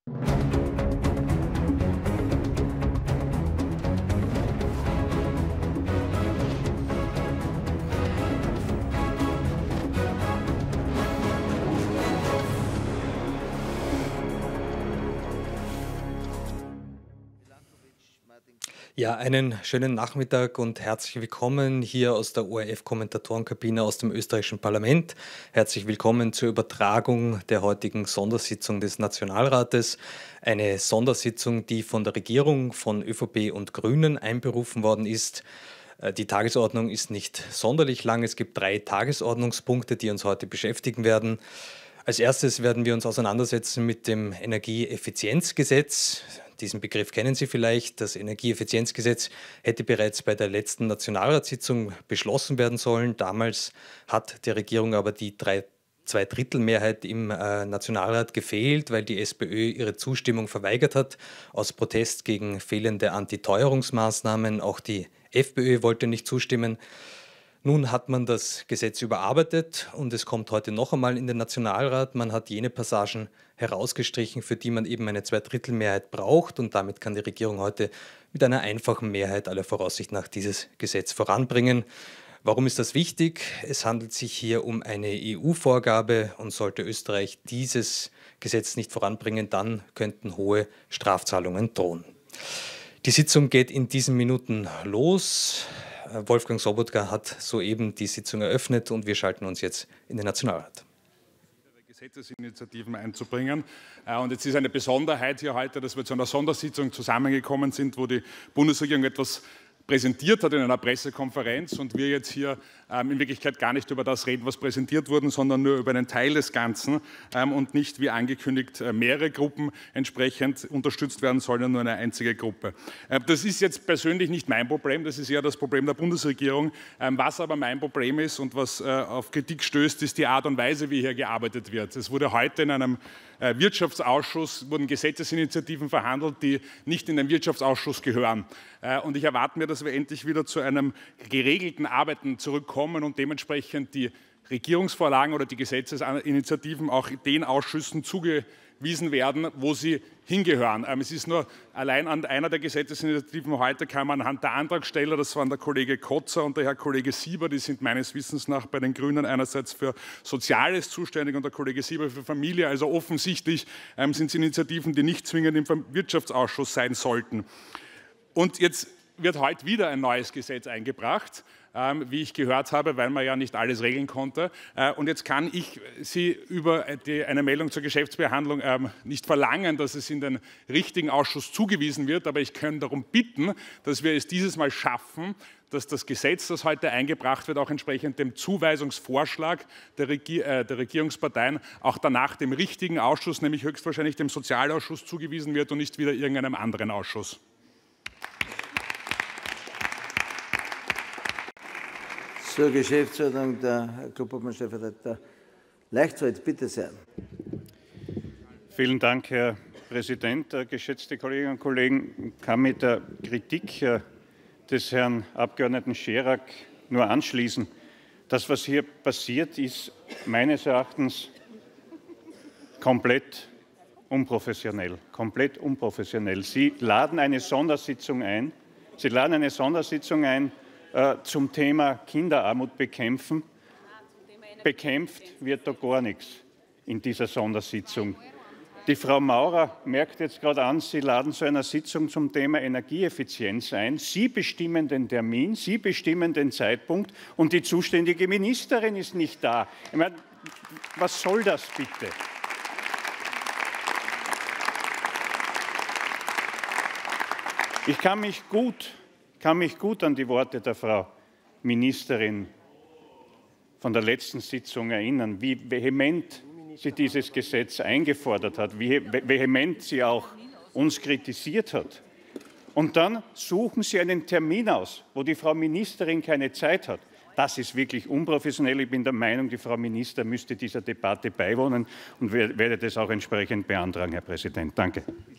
Ja, einen schönen Nachmittag und herzlich willkommen hier aus der ORF-Kommentatorenkabine aus dem österreichischen Parlament. Herzlich willkommen zur Übertragung der heutigen Sondersitzung des Nationalrates. Eine Sondersitzung, die von der Regierung, von ÖVP und Grünen einberufen worden ist. Die Tagesordnung ist nicht sonderlich lang. Es gibt 3 Tagesordnungspunkte, die uns heute beschäftigen werden. Als erstes werden wir uns auseinandersetzen mit dem Energieeffizienzgesetz. Diesen Begriff kennen Sie vielleicht. Das Energieeffizienzgesetz hätte bereits bei der letzten Nationalratssitzung beschlossen werden sollen. Damals hat der Regierung aber die Zweidrittelmehrheit im Nationalrat gefehlt, weil die SPÖ ihre Zustimmung verweigert hat, aus Protest gegen fehlende Antiteuerungsmaßnahmen. Auch die FPÖ wollte nicht zustimmen. Nun hat man das Gesetz überarbeitet und es kommt heute noch einmal in den Nationalrat. Man hat jene Passagen herausgestrichen, für die man eben eine Zweidrittelmehrheit braucht, und damit kann die Regierung heute mit einer einfachen Mehrheit aller Voraussicht nach dieses Gesetz voranbringen. Warum ist das wichtig? Es handelt sich hier um eine EU-Vorgabe, und sollte Österreich dieses Gesetz nicht voranbringen, dann könnten hohe Strafzahlungen drohen. Die Sitzung geht in diesen Minuten los. Wolfgang Sobotka hat soeben die Sitzung eröffnet und wir schalten uns jetzt in den Nationalrat. Gesetzesinitiativen einzubringen. Und jetzt ist eine Besonderheit hier heute, dass wir zu einer Sondersitzung zusammengekommen sind, wo die Bundesregierung etwas präsentiert hat in einer Pressekonferenz und wir jetzt hier in Wirklichkeit gar nicht über das reden, was präsentiert wurde, sondern nur über einen Teil des Ganzen und nicht wie angekündigt mehrere Gruppen entsprechend unterstützt werden sollen, sondern nur eine einzige Gruppe. Das ist jetzt persönlich nicht mein Problem, das ist eher das Problem der Bundesregierung. Was aber mein Problem ist und was auf Kritik stößt, ist die Art und Weise, wie hier gearbeitet wird. Es wurde heute in einem Wirtschaftsausschuss wurden Gesetzesinitiativen verhandelt, die nicht in den Wirtschaftsausschuss gehören. Und ich erwarte mir, dass wir endlich wieder zu einem geregelten Arbeiten zurückkommen und dementsprechend die Regierungsvorlagen oder die Gesetzesinitiativen auch den Ausschüssen zugewiesen werden, wo sie hingehören. Es ist nur allein an einer der Gesetzesinitiativen heute kam anhand der Antragsteller, das waren der Kollege Kotzer und der Herr Kollege Sieber, die sind meines Wissens nach bei den Grünen einerseits für Soziales zuständig und der Kollege Sieber für Familie. Also offensichtlich sind es Initiativen, die nicht zwingend im Wirtschaftsausschuss sein sollten. Und jetzt wird heute wieder ein neues Gesetz eingebracht, wie ich gehört habe, weil man ja nicht alles regeln konnte. Und jetzt kann ich Sie über eine Meldung zur Geschäftsbehandlung nicht verlangen, dass es in den richtigen Ausschuss zugewiesen wird, aber ich kann darum bitten, dass wir es dieses Mal schaffen, dass das Gesetz, das heute eingebracht wird, auch entsprechend dem Zuweisungsvorschlag der Regierungsparteien auch danach dem richtigen Ausschuss, nämlich höchstwahrscheinlich dem Sozialausschuss, zugewiesen wird und nicht wieder irgendeinem anderen Ausschuss. Zur Geschäftsordnung der Herr Klubobmann-Stellvertreter Leichtfried, bitte sehr. Vielen Dank, Herr Präsident. Geschätzte Kolleginnen und Kollegen, ich kann mit der Kritik des Herrn Abgeordneten Scherak nur anschließen. Das, was hier passiert, ist meines Erachtens komplett unprofessionell. Komplett unprofessionell. Sie laden eine Sondersitzung ein. Zum Thema Kinderarmut bekämpfen. Bekämpft wird da gar nichts in dieser Sondersitzung. Die Frau Maurer merkt jetzt gerade an, Sie laden zu einer Sitzung zum Thema Energieeffizienz ein. Sie bestimmen den Termin, Sie bestimmen den Zeitpunkt und die zuständige Ministerin ist nicht da. Ich meine, was soll das bitte? Ich kann mich gut an die Worte der Frau Ministerin von der letzten Sitzung erinnern, wie vehement sie dieses Gesetz eingefordert hat, wie vehement sie auch uns kritisiert hat. Und dann suchen Sie einen Termin aus, wo die Frau Ministerin keine Zeit hat. Das ist wirklich unprofessionell. Ich bin der Meinung, die Frau Minister müsste dieser Debatte beiwohnen und werde das auch entsprechend beantragen, Herr Präsident. Danke.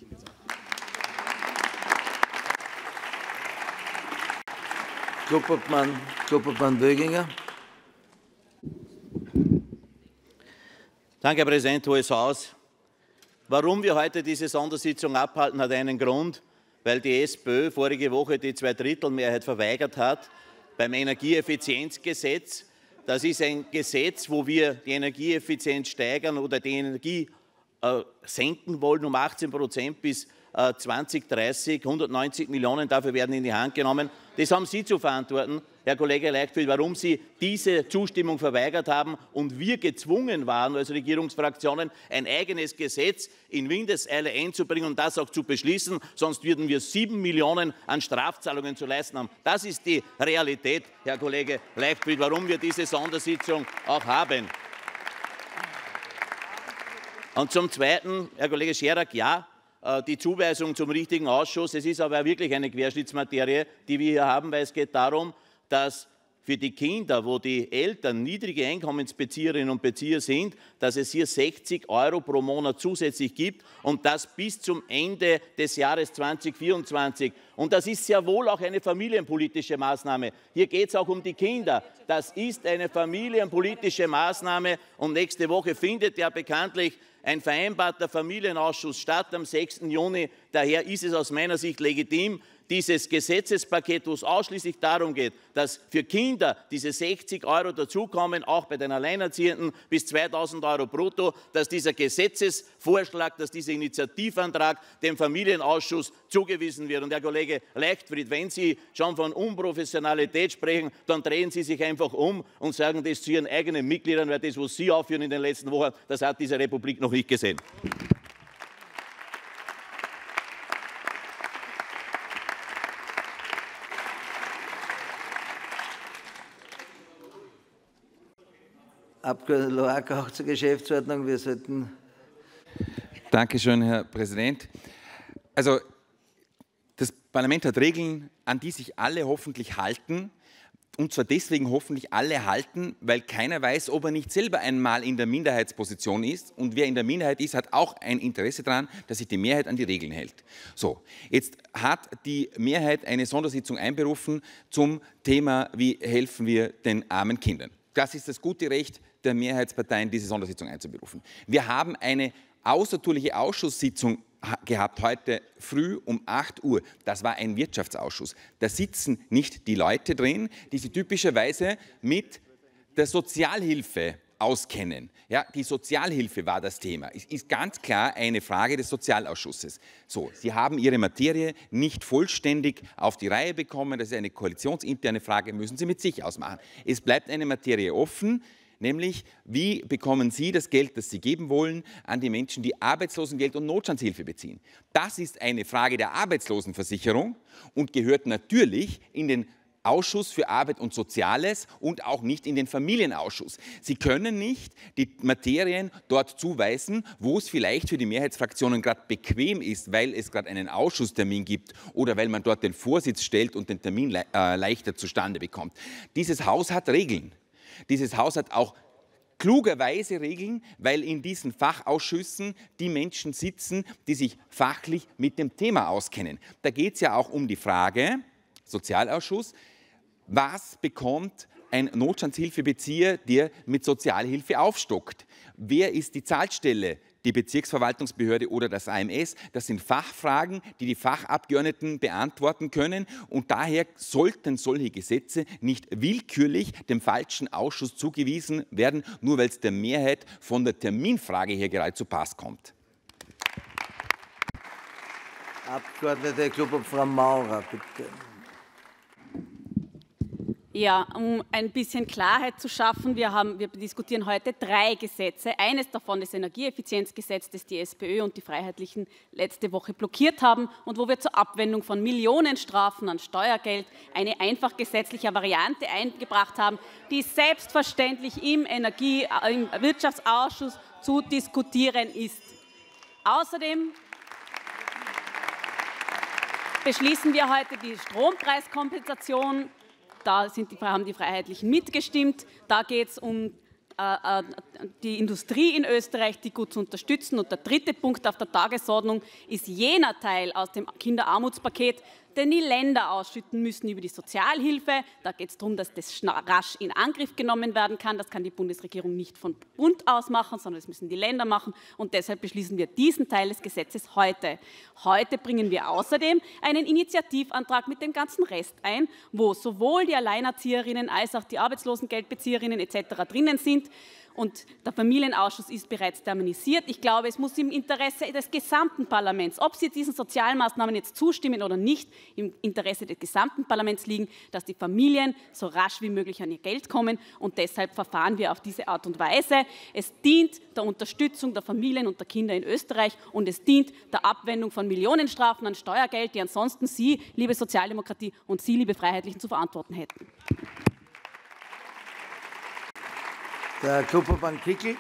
Kloppertmann-Wöginger. Danke, Herr Präsident, Hohes Haus. Warum wir heute diese Sondersitzung abhalten, hat einen Grund, weil die SPÖ vorige Woche die Zweidrittelmehrheit verweigert hat beim Energieeffizienzgesetz. Das ist ein Gesetz, wo wir die Energieeffizienz steigern oder die Energie senken wollen um 18% bis 2030, 190 Millionen dafür werden in die Hand genommen. Das haben Sie zu verantworten, Herr Kollege Leichtfried, warum Sie diese Zustimmung verweigert haben und wir gezwungen waren, als Regierungsfraktionen ein eigenes Gesetz in Windeseile einzubringen und das auch zu beschließen, sonst würden wir 7 Millionen an Strafzahlungen zu leisten haben. Das ist die Realität, Herr Kollege Leichtfried, warum wir diese Sondersitzung auch haben. Und zum Zweiten, Herr Kollege Scherak, ja, die Zuweisung zum richtigen Ausschuss. Es ist aber wirklich eine Querschnittsmaterie, die wir hier haben, weil es geht darum, dass für die Kinder, wo die Eltern niedrige Einkommensbezieherinnen und Bezieher sind, dass es hier 60 € pro Monat zusätzlich gibt und das bis zum Ende des Jahres 2024. Und das ist sehr wohl auch eine familienpolitische Maßnahme. Hier geht es auch um die Kinder. Das ist eine familienpolitische Maßnahme und nächste Woche findet ja bekanntlich ein vereinbarter Familienausschuss statt am 6. Juni. Daher ist es aus meiner Sicht legitim, dieses Gesetzespaket, wo es ausschließlich darum geht, dass für Kinder diese 60 € dazukommen, auch bei den Alleinerziehenden bis 2.000 € brutto, dass dieser Gesetzesvorschlag, dass dieser Initiativantrag dem Familienausschuss zugewiesen wird. Und Herr Kollege Leichtfried, wenn Sie schon von Unprofessionalität sprechen, dann drehen Sie sich einfach um und sagen das zu Ihren eigenen Mitgliedern, weil das, was Sie aufführen in den letzten Wochen, das hat diese Republik noch nicht gesehen. Abgeordneter Loacker, auch zur Geschäftsordnung. Wir sollten. Danke schön, Herr Präsident. Also, das Parlament hat Regeln, an die sich alle hoffentlich halten. Und zwar deswegen hoffentlich alle halten, weil keiner weiß, ob er nicht selber einmal in der Minderheitsposition ist. Und wer in der Minderheit ist, hat auch ein Interesse daran, dass sich die Mehrheit an die Regeln hält. So, jetzt hat die Mehrheit eine Sondersitzung einberufen zum Thema, wie helfen wir den armen Kindern. Das ist das gute Recht der Mehrheitsparteien, diese Sondersitzung einzuberufen. Wir haben eine außertourliche Ausschusssitzung gehabt heute früh um 8 Uhr. Das war ein Wirtschaftsausschuss. Da sitzen nicht die Leute drin, die sich typischerweise mit der Sozialhilfe auskennen. Ja, die Sozialhilfe war das Thema. Es ist ganz klar eine Frage des Sozialausschusses. So, Sie haben Ihre Materie nicht vollständig auf die Reihe bekommen. Das ist eine koalitionsinterne Frage, müssen Sie mit sich ausmachen. Es bleibt eine Materie offen, nämlich wie bekommen Sie das Geld, das Sie geben wollen, an die Menschen, die Arbeitslosengeld und Notstandshilfe beziehen. Das ist eine Frage der Arbeitslosenversicherung und gehört natürlich in den Ausschuss für Arbeit und Soziales und auch nicht in den Familienausschuss. Sie können nicht die Materien dort zuweisen, wo es vielleicht für die Mehrheitsfraktionen gerade bequem ist, weil es gerade einen Ausschusstermin gibt oder weil man dort den Vorsitz stellt und den Termin leichter zustande bekommt. Dieses Haus hat Regeln. Dieses Haus hat auch klugerweise Regeln, weil in diesen Fachausschüssen die Menschen sitzen, die sich fachlich mit dem Thema auskennen. Da geht es ja auch um die Frage, Sozialausschuss, was bekommt ein Notstandshilfebezieher, der mit Sozialhilfe aufstockt? Wer ist die Zahlstelle? Die Bezirksverwaltungsbehörde oder das AMS? Das sind Fachfragen, die die Fachabgeordneten beantworten können. Und daher sollten solche Gesetze nicht willkürlich dem falschen Ausschuss zugewiesen werden, nur weil es der Mehrheit von der Terminfrage her gerade zu Pass kommt. Abgeordnete Klubobert, Frau Maurer, bitte. Ja, um ein bisschen Klarheit zu schaffen, wir diskutieren heute 3 Gesetze. Eines davon das Energieeffizienzgesetz, das die SPÖ und die Freiheitlichen letzte Woche blockiert haben und wo wir zur Abwendung von Millionenstrafen an Steuergeld eine einfach gesetzliche Variante eingebracht haben, die selbstverständlich im Wirtschaftsausschuss zu diskutieren ist. Außerdem beschließen wir heute die Strompreiskompensation. Da haben die Freiheitlichen mitgestimmt. Da geht es um die Industrie in Österreich, die gut zu unterstützen. Und der dritte Punkt auf der Tagesordnung ist jener Teil aus dem Kinderarmutspaket, den die Länder ausschütten müssen über die Sozialhilfe. Da geht es darum, dass das rasch in Angriff genommen werden kann. Das kann die Bundesregierung nicht von Bund aus machen, sondern das müssen die Länder machen. Und deshalb beschließen wir diesen Teil des Gesetzes heute. Heute bringen wir außerdem einen Initiativantrag mit dem ganzen Rest ein, wo sowohl die Alleinerzieherinnen als auch die Arbeitslosengeldbezieherinnen etc. drinnen sind. Und der Familienausschuss ist bereits terminisiert. Ich glaube, es muss im Interesse des gesamten Parlaments, ob Sie diesen Sozialmaßnahmen jetzt zustimmen oder nicht, im Interesse des gesamten Parlaments liegen, dass die Familien so rasch wie möglich an ihr Geld kommen. Und deshalb verfahren wir auf diese Art und Weise. Es dient der Unterstützung der Familien und der Kinder in Österreich und es dient der Abwendung von Millionenstrafen an Steuergeld, die ansonsten Sie, liebe Sozialdemokratie, und Sie, liebe Freiheitlichen, zu verantworten hätten. Der Klubobmann Kickl.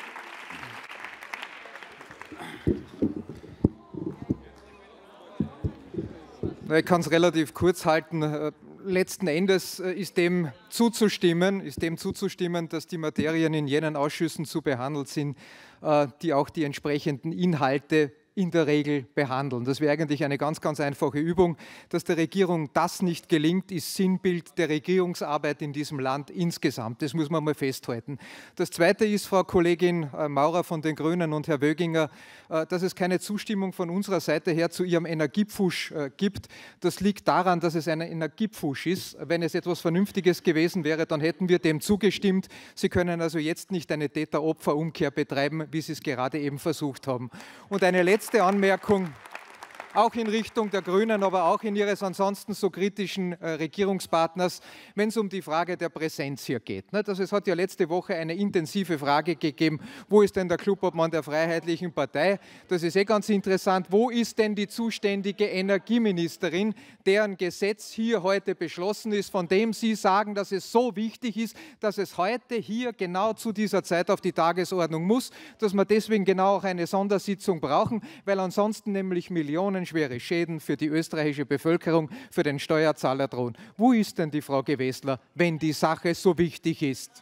Ich kann es relativ kurz halten. Letzten Endes ist dem zuzustimmen, dass die Materien in jenen Ausschüssen zu behandeln sind, die auch die entsprechenden Inhalte in der Regel behandeln. Das wäre eigentlich eine ganz, ganz einfache Übung. Dass der Regierung das nicht gelingt, ist Sinnbild der Regierungsarbeit in diesem Land insgesamt. Das muss man mal festhalten. Das Zweite ist, Frau Kollegin Maurer von den Grünen und Herr Wöginger, dass es keine Zustimmung von unserer Seite her zu Ihrem Energiepfusch gibt. Das liegt daran, dass es ein Energiepfusch ist. Wenn es etwas Vernünftiges gewesen wäre, dann hätten wir dem zugestimmt. Sie können also jetzt nicht eine Täter-Opfer-Umkehr betreiben, wie Sie es gerade eben versucht haben. Und eine letzte Anmerkung, auch in Richtung der Grünen, aber auch in Ihres ansonsten so kritischen Regierungspartners, wenn es um die Frage der Präsenz hier geht. Also es hat ja letzte Woche eine intensive Frage gegeben, wo ist denn der Klubobmann der Freiheitlichen Partei? Das ist ganz interessant. Wo ist denn die zuständige Energieministerin, deren Gesetz hier heute beschlossen ist, von dem Sie sagen, dass es so wichtig ist, dass es heute hier genau zu dieser Zeit auf die Tagesordnung muss, dass wir deswegen genau auch eine Sondersitzung brauchen, weil ansonsten nämlich millionenschwere Schäden für die österreichische Bevölkerung, für den Steuerzahler drohen. Wo ist denn die Frau Gewessler, wenn die Sache so wichtig ist?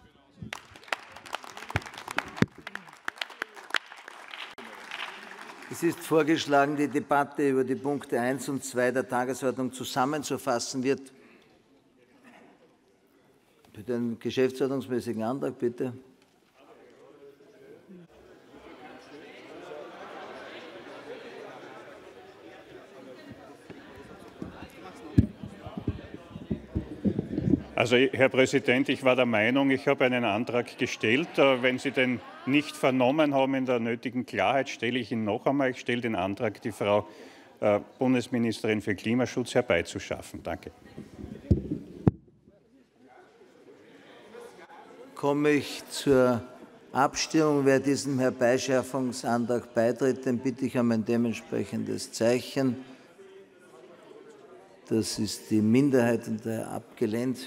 Es ist vorgeschlagen, die Debatte über die Punkte 1 und 2 der Tagesordnung zusammenzufassen. Wird bitte einen geschäftsordnungsmäßigen Antrag, bitte. Also, Herr Präsident, ich war der Meinung, ich habe einen Antrag gestellt. Wenn Sie den nicht vernommen haben in der nötigen Klarheit, stelle ich ihn noch einmal. Ich stelle den Antrag, die Frau Bundesministerin für Klimaschutz herbeizuschaffen. Danke. Komme ich zur Abstimmung. Wer diesem Herbeischaffungsantrag beitritt, den bitte ich um ein dementsprechendes Zeichen. Das ist die Minderheit und daher abgelehnt.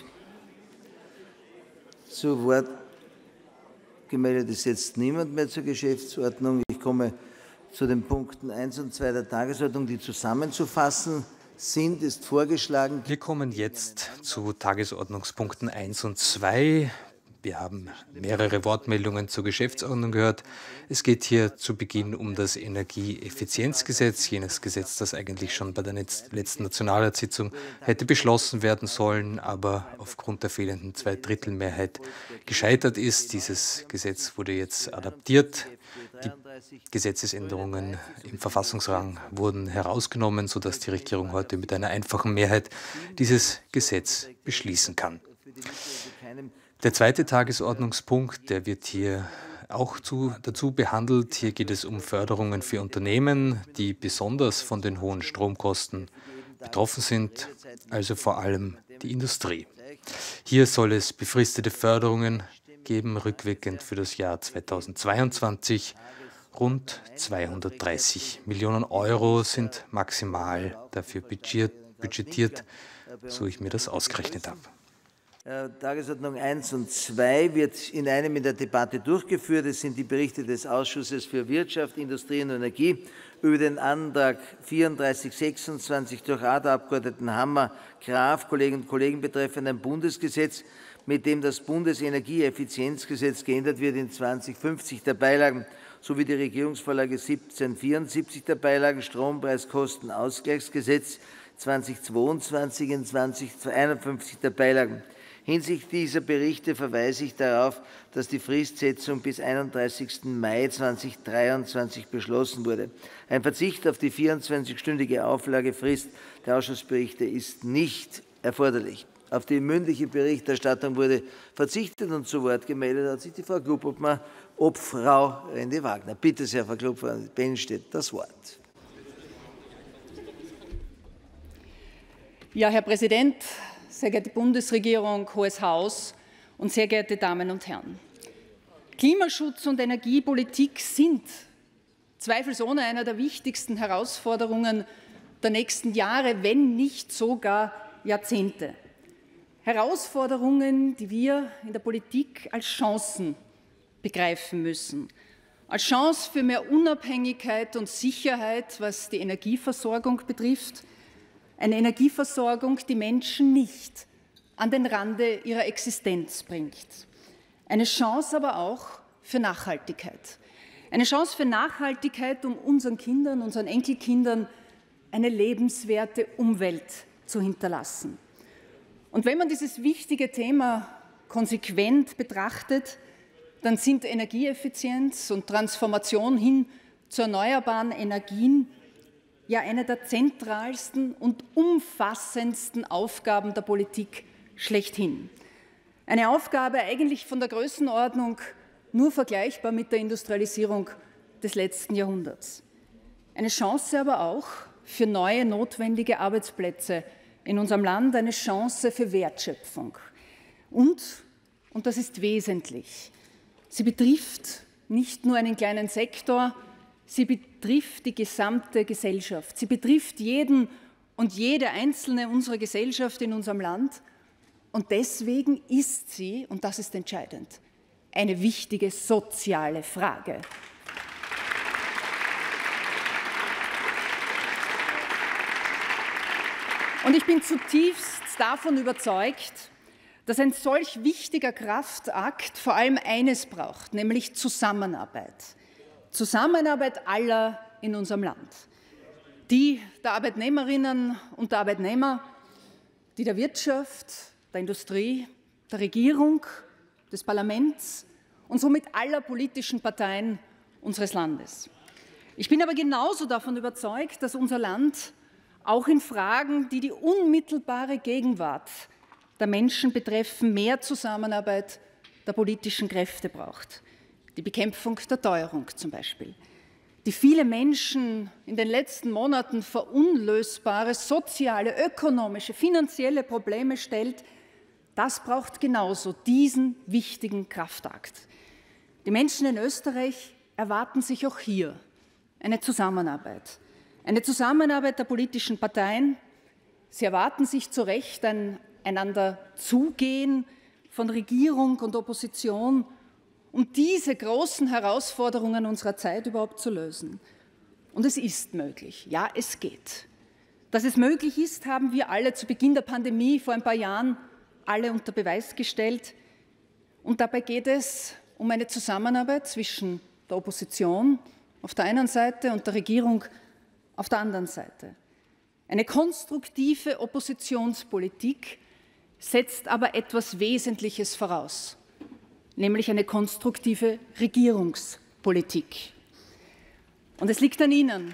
Zu Wort gemeldet ist jetzt niemand mehr zur Geschäftsordnung. Ich komme zu den Punkten 1 und 2 der Tagesordnung, die zusammenzufassen sind, ist vorgeschlagen. Wir kommen jetzt zu Tagesordnungspunkten 1 und 2. Wir haben mehrere Wortmeldungen zur Geschäftsordnung gehört. Es geht hier zu Beginn um das Energieeffizienzgesetz, jenes Gesetz, das eigentlich schon bei der letzten Nationalratssitzung hätte beschlossen werden sollen, aber aufgrund der fehlenden Zweidrittelmehrheit gescheitert ist. Dieses Gesetz wurde jetzt adaptiert. Die Gesetzesänderungen im Verfassungsrang wurden herausgenommen, sodass die Regierung heute mit einer einfachen Mehrheit dieses Gesetz beschließen kann. Der zweite Tagesordnungspunkt, der wird hier auch dazu behandelt. Hier geht es um Förderungen für Unternehmen, die besonders von den hohen Stromkosten betroffen sind, also vor allem die Industrie. Hier soll es befristete Förderungen geben, rückwirkend für das Jahr 2022. Rund 230 Millionen Euro sind maximal dafür budgetiert, so ich mir das ausgerechnet habe. Tagesordnung 1 und 2 wird in einem in der Debatte durchgeführt. Es sind die Berichte des Ausschusses für Wirtschaft, Industrie und Energie über den Antrag 3426 durch A der Abgeordneten Hammer, Graf, Kolleginnen und Kollegen betreffend ein Bundesgesetz, mit dem das Bundesenergieeffizienzgesetz geändert wird in 2050 der Beilagen sowie die Regierungsvorlage 1774 der Beilagen Strompreiskostenausgleichsgesetz, 2022 in 2051 der Beilagen. Hinsichtlich dieser Berichte verweise ich darauf, dass die Fristsetzung bis 31. Mai 2023 beschlossen wurde. Ein Verzicht auf die 24-stündige Auflagefrist der Ausschussberichte ist nicht erforderlich. Auf die mündliche Berichterstattung wurde verzichtet und zu Wort gemeldet hat sich die Frau Klubobfrau Rende-Wagner. Bitte sehr, Frau Klubobfrau Bennstedt, das Wort. Ja, Herr Präsident, sehr geehrte Bundesregierung, Hohes Haus und sehr geehrte Damen und Herren. Klimaschutz und Energiepolitik sind zweifelsohne einer der wichtigsten Herausforderungen der nächsten Jahre, wenn nicht sogar Jahrzehnte. Herausforderungen, die wir in der Politik als Chancen begreifen müssen. Als Chance für mehr Unabhängigkeit und Sicherheit, was die Energieversorgung betrifft. Eine Energieversorgung, die Menschen nicht an den Rande ihrer Existenz bringt. Eine Chance aber auch für Nachhaltigkeit. Eine Chance für Nachhaltigkeit, um unseren Kindern, unseren Enkelkindern eine lebenswerte Umwelt zu hinterlassen. Und wenn man dieses wichtige Thema konsequent betrachtet, dann sind Energieeffizienz und Transformation hin zu erneuerbaren Energien ja eine der zentralsten und umfassendsten Aufgaben der Politik schlechthin. Eine Aufgabe eigentlich von der Größenordnung nur vergleichbar mit der Industrialisierung des letzten Jahrhunderts. Eine Chance aber auch für neue notwendige Arbeitsplätze in unserem Land, eine Chance für Wertschöpfung. Und das ist wesentlich, sie betrifft nicht nur einen kleinen Sektor, sie betrifft die gesamte Gesellschaft. Sie betrifft jeden und jede einzelne unserer Gesellschaft in unserem Land. Und deswegen ist sie, und das ist entscheidend, eine wichtige soziale Frage. Und ich bin zutiefst davon überzeugt, dass ein solch wichtiger Kraftakt vor allem eines braucht, nämlich Zusammenarbeit. Zusammenarbeit aller in unserem Land. Die der Arbeitnehmerinnen und der Arbeitnehmer, die der Wirtschaft, der Industrie, der Regierung, des Parlaments und somit aller politischen Parteien unseres Landes. Ich bin aber genauso davon überzeugt, dass unser Land auch in Fragen, die die unmittelbare Gegenwart der Menschen betreffen, mehr Zusammenarbeit der politischen Kräfte braucht. Die Bekämpfung der Teuerung zum Beispiel, die viele Menschen in den letzten Monaten vor unlösbare soziale, ökonomische, finanzielle Probleme stellt, das braucht genauso diesen wichtigen Kraftakt. Die Menschen in Österreich erwarten sich auch hier eine Zusammenarbeit der politischen Parteien. Sie erwarten sich zu Recht ein einander Zugehen von Regierung und Opposition, um diese großen Herausforderungen unserer Zeit überhaupt zu lösen. Und es ist möglich. Ja, es geht. Dass es möglich ist, haben wir alle zu Beginn der Pandemie vor ein paar Jahren alle unter Beweis gestellt. Und dabei geht es um eine Zusammenarbeit zwischen der Opposition auf der einen Seite und der Regierung auf der anderen Seite. Eine konstruktive Oppositionspolitik setzt aber etwas Wesentliches voraus, nämlich eine konstruktive Regierungspolitik. Und es liegt an Ihnen,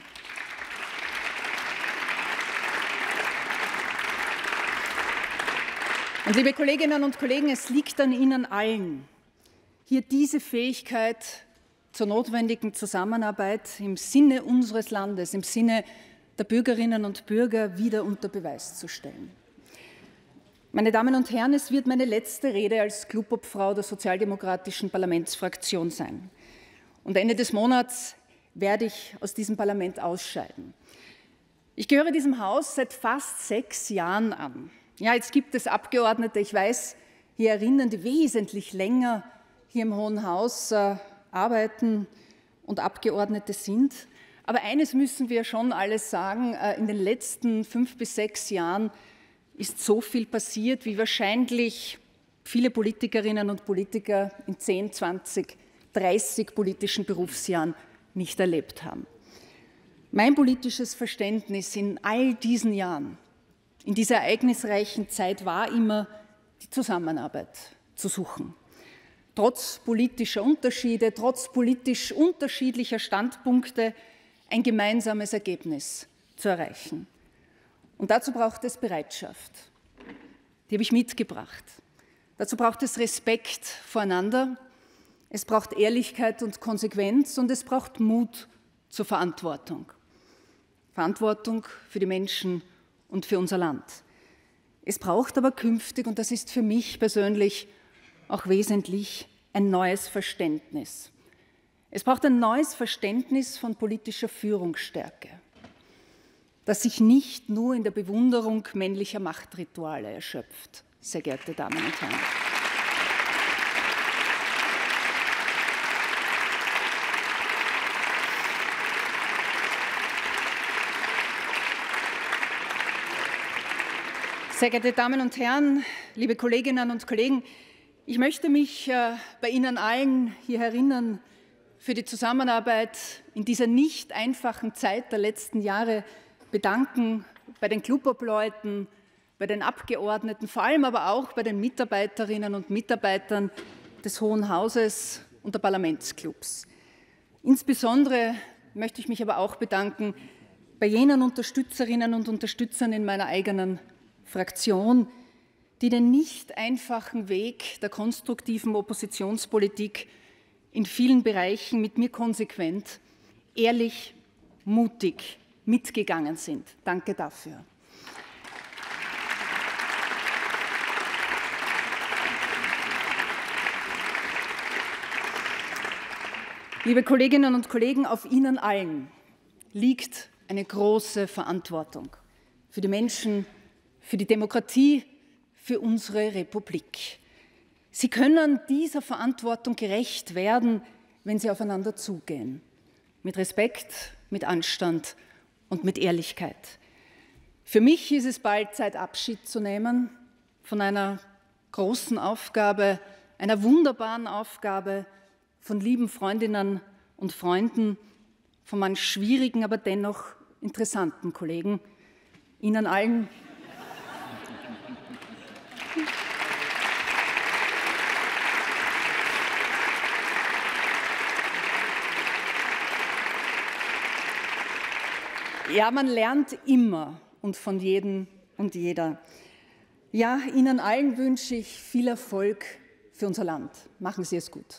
und liebe Kolleginnen und Kollegen, es liegt an Ihnen allen, hier diese Fähigkeit zur notwendigen Zusammenarbeit im Sinne unseres Landes, im Sinne der Bürgerinnen und Bürger wieder unter Beweis zu stellen. Meine Damen und Herren, es wird meine letzte Rede als Klubobfrau der sozialdemokratischen Parlamentsfraktion sein. Und Ende des Monats werde ich aus diesem Parlament ausscheiden. Ich gehöre diesem Haus seit fast 6 Jahren an. Ja, jetzt gibt es Abgeordnete, ich weiß, hier erinnern, die wesentlich länger hier im Hohen Haus arbeiten und Abgeordnete sind. Aber eines müssen wir schon alles sagen, in den letzten 5 bis 6 Jahren ist so viel passiert, wie wahrscheinlich viele Politikerinnen und Politiker in 10, 20, 30 politischen Berufsjahren nicht erlebt haben. Mein politisches Verständnis in all diesen Jahren in dieser ereignisreichen Zeit war immer, die Zusammenarbeit zu suchen. Trotz politischer Unterschiede, trotz politisch unterschiedlicher Standpunkte ein gemeinsames Ergebnis zu erreichen. Und dazu braucht es Bereitschaft. Die habe ich mitgebracht. Dazu braucht es Respekt voreinander, es braucht Ehrlichkeit und Konsequenz und es braucht Mut zur Verantwortung. Verantwortung für die Menschen und für unser Land. Es braucht aber künftig, und das ist für mich persönlich auch wesentlich, ein neues Verständnis. Es braucht ein neues Verständnis von politischer Führungsstärke, das sich nicht nur in der Bewunderung männlicher Machtrituale erschöpft, sehr geehrte Damen und Herren. Sehr geehrte Damen und Herren, liebe Kolleginnen und Kollegen, ich möchte mich bei Ihnen allen hier herinnen für die Zusammenarbeit in dieser nicht einfachen Zeit der letzten Jahre bedanken, bei den Clubobleuten, bei den Abgeordneten, vor allem aber auch bei den Mitarbeiterinnen und Mitarbeitern des Hohen Hauses und der Parlamentsclubs. Insbesondere möchte ich mich aber auch bedanken bei jenen Unterstützerinnen und Unterstützern in meiner eigenen Fraktion, die den nicht einfachen Weg der konstruktiven Oppositionspolitik in vielen Bereichen mit mir konsequent, ehrlich, mutig mitgegangen sind. Danke dafür. Liebe Kolleginnen und Kollegen, auf Ihnen allen liegt eine große Verantwortung für die Menschen, für die Demokratie, für unsere Republik. Sie können dieser Verantwortung gerecht werden, wenn Sie aufeinander zugehen. Mit Respekt, mit Anstand und mit Ehrlichkeit. Für mich ist es bald Zeit, Abschied zu nehmen von einer großen Aufgabe, einer wunderbaren Aufgabe, von lieben Freundinnen und Freunden, von manch schwierigen, aber dennoch interessanten Kollegen. Ihnen allen ja, man lernt immer und von jedem und jeder. Ja, Ihnen allen wünsche ich viel Erfolg für unser Land. Machen Sie es gut.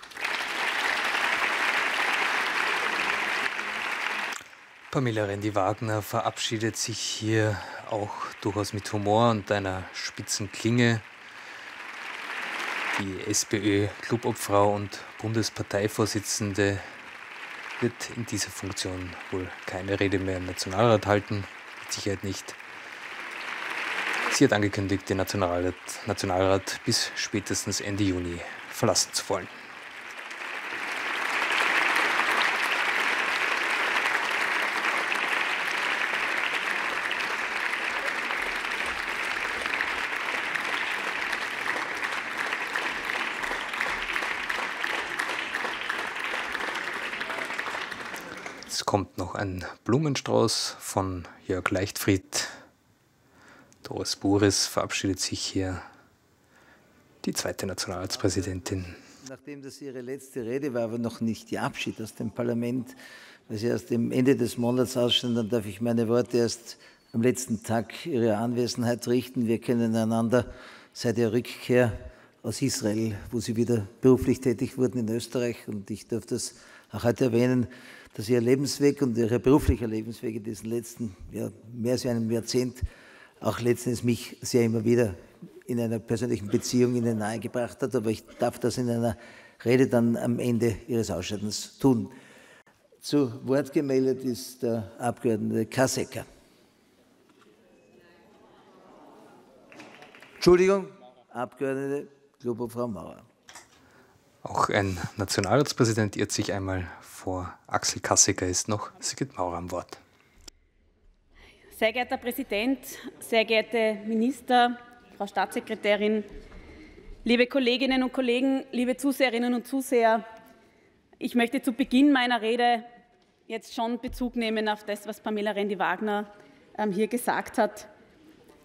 Pamela Rendi-Wagner verabschiedet sich hier auch durchaus mit Humor und einer spitzen Klinge. Die SPÖ-Clubobfrau und Bundesparteivorsitzende wird in dieser Funktion wohl keine Rede mehr im Nationalrat halten, mit Sicherheit nicht. Sie hat angekündigt, den Nationalrat bis spätestens Ende Juni verlassen zu wollen. Es kommt noch ein Blumenstrauß von Jörg Leichtfried. Doris Buris verabschiedet sich hier, die zweite Nationalratspräsidentin. Nachdem das Ihre letzte Rede war, aber noch nicht Ihr Abschied aus dem Parlament, weil Sie erst am Ende des Monats ausstehen, dann darf ich meine Worte erst am letzten Tag Ihrer Anwesenheit richten. Wir kennen einander seit Ihrer Rückkehr aus Israel, wo Sie wieder beruflich tätig wurden in Österreich. Und ich darf das auch heute erwähnen, dass Ihr Lebensweg und Ihr beruflicher Lebensweg in diesen letzten, mehr als einem Jahrzehnt auch letztendlich mich sehr immer wieder in einer persönlichen Beziehung Ihnen nahegebracht hat. Aber ich darf das in einer Rede dann am Ende Ihres Ausscheidens tun. Zu Wort gemeldet ist der Abgeordnete Kassecker. Entschuldigung, Abgeordnete Clubobfrau Maurer. Auch ein Nationalratspräsident irrt sich einmal vor. Axel Kassecker ist noch Sigrid Maurer am Wort. Sehr geehrter Herr Präsident, sehr geehrte Minister, Frau Staatssekretärin, liebe Kolleginnen und Kollegen, liebe Zuseherinnen und Zuseher, ich möchte zu Beginn meiner Rede jetzt schon Bezug nehmen auf das, was Pamela Rendi-Wagner hier gesagt hat.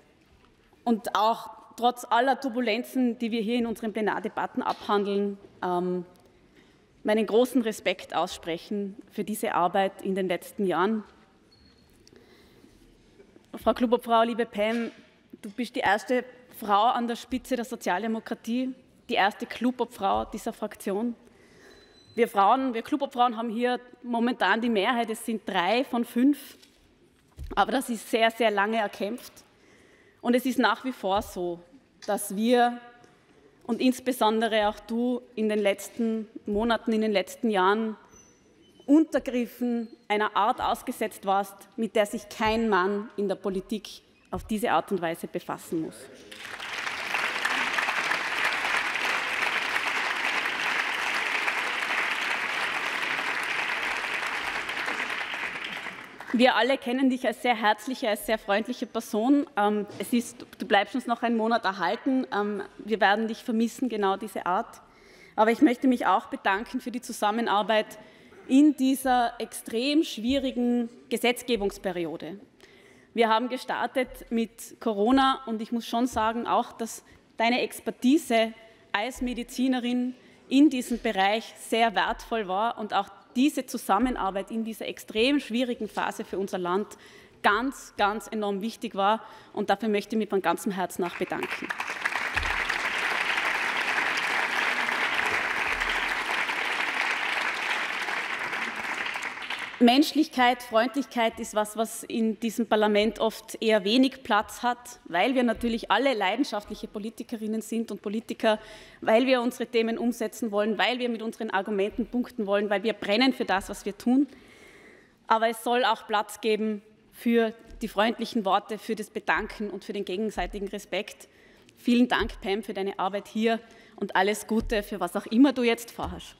und auch trotz aller Turbulenzen, die wir hier in unseren Plenardebatten abhandeln, meinen großen Respekt aussprechen für diese Arbeit in den letzten Jahren. Frau Klubobfrau, liebe Pam, du bist die erste Frau an der Spitze der Sozialdemokratie, die erste Klubobfrau dieser Fraktion. Wir Klubobfrauen haben hier momentan die Mehrheit, es sind 3 von 5, aber das ist sehr, sehr lange erkämpft. Und es ist nach wie vor so, dass wir und insbesondere auch du in den letzten Monaten, in den letzten Jahren Untergriffen einer Art ausgesetzt warst, mit der sich kein Mann in der Politik auf diese Art und Weise befassen muss. Wir alle kennen dich als sehr herzliche, als sehr freundliche Person. Du bleibst uns noch einen Monat erhalten. Wir werden dich vermissen, genau diese Art. Aber ich möchte mich auch bedanken für die Zusammenarbeit in dieser extrem schwierigen Gesetzgebungsperiode. Wir haben gestartet mit Corona und ich muss schon sagen, auch, dass deine Expertise als Medizinerin in diesem Bereich sehr wertvoll war und auch diese Zusammenarbeit in dieser extrem schwierigen Phase für unser Land ganz, ganz enorm wichtig war. Und dafür möchte ich mich von ganzem Herzen auch bedanken. Menschlichkeit, Freundlichkeit ist was in diesem Parlament oft eher wenig Platz hat, weil wir natürlich alle leidenschaftliche Politikerinnen sind und Politiker, weil wir unsere Themen umsetzen wollen, weil wir mit unseren Argumenten punkten wollen, weil wir brennen für das, was wir tun. Aber es soll auch Platz geben für die freundlichen Worte, für das Bedanken und für den gegenseitigen Respekt. Vielen Dank, Pam, für deine Arbeit hier und alles Gute für was auch immer du jetzt vorhast.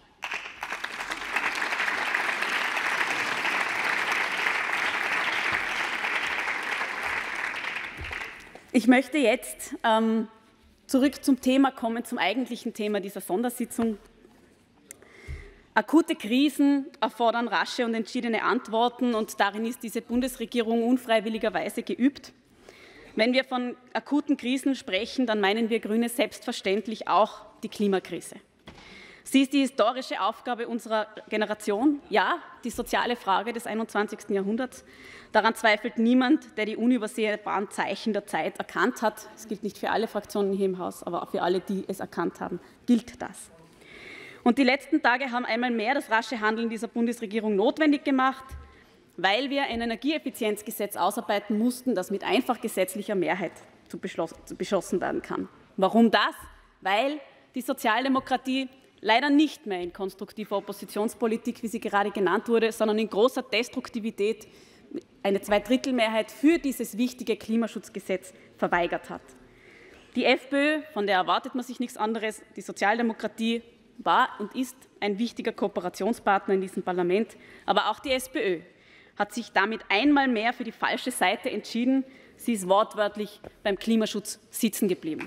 Ich möchte jetzt zurück zum Thema kommen, zum eigentlichen Thema dieser Sondersitzung. Akute Krisen erfordern rasche und entschiedene Antworten, und darin ist diese Bundesregierung unfreiwilligerweise geübt. Wenn wir von akuten Krisen sprechen, dann meinen wir Grüne selbstverständlich auch die Klimakrise. Sie ist die historische Aufgabe unserer Generation, ja, die soziale Frage des 21. Jahrhunderts. Daran zweifelt niemand, der die unübersehbaren Zeichen der Zeit erkannt hat. Es gilt nicht für alle Fraktionen hier im Haus, aber auch für alle, die es erkannt haben, gilt das. Und die letzten Tage haben einmal mehr das rasche Handeln dieser Bundesregierung notwendig gemacht, weil wir ein Energieeffizienzgesetz ausarbeiten mussten, das mit einfach gesetzlicher Mehrheit beschlossen werden kann. Warum das? Weil die Sozialdemokratie leider nicht mehr in konstruktiver Oppositionspolitik, wie sie gerade genannt wurde, sondern in großer Destruktivität eine Zweidrittelmehrheit für dieses wichtige Klimaschutzgesetz verweigert hat. Die FPÖ, von der erwartet man sich nichts anderes, die Sozialdemokratie war und ist ein wichtiger Kooperationspartner in diesem Parlament, aber auch die SPÖ hat sich damit einmal mehr für die falsche Seite entschieden. Sie ist wortwörtlich beim Klimaschutz sitzen geblieben.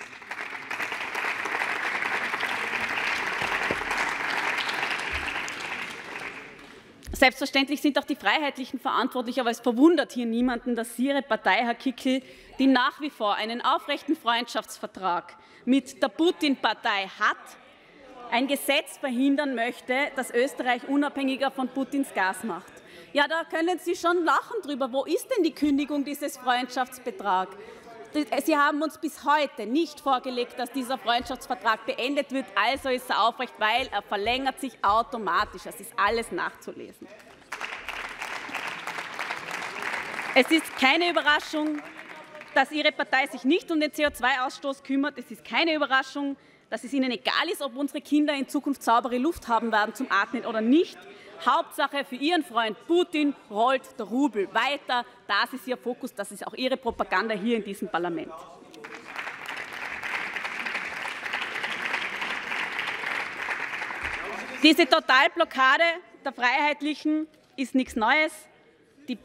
Selbstverständlich sind auch die Freiheitlichen verantwortlich, aber es verwundert hier niemanden, dass Ihre Partei, Herr Kickl, die nach wie vor einen aufrechten Freundschaftsvertrag mit der Putin-Partei hat, ein Gesetz verhindern möchte, das Österreich unabhängiger von Putins Gas macht. Ja, da können Sie schon lachen drüber. Wo ist denn die Kündigung dieses Freundschaftsvertrags? Sie haben uns bis heute nicht vorgelegt, dass dieser Freundschaftsvertrag beendet wird, also ist er aufrecht, weil er verlängert sich automatisch. Das ist alles nachzulesen. Es ist keine Überraschung, dass Ihre Partei sich nicht um den CO2-Ausstoß kümmert. Es ist keine Überraschung, dass es Ihnen egal ist, ob unsere Kinder in Zukunft saubere Luft haben werden zum Atmen oder nicht. Hauptsache für Ihren Freund Putin rollt der Rubel weiter. Das ist Ihr Fokus, das ist auch Ihre Propaganda hier in diesem Parlament. Diese Totalblockade der Freiheitlichen ist nichts Neues. Die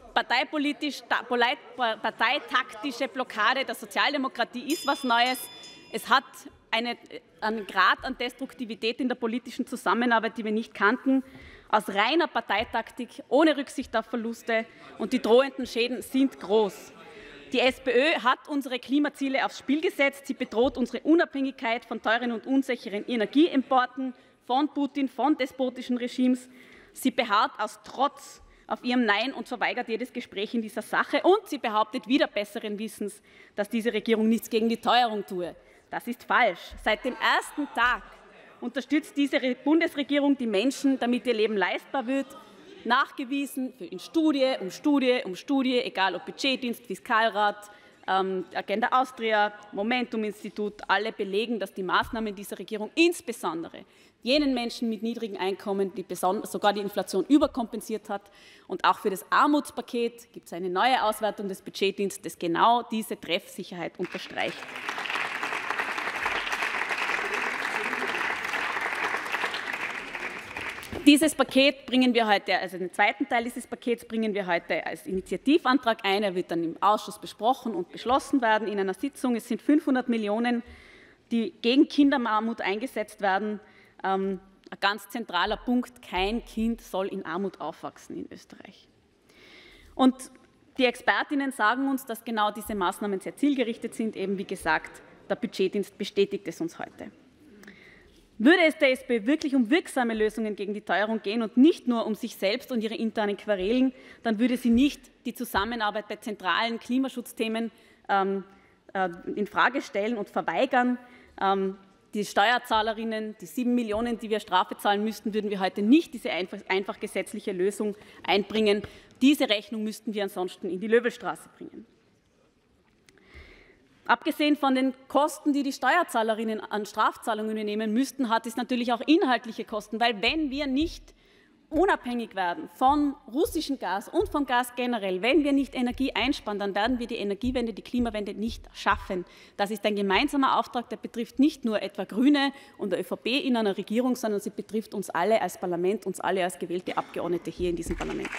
parteitaktische Blockade der Sozialdemokratie ist was Neues. Es hat einen Grad an Destruktivität in der politischen Zusammenarbeit, die wir nicht kannten, aus reiner Parteitaktik, ohne Rücksicht auf Verluste, und die drohenden Schäden sind groß. Die SPÖ hat unsere Klimaziele aufs Spiel gesetzt. Sie bedroht unsere Unabhängigkeit von teuren und unsicheren Energieimporten, von Putin, von despotischen Regimes. Sie beharrt aus Trotz auf ihrem Nein und verweigert jedes Gespräch in dieser Sache. Und sie behauptet wieder besseren Wissens, dass diese Regierung nichts gegen die Teuerung tue. Das ist falsch. Seit dem ersten Tag unterstützt diese Bundesregierung die Menschen, damit ihr Leben leistbar wird. Nachgewiesen in Studie um Studie, egal ob Budgetdienst, Fiskalrat, Agenda Austria, Momentum-Institut, alle belegen, dass die Maßnahmen dieser Regierung insbesondere jenen Menschen mit niedrigen Einkommen, die sogar die Inflation überkompensiert hat, und auch für das Armutspaket gibt es eine neue Auswertung des Budgetdienstes, das genau diese Treffsicherheit unterstreicht. Dieses Paket bringen wir heute, also den zweiten Teil dieses Pakets bringen wir heute als Initiativantrag ein. Er wird dann im Ausschuss besprochen und beschlossen werden in einer Sitzung. Es sind 500 Millionen, die gegen Kinderarmut eingesetzt werden. Ein ganz zentraler Punkt: Kein Kind soll in Armut aufwachsen in Österreich. Und die Expertinnen sagen uns, dass genau diese Maßnahmen sehr zielgerichtet sind. Eben wie gesagt, der Budgetdienst bestätigt es uns heute. Würde es der SPÖ wirklich um wirksame Lösungen gegen die Teuerung gehen und nicht nur um sich selbst und ihre internen Querelen, dann würde sie nicht die Zusammenarbeit bei zentralen Klimaschutzthemen in Frage stellen und verweigern. Die Steuerzahlerinnen, die 7 Millionen, die wir Strafe zahlen müssten, würden wir heute nicht diese einfach gesetzliche Lösung einbringen. Diese Rechnung müssten wir ansonsten in die Löwelstraße bringen. Abgesehen von den Kosten, die die Steuerzahlerinnen an Strafzahlungen übernehmen müssten, hat es natürlich auch inhaltliche Kosten, weil wenn wir nicht unabhängig werden von russischem Gas und vom Gas generell, wenn wir nicht Energie einsparen, dann werden wir die Energiewende, die Klimawende nicht schaffen. Das ist ein gemeinsamer Auftrag, der betrifft nicht nur etwa Grüne und der ÖVP in einer Regierung, sondern sie betrifft uns alle als Parlament, uns alle als gewählte Abgeordnete hier in diesem Parlament.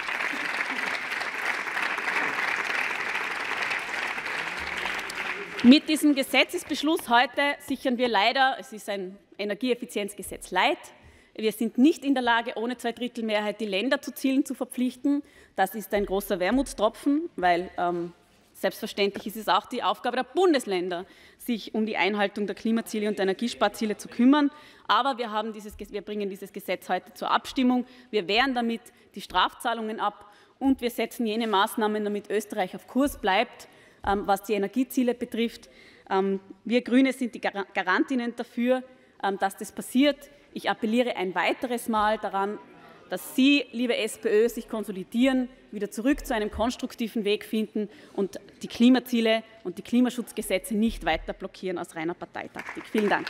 Mit diesem Gesetzesbeschluss heute sichern wir leider, es ist ein Energieeffizienzgesetz light, wir sind nicht in der Lage, ohne Zweidrittelmehrheit die Länder zu Zielen zu verpflichten. Das ist ein großer Wermutstropfen, weil selbstverständlich ist es auch die Aufgabe der Bundesländer, sich um die Einhaltung der Klimaziele und der Energiesparziele zu kümmern. Aber wir bringen dieses Gesetz heute zur Abstimmung. Wir wehren damit die Strafzahlungen ab und wir setzen jene Maßnahmen, damit Österreich auf Kurs bleibt, was die Energieziele betrifft. Wir Grüne sind die Garantinnen dafür, dass das passiert. Ich appelliere ein weiteres Mal daran, dass Sie, liebe SPÖ, sich konsolidieren, wieder zurück zu einem konstruktiven Weg finden und die Klimaziele und die Klimaschutzgesetze nicht weiter blockieren aus reiner Parteitaktik. Vielen Dank.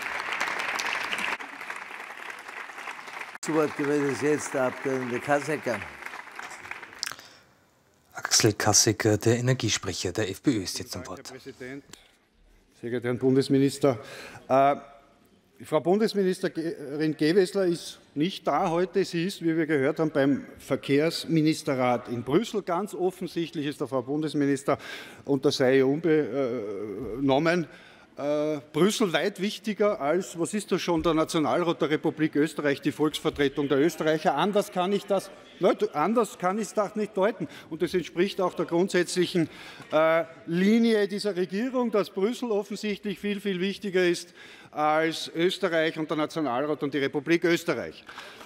Zu Wort gemeldet ist jetzt der Abgeordnete Kassecker. Axel Kassecker, der Energiesprecher der FPÖ, ist jetzt am Wort. Herr Präsident, sehr geehrter Herr Bundesminister. Frau Bundesministerin Gewessler ist nicht da heute. Sie ist, wie wir gehört haben, beim Verkehrsministerrat in Brüssel. Ganz offensichtlich ist der Frau Bundesminister, und das sei ihr unbenommen, Brüssel weit wichtiger als, was ist das schon, der Nationalrat der Republik Österreich, die Volksvertretung der Österreicher. Anders kann ich das nicht deuten. Und das entspricht auch der grundsätzlichen Linie dieser Regierung, dass Brüssel offensichtlich viel, viel wichtiger ist als Österreich und der Nationalrat und die Republik Österreich.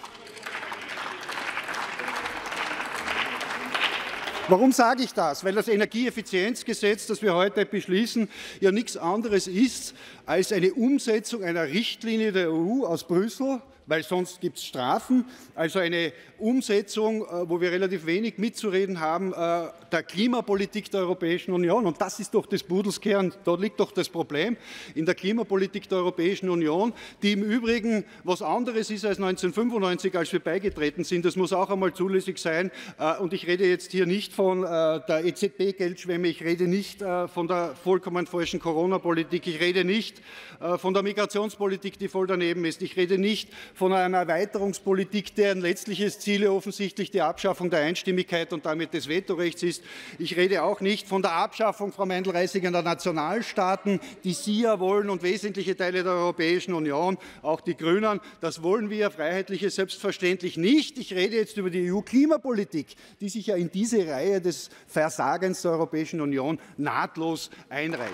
Warum sage ich das? Weil das Energieeffizienzgesetz, das wir heute beschließen, ja nichts anderes ist als eine Umsetzung einer Richtlinie der EU aus Brüssel, weil sonst gibt es Strafen, also eine Umsetzung, wo wir relativ wenig mitzureden haben, der Klimapolitik der Europäischen Union. Und das ist doch des Pudels Kern, da liegt doch das Problem in der Klimapolitik der Europäischen Union, die im Übrigen was anderes ist als 1995, als wir beigetreten sind. Das muss auch einmal zulässig sein. Und ich rede jetzt hier nicht von der EZB-Geldschwemme, ich rede nicht von der vollkommen falschen Corona-Politik, ich rede nicht von der Migrationspolitik, die voll daneben ist, ich rede nicht von einer Erweiterungspolitik, deren letztliches Ziel offensichtlich die Abschaffung der Einstimmigkeit und damit des Vetorechts ist. Ich rede auch nicht von der Abschaffung, Frau Meindl-Reisinger, der Nationalstaaten, die Sie ja wollen und wesentliche Teile der Europäischen Union, auch die Grünen. Das wollen wir Freiheitliche selbstverständlich nicht. Ich rede jetzt über die EU-Klimapolitik, die sich ja in diese Reihe des Versagens der Europäischen Union nahtlos einreicht.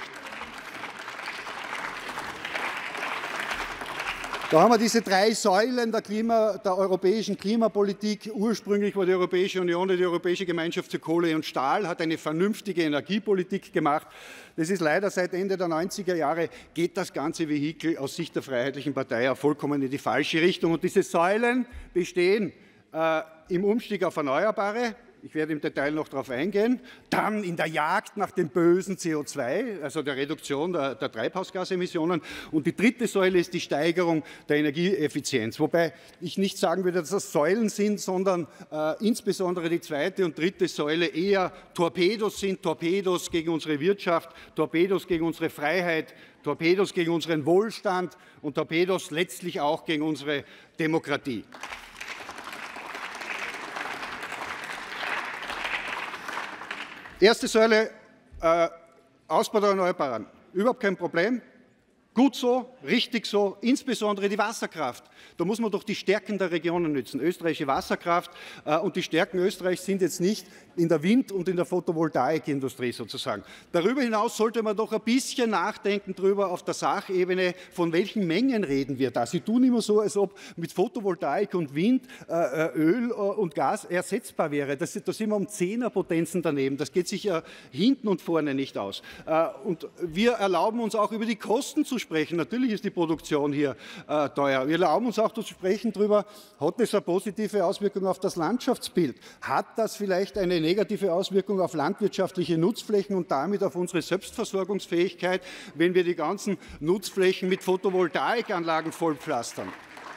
Da haben wir diese 3 Säulen der europäischen Klimapolitik. Ursprünglich war die Europäische Union, die Europäische Gemeinschaft für Kohle und Stahl, hat eine vernünftige Energiepolitik gemacht. Das ist leider seit Ende der 90er Jahre, geht das ganze Vehikel aus Sicht der Freiheitlichen Partei ja vollkommen in die falsche Richtung. Und diese Säulen bestehen im Umstieg auf Erneuerbare. Ich werde im Detail noch darauf eingehen. Dann in der Jagd nach dem bösen CO2, also der Reduktion der Treibhausgasemissionen. Und die dritte Säule ist die Steigerung der Energieeffizienz. Wobei ich nicht sagen würde, dass das Säulen sind, sondern insbesondere die zweite und dritte Säule eher Torpedos sind. Torpedos gegen unsere Wirtschaft, Torpedos gegen unsere Freiheit, Torpedos gegen unseren Wohlstand und Torpedos letztlich auch gegen unsere Demokratie. Erste Säule, Ausbau der Erneuerbaren. Überhaupt kein Problem. Gut so, richtig so, insbesondere die Wasserkraft. Da muss man doch die Stärken der Regionen nützen. Österreichische Wasserkraft und die Stärken Österreichs sind jetzt nicht in der Wind- und in der Photovoltaikindustrie sozusagen. Darüber hinaus sollte man doch ein bisschen nachdenken darüber auf der Sachebene, von welchen Mengen reden wir da. Sie tun immer so, als ob mit Photovoltaik und Wind Öl und Gas ersetzbar wäre. Da sind wir um 10er-Potenzen daneben. Das geht sich ja hinten und vorne nicht aus. Und wir erlauben uns auch über die Kosten zu sprechen. Natürlich ist die Produktion hier teuer. Wir erlauben uns auch zu sprechen darüber, hat das eine positive Auswirkung auf das Landschaftsbild? Hat das vielleicht eine negative Auswirkung auf landwirtschaftliche Nutzflächen und damit auf unsere Selbstversorgungsfähigkeit, wenn wir die ganzen Nutzflächen mit Photovoltaikanlagen vollpflastern?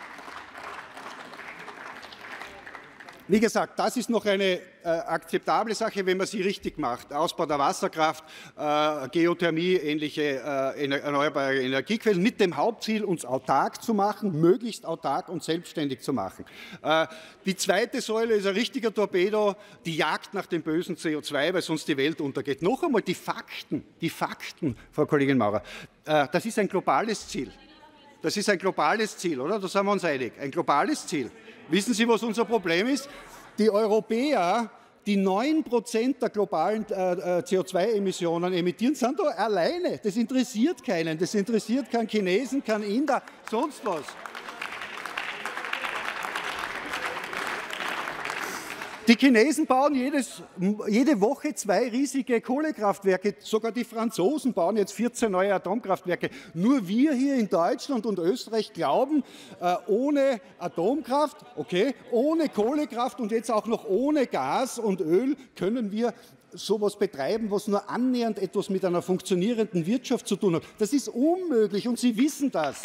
Wie gesagt, das ist noch eine akzeptable Sache, wenn man sie richtig macht. Ausbau der Wasserkraft, Geothermie, ähnliche erneuerbare Energiequellen mit dem Hauptziel, uns autark zu machen, möglichst autark und selbstständig zu machen. Die zweite Säule ist ein richtiger Torpedo, die Jagd nach dem bösen CO2, weil sonst die Welt untergeht. Noch einmal die Fakten, Frau Kollegin Maurer. Das ist ein globales Ziel. Das ist ein globales Ziel, oder? Da sind wir uns einig. Ein globales Ziel. Wissen Sie, was unser Problem ist? Die Europäer, die 9% der globalen CO2-Emissionen emittieren, sind da alleine. Das interessiert keinen. Das interessiert keinen Chinesen, keinen Inder, sonst was. Die Chinesen bauen jede Woche 2 riesige Kohlekraftwerke, sogar die Franzosen bauen jetzt 14 neue Atomkraftwerke. Nur wir hier in Deutschland und Österreich glauben, ohne Atomkraft, okay, ohne Kohlekraft und jetzt auch noch ohne Gas und Öl können wir sowas betreiben, was nur annähernd etwas mit einer funktionierenden Wirtschaft zu tun hat. Das ist unmöglich und Sie wissen das.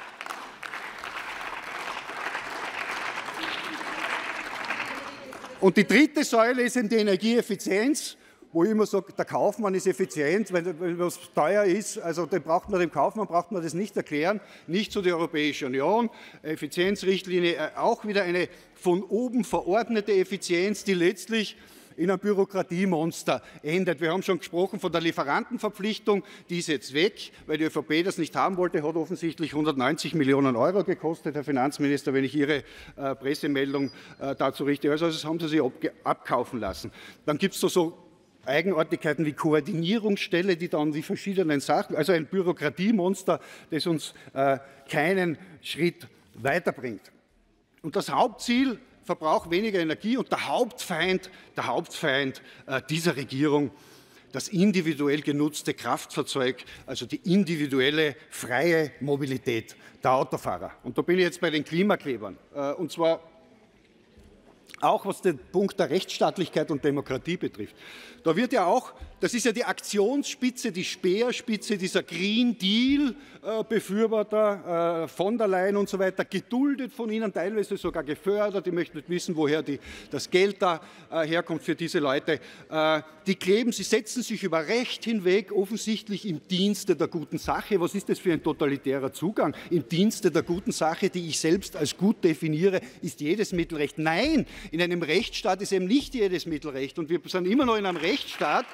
Und die dritte Säule ist eben die Energieeffizienz, wo ich immer sage, der Kaufmann ist effizient, wenn was teuer ist, also dem Kaufmann braucht man das nicht erklären, nicht so die Europäische Union, Effizienzrichtlinie, auch wieder eine von oben verordnete Effizienz, die letztlich in einem Bürokratiemonster endet. Wir haben schon gesprochen von der Lieferantenverpflichtung, die ist jetzt weg, weil die ÖVP das nicht haben wollte, hat offensichtlich 190 Millionen Euro gekostet, Herr Finanzminister, wenn ich Ihre Pressemeldung dazu richte. Also das haben Sie sich abkaufen lassen. Dann gibt es so Eigenartigkeiten wie Koordinierungsstelle, die dann die verschiedenen Sachen, also ein Bürokratiemonster, das uns keinen Schritt weiterbringt. Und das Hauptziel, Verbrauch weniger Energie und der Hauptfeind dieser Regierung, das individuell genutzte Kraftfahrzeug, also die individuelle freie Mobilität der Autofahrer. Und da bin ich jetzt bei den Klimaklebern. Und zwar auch was den Punkt der Rechtsstaatlichkeit und Demokratie betrifft. Da wird ja auch, das ist ja die Aktionsspitze, die Speerspitze dieser Green Deal-Befürworter, von der Leyen und so weiter, geduldet von Ihnen, teilweise sogar gefördert. Ich möchte nicht wissen, woher das Geld da herkommt für diese Leute. Die kleben, sie setzen sich über Recht hinweg, offensichtlich im Dienste der guten Sache. Was ist das für ein totalitärer Zugang? Im Dienste der guten Sache, die ich selbst als gut definiere, ist jedes Mittelrecht. Nein, in einem Rechtsstaat ist eben nicht jedes Mittelrecht. Und wir sind immer noch in einem Rechtsstaat.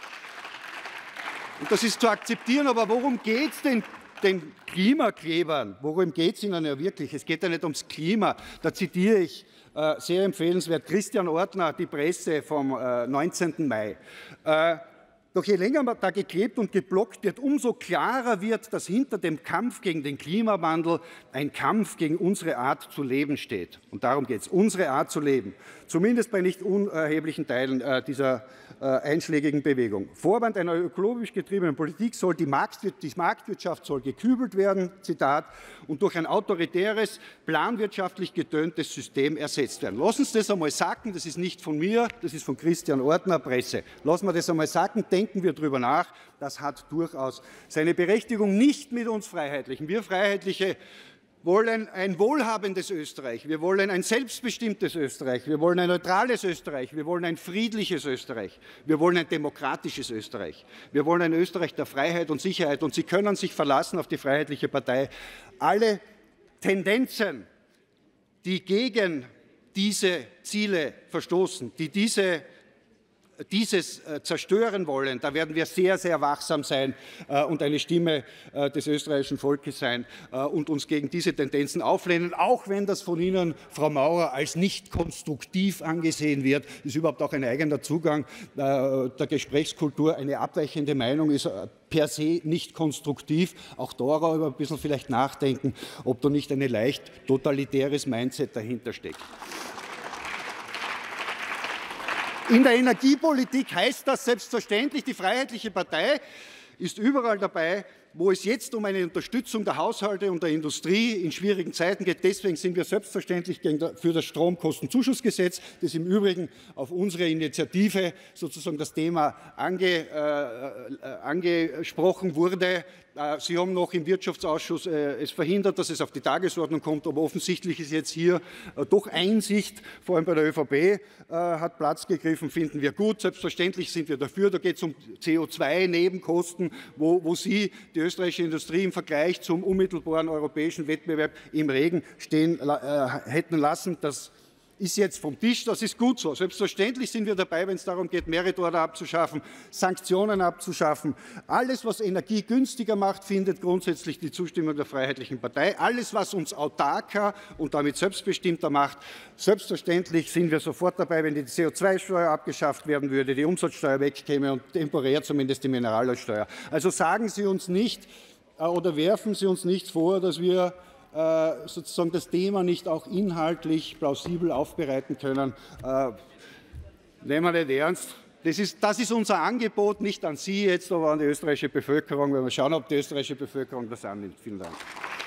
Und das ist zu akzeptieren. Aber worum geht es denn den Klimaklebern? Worum geht es ihnen ja wirklich? Es geht ja nicht ums Klima. Da zitiere ich sehr empfehlenswert Christian Ortner, die Presse vom 19. Mai. Doch je länger man da geklebt und geblockt wird, umso klarer wird, dass hinter dem Kampf gegen den Klimawandel ein Kampf gegen unsere Art zu leben steht. Und darum geht es, unsere Art zu leben. Zumindest bei nicht unerheblichen Teilen dieser einschlägigen Bewegung. Vorwand einer ökologisch getriebenen Politik soll die Marktwirtschaft soll gekübelt werden, Zitat, und durch ein autoritäres, planwirtschaftlich getöntes System ersetzt werden. Lassen Sie das einmal sacken, das ist nicht von mir, das ist von Christian Ortner, Presse. Lassen wir das einmal sacken, denken wir darüber nach, das hat durchaus seine Berechtigung, nicht mit uns Freiheitlichen. Wir Freiheitliche wollen ein wohlhabendes Österreich, wir wollen ein selbstbestimmtes Österreich, wir wollen ein neutrales Österreich, wir wollen ein friedliches Österreich, wir wollen ein demokratisches Österreich, wir wollen ein Österreich der Freiheit und Sicherheit, und Sie können sich verlassen auf die Freiheitliche Partei. Alle Tendenzen, die gegen diese Ziele verstoßen, die dieses zerstören wollen, da werden wir sehr, sehr wachsam sein und eine Stimme des österreichischen Volkes sein und uns gegen diese Tendenzen auflehnen, auch wenn das von Ihnen, Frau Maurer, als nicht konstruktiv angesehen wird. Das ist überhaupt auch ein eigener Zugang der Gesprächskultur. Eine abweichende Meinung ist per se nicht konstruktiv. Auch darüber ein bisschen vielleicht nachdenken, ob da nicht ein leicht totalitäres Mindset dahinter steckt. In der Energiepolitik heißt das selbstverständlich, die Freiheitliche Partei ist überall dabei, wo es jetzt um eine Unterstützung der Haushalte und der Industrie in schwierigen Zeiten geht. Deswegen sind wir selbstverständlich für das Stromkostenzuschussgesetz, das im Übrigen auf unsere Initiative sozusagen das Thema angesprochen wurde. Sie haben noch im Wirtschaftsausschuss es verhindert, dass es auf die Tagesordnung kommt, aber offensichtlich ist jetzt hier doch Einsicht, vor allem bei der ÖVP, hat Platz gegriffen, finden wir gut. Selbstverständlich sind wir dafür. Da geht es um CO2-Nebenkosten, wo Sie die österreichische Industrie im Vergleich zum unmittelbaren europäischen Wettbewerb im Regen stehen hätten lassen. Das ist jetzt vom Tisch, das ist gut so. Selbstverständlich sind wir dabei, wenn es darum geht, Merit-Order abzuschaffen, Sanktionen abzuschaffen. Alles, was Energie günstiger macht, findet grundsätzlich die Zustimmung der Freiheitlichen Partei. Alles, was uns autarker und damit selbstbestimmter macht, selbstverständlich sind wir sofort dabei, wenn die CO2-Steuer abgeschafft werden würde, die Umsatzsteuer wegkäme und temporär zumindest die Mineralölsteuer. Also sagen Sie uns nicht oder werfen Sie uns nicht vor, dass wir sozusagen das Thema nicht auch inhaltlich plausibel aufbereiten können. Nehmen wir nicht ernst. Das ist unser Angebot, nicht an Sie jetzt, aber an die österreichische Bevölkerung. Wir schauen, ob die österreichische Bevölkerung das annimmt. Vielen Dank.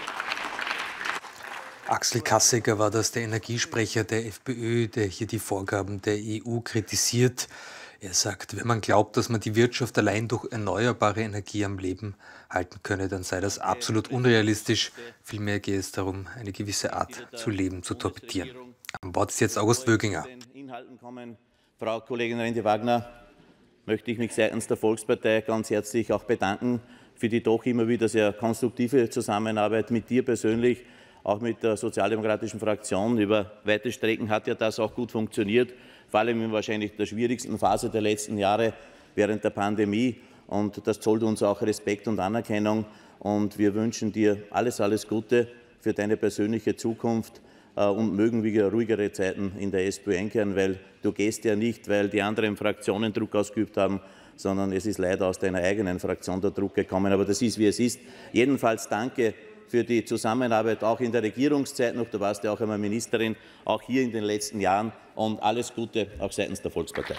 Axel Kassecker war das, der Energiesprecher der FPÖ, der hier die Vorgaben der EU kritisiert. Er sagt, wenn man glaubt, dass man die Wirtschaft allein durch erneuerbare Energie am Leben halten könne, dann sei das absolut unrealistisch. Vielmehr gehe es darum, eine gewisse Art zu leben zu torpedieren. Am Wort ist jetzt August Wöginger. Frau Kollegin Rende-Wagner, möchte ich mich seitens der Volkspartei ganz herzlich auch bedanken für die doch immer wieder sehr konstruktive Zusammenarbeit mit dir persönlich, auch mit der sozialdemokratischen Fraktion. Über weite Strecken hat ja das auch gut funktioniert, vor allem in wahrscheinlich der schwierigsten Phase der letzten Jahre während der Pandemie. Und das zollt uns auch Respekt und Anerkennung. Und wir wünschen dir alles, alles Gute für deine persönliche Zukunft und mögen wir ruhigere Zeiten in der SPÖ einkehren, weil du gehst ja nicht, weil die anderen Fraktionen Druck ausgeübt haben, sondern es ist leider aus deiner eigenen Fraktion der Druck gekommen. Aber das ist, wie es ist. Jedenfalls danke für die Zusammenarbeit auch in der Regierungszeit noch. Du warst ja auch einmal Ministerin, auch hier in den letzten Jahren. Und alles Gute auch seitens der Volkspartei.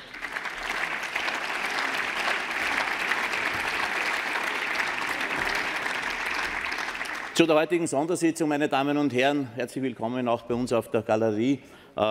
Zu der heutigen Sondersitzung, meine Damen und Herren, herzlich willkommen auch bei uns auf der Galerie.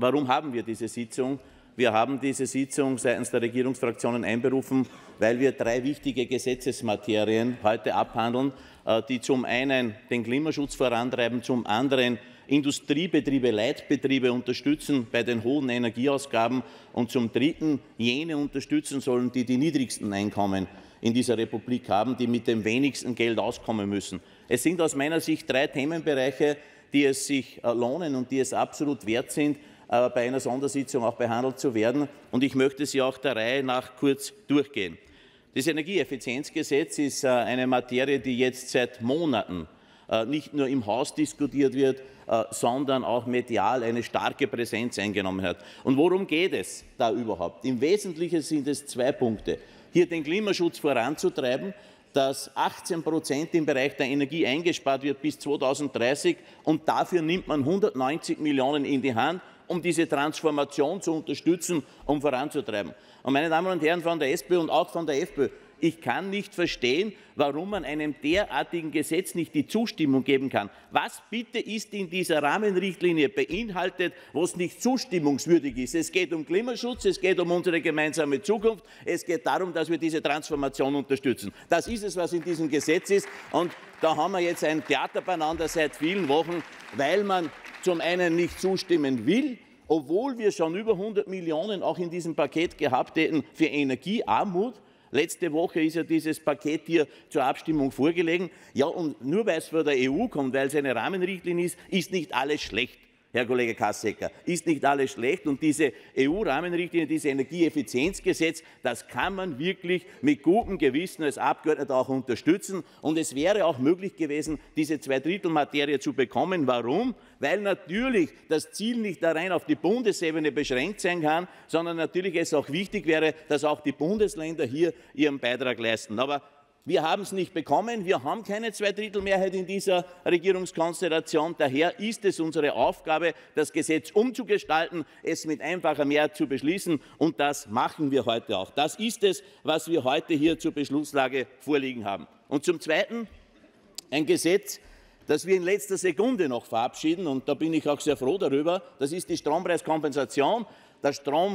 warum haben wir diese Sitzung? Wir haben diese Sitzung seitens der Regierungsfraktionen einberufen, weil wir 3 wichtige Gesetzesmaterien heute abhandeln, die zum einen den Klimaschutz vorantreiben, zum anderen Industriebetriebe, Leitbetriebe unterstützen bei den hohen Energieausgaben und zum dritten jene unterstützen sollen, die die niedrigsten Einkommen in dieser Republik haben, die mit dem wenigsten Geld auskommen müssen. Es sind aus meiner Sicht 3 Themenbereiche, die es sich lohnen und die es absolut wert sind, bei einer Sondersitzung auch behandelt zu werden. Und ich möchte sie auch der Reihe nach kurz durchgehen. Das Energieeffizienzgesetz ist eine Materie, die jetzt seit Monaten nicht nur im Haus diskutiert wird, sondern auch medial eine starke Präsenz eingenommen hat. Und worum geht es da überhaupt? Im Wesentlichen sind es 2 Punkte. Hier den Klimaschutz voranzutreiben, dass 18% im Bereich der Energie eingespart wird bis 2030 und dafür nimmt man 190 Millionen in die Hand, um diese Transformation zu unterstützen, um voranzutreiben. Und meine Damen und Herren von der SPÖ und auch von der FPÖ, ich kann nicht verstehen, warum man einem derartigen Gesetz nicht die Zustimmung geben kann. Was bitte ist in dieser Rahmenrichtlinie beinhaltet, was nicht zustimmungswürdig ist? Es geht um Klimaschutz, es geht um unsere gemeinsame Zukunft, es geht darum, dass wir diese Transformation unterstützen. Das ist es, was in diesem Gesetz ist. Und da haben wir jetzt ein Theater beieinander seit vielen Wochen, weil man zum einen nicht zustimmen will, obwohl wir schon über 100 Millionen auch in diesem Paket gehabt hätten für Energiearmut. Letzte Woche ist ja dieses Paket hier zur Abstimmung vorgelegen. Ja, und nur weil es von der EU kommt, weil es eine Rahmenrichtlinie ist, ist nicht alles schlecht. Herr Kollege Kassecker, ist nicht alles schlecht. Und diese EU-Rahmenrichtlinie, dieses Energieeffizienzgesetz, das kann man wirklich mit gutem Gewissen als Abgeordneter auch unterstützen. Und es wäre auch möglich gewesen, diese 2/3-Materie zu bekommen. Warum? Weil natürlich das Ziel nicht rein auf die Bundesebene beschränkt sein kann, sondern natürlich es auch wichtig wäre, dass auch die Bundesländer hier ihren Beitrag leisten. Aber wir haben es nicht bekommen. Wir haben keine 2/3-Mehrheit in dieser Regierungskonstellation. Daher ist es unsere Aufgabe, das Gesetz umzugestalten, es mit einfacher Mehrheit zu beschließen. Und das machen wir heute auch. Das ist es, was wir heute hier zur Beschlusslage vorliegen haben. Und zum Zweiten ein Gesetz, das wir in letzter Sekunde noch verabschieden. Und da bin ich auch sehr froh darüber. Das ist die Strompreiskompensation. Das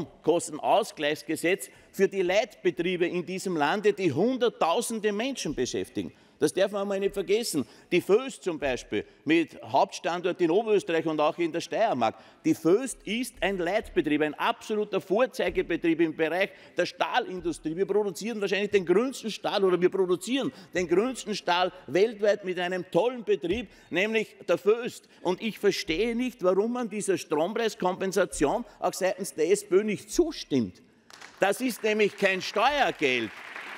Stromkostenausgleichsgesetz für die Leitbetriebe in diesem Lande, die Hunderttausende Menschen beschäftigen. Das darf man einmal nicht vergessen. Die Voest zum Beispiel mit Hauptstandort in Oberösterreich und auch in der Steiermark. Die Voest ist ein Leitbetrieb, ein absoluter Vorzeigebetrieb im Bereich der Stahlindustrie. Wir produzieren wahrscheinlich den grünsten Stahl oder wir produzieren den grünsten Stahl weltweit mit einem tollen Betrieb, nämlich der Voest. Und ich verstehe nicht, warum man dieser Strompreiskompensation auch seitens der SPÖ nicht zustimmt. Das ist nämlich kein Steuergeld.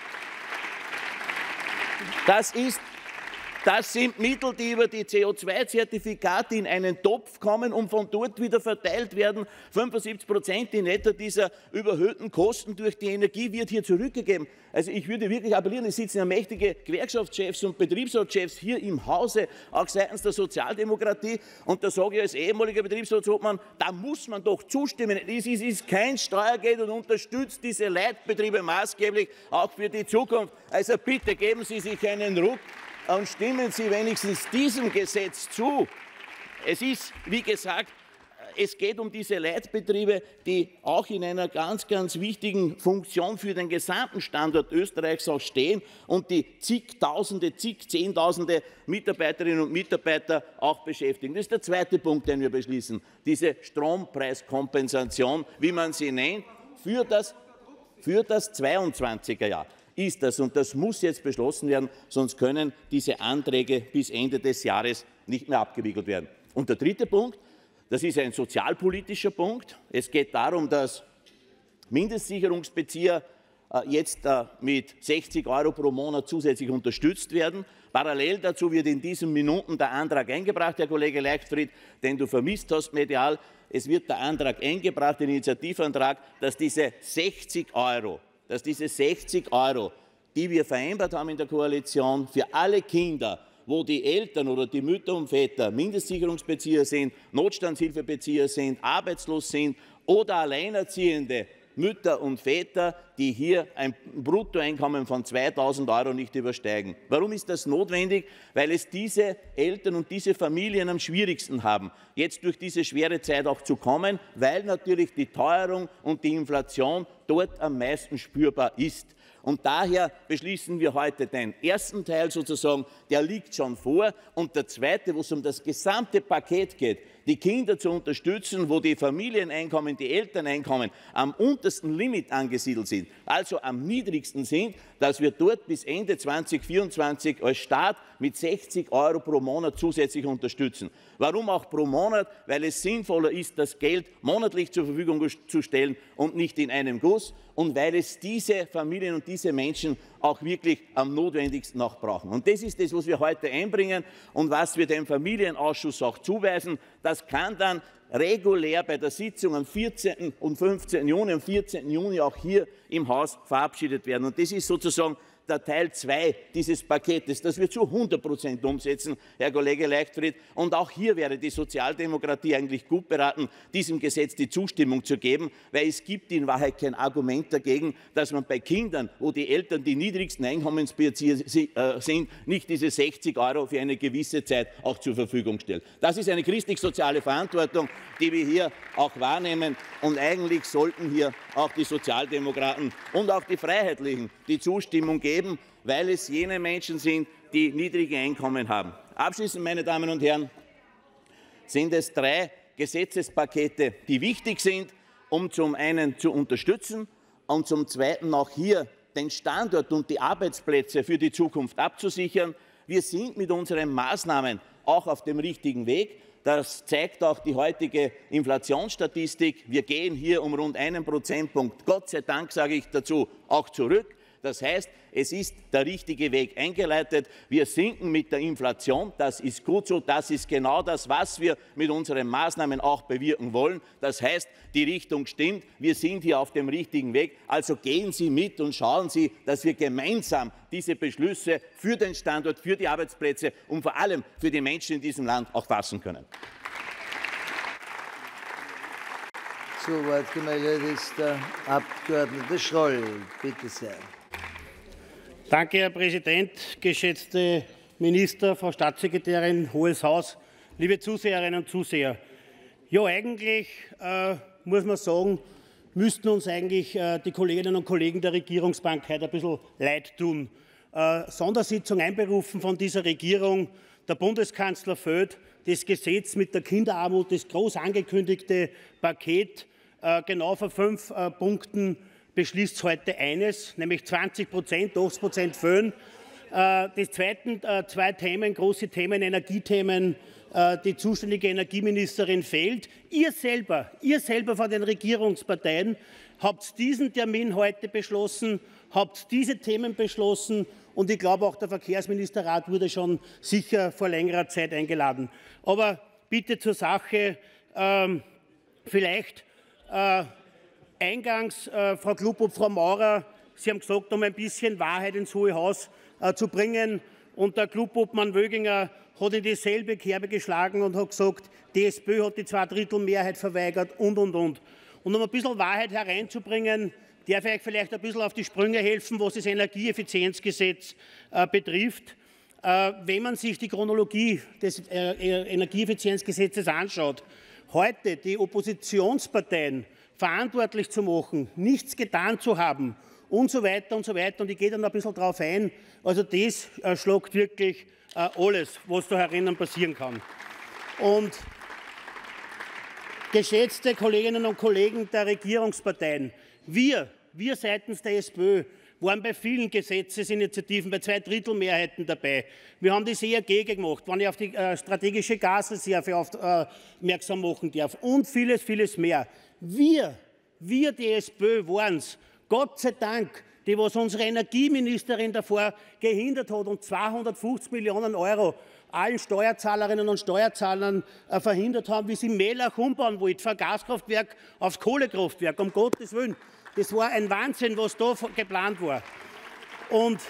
Das sind Mittel, die über die CO2-Zertifikate in einen Topf kommen und von dort wieder verteilt werden. 75% in etwa dieser überhöhten Kosten durch die Energie wird hier zurückgegeben. Also ich würde wirklich appellieren, es sitzen ja mächtige Gewerkschaftschefs und Betriebsratschefs hier im Hause, auch seitens der Sozialdemokratie. Und da sage ich als ehemaliger Betriebsratsobmann, da muss man doch zustimmen. Es ist kein Steuergeld und unterstützt diese Leitbetriebe maßgeblich auch für die Zukunft. Also bitte geben Sie sich einen Ruck und stimmen Sie wenigstens diesem Gesetz zu. Es ist, wie gesagt, es geht um diese Leitbetriebe, die auch in einer ganz, ganz wichtigen Funktion für den gesamten Standort Österreichs auch stehen und die zigtausende, Zehntausende Mitarbeiterinnen und Mitarbeiter auch beschäftigen. Das ist der zweite Punkt, den wir beschließen. Diese Strompreiskompensation, wie man sie nennt, für das 22er Jahr. Ist das. Und das muss jetzt beschlossen werden, sonst können diese Anträge bis Ende des Jahres nicht mehr abgewickelt werden. Und der dritte Punkt, das ist ein sozialpolitischer Punkt. Es geht darum, dass Mindestsicherungsbezieher jetzt mit 60 € pro Monat zusätzlich unterstützt werden. Parallel dazu wird in diesen Minuten der Antrag eingebracht, Herr Kollege Leichtfried, den du vermisst hast medial. Es wird der Antrag eingebracht, den Initiativantrag, dass diese 60 €, die wir vereinbart haben in der Koalition, für alle Kinder, wo die Eltern oder die Mütter und Väter Mindestsicherungsbezieher sind, Notstandshilfebezieher sind, arbeitslos sind oder alleinerziehende Mütter und Väter, die hier ein Bruttoeinkommen von 2.000 € nicht übersteigen. Warum ist das notwendig? Weil es diese Eltern und diese Familien am schwierigsten haben, jetzt durch diese schwere Zeit auch zu kommen, weil natürlich die Teuerung und die Inflation dort am meisten spürbar ist. Und daher beschließen wir heute den ersten Teil sozusagen, der liegt schon vor. Und der zweite, wo es um das gesamte Paket geht, die Kinder zu unterstützen, wo die Familieneinkommen, die Elterneinkommen am untersten Limit angesiedelt sind, also am niedrigsten sind, dass wir dort bis Ende 2024 als Staat mit 60 € pro Monat zusätzlich unterstützen. Warum auch pro Monat? Weil es sinnvoller ist, das Geld monatlich zur Verfügung zu stellen und nicht in einem Guss, und weil es diese Familien und diese Menschen auch wirklich am notwendigsten auch brauchen. Und das ist das, was wir heute einbringen und was wir dem Familienausschuss auch zuweisen. Das kann dann regulär bei der Sitzung am 14. und 15. Juni, am 14. Juni auch hier im Haus verabschiedet werden. Und das ist sozusagen der Teil 2 dieses Paketes, das wir zu 100% umsetzen, Herr Kollege Leichtfried. Und auch hier wäre die Sozialdemokratie eigentlich gut beraten, diesem Gesetz die Zustimmung zu geben, weil es gibt in Wahrheit kein Argument dagegen, dass man bei Kindern, wo die Eltern die niedrigsten Einkommensbezieher sind, nicht diese 60 € für eine gewisse Zeit auch zur Verfügung stellt. Das ist eine christlich-soziale Verantwortung, die wir hier auch wahrnehmen. Und eigentlich sollten hier auch die Sozialdemokraten und auch die Freiheitlichen die Zustimmung geben, weil es jene Menschen sind, die niedrige Einkommen haben. Abschließend, meine Damen und Herren, sind es 3 Gesetzespakete, die wichtig sind, um zum einen zu unterstützen und zum zweiten auch hier den Standort und die Arbeitsplätze für die Zukunft abzusichern. Wir sind mit unseren Maßnahmen auch auf dem richtigen Weg. Das zeigt auch die heutige Inflationsstatistik. Wir gehen hier um rund 1 Prozentpunkt, Gott sei Dank sage ich dazu, auch zurück. Das heißt, es ist der richtige Weg eingeleitet. Wir sinken mit der Inflation. Das ist gut so. Das ist genau das, was wir mit unseren Maßnahmen auch bewirken wollen. Das heißt, die Richtung stimmt. Wir sind hier auf dem richtigen Weg. Also gehen Sie mit und schauen Sie, dass wir gemeinsam diese Beschlüsse für den Standort, für die Arbeitsplätze und vor allem für die Menschen in diesem Land auch fassen können. Zu Wort gemeldet ist der Abgeordnete Schroll. Bitte sehr. Danke, Herr Präsident, geschätzte Minister, Frau Staatssekretärin, Hohes Haus, liebe Zuseherinnen und Zuseher. Ja, eigentlich muss man sagen, müssten uns eigentlich die Kolleginnen und Kollegen der Regierungsbank heute ein bisschen leid tun. Sondersitzung einberufen von dieser Regierung. Der Bundeskanzler fällt das Gesetz mit der Kinderarmut, das groß angekündigte Paket, genau vor 5 Punkten beschließt heute eines, nämlich 20%, 80% fehlen. Die zweiten 2 Themen, große Themen, Energiethemen, die zuständige Energieministerin fehlt. Ihr selber von den Regierungsparteien habt diesen Termin heute beschlossen, habt diese Themen beschlossen, und ich glaube, auch der Verkehrsministerrat wurde schon sicher vor längerer Zeit eingeladen. Aber bitte zur Sache, vielleicht eingangs, Frau Klubop, Frau Maurer, Sie haben gesagt, um ein bisschen Wahrheit ins Hohe Haus zu bringen. Und der Klubobmann Wöginger hat in dieselbe Kerbe geschlagen und hat gesagt, die SPÖ hat die 2/3 verweigert und. Und um ein bisschen Wahrheit hereinzubringen, darf ich euch vielleicht ein bisschen auf die Sprünge helfen, was das Energieeffizienzgesetz betrifft. Wenn man sich die Chronologie des Energieeffizienzgesetzes anschaut, heute die Oppositionsparteien verantwortlich zu machen, nichts getan zu haben und so weiter und so weiter. Und ich gehe dann ein bisschen darauf ein. Also das schlägt wirklich alles, was da herinnen passieren kann. Und geschätzte Kolleginnen und Kollegen der Regierungsparteien, wir seitens der SPÖ waren bei vielen Gesetzesinitiativen, bei 2/3 dabei. Wir haben das ERG gemacht, wenn ich auf die strategische Gasreserve aufmerksam machen darf und vieles, vieles mehr. Wir, die SPÖ, waren es, Gott sei Dank, die was unsere Energieministerin davor gehindert hat und 250 Millionen € allen Steuerzahlerinnen und Steuerzahlern verhindert haben, wie sie Mellach umbauen wollten, von Gaskraftwerk aufs Kohlekraftwerk, um Gottes Willen. Das war ein Wahnsinn, was da geplant war. Und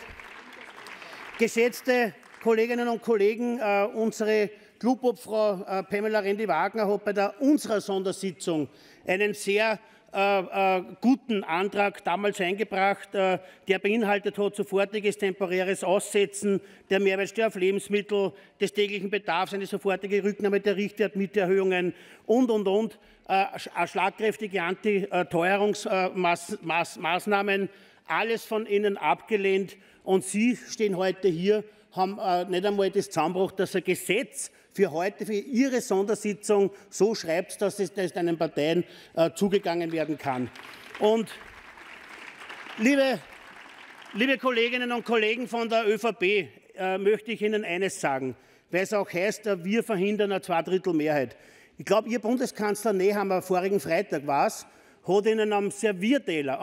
geschätzte Kolleginnen und Kollegen, unsere Klubobfrau Pamela Rendi-Wagner hat bei unserer Sondersitzung einen sehr guten Antrag damals eingebracht, der beinhaltet hat sofortiges temporäres Aussetzen der Mehrwertsteuer auf Lebensmittel, des täglichen Bedarfs, eine sofortige Rücknahme der Richtwertmieterhöhungen und schlagkräftige Antiteuerungsmaßnahmen, alles von Ihnen abgelehnt. Und Sie stehen heute hier, haben nicht einmal das zusammengebracht, dass ein Gesetz für heute, für Ihre Sondersitzung so schreibt, dass es den Parteien zugegangen werden kann. Und liebe Kolleginnen und Kollegen von der ÖVP, möchte ich Ihnen eines sagen, weil es auch heißt, wir verhindern eine Zweidrittelmehrheit. Ich glaube, Ihr Bundeskanzler Nehammer vorigen Freitag war es, hat Ihnen am Silbertaler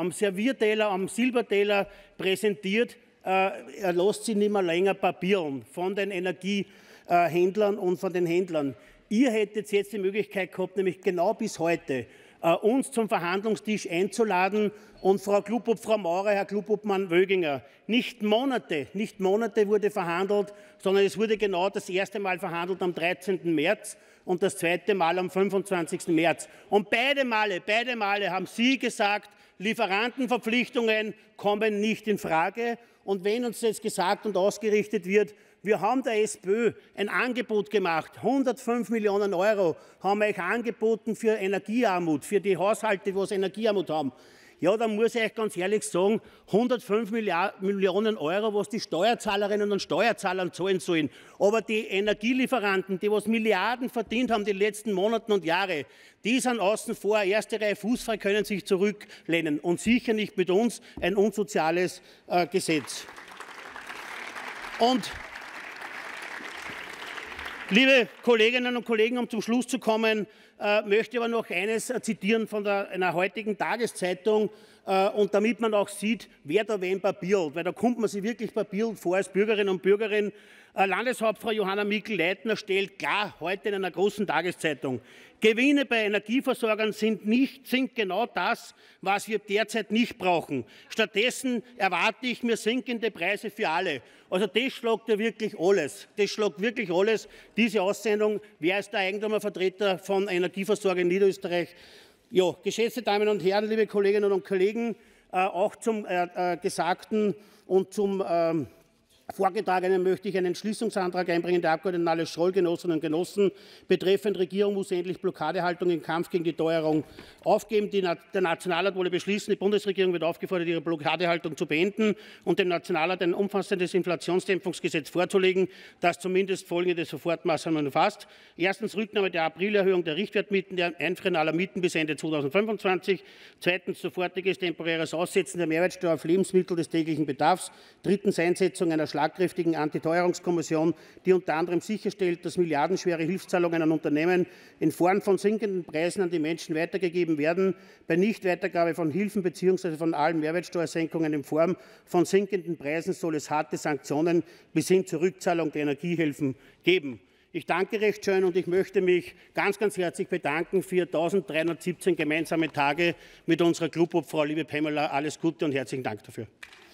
präsentiert, er lässt sie nicht mehr länger papieren von den Energiehändlern und von den Händlern. Ihr hättet jetzt die Möglichkeit gehabt, nämlich genau bis heute, uns zum Verhandlungstisch einzuladen und Frau Klubop, Frau Maurer, Herr Klubobmann-Wöginger, nicht Monate wurde verhandelt, sondern es wurde genau das erste Mal verhandelt am 13. März und das zweite Mal am 25. März. Und beide Male haben Sie gesagt, Lieferantenverpflichtungen kommen nicht in Frage. Und wenn uns jetzt gesagt und ausgerichtet wird, wir haben der SPÖ ein Angebot gemacht, 105 Millionen € haben wir euch angeboten für Energiearmut, für die Haushalte, die Energiearmut haben. Ja, dann muss ich euch ganz ehrlich sagen, 105 Millionen €, was die Steuerzahlerinnen und Steuerzahler zahlen sollen. Aber die Energielieferanten, die was Milliarden verdient haben die letzten Monate und Jahre, die sind außen vor, erste Reihe fußfrei, können sich zurücklehnen. Und sicher nicht mit uns ein unsoziales Gesetz. Und liebe Kolleginnen und Kollegen, um zum Schluss zu kommen, möchte ich aber noch eines zitieren von einer heutigen Tageszeitung, und damit man auch sieht, wer da wen papiert, weil da kommt man sich wirklich papiert vor als Bürgerin und Bürgerin. Landeshauptfrau Johanna Mikl-Leitner stellt klar heute in einer großen Tageszeitung: Gewinne bei Energieversorgern sind genau das, was wir derzeit nicht brauchen. Stattdessen erwarte ich mir sinkende Preise für alle. Also das schlägt ja wirklich alles. Das schlägt wirklich alles. Diese Aussendung, wer ist der Eigentümervertreter von Energieversorger in Niederösterreich? Ja, geschätzte Damen und Herren, liebe Kolleginnen und Kollegen, auch zum Gesagten und zum Vorgetragenen möchte ich einen Entschließungsantrag einbringen. Der Abgeordnete Nahles Schroll, Genossinnen und Genossen, betreffend Regierung muss endlich Blockadehaltung im Kampf gegen die Teuerung aufgeben. Der Nationalrat wolle beschließen, die Bundesregierung wird aufgefordert, ihre Blockadehaltung zu beenden und dem Nationalrat ein umfassendes Inflationsdämpfungsgesetz vorzulegen, das zumindest folgende Sofortmaßnahmen umfasst. Erstens Rücknahme der Aprilerhöhung der Richtwertmieten, der Einfrieren aller Mieten bis Ende 2025. Zweitens sofortiges temporäres Aussetzen der Mehrwertsteuer auf Lebensmittel des täglichen Bedarfs. Drittens Einsetzung einer schlagkräftigen Antiteuerungskommission, die unter anderem sicherstellt, dass milliardenschwere Hilfszahlungen an Unternehmen in Form von sinkenden Preisen an die Menschen weitergegeben werden. Bei Nichtweitergabe von Hilfen bzw. von allen Mehrwertsteuersenkungen in Form von sinkenden Preisen soll es harte Sanktionen bis hin zur Rückzahlung der Energiehilfen geben. Ich danke recht schön und ich möchte mich ganz, ganz herzlich bedanken für 1317 gemeinsame Tage mit unserer Clubobfrau, liebe Pamela. Alles Gute und herzlichen Dank dafür.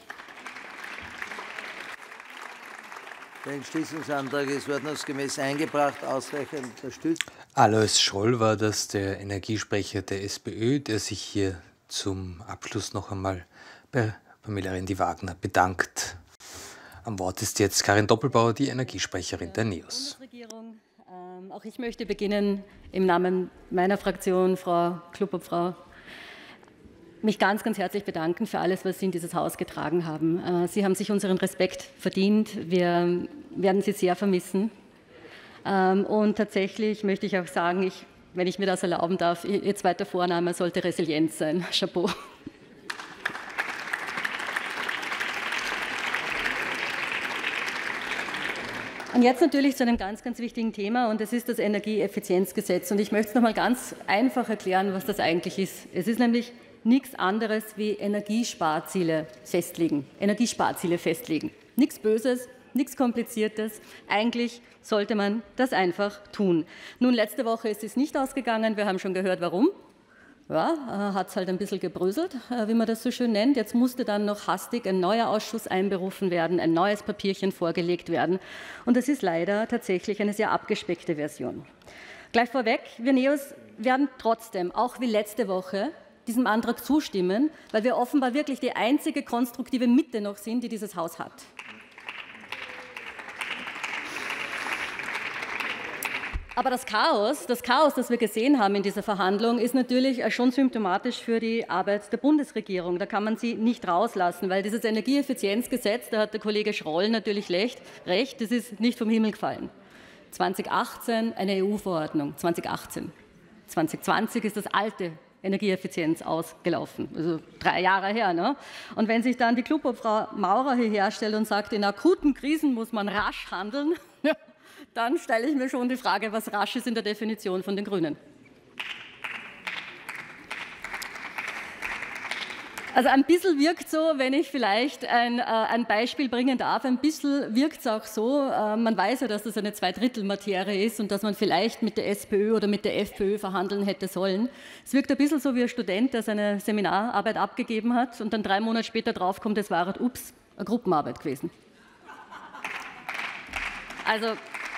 Der Entschließungsantrag ist ordnungsgemäß eingebracht, ausreichend unterstützt. Alois Schroll war das, der Energiesprecher der SPÖ, der sich hier zum Abschluss noch einmal bei Pamela Rendi-Wagner bedankt. Am Wort ist jetzt Karin Doppelbauer, die Energiesprecherin der NEOS. Auch ich möchte beginnen, im Namen meiner Fraktion, Frau Klubobfrau, mich ganz, ganz herzlich bedanken für alles, was Sie in dieses Haus getragen haben. Sie haben sich unseren Respekt verdient. Wir werden Sie sehr vermissen. Und tatsächlich möchte ich auch sagen, wenn ich mir das erlauben darf, Ihr zweiter Vorname sollte Resilienz sein. Chapeau. Und jetzt natürlich zu einem ganz, ganz wichtigen Thema, und das ist das Energieeffizienzgesetz. Und ich möchte es noch mal ganz einfach erklären, was das eigentlich ist. Es ist nämlich nichts anderes wie Energiesparziele festlegen. Nichts Böses, nichts Kompliziertes. Eigentlich sollte man das einfach tun. Nun, letzte Woche ist es nicht ausgegangen. Wir haben schon gehört, warum. Ja, hat es halt ein bisschen gebröselt, wie man das so schön nennt. Jetzt musste dann noch hastig ein neuer Ausschuss einberufen werden, ein neues Papierchen vorgelegt werden. Und das ist leider tatsächlich eine sehr abgespeckte Version. Gleich vorweg, wir NEOS werden trotzdem, auch wie letzte Woche, diesem Antrag zustimmen, weil wir offenbar wirklich die einzige konstruktive Mitte noch sind, die dieses Haus hat. Aber das Chaos, das wir gesehen haben in dieser Verhandlung, ist natürlich schon symptomatisch für die Arbeit der Bundesregierung. Da kann man sie nicht rauslassen, weil dieses Energieeffizienzgesetz, da hat der Kollege Schroll natürlich recht, das ist nicht vom Himmel gefallen. 2018 eine EU-Verordnung, 2018. 2020 ist das alte Energieeffizienz ausgelaufen, also 3 Jahre her. Ne? Und wenn sich dann die Klubobfrau Maurer hierher stellt und sagt, in akuten Krisen muss man rasch handeln, dann stelle ich mir schon die Frage, was rasch ist in der Definition von den Grünen. Also ein bisschen wirkt so, wenn ich vielleicht ein Beispiel bringen darf, ein bisschen wirkt es auch so, man weiß ja, dass das eine Zweidrittelmaterie ist und dass man vielleicht mit der SPÖ oder mit der FPÖ verhandeln hätte sollen. Es wirkt ein bisschen so wie ein Student, der seine Seminararbeit abgegeben hat und dann 3 Monate später draufkommt, es war eine Gruppenarbeit gewesen. Also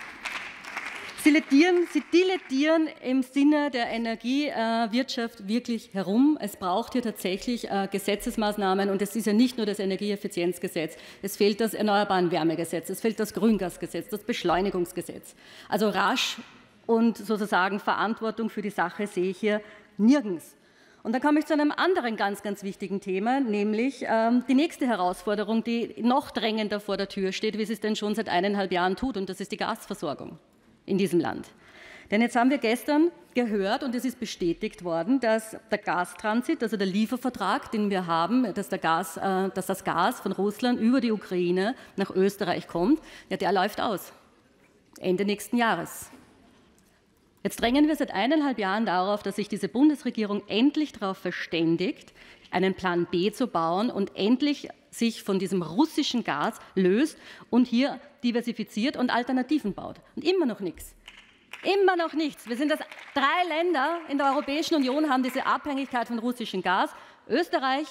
Sie dilettieren im Sinne der Energiewirtschaft wirklich herum. Es braucht hier tatsächlich Gesetzesmaßnahmen und es ist ja nicht nur das Energieeffizienzgesetz. Es fehlt das Erneuerbaren Wärmegesetz, es fehlt das Grüngasgesetz, das Beschleunigungsgesetz. Also rasch und sozusagen Verantwortung für die Sache sehe ich hier nirgends. Und dann komme ich zu einem anderen ganz, ganz wichtigen Thema, nämlich die nächste Herausforderung, die noch drängender vor der Tür steht, wie sie es denn schon seit 1,5 Jahren tut, und das ist die Gasversorgung in diesem Land. Denn jetzt haben wir gestern gehört, und es ist bestätigt worden, dass der Gastransit, also der Liefervertrag, den wir haben, dass das Gas von Russland über die Ukraine nach Österreich kommt, ja, der läuft aus. Ende nächsten Jahres. Jetzt drängen wir seit 1,5 Jahren darauf, dass sich diese Bundesregierung endlich darauf verständigt, einen Plan B zu bauen und endlich sich von diesem russischen Gas löst und hier diversifiziert und Alternativen baut. Und immer noch nichts. Immer noch nichts. Wir sind 3 Länder in der Europäischen Union, haben diese Abhängigkeit von russischem Gas. Österreich,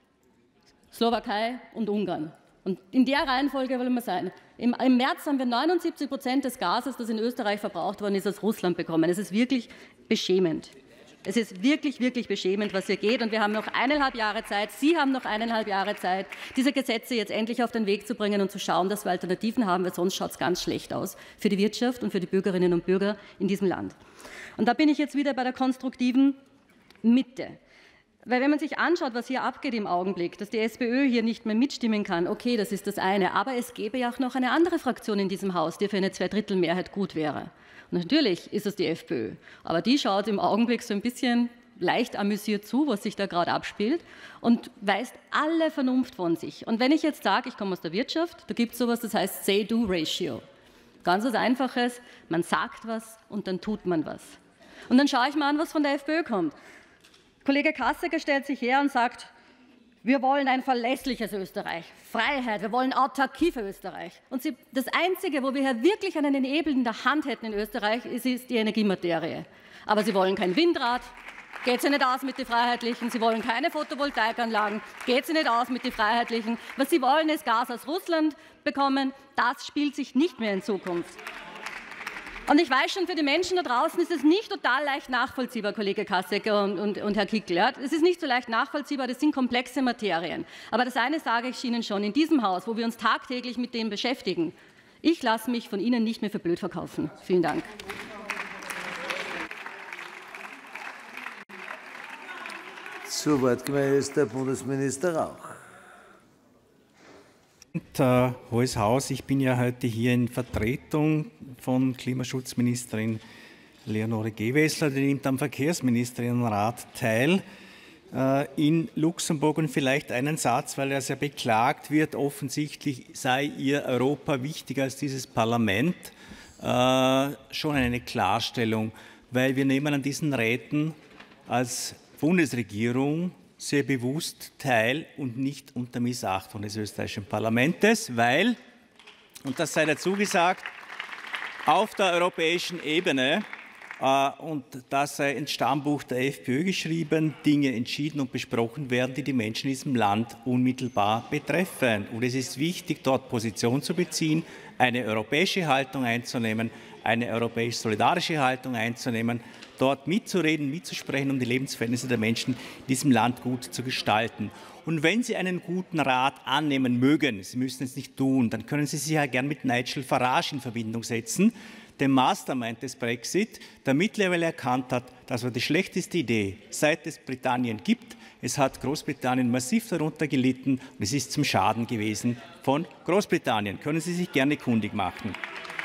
Slowakei und Ungarn. Und in der Reihenfolge wollen wir sein. Im März haben wir 79% des Gases, das in Österreich verbraucht worden ist, aus Russland bekommen. Es ist wirklich beschämend. Es ist wirklich, wirklich beschämend, was hier geht. Und wir haben noch 1,5 Jahre Zeit, Sie haben noch 1,5 Jahre Zeit, diese Gesetze jetzt endlich auf den Weg zu bringen und zu schauen, dass wir Alternativen haben, weil sonst schaut es ganz schlecht aus für die Wirtschaft und für die Bürgerinnen und Bürger in diesem Land. Und da bin ich jetzt wieder bei der konstruktiven Mitte. Weil wenn man sich anschaut, was hier abgeht im Augenblick, dass die SPÖ hier nicht mehr mitstimmen kann, okay, das ist das eine, aber es gäbe ja auch noch eine andere Fraktion in diesem Haus, die für eine Zweidrittelmehrheit gut wäre. Und natürlich ist es die FPÖ, aber die schaut im Augenblick so ein bisschen leicht amüsiert zu, was sich da gerade abspielt und weist alle Vernunft von sich. Und wenn ich jetzt sage, ich komme aus der Wirtschaft, da gibt es sowas, das heißt Say-Do-Ratio. Ganz was Einfaches, man sagt was und dann tut man was. Und dann schaue ich mal an, was von der FPÖ kommt. Kollege Kassecker stellt sich her und sagt, wir wollen ein verlässliches Österreich, Freiheit, wir wollen Autarkie für Österreich. Und das Einzige, wo wir hier wirklich einen Enabler in der Hand hätten in Österreich, ist die Energiematerie. Aber Sie wollen kein Windrad, geht sie nicht aus mit den Freiheitlichen. Sie wollen keine Photovoltaikanlagen, geht sie nicht aus mit den Freiheitlichen. Was Sie wollen, ist Gas aus Russland bekommen. Das spielt sich nicht mehr in Zukunft. Und ich weiß schon, für die Menschen da draußen ist es nicht total leicht nachvollziehbar, Kollege Kassecker und Herr Kickl. Ja? Es ist nicht so leicht nachvollziehbar, das sind komplexe Materien. Aber das eine sage ich Ihnen schon, in diesem Haus, wo wir uns tagtäglich mit dem beschäftigen, ich lasse mich von Ihnen nicht mehr für blöd verkaufen. Vielen Dank. Zu Wort gemeldet ist der Bundesminister Rauch. Hohes Haus, ich bin ja heute hier in Vertretung von Klimaschutzministerin Leonore Gewessler, die nimmt am Verkehrsministerinnenrat teil in Luxemburg. Und vielleicht einen Satz, weil er sehr beklagt wird, offensichtlich sei ihr Europa wichtiger als dieses Parlament, schon eine Klarstellung, weil wir nehmen an diesen Räten als Bundesregierung sehr bewusst teil und nicht unter Missachtung des österreichischen Parlaments, weil, und das sei dazu gesagt, auf der europäischen Ebene und das sei ins Stammbuch der FPÖ geschrieben, Dinge entschieden und besprochen werden, die die Menschen in diesem Land unmittelbar betreffen. Und es ist wichtig, dort Position zu beziehen, eine europäische Haltung einzunehmen, eine europäisch-solidarische Haltung einzunehmen, dort mitzureden, mitzusprechen, um die Lebensverhältnisse der Menschen in diesem Land gut zu gestalten. Und wenn Sie einen guten Rat annehmen mögen, Sie müssen es nicht tun, dann können Sie sich ja gern mit Nigel Farage in Verbindung setzen, dem Mastermind des Brexit, der mittlerweile erkannt hat, das war die schlechteste Idee, seit es Britannien gibt. Es hat Großbritannien massiv darunter gelitten und es ist zum Schaden gewesen von Großbritannien. Können Sie sich gerne kundig machen.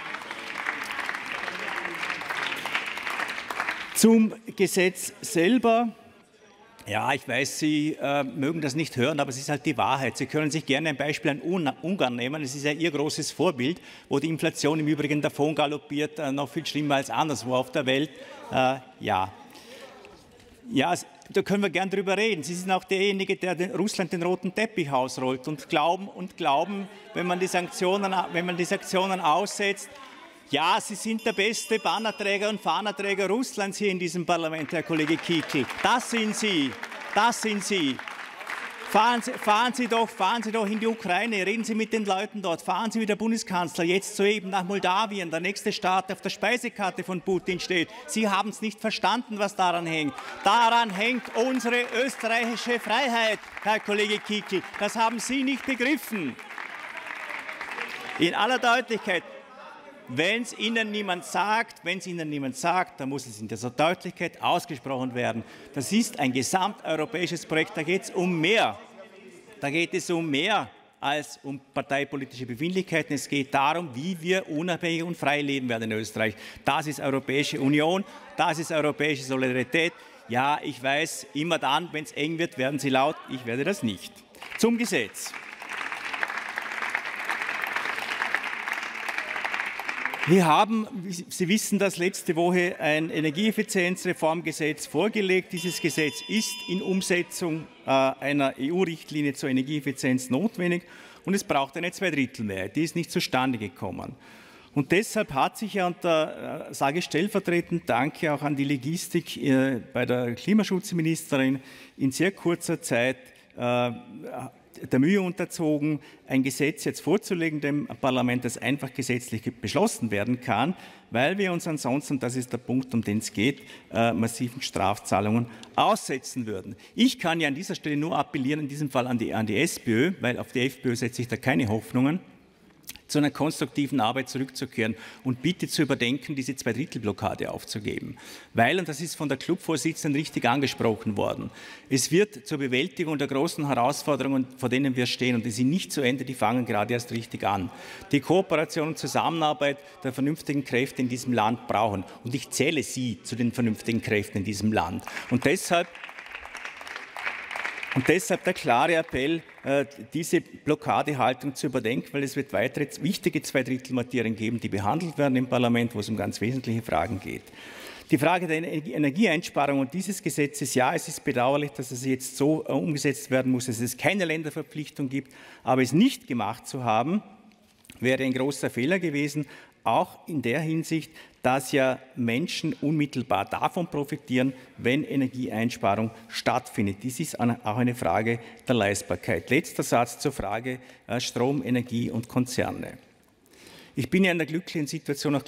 Zum Gesetz selber. Ja, ich weiß, Sie mögen das nicht hören, aber es ist halt die Wahrheit. Sie können sich gerne ein Beispiel an Ungarn nehmen. Es ist ja Ihr großes Vorbild, wo die Inflation im Übrigen davon galoppiert, noch viel schlimmer als anderswo auf der Welt. Ja, da können wir gern drüber reden. Sie sind auch derjenige, der Russland den roten Teppich ausrollt und glauben, wenn man die Sanktionen aussetzt. Ja, Sie sind der beste Bannerträger und Fahnenträger Russlands hier in diesem Parlament, Herr Kollege Kickl. Das sind Sie. Das sind Sie. Fahren Sie doch in die Ukraine, reden Sie mit den Leuten dort, fahren Sie wie der Bundeskanzler jetzt soeben nach Moldawien, der nächste Staat auf der Speisekarte von Putin steht. Sie haben es nicht verstanden, was daran hängt. Daran hängt unsere österreichische Freiheit, Herr Kollege Kickl. Das haben Sie nicht begriffen. In aller Deutlichkeit. Wenn es Ihnen niemand sagt, dann muss es in dieser Deutlichkeit ausgesprochen werden. Das ist ein gesamteuropäisches Projekt, da geht es um mehr. Da geht es um mehr als um parteipolitische Befindlichkeiten. Es geht darum, wie wir unabhängig und frei leben werden in Österreich. Das ist Europäische Union, das ist europäische Solidarität. Ja, ich weiß, immer dann, wenn es eng wird, werden Sie laut. Ich werde das nicht. Zum Gesetz. Wir haben, Sie wissen das, letzte Woche ein Energieeffizienzreformgesetz vorgelegt. Dieses Gesetz ist in Umsetzung einer EU-Richtlinie zur Energieeffizienz notwendig und es braucht eine Zweidrittelmehrheit. Die ist nicht zustande gekommen. Und deshalb hat sich ja, und da sage ich stellvertretend Danke auch an die Logistik bei der Klimaschutzministerin, in sehr kurzer Zeit der Mühe unterzogen, ein Gesetz jetzt vorzulegen dem Parlament, das einfach gesetzlich beschlossen werden kann, weil wir uns ansonsten, und das ist der Punkt, um den es geht, massiven Strafzahlungen aussetzen würden. Ich kann ja an dieser Stelle nur appellieren, in diesem Fall an die SPÖ, weil auf die FPÖ setze ich da keine Hoffnungen, zu einer konstruktiven Arbeit zurückzukehren und bitte zu überdenken, diese Zweidrittelblockade aufzugeben. Weil, und das ist von der Clubvorsitzenden richtig angesprochen worden, es wird zur Bewältigung der großen Herausforderungen, vor denen wir stehen, und die sind nicht zu Ende, die fangen gerade erst richtig an, die Kooperation und Zusammenarbeit der vernünftigen Kräfte in diesem Land brauchen. Und ich zähle Sie zu den vernünftigen Kräften in diesem Land. Und deshalb der klare Appell, diese Blockadehaltung zu überdenken, weil es wird weitere wichtige Zweidrittelmaterien geben, die behandelt werden im Parlament, wo es um ganz wesentliche Fragen geht. Die Frage der Energieeinsparung und dieses Gesetzes, ja, es ist bedauerlich, dass es jetzt so umgesetzt werden muss, dass es keine Länderverpflichtung gibt, aber es nicht gemacht zu haben, wäre ein großer Fehler gewesen, auch in der Hinsicht, dass ja Menschen unmittelbar davon profitieren, wenn Energieeinsparung stattfindet. Dies ist auch eine Frage der Leistbarkeit. Letzter Satz zur Frage Strom, Energie und Konzerne. Ich bin ja in der glücklichen Situation, auch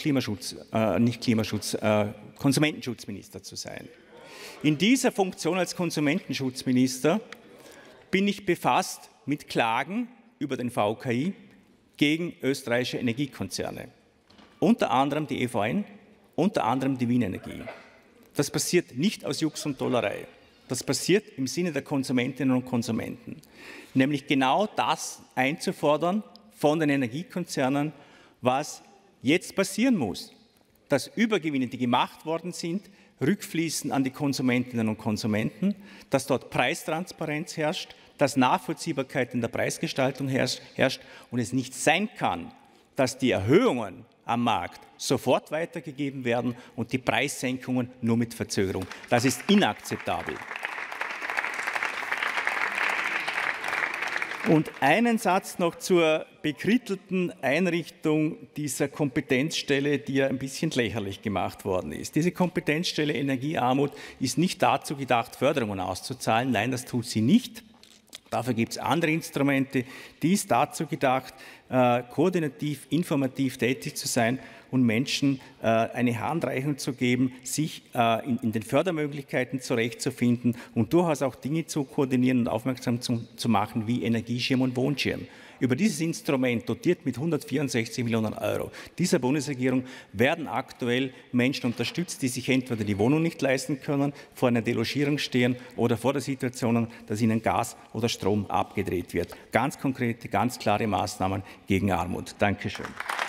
Konsumentenschutzminister zu sein. In dieser Funktion als Konsumentenschutzminister bin ich befasst mit Klagen über den VKI gegen österreichische Energiekonzerne. Unter anderem die EVN, unter anderem die Wien Energie. Das passiert nicht aus Jux und Tollerei. Das passiert im Sinne der Konsumentinnen und Konsumenten. Nämlich genau das einzufordern von den Energiekonzernen, was jetzt passieren muss. Dass Übergewinne, die gemacht worden sind, rückfließen an die Konsumentinnen und Konsumenten, dass dort Preistransparenz herrscht, dass Nachvollziehbarkeit in der Preisgestaltung herrscht und es nicht sein kann, dass die Erhöhungen am Markt sofort weitergegeben werden und die Preissenkungen nur mit Verzögerung. Das ist inakzeptabel. Und einen Satz noch zur bekrittelten Einrichtung dieser Kompetenzstelle, die ja ein bisschen lächerlich gemacht worden ist. Diese Kompetenzstelle Energiearmut ist nicht dazu gedacht, Förderungen auszuzahlen. Nein, das tut sie nicht. Dafür gibt es andere Instrumente. Die ist dazu gedacht, koordinativ, informativ tätig zu sein und Menschen eine Handreichung zu geben, sich in den Fördermöglichkeiten zurechtzufinden und durchaus auch Dinge zu koordinieren und aufmerksam zu machen, wie Energieschirm und Wohnschirm. Über dieses Instrument, dotiert mit 164 Millionen Euro dieser Bundesregierung, werden aktuell Menschen unterstützt, die sich entweder die Wohnung nicht leisten können, vor einer Delogierung stehen oder vor der Situation, dass ihnen Gas oder Strom abgedreht wird. Ganz konkrete, ganz klare Maßnahmen gegen Armut. Dankeschön.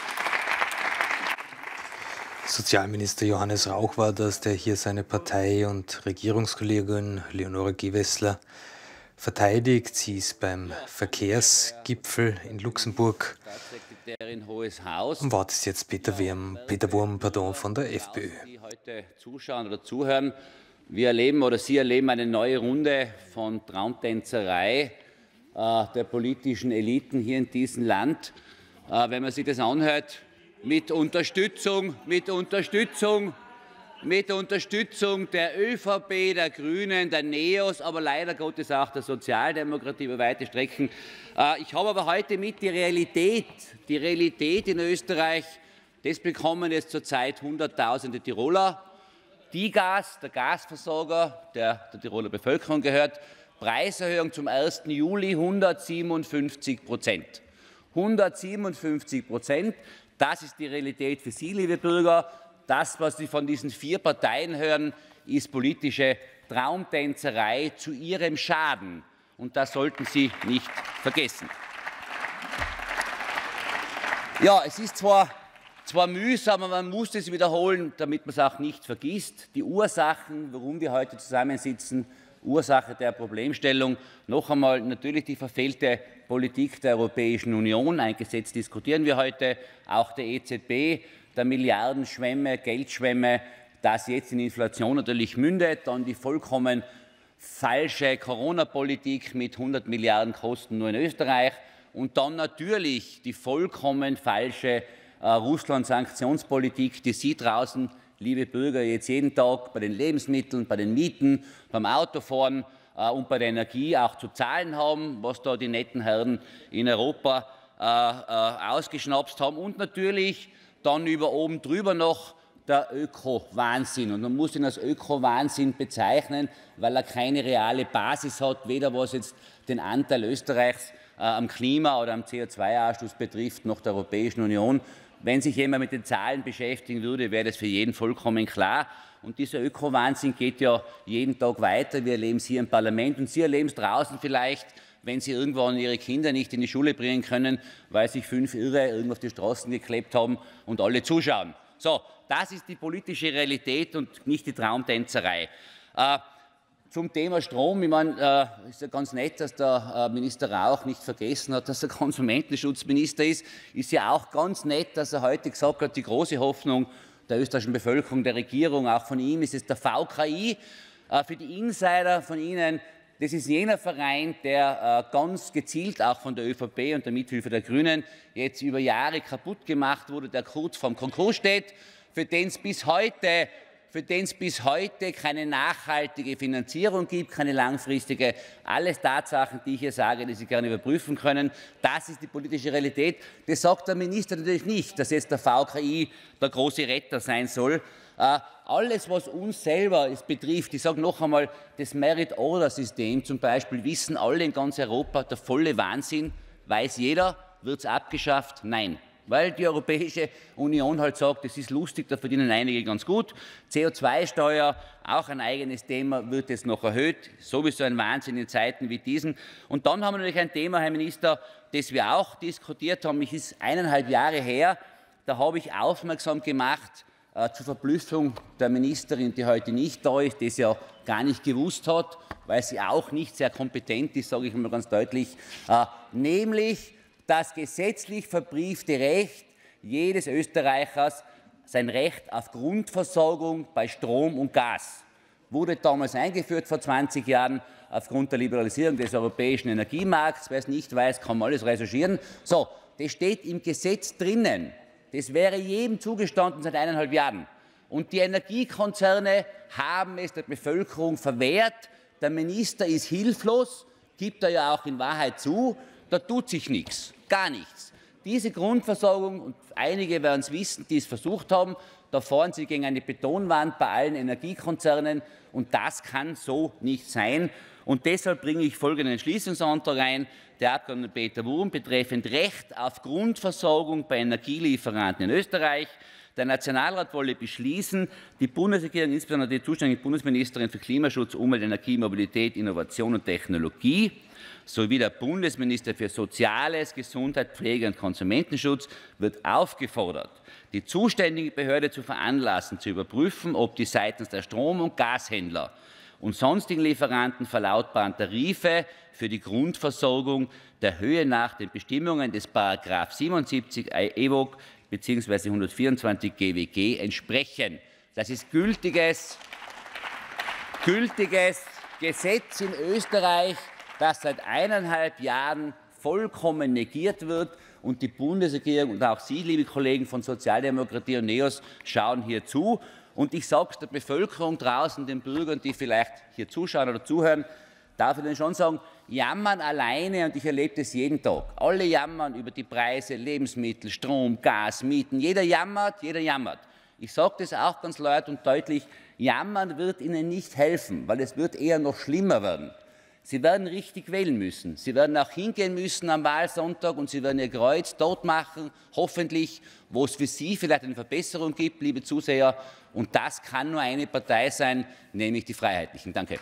Sozialminister Johannes Rauch war das, der hier seine Partei und Regierungskollegin Leonore Gewessler verteidigt. Sie ist beim Verkehrsgipfel in Luxemburg und wartet jetzt Peter Wurm von der FPÖ. Die heute zuschauen oder zuhören, wir erleben oder Sie erleben eine neue Runde von Traumtänzerei der politischen Eliten hier in diesem Land. Wenn man sich das anhört, mit Unterstützung der ÖVP, der Grünen, der NEOS, aber leider Gottes auch der Sozialdemokratie über weite Strecken. Ich habe aber heute mit die Realität in Österreich, das bekommen jetzt zurzeit Hunderttausende Tiroler. Digas, der Gasversorger, der Tiroler Bevölkerung gehört, Preiserhöhung zum 1. Juli 157%. 157%. Das ist die Realität für Sie, liebe Bürger. Das, was Sie von diesen 4 Parteien hören, ist politische Traumtänzerei zu Ihrem Schaden. Und das sollten Sie nicht vergessen. Ja, es ist zwar mühsam, aber man muss es wiederholen, damit man es auch nicht vergisst. Die Ursachen, warum wir heute zusammensitzen, Ursache der Problemstellung, noch einmal natürlich die verfehlte Politik der Europäischen Union. Ein Gesetz diskutieren wir heute, auch der EZB, der Milliardenschwemme, Geldschwemme, das jetzt in Inflation natürlich mündet, dann die vollkommen falsche Corona-Politik mit 100 Milliarden Kosten nur in Österreich und dann natürlich die vollkommen falsche Russland-Sanktionspolitik, die Sie draußen, liebe Bürger, jetzt jeden Tag bei den Lebensmitteln, bei den Mieten, beim Autofahren und bei der Energie auch zu zahlen haben, was da die netten Herren in Europa ausgeschnapst haben und natürlich dann über oben drüber noch der Öko-Wahnsinn. Und man muss ihn als Öko-Wahnsinn bezeichnen, weil er keine reale Basis hat, weder was jetzt den Anteil Österreichs am Klima- oder am CO2-Ausstoß betrifft, noch der Europäischen Union. Wenn sich jemand mit den Zahlen beschäftigen würde, wäre das für jeden vollkommen klar. Und dieser Öko-Wahnsinn geht ja jeden Tag weiter. Wir erleben es hier im Parlament und Sie erleben es draußen vielleicht, wenn Sie irgendwann Ihre Kinder nicht in die Schule bringen können, weil sich 5 Irre irgendwo auf die Straßen geklebt haben und alle zuschauen. So, das ist die politische Realität und nicht die Traumtänzerei. Zum Thema Strom, ich meine, ist ja ganz nett, dass der Minister Rauch nicht vergessen hat, dass er Konsumentenschutzminister ist. Ist ja auch ganz nett, dass er heute gesagt hat, die große Hoffnung der österreichischen Bevölkerung, der Regierung, auch von ihm, ist es der VKI. Für die Insider von Ihnen, das ist jener Verein, der ganz gezielt auch von der ÖVP und der Mithilfe der Grünen jetzt über Jahre kaputt gemacht wurde, der kurz vorm Konkurs steht, für den es bis heute keine nachhaltige Finanzierung gibt, keine langfristige. Alles Tatsachen, die ich hier sage, die Sie gerne überprüfen können. Das ist die politische Realität. Das sagt der Minister natürlich nicht, dass jetzt der VKI der große Retter sein soll. Alles, was uns selber betrifft, ich sage noch einmal, das Merit-Order-System zum Beispiel, wissen alle in ganz Europa, der volle Wahnsinn, weiß jeder, wird es abgeschafft? Nein. Weil die Europäische Union halt sagt, das ist lustig, da verdienen einige ganz gut. CO2-Steuer, auch ein eigenes Thema, wird jetzt noch erhöht. Sowieso ein Wahnsinn in Zeiten wie diesen. Und dann haben wir natürlich ein Thema, Herr Minister, das wir auch diskutiert haben. Es ist 1,5 Jahre her, da habe ich aufmerksam gemacht, zur Verblüffung der Ministerin, die heute nicht da ist, die sie ja gar nicht gewusst hat, weil sie auch nicht sehr kompetent ist, sage ich mal ganz deutlich, nämlich das gesetzlich verbriefte Recht jedes Österreichers, sein Recht auf Grundversorgung bei Strom und Gas, wurde damals eingeführt vor 20 Jahren aufgrund der Liberalisierung des europäischen Energiemarkts. Wer es nicht weiß, kann man alles recherchieren. So, das steht im Gesetz drinnen. Das wäre jedem zugestanden seit 1,5 Jahren. Und die Energiekonzerne haben es der Bevölkerung verwehrt. Der Minister ist hilflos, gibt er ja auch in Wahrheit zu. Da tut sich nichts, gar nichts. Diese Grundversorgung, und einige werden es wissen, die es versucht haben, da fahren sie gegen eine Betonwand bei allen Energiekonzernen. Und das kann so nicht sein. Und deshalb bringe ich folgenden Entschließungsantrag ein. Der Abgeordnete Peter Wurm betreffend Recht auf Grundversorgung bei Energielieferanten in Österreich. Der Nationalrat wolle beschließen, die Bundesregierung, insbesondere die zuständige Bundesministerin für Klimaschutz, Umwelt, Energie, Mobilität, Innovation und Technologie sowie der Bundesminister für Soziales, Gesundheit, Pflege und Konsumentenschutz wird aufgefordert, die zuständige Behörde zu veranlassen, zu überprüfen, ob die seitens der Strom- und Gashändler und sonstigen Lieferanten verlautbaren Tarife für die Grundversorgung der Höhe nach den Bestimmungen des § 77 EWOG bzw. 124 GWG entsprechen. Das ist gültiges Gesetz in Österreich, das seit 1,5 Jahren vollkommen negiert wird. Und die Bundesregierung und auch Sie, liebe Kollegen von Sozialdemokratie und NEOS, schauen hier zu. Und ich sage es der Bevölkerung draußen, den Bürgern, die vielleicht hier zuschauen oder zuhören, darf ich Ihnen schon sagen, jammern alleine, und ich erlebe das jeden Tag, alle jammern über die Preise, Lebensmittel, Strom, Gas, Mieten, jeder jammert, jeder jammert. Ich sage das auch ganz laut und deutlich, jammern wird Ihnen nicht helfen, weil es wird eher noch schlimmer werden. Sie werden richtig wählen müssen. Sie werden auch hingehen müssen am Wahlsonntag und Sie werden Ihr Kreuz dort machen, hoffentlich, wo es für Sie vielleicht eine Verbesserung gibt, liebe Zuseher. Und das kann nur eine Partei sein, nämlich die Freiheitlichen. Danke.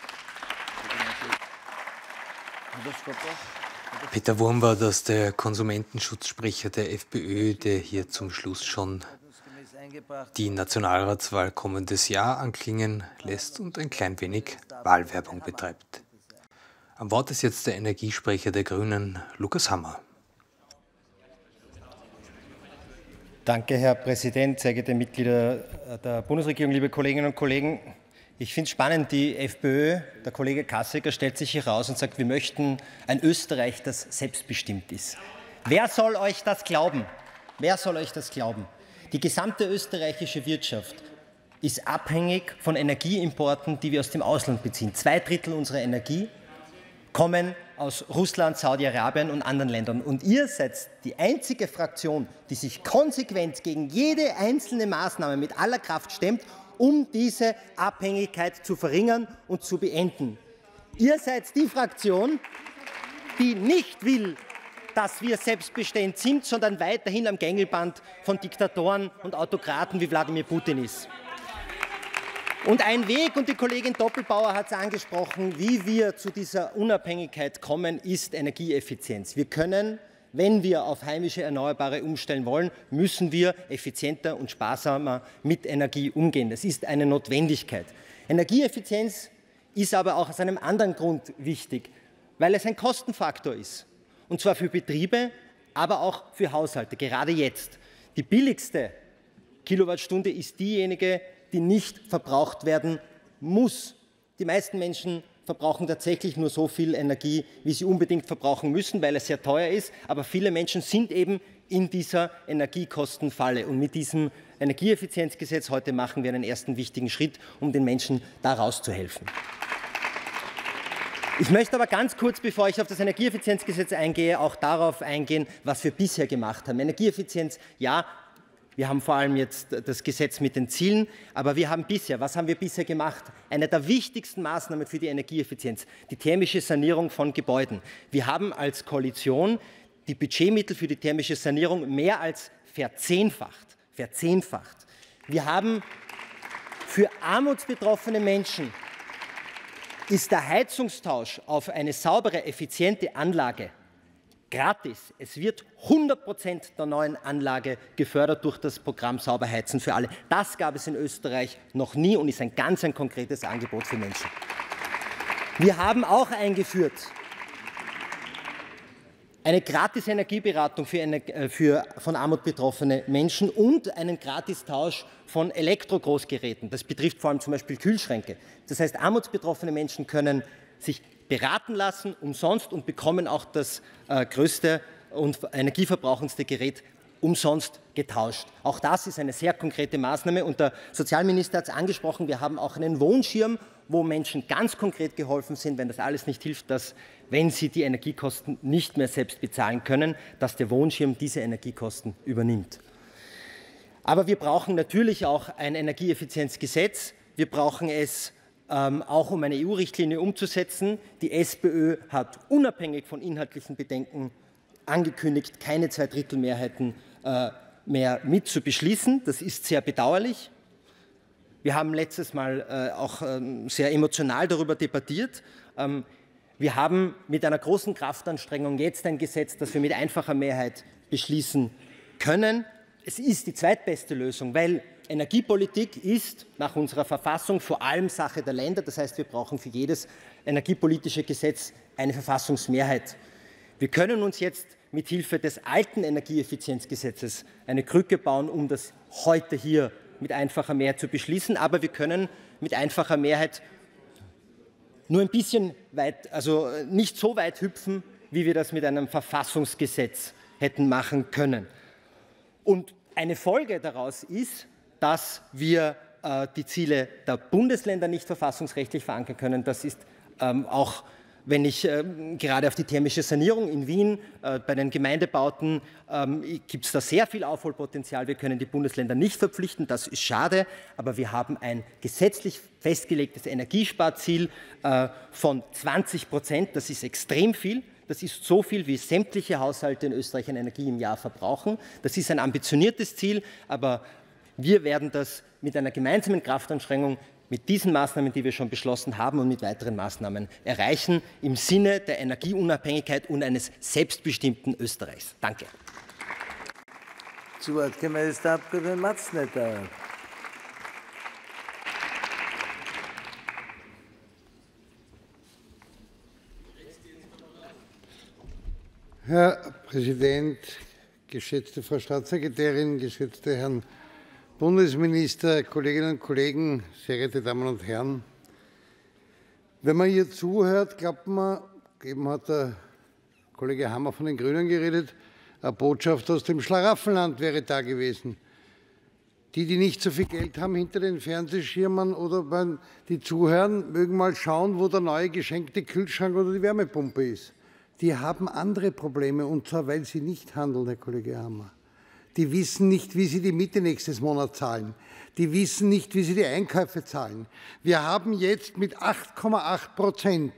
Peter Wurm war das, der Konsumentenschutzsprecher der FPÖ, der hier zum Schluss schon die Nationalratswahl kommendes Jahr anklingen lässt und ein klein wenig Wahlwerbung betreibt. Am Wort ist jetzt der Energiesprecher der Grünen, Lukas Hammer. Danke, Herr Präsident, sehr geehrte Mitglieder der Bundesregierung, liebe Kolleginnen und Kollegen. Ich finde es spannend, die FPÖ, der Kollege Kassecker, stellt sich hier raus und sagt, wir möchten ein Österreich, das selbstbestimmt ist. Wer soll euch das glauben? Wer soll euch das glauben? Die gesamte österreichische Wirtschaft ist abhängig von Energieimporten, die wir aus dem Ausland beziehen. 2/3 unserer Energie kommen aus Russland, Saudi-Arabien und anderen Ländern. Und ihr seid die einzige Fraktion, die sich konsequent gegen jede einzelne Maßnahme mit aller Kraft stemmt, um diese Abhängigkeit zu verringern und zu beenden. Ihr seid die Fraktion, die nicht will, dass wir selbstbestimmt sind, sondern weiterhin am Gängelband von Diktatoren und Autokraten wie Wladimir Putin ist. Und ein Weg, und die Kollegin Doppelbauer hat es angesprochen, wie wir zu dieser Unabhängigkeit kommen, ist Energieeffizienz. Wir können, wenn wir auf heimische Erneuerbare umstellen wollen, müssen wir effizienter und sparsamer mit Energie umgehen. Das ist eine Notwendigkeit. Energieeffizienz ist aber auch aus einem anderen Grund wichtig, weil es ein Kostenfaktor ist. Und zwar für Betriebe, aber auch für Haushalte, gerade jetzt. Die billigste Kilowattstunde ist diejenige, die nicht verbraucht werden muss. Die meisten Menschen verbrauchen tatsächlich nur so viel Energie, wie sie unbedingt verbrauchen müssen, weil es sehr teuer ist. Aber viele Menschen sind eben in dieser Energiekostenfalle. Und mit diesem Energieeffizienzgesetz heute machen wir einen ersten wichtigen Schritt, um den Menschen da rauszuhelfen. Ich möchte aber ganz kurz, bevor ich auf das Energieeffizienzgesetz eingehe, auch darauf eingehen, was wir bisher gemacht haben. Energieeffizienz, ja, wir haben vor allem jetzt das Gesetz mit den Zielen, aber was haben wir bisher gemacht? Eine der wichtigsten Maßnahmen für die Energieeffizienz, die thermische Sanierung von Gebäuden. Wir haben als Koalition die Budgetmittel für die thermische Sanierung mehr als verzehnfacht. Wir haben für armutsbetroffene Menschen ist der Heizungstausch auf eine saubere, effiziente Anlage gratis. Es wird 100% der neuen Anlage gefördert durch das Programm Sauberheizen für alle. Das gab es in Österreich noch nie und ist ein ganz konkretes Angebot für Menschen. Wir haben auch eingeführt eine gratis Energieberatung von Armut betroffene Menschen und einen Gratistausch von Elektrogroßgeräten. Das betrifft vor allem zum Beispiel Kühlschränke. Das heißt, armutsbetroffene Menschen können sich beraten lassen, umsonst, und bekommen auch das größte und energieverbrauchendste Gerät umsonst getauscht. Auch das ist eine sehr konkrete Maßnahme, und der Sozialminister hat es angesprochen, wir haben auch einen Wohnschirm, wo Menschen ganz konkret geholfen sind, wenn das alles nicht hilft, dass, wenn sie die Energiekosten nicht mehr selbst bezahlen können, dass der Wohnschirm diese Energiekosten übernimmt. Aber wir brauchen natürlich auch ein Energieeffizienzgesetz. Wir brauchen es auch, um eine EU-Richtlinie umzusetzen. Die SPÖ hat unabhängig von inhaltlichen Bedenken angekündigt, keine Zweidrittelmehrheiten mehr mit zu beschließen. Das ist sehr bedauerlich. Wir haben letztes Mal auch sehr emotional darüber debattiert. Wir haben mit einer großen Kraftanstrengung jetzt ein Gesetz, das wir mit einfacher Mehrheit beschließen können. Es ist die zweitbeste Lösung, weil Energiepolitik ist nach unserer Verfassung vor allem Sache der Länder. Das heißt, wir brauchen für jedes energiepolitische Gesetz eine Verfassungsmehrheit. Wir können uns jetzt mit Hilfe des alten Energieeffizienzgesetzes eine Krücke bauen, um das heute hier mit einfacher Mehrheit zu beschließen. Aber wir können mit einfacher Mehrheit nur ein bisschen weit, also nicht so weit hüpfen, wie wir das mit einem Verfassungsgesetz hätten machen können. Und eine Folge daraus ist, dass wir die Ziele der Bundesländer nicht verfassungsrechtlich verankern können. Das ist auch, wenn ich gerade auf die thermische Sanierung in Wien, bei den Gemeindebauten, gibt es da sehr viel Aufholpotenzial. Wir können die Bundesländer nicht verpflichten, das ist schade, aber wir haben ein gesetzlich festgelegtes Energiesparziel von 20%. Das ist extrem viel. Das ist so viel, wie sämtliche Haushalte in Österreich an Energie im Jahr verbrauchen. Das ist ein ambitioniertes Ziel, aber wir werden das mit einer gemeinsamen Kraftanstrengung, mit diesen Maßnahmen, die wir schon beschlossen haben, und mit weiteren Maßnahmen erreichen, im Sinne der Energieunabhängigkeit und eines selbstbestimmten Österreichs. Danke. Zu Wort kommt der Abgeordnete Matznetter. Herr Präsident, geschätzte Frau Staatssekretärin, geschätzte Herren Bundesminister, Kolleginnen und Kollegen, sehr geehrte Damen und Herren! Wenn man hier zuhört, glaubt man, eben hat der Kollege Hammer von den Grünen geredet, eine Botschaft aus dem Schlaraffenland wäre da gewesen. Die nicht so viel Geld haben hinter den Fernsehschirmen oder die zuhören, mögen mal schauen, wo der neue geschenkte Kühlschrank oder die Wärmepumpe ist. Die haben andere Probleme, und zwar, weil sie nicht handeln, Herr Kollege Hammer. Die wissen nicht, wie sie die Miete nächstes Monat zahlen. Die wissen nicht, wie sie die Einkäufe zahlen. Wir haben jetzt mit 8,8%,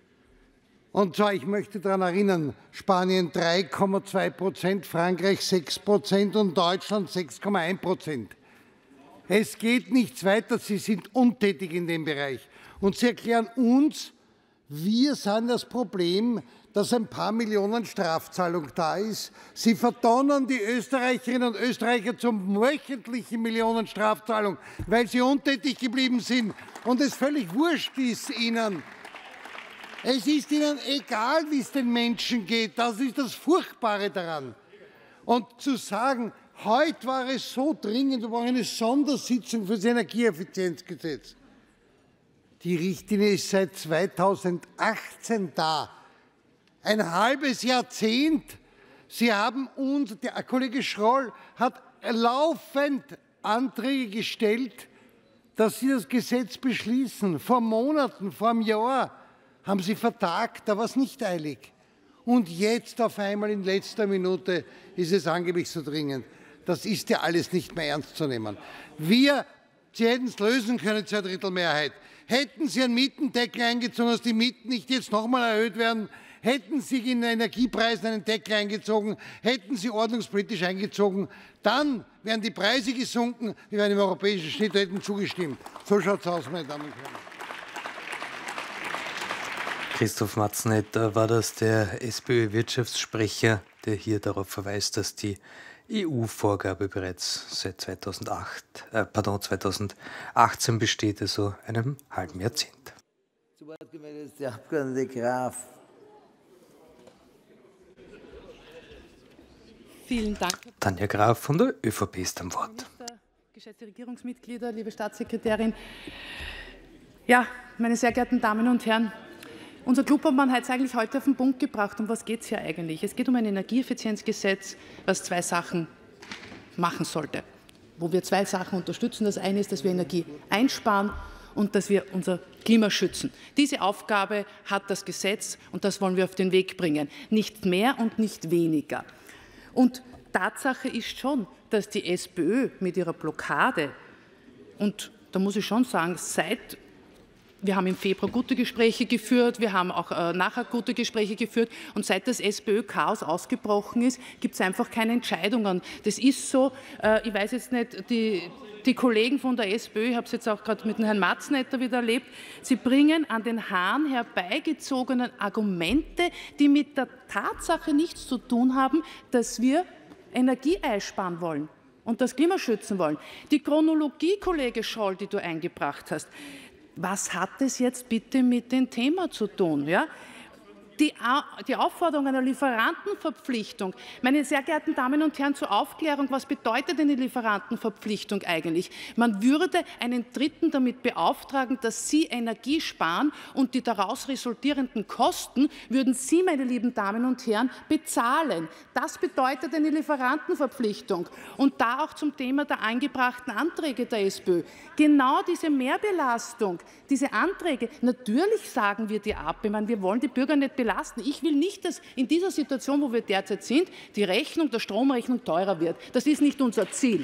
und zwar, ich möchte daran erinnern, Spanien 3,2%, Frankreich 6% und Deutschland 6,1%. Es geht nichts weiter. Sie sind untätig in dem Bereich. Und Sie erklären uns, wir sind das Problem, dass ein paar Millionen Strafzahlung da ist. Sie verdonnern die Österreicherinnen und Österreicher zum wöchentlichen Millionenstrafzahlung, weil sie untätig geblieben sind und es völlig wurscht ist Ihnen. Es ist Ihnen egal, wie es den Menschen geht. Das ist das Furchtbare daran. Und zu sagen, heute war es so dringend, wir brauchen eine Sondersitzung für das Energieeffizienzgesetz. Die Richtlinie ist seit 2018 da. Ein halbes Jahrzehnt. Sie haben uns, der Kollege Schroll hat laufend Anträge gestellt, dass Sie das Gesetz beschließen. Vor Monaten, vor einem Jahr haben Sie vertagt, da war es nicht eilig. Und jetzt auf einmal in letzter Minute ist es angeblich so dringend. Das ist ja alles nicht mehr ernst zu nehmen. Sie hätten es lösen können, Zweidrittelmehrheit. Hätten Sie einen Mietendeckel eingezogen, dass die Mieten nicht jetzt nochmal erhöht werden, hätten Sie in den Energiepreisen einen Deckel eingezogen, hätten Sie ordnungspolitisch eingezogen, dann wären die Preise gesunken, wir wären im europäischen Schnitt, hätten zugestimmt. So schaut es aus, meine Damen und Herren. Christoph Matznetter, war das der SPÖ-Wirtschaftssprecher, der hier darauf verweist, dass die EU-Vorgabe bereits seit 2018 besteht, also einem halben Jahrzehnt. Zu Wort gemeldet ist der Abgeordnete Graf. Vielen Dank. Tanja Graf von der ÖVP ist am Wort. Geschätzte Regierungsmitglieder, liebe Staatssekretärin, ja, meine sehr geehrten Damen und Herren, unser Klubobmann hat es eigentlich heute auf den Punkt gebracht. Um was geht es hier eigentlich? Es geht um ein Energieeffizienzgesetz, was zwei Sachen machen sollte, wo wir zwei Sachen unterstützen. Das eine ist, dass wir Energie einsparen und dass wir unser Klima schützen. Diese Aufgabe hat das Gesetz und das wollen wir auf den Weg bringen. Nicht mehr und nicht weniger. Und Tatsache ist schon, dass die SPÖ mit ihrer Blockade, und da muss ich schon sagen, wir haben im Februar gute Gespräche geführt, wir haben auch nachher gute Gespräche geführt und seit das SPÖ-Chaos ausgebrochen ist, gibt es einfach keine Entscheidungen. Das ist so, ich weiß jetzt nicht, die Kollegen von der SPÖ, ich habe es jetzt auch gerade mit dem Herrn Matznetter wieder erlebt, sie bringen an den Haaren herbeigezogenen Argumente, die mit der Tatsache nichts zu tun haben, dass wir Energie einsparen wollen und das Klima schützen wollen. Die Chronologie, Kollege Scholl, die du eingebracht hast, was hat das jetzt bitte mit dem Thema zu tun? Ja? Die Aufforderung einer Lieferantenverpflichtung. Meine sehr geehrten Damen und Herren, zur Aufklärung, was bedeutet eine Lieferantenverpflichtung eigentlich? Man würde einen Dritten damit beauftragen, dass Sie Energie sparen und die daraus resultierenden Kosten würden Sie, meine lieben Damen und Herren, bezahlen. Das bedeutet eine Lieferantenverpflichtung. Und da auch zum Thema der eingebrachten Anträge der SPÖ. Genau diese Mehrbelastung, diese Anträge, natürlich sagen wir die ab. Ich meine, wir wollen die Bürger nicht belasten. Ich will nicht, dass in dieser Situation, wo wir derzeit sind, die Rechnung, der Stromrechnung teurer wird. Das ist nicht unser Ziel.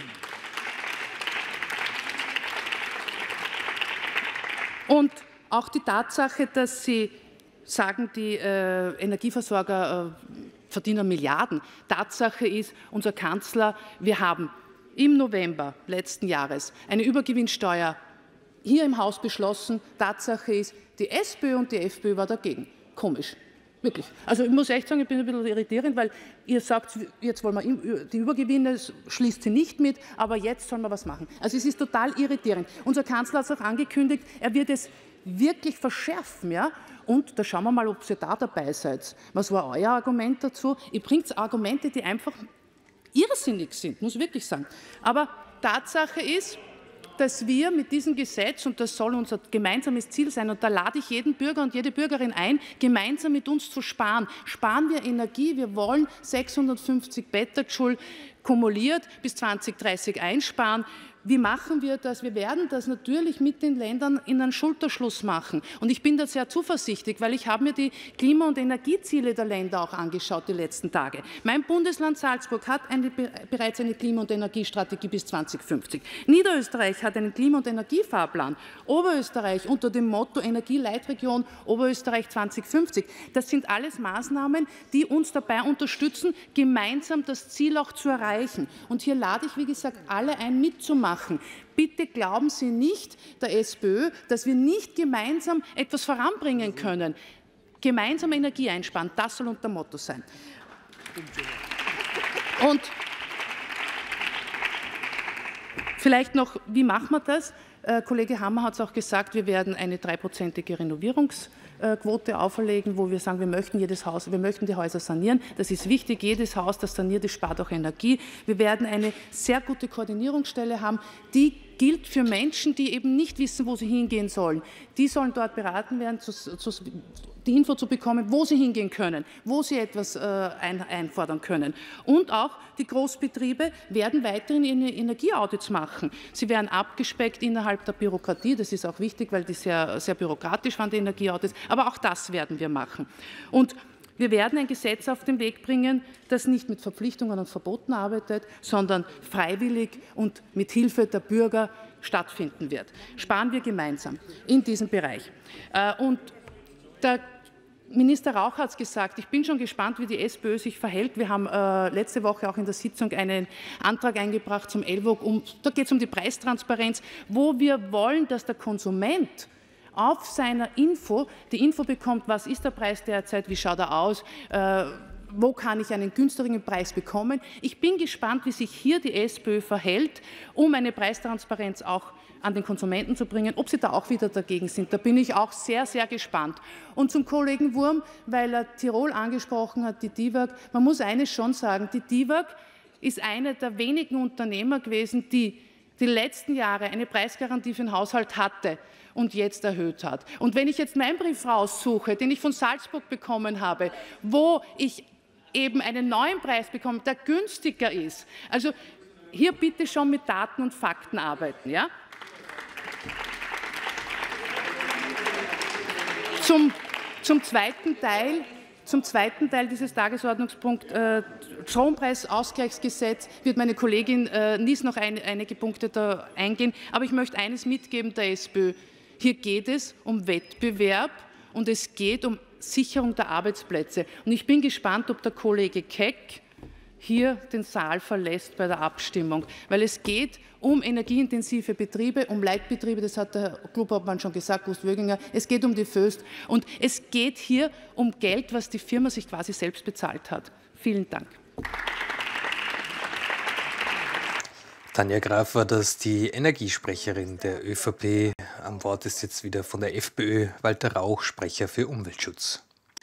Und auch die Tatsache, dass Sie sagen, die Energieversorger verdienen Milliarden. Tatsache ist, unser Kanzler, wir haben im November letzten Jahres eine Übergewinnsteuer hier im Haus beschlossen. Tatsache ist, die SPÖ und die FPÖ war dagegen. Komisch. Wirklich. Also ich muss echt sagen, ich bin ein bisschen irritierend, weil ihr sagt, jetzt wollen wir die Übergewinne, schließt sie nicht mit, aber jetzt sollen wir was machen. Also es ist total irritierend. Unser Kanzler hat es auch angekündigt, er wird es wirklich verschärfen. Ja? Und da schauen wir mal, ob ihr da dabei seid. Was war euer Argument dazu? Ihr bringt Argumente, die einfach irrsinnig sind, muss ich wirklich sagen. Aber Tatsache ist, dass wir mit diesem Gesetz, und das soll unser gemeinsames Ziel sein, und da lade ich jeden Bürger und jede Bürgerin ein, gemeinsam mit uns zu sparen. Sparen wir Energie. Wir wollen 650 Petajoule kumuliert bis 2030 einsparen. Wie machen wir das? Wir werden das natürlich mit den Ländern in einen Schulterschluss machen. Und ich bin da sehr zuversichtlich, weil ich habe mir die Klima- und Energieziele der Länder auch angeschaut die letzten Tage. Mein Bundesland Salzburg hat bereits eine Klima- und Energiestrategie bis 2050. Niederösterreich hat einen Klima- und Energiefahrplan. Oberösterreich unter dem Motto Energieleitregion Oberösterreich 2050. Das sind alles Maßnahmen, die uns dabei unterstützen, gemeinsam das Ziel auch zu erreichen. Und hier lade ich, wie gesagt, alle ein, mitzumachen. Bitte glauben Sie nicht der SPÖ, dass wir nicht gemeinsam etwas voranbringen können. Gemeinsam Energie einsparen, das soll unser Motto sein. Und vielleicht noch, wie machen wir das? Kollege Hammer hat es auch gesagt, wir werden eine 3%ige Renovierungsquote auferlegen, wo wir sagen, wir möchten die Häuser sanieren. Das ist wichtig, jedes Haus, das saniert ist, spart auch Energie. Wir werden eine sehr gute Koordinierungsstelle haben, die gilt für Menschen, die eben nicht wissen, wo sie hingehen sollen. Die sollen dort beraten werden, die Info zu bekommen, wo sie hingehen können, wo sie etwas einfordern können. Und auch die Großbetriebe werden weiterhin Energieaudits machen. Sie werden abgespeckt innerhalb der Bürokratie. Das ist auch wichtig, weil die sehr, sehr bürokratisch waren, die Energieaudits. Aber auch das werden wir machen. Und wir werden ein Gesetz auf den Weg bringen, das nicht mit Verpflichtungen und Verboten arbeitet, sondern freiwillig und mit Hilfe der Bürger stattfinden wird. Sparen wir gemeinsam in diesem Bereich. Und der Minister Rauch hat es gesagt, ich bin schon gespannt, wie die SPÖ sich verhält. Wir haben letzte Woche auch in der Sitzung einen Antrag eingebracht zum ELVOG. Da geht es um die Preistransparenz, wo wir wollen, dass der Konsument auf seiner Info die Info bekommt, was ist der Preis derzeit, wie schaut er aus, wo kann ich einen günstigeren Preis bekommen. Ich bin gespannt, wie sich hier die SPÖ verhält, um eine Preistransparenz auch an den Konsumenten zu bringen, ob sie da auch wieder dagegen sind. Da bin ich auch sehr, sehr gespannt. Und zum Kollegen Wurm, weil er Tirol angesprochen hat, die DIWAG, man muss eines schon sagen, die DIWAG ist eine der wenigen Unternehmer gewesen, die die letzten Jahre eine Preisgarantie für den Haushalt hatte und jetzt erhöht hat. Und wenn ich jetzt meinen Brief raussuche, den ich von Salzburg bekommen habe, wo ich eben einen neuen Preis bekomme, der günstiger ist, also hier bitte schon mit Daten und Fakten arbeiten. Ja? Zum zweiten Teil dieses Tagesordnungspunkts, Strompreisausgleichsgesetz, wird meine Kollegin Nies noch einige Punkte da eingehen. Aber ich möchte eines mitgeben der SPÖ. Hier geht es um Wettbewerb und es geht um Sicherung der Arbeitsplätze. Und ich bin gespannt, ob der Kollege Keck hier den Saal verlässt bei der Abstimmung, weil es geht um energieintensive Betriebe, um Leitbetriebe, das hat der Klubobmann schon gesagt, Gust Wöginger, es geht um die Föst und es geht hier um Geld, was die Firma sich quasi selbst bezahlt hat. Vielen Dank. Tanja Graf war das, die Energiesprecherin der ÖVP. Am Wort ist jetzt wieder von der FPÖ Walter Rauch, Sprecher für Umweltschutz.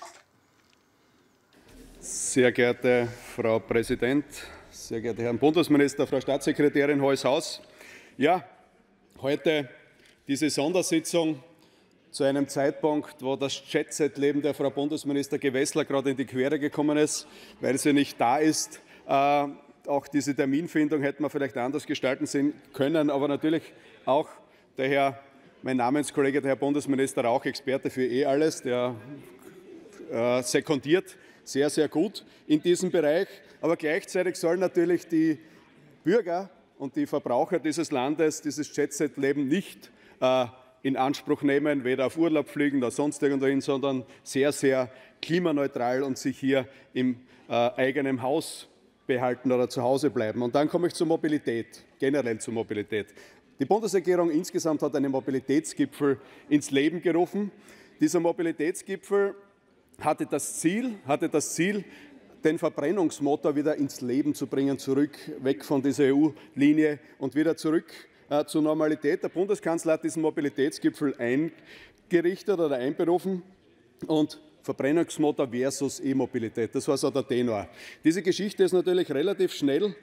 Sehr geehrte Frau Präsident, sehr geehrte Herren Bundesminister, Frau Staatssekretärin Hohes Haus. Ja, heute diese Sondersitzung zu einem Zeitpunkt, wo das Jet-Set-Leben der Frau Bundesminister Gewessler gerade in die Quere gekommen ist, weil sie nicht da ist. Auch diese Terminfindung hätte man vielleicht anders gestalten können, aber natürlich auch mein Namenskollege, der Herr Bundesminister Rauch, Experte für alles, der sekundiert sehr, sehr gut in diesem Bereich. Aber gleichzeitig sollen natürlich die Bürger und die Verbraucher dieses Landes dieses Jet-Set-Leben nicht in Anspruch nehmen, weder auf Urlaub fliegen noch sonst irgendwohin, sondern sehr, sehr klimaneutral und sich hier im eigenen Haus behalten oder zu Hause bleiben. Und dann komme ich zur Mobilität, generell zur Mobilität. Die Bundesregierung insgesamt hat einen Mobilitätsgipfel ins Leben gerufen. Dieser Mobilitätsgipfel hatte das Ziel, den Verbrennungsmotor wieder ins Leben zu bringen, zurück, weg von dieser EU-Linie und wieder zurück zur Normalität. Der Bundeskanzler hat diesen Mobilitätsgipfel eingerichtet oder einberufen und Verbrennungsmotor versus E-Mobilität, das war so der Tenor. Diese Geschichte ist natürlich relativ schnell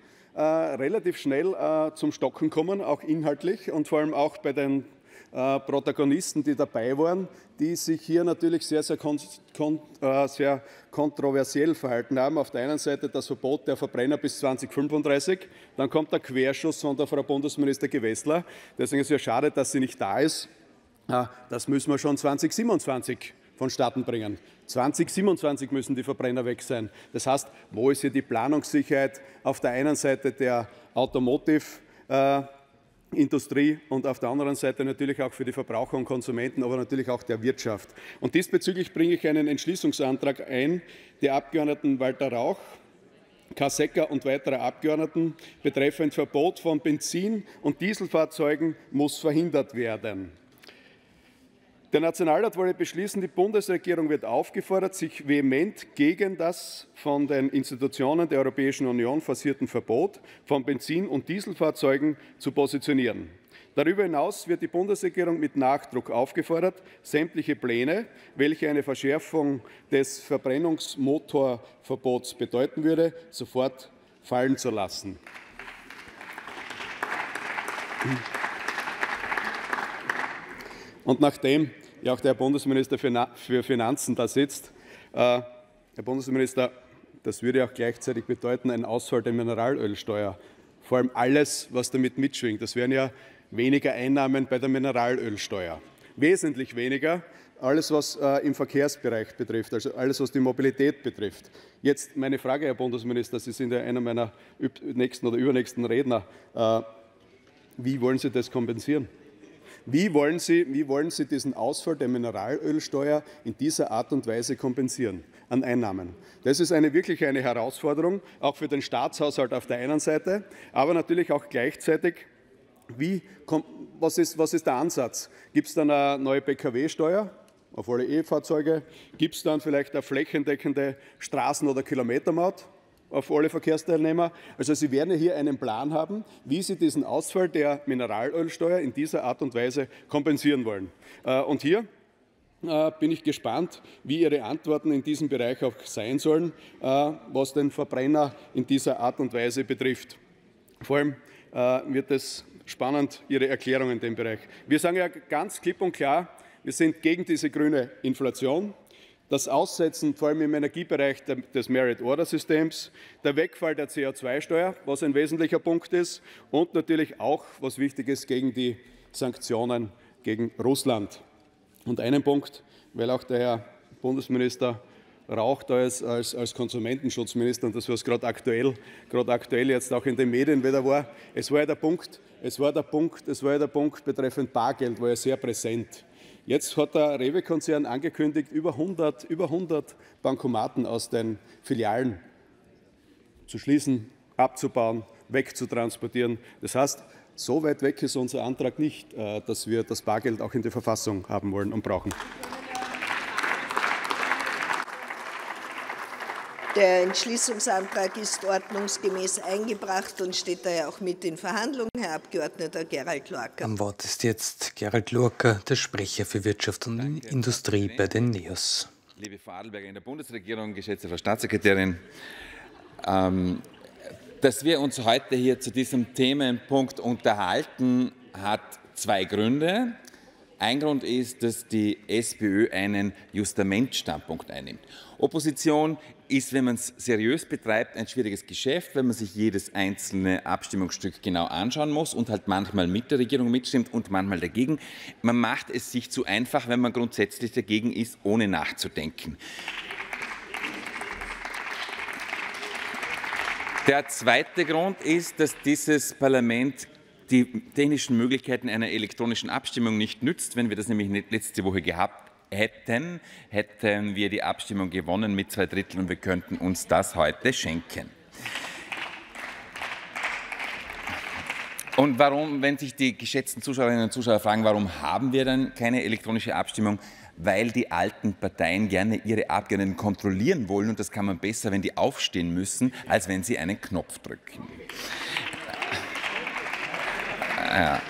zum Stocken gekommen, auch inhaltlich und vor allem auch bei den Protagonisten, die dabei waren, die sich hier natürlich sehr, sehr kontroversiell verhalten haben. Auf der einen Seite das Verbot der Verbrenner bis 2035, dann kommt der Querschuss von der Frau Bundesminister Gewessler. Deswegen ist es ja schade, dass sie nicht da ist. Das müssen wir schon 2027 vonstatten bringen. 2027 müssen die Verbrenner weg sein. Das heißt, wo ist hier die Planungssicherheit auf der einen Seite der Automotive-Industrie und auf der anderen Seite natürlich auch für die Verbraucher und Konsumenten, aber natürlich auch der Wirtschaft. Und diesbezüglich bringe ich einen Entschließungsantrag ein, der Abgeordneten Walter Rauch, K. Secker und weiterer Abgeordneten betreffend Verbot von Benzin- und Dieselfahrzeugen muss verhindert werden. Der Nationalrat wolle beschließen, die Bundesregierung wird aufgefordert, sich vehement gegen das von den Institutionen der Europäischen Union forcierten Verbot von Benzin- und Dieselfahrzeugen zu positionieren. Darüber hinaus wird die Bundesregierung mit Nachdruck aufgefordert, sämtliche Pläne, welche eine Verschärfung des Verbrennungsmotorverbots bedeuten würde, sofort fallen zu lassen. Und nachdem ja auch der Herr Bundesminister für Finanzen da sitzt, Herr Bundesminister, das würde auch gleichzeitig bedeuten, ein Ausfall der Mineralölsteuer. Vor allem alles, was damit mitschwingt. Das wären ja weniger Einnahmen bei der Mineralölsteuer. Wesentlich weniger, alles was im Verkehrsbereich betrifft, also alles was die Mobilität betrifft. Jetzt meine Frage, Herr Bundesminister, Sie sind ja einer meiner nächsten oder übernächsten Redner. Wie wollen Sie das kompensieren? Wie wollen Sie diesen Ausfall der Mineralölsteuer in dieser Art und Weise kompensieren an Einnahmen? Das ist wirklich eine Herausforderung, auch für den Staatshaushalt auf der einen Seite, aber natürlich auch gleichzeitig, was ist der Ansatz? Gibt es dann eine neue Pkw-Steuer auf alle E-Fahrzeuge? Gibt es dann vielleicht eine flächendeckende Straßen- oder Kilometermaut auf alle Verkehrsteilnehmer? Also Sie werden hier einen Plan haben, wie Sie diesen Ausfall der Mineralölsteuer in dieser Art und Weise kompensieren wollen. Und hier bin ich gespannt, wie Ihre Antworten in diesem Bereich auch sein sollen, was den Verbrenner in dieser Art und Weise betrifft. Vor allem wird es spannend, Ihre Erklärung in dem Bereich. Wir sagen ja ganz klipp und klar, wir sind gegen diese grüne Inflation. Das Aussetzen, vor allem im Energiebereich des Merit-Order-Systems, der Wegfall der CO2-Steuer, was ein wesentlicher Punkt ist, und natürlich auch, was wichtig ist, gegen die Sanktionen gegen Russland. Und einen Punkt, weil auch der Herr Bundesminister raucht als Konsumentenschutzminister, und das, was gerade aktuell jetzt auch in den Medien wieder war, es war ja der Punkt betreffend Bargeld, war ja sehr präsent. Jetzt hat der Rewe-Konzern angekündigt, über 100 Bankomaten aus den Filialen zu schließen, abzubauen, wegzutransportieren. Das heißt, so weit weg ist unser Antrag nicht, dass wir das Bargeld auch in der Verfassung haben wollen und brauchen. Der Entschließungsantrag ist ordnungsgemäß eingebracht und steht daher auch mit in Verhandlungen. Herr Abgeordneter Gerald Lorca. Am Wort ist jetzt Gerald Lorca, der Sprecher für Wirtschaft und Industrie bei den NEOS. Liebe Frau Adelberger in der Bundesregierung, geschätzte Frau Staatssekretärin, dass wir uns heute hier zu diesem Themenpunkt unterhalten, hat zwei Gründe. Ein Grund ist, dass die SPÖ einen Justamentstandpunkt einnimmt. Opposition ist, wenn man es seriös betreibt, ein schwieriges Geschäft, wenn man sich jedes einzelne Abstimmungsstück genau anschauen muss und halt manchmal mit der Regierung mitstimmt und manchmal dagegen. Man macht es sich zu einfach, wenn man grundsätzlich dagegen ist, ohne nachzudenken. Der zweite Grund ist, dass dieses Parlament die technischen Möglichkeiten einer elektronischen Abstimmung nicht nützt. Wenn wir das nämlich letzte Woche gehabt hätten, hätten wir die Abstimmung gewonnen mit 2/3 und wir könnten uns das heute schenken. Und warum, wenn sich die geschätzten Zuschauerinnen und Zuschauer fragen, warum haben wir dann keine elektronische Abstimmung? Weil die alten Parteien gerne ihre Abgeordneten kontrollieren wollen und das kann man besser, wenn die aufstehen müssen, als wenn sie einen Knopf drücken. Ja.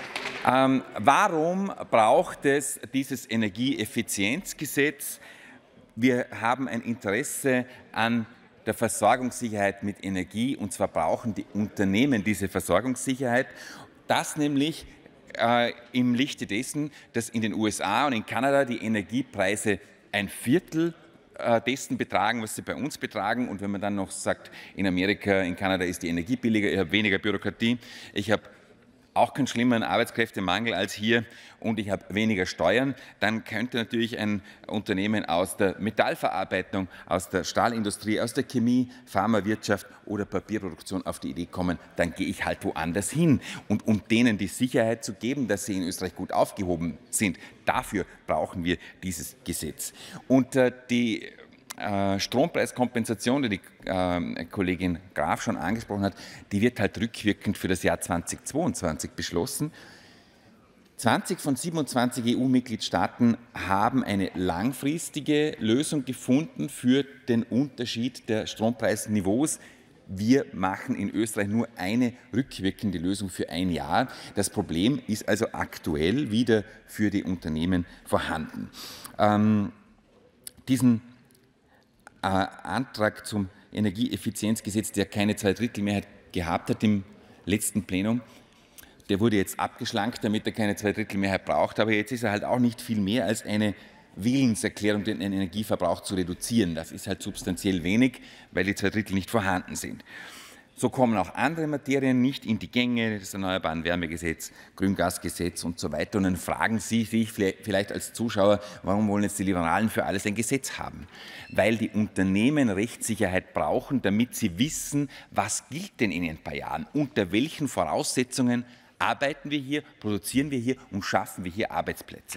Warum braucht es dieses Energieeffizienzgesetz? Wir haben ein Interesse an der Versorgungssicherheit mit Energie und zwar brauchen die Unternehmen diese Versorgungssicherheit. Das nämlich im Lichte dessen, dass in den USA und in Kanada die Energiepreise 1/4 dessen betragen, was sie bei uns betragen. Und wenn man dann noch sagt, in Amerika, in Kanada ist die Energie billiger, ich habe weniger Bürokratie, ich habe auch keinen schlimmeren Arbeitskräftemangel als hier und ich habe weniger Steuern, dann könnte natürlich ein Unternehmen aus der Metallverarbeitung, aus der Stahlindustrie, aus der Chemie, Pharmawirtschaft oder Papierproduktion auf die Idee kommen, dann gehe ich halt woanders hin. Und um denen die Sicherheit zu geben, dass sie in Österreich gut aufgehoben sind, dafür brauchen wir dieses Gesetz. Und die Strompreiskompensation, die die Kollegin Graf schon angesprochen hat, die wird halt rückwirkend für das Jahr 2022 beschlossen. 20 von 27 EU-Mitgliedstaaten haben eine langfristige Lösung gefunden für den Unterschied der Strompreisniveaus. Wir machen in Österreich nur eine rückwirkende Lösung für ein Jahr. Das Problem ist also aktuell wieder für die Unternehmen vorhanden. Diesen Antrag zum Energieeffizienzgesetz, der keine 2/3-Mehrheit gehabt hat im letzten Plenum, der wurde jetzt abgeschlankt, damit er keine 2/3-Mehrheit braucht. Aber jetzt ist er halt auch nicht viel mehr als eine Willenserklärung, den Energieverbrauch zu reduzieren. Das ist halt substanziell wenig, weil die 2/3 nicht vorhanden sind. So kommen auch andere Materien nicht in die Gänge, das Erneuerbaren Wärmegesetz, Grüngasgesetz und so weiter. Und dann fragen Sie sich vielleicht als Zuschauer, warum wollen jetzt die Liberalen für alles ein Gesetz haben? Weil die Unternehmen Rechtssicherheit brauchen, damit sie wissen, was gilt denn in ein paar Jahren, unter welchen Voraussetzungen arbeiten wir hier, produzieren wir hier und schaffen wir hier Arbeitsplätze.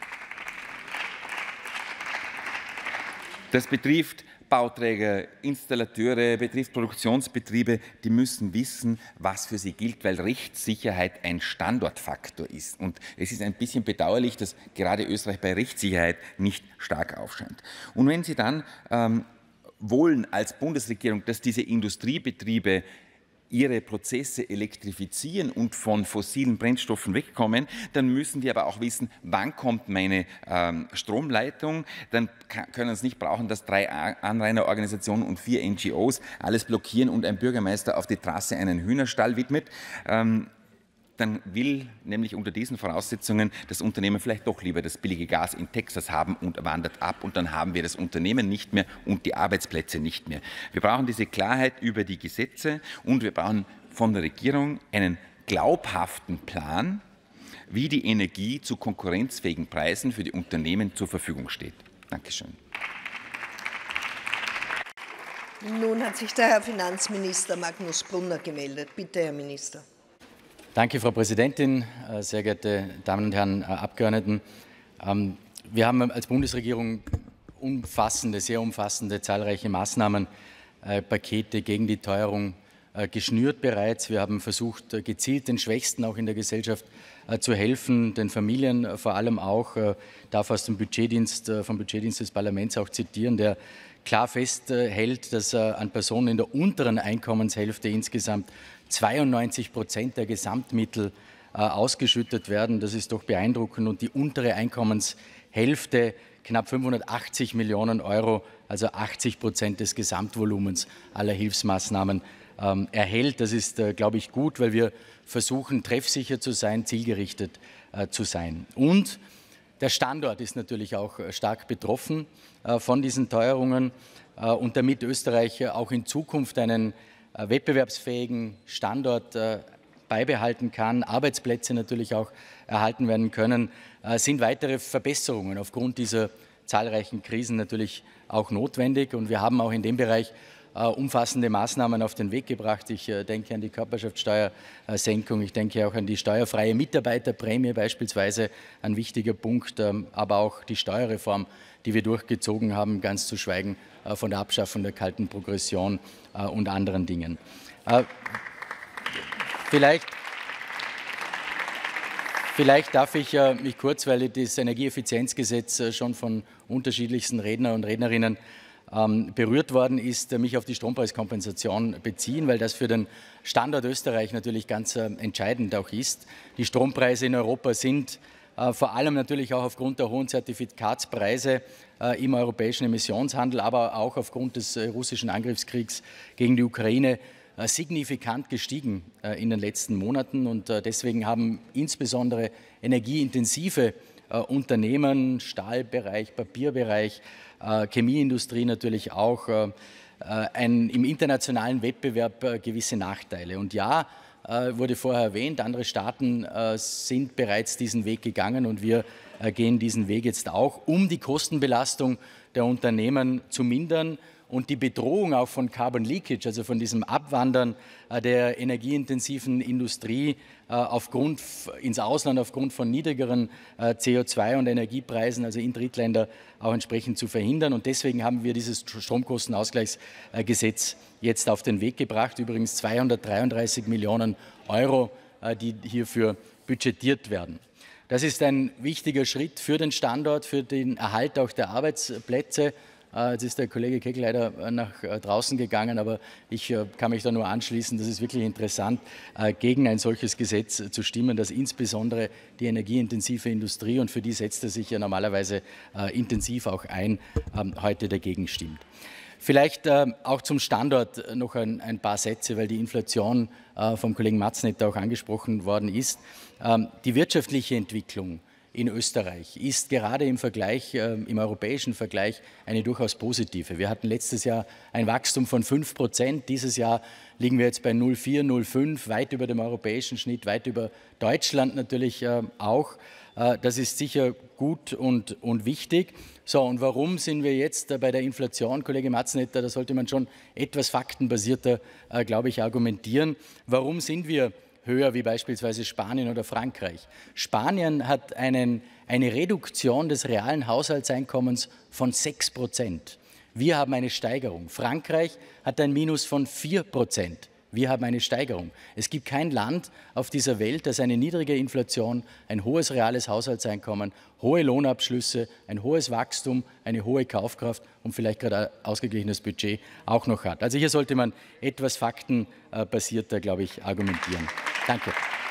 Das betrifft Bauträger, Installateure, betrifft Produktionsbetriebe, die müssen wissen, was für sie gilt, weil Rechtssicherheit ein Standortfaktor ist. Und es ist ein bisschen bedauerlich, dass gerade Österreich bei Rechtssicherheit nicht stark aufscheint. Und wenn Sie dann wollen als Bundesregierung, dass diese Industriebetriebe ihre Prozesse elektrifizieren und von fossilen Brennstoffen wegkommen, dann müssen die aber auch wissen, wann kommt meine Stromleitung. Dann können es nicht brauchen, dass 3 Anrainerorganisationen und 4 NGOs alles blockieren und ein Bürgermeister auf die Trasse einen Hühnerstall widmet. dann will nämlich unter diesen Voraussetzungen das Unternehmen vielleicht doch lieber das billige Gas in Texas haben und wandert ab und dann haben wir das Unternehmen nicht mehr und die Arbeitsplätze nicht mehr. Wir brauchen diese Klarheit über die Gesetze und wir brauchen von der Regierung einen glaubhaften Plan, wie die Energie zu konkurrenzfähigen Preisen für die Unternehmen zur Verfügung steht. Dankeschön. Nun hat sich der Herr Finanzminister Magnus Brunner gemeldet. Bitte, Herr Minister. Danke, Frau Präsidentin, sehr geehrte Damen und Herren Abgeordneten. Wir haben als Bundesregierung sehr umfassende, zahlreiche Maßnahmenpakete gegen die Teuerung geschnürt bereits. Wir haben versucht, gezielt den Schwächsten auch in der Gesellschaft zu helfen, den Familien vor allem auch. Ich darf aus dem vom Budgetdienst des Parlaments auch zitieren, der klar festhält, dass an Personen in der unteren Einkommenshälfte insgesamt 92% der Gesamtmittel ausgeschüttet werden. Das ist doch beeindruckend. Und die untere Einkommenshälfte, knapp 580 Millionen Euro, also 80% des Gesamtvolumens aller Hilfsmaßnahmen erhält. Das ist, glaube ich, gut, weil wir versuchen, treffsicher zu sein, zielgerichtet zu sein. Und der Standort ist natürlich auch stark betroffen von diesen Teuerungen und damit Österreich auch in Zukunft einen wettbewerbsfähigen Standort beibehalten kann, Arbeitsplätze natürlich auch erhalten werden können, sind weitere Verbesserungen aufgrund dieser zahlreichen Krisen natürlich auch notwendig. Und wir haben auch in dem Bereich umfassende Maßnahmen auf den Weg gebracht. Ich denke an die Körperschaftssteuersenkung, ich denke auch an die steuerfreie Mitarbeiterprämie beispielsweise, ein wichtiger Punkt, aber auch die Steuerreform, die wir durchgezogen haben, ganz zu schweigen von der Abschaffung der kalten Progression und anderen Dingen. Vielleicht darf ich mich kurz, weil das Energieeffizienzgesetz schon von unterschiedlichsten Rednern und Rednerinnen berührt worden ist, mich auf die Strompreiskompensation beziehen, weil das für den Standort Österreich natürlich ganz entscheidend auch ist. Die Strompreise in Europa sind vor allem natürlich auch aufgrund der hohen Zertifikatspreise im europäischen Emissionshandel, aber auch aufgrund des russischen Angriffskriegs gegen die Ukraine signifikant gestiegen in den letzten Monaten. Und deswegen haben insbesondere energieintensive Unternehmen, Stahlbereich, Papierbereich, Chemieindustrie natürlich auch, im internationalen Wettbewerb gewisse Nachteile. Und ja, wurde vorher erwähnt, andere Staaten sind bereits diesen Weg gegangen und wir gehen diesen Weg jetzt auch, um die Kostenbelastung der Unternehmen zu mindern und die Bedrohung auch von Carbon Leakage, also von diesem Abwandern der energieintensiven Industrie ins Ausland aufgrund von niedrigeren CO2- und Energiepreisen, also in Drittländer, auch entsprechend zu verhindern. Und deswegen haben wir dieses Stromkostenausgleichsgesetz jetzt auf den Weg gebracht. Übrigens 233 Millionen Euro, die hierfür budgetiert werden. Das ist ein wichtiger Schritt für den Standort, für den Erhalt auch der Arbeitsplätze. Jetzt ist der Kollege Kegel leider nach draußen gegangen, aber ich kann mich da nur anschließen. Das ist wirklich interessant, gegen ein solches Gesetz zu stimmen, das insbesondere die energieintensive Industrie, und für die setzt er sich ja normalerweise intensiv auch ein, heute dagegen stimmt. Vielleicht auch zum Standort noch ein paar Sätze, weil die Inflation vom Kollegen Matznetter auch angesprochen worden ist. Die wirtschaftliche Entwicklung in Österreich ist gerade im europäischen Vergleich eine durchaus positive. Wir hatten letztes Jahr ein Wachstum von 5%. Dieses Jahr liegen wir jetzt bei 0,4, 0,5, weit über dem europäischen Schnitt, weit über Deutschland natürlich auch. Das ist sicher gut und wichtig. So, und warum sind wir jetzt bei der Inflation, Kollege Matznetter? Da sollte man schon etwas faktenbasierter, glaube ich, argumentieren. Warum sind wir höher wie beispielsweise Spanien oder Frankreich? Spanien hat eine Reduktion des realen Haushaltseinkommens von 6%. Wir haben eine Steigerung. Frankreich hat ein Minus von 4%. Wir haben eine Steigerung. Es gibt kein Land auf dieser Welt, das eine niedrige Inflation, ein hohes reales Haushaltseinkommen, hohe Lohnabschlüsse, ein hohes Wachstum, eine hohe Kaufkraft und vielleicht gerade ein ausgeglichenes Budget auch noch hat. Also hier sollte man etwas faktenbasierter, glaube ich, argumentieren. Danke.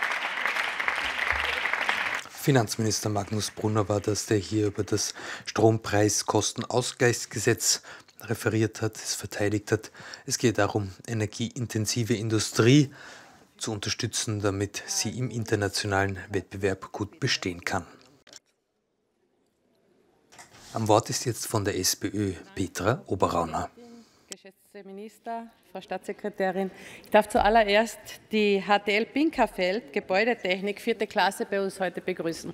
Finanzminister Magnus Brunner war das, der hier über das Strompreiskostenausgleichsgesetz referiert hat, es verteidigt hat. Es geht darum, energieintensive Industrie zu unterstützen, damit sie im internationalen Wettbewerb gut bestehen kann. Am Wort ist jetzt von der SPÖ Petra Oberrauner. Geschätzte Minister, Frau Staatssekretärin, ich darf zuallererst die HTL Pinkerfeld Gebäudetechnik 4. Klasse bei uns heute begrüßen.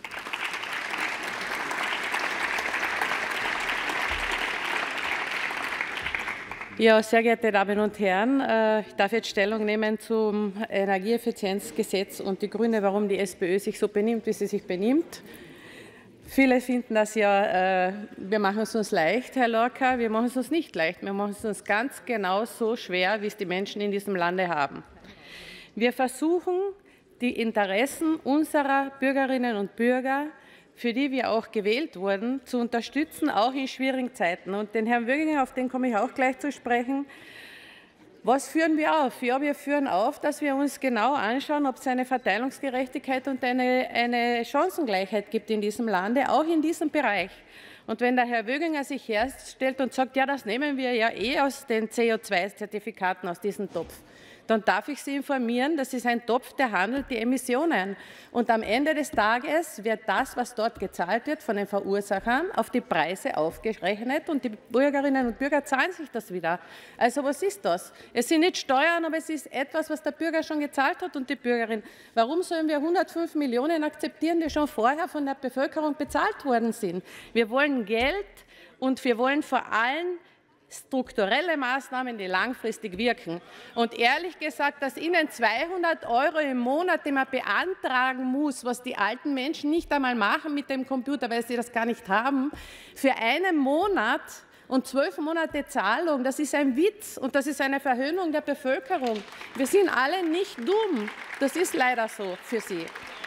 Ja, sehr geehrte Damen und Herren, ich darf jetzt Stellung nehmen zum Energieeffizienzgesetz und die Gründe, warum die SPÖ sich so benimmt, wie sie sich benimmt. Viele finden das ja, wir machen es uns leicht, Herr Lorca, wir machen es uns nicht leicht, wir machen es uns ganz genau so schwer, wie es die Menschen in diesem Lande haben. Wir versuchen, die Interessen unserer Bürgerinnen und Bürger, für die wir auch gewählt wurden, zu unterstützen, auch in schwierigen Zeiten. Und den Herrn Wöginger, auf den komme ich auch gleich zu sprechen. Was führen wir auf? Ja, wir führen auf, dass wir uns genau anschauen, ob es eine Verteilungsgerechtigkeit und eine Chancengleichheit gibt in diesem Lande, auch in diesem Bereich. Und wenn der Herr Wöginger sich herstellt und sagt, ja, das nehmen wir ja aus den CO2-Zertifikaten, aus diesem Topf, dann darf ich Sie informieren, das ist ein Topf, der handelt die Emissionen. Und am Ende des Tages wird das, was dort gezahlt wird von den Verursachern, auf die Preise aufgerechnet und die Bürgerinnen und Bürger zahlen sich das wieder. Also was ist das? Es sind nicht Steuern, aber es ist etwas, was der Bürger schon gezahlt hat und die Bürgerin. Warum sollen wir 105 Millionen akzeptieren, die schon vorher von der Bevölkerung bezahlt worden sind? Wir wollen Geld und wir wollen vor allem strukturelle Maßnahmen, die langfristig wirken. Und ehrlich gesagt, dass Ihnen 200 € im Monat, die man beantragen muss, was die alten Menschen nicht einmal machen mit dem Computer, weil sie das gar nicht haben, für einen Monat und 12 Monate Zahlung, das ist ein Witz und das ist eine Verhöhnung der Bevölkerung. Wir sind alle nicht dumm. Das ist leider so für Sie.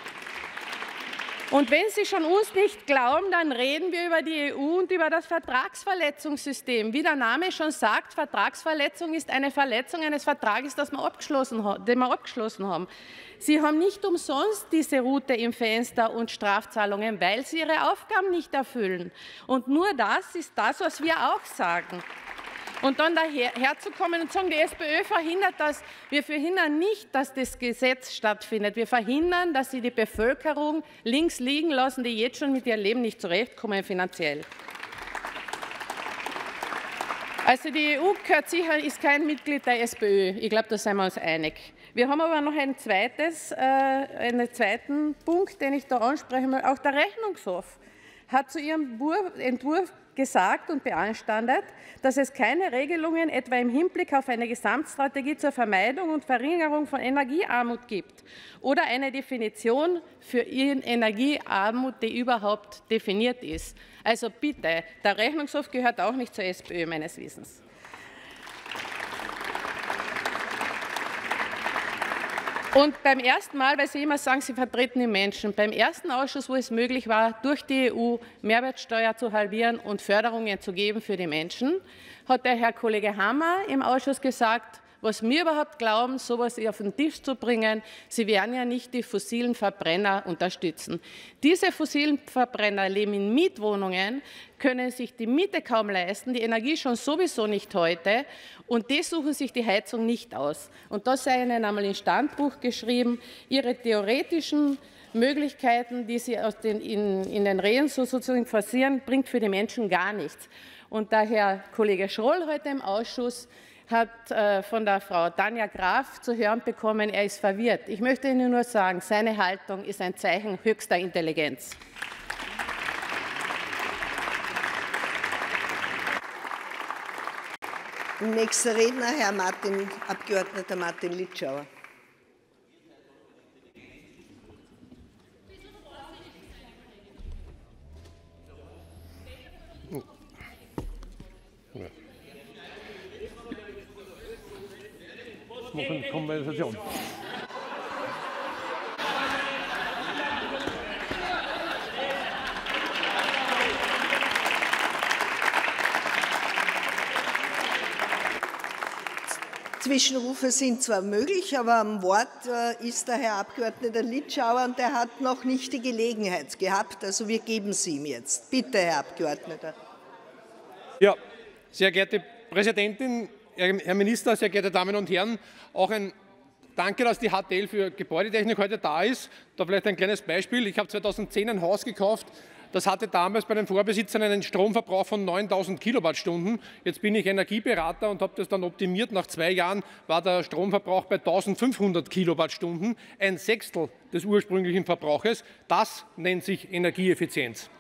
Und wenn Sie schon uns nicht glauben, dann reden wir über die EU und über das Vertragsverletzungssystem. Wie der Name schon sagt, Vertragsverletzung ist eine Verletzung eines Vertrages, den wir abgeschlossen haben. Sie haben nicht umsonst diese Route im Fenster und Strafzahlungen, weil Sie Ihre Aufgaben nicht erfüllen. Und nur das ist das, was wir auch sagen. Und dann daherzukommen und sagen, die SPÖ verhindert das. Wir verhindern nicht, dass das Gesetz stattfindet. Wir verhindern, dass sie die Bevölkerung links liegen lassen, die jetzt schon mit ihrem Leben nicht zurechtkommen finanziell. Also die EU gehört sicher, ist kein Mitglied der SPÖ. Ich glaube, da sind wir uns einig. Wir haben aber noch einen zweiten Punkt, den ich da ansprechen will. Auch der Rechnungshof hat zu ihrem Entwurf gesagt und beanstandet, dass es keine Regelungen etwa im Hinblick auf eine Gesamtstrategie zur Vermeidung und Verringerung von Energiearmut gibt oder eine Definition für Energiearmut, die überhaupt definiert ist. Also bitte, der Rechnungshof gehört auch nicht zur SPÖ meines Wissens. Und beim ersten Mal, weil Sie immer sagen, Sie vertreten die Menschen, beim ersten Ausschuss, wo es möglich war, durch die EU Mehrwertsteuer zu halbieren und Förderungen zu geben für die Menschen, hat der Herr Kollege Hammer im Ausschuss gesagt, was wir überhaupt glauben, sowas auf den Tisch zu bringen, Sie werden ja nicht die fossilen Verbrenner unterstützen. Diese fossilen Verbrenner leben in Mietwohnungen, können sich die Miete kaum leisten, die Energie schon sowieso nicht heute und die suchen sich die Heizung nicht aus. Und da sei Ihnen einmal im Standbuch geschrieben, Ihre theoretischen Möglichkeiten, die Sie in den Reden sozusagen forcieren, bringt für die Menschen gar nichts. Und der Herr Kollege Schroll heute im Ausschuss hat von der Frau Tanja Graf zu hören bekommen, er ist verwirrt. Ich möchte Ihnen nur sagen, seine Haltung ist ein Zeichen höchster Intelligenz. Nächster Redner, Abgeordneter Martin Litschauer. Kompensation. Zwischenrufe sind zwar möglich, aber am Wort ist der Herr Abgeordneter Litschauer und der hat noch nicht die Gelegenheit gehabt. Also wir geben sie ihm jetzt. Bitte, Herr Abgeordneter. Ja, sehr geehrte Präsidentin, Herr Minister, sehr geehrte Damen und Herren, auch ein danke, dass die HTL für Gebäudetechnik heute da ist. Da vielleicht ein kleines Beispiel. Ich habe 2010 ein Haus gekauft. Das hatte damals bei den Vorbesitzern einen Stromverbrauch von 9.000 Kilowattstunden. Jetzt bin ich Energieberater und habe das dann optimiert. Nach 2 Jahren war der Stromverbrauch bei 1.500 Kilowattstunden, ein Sechstel des ursprünglichen Verbrauches. Das nennt sich Energieeffizienz.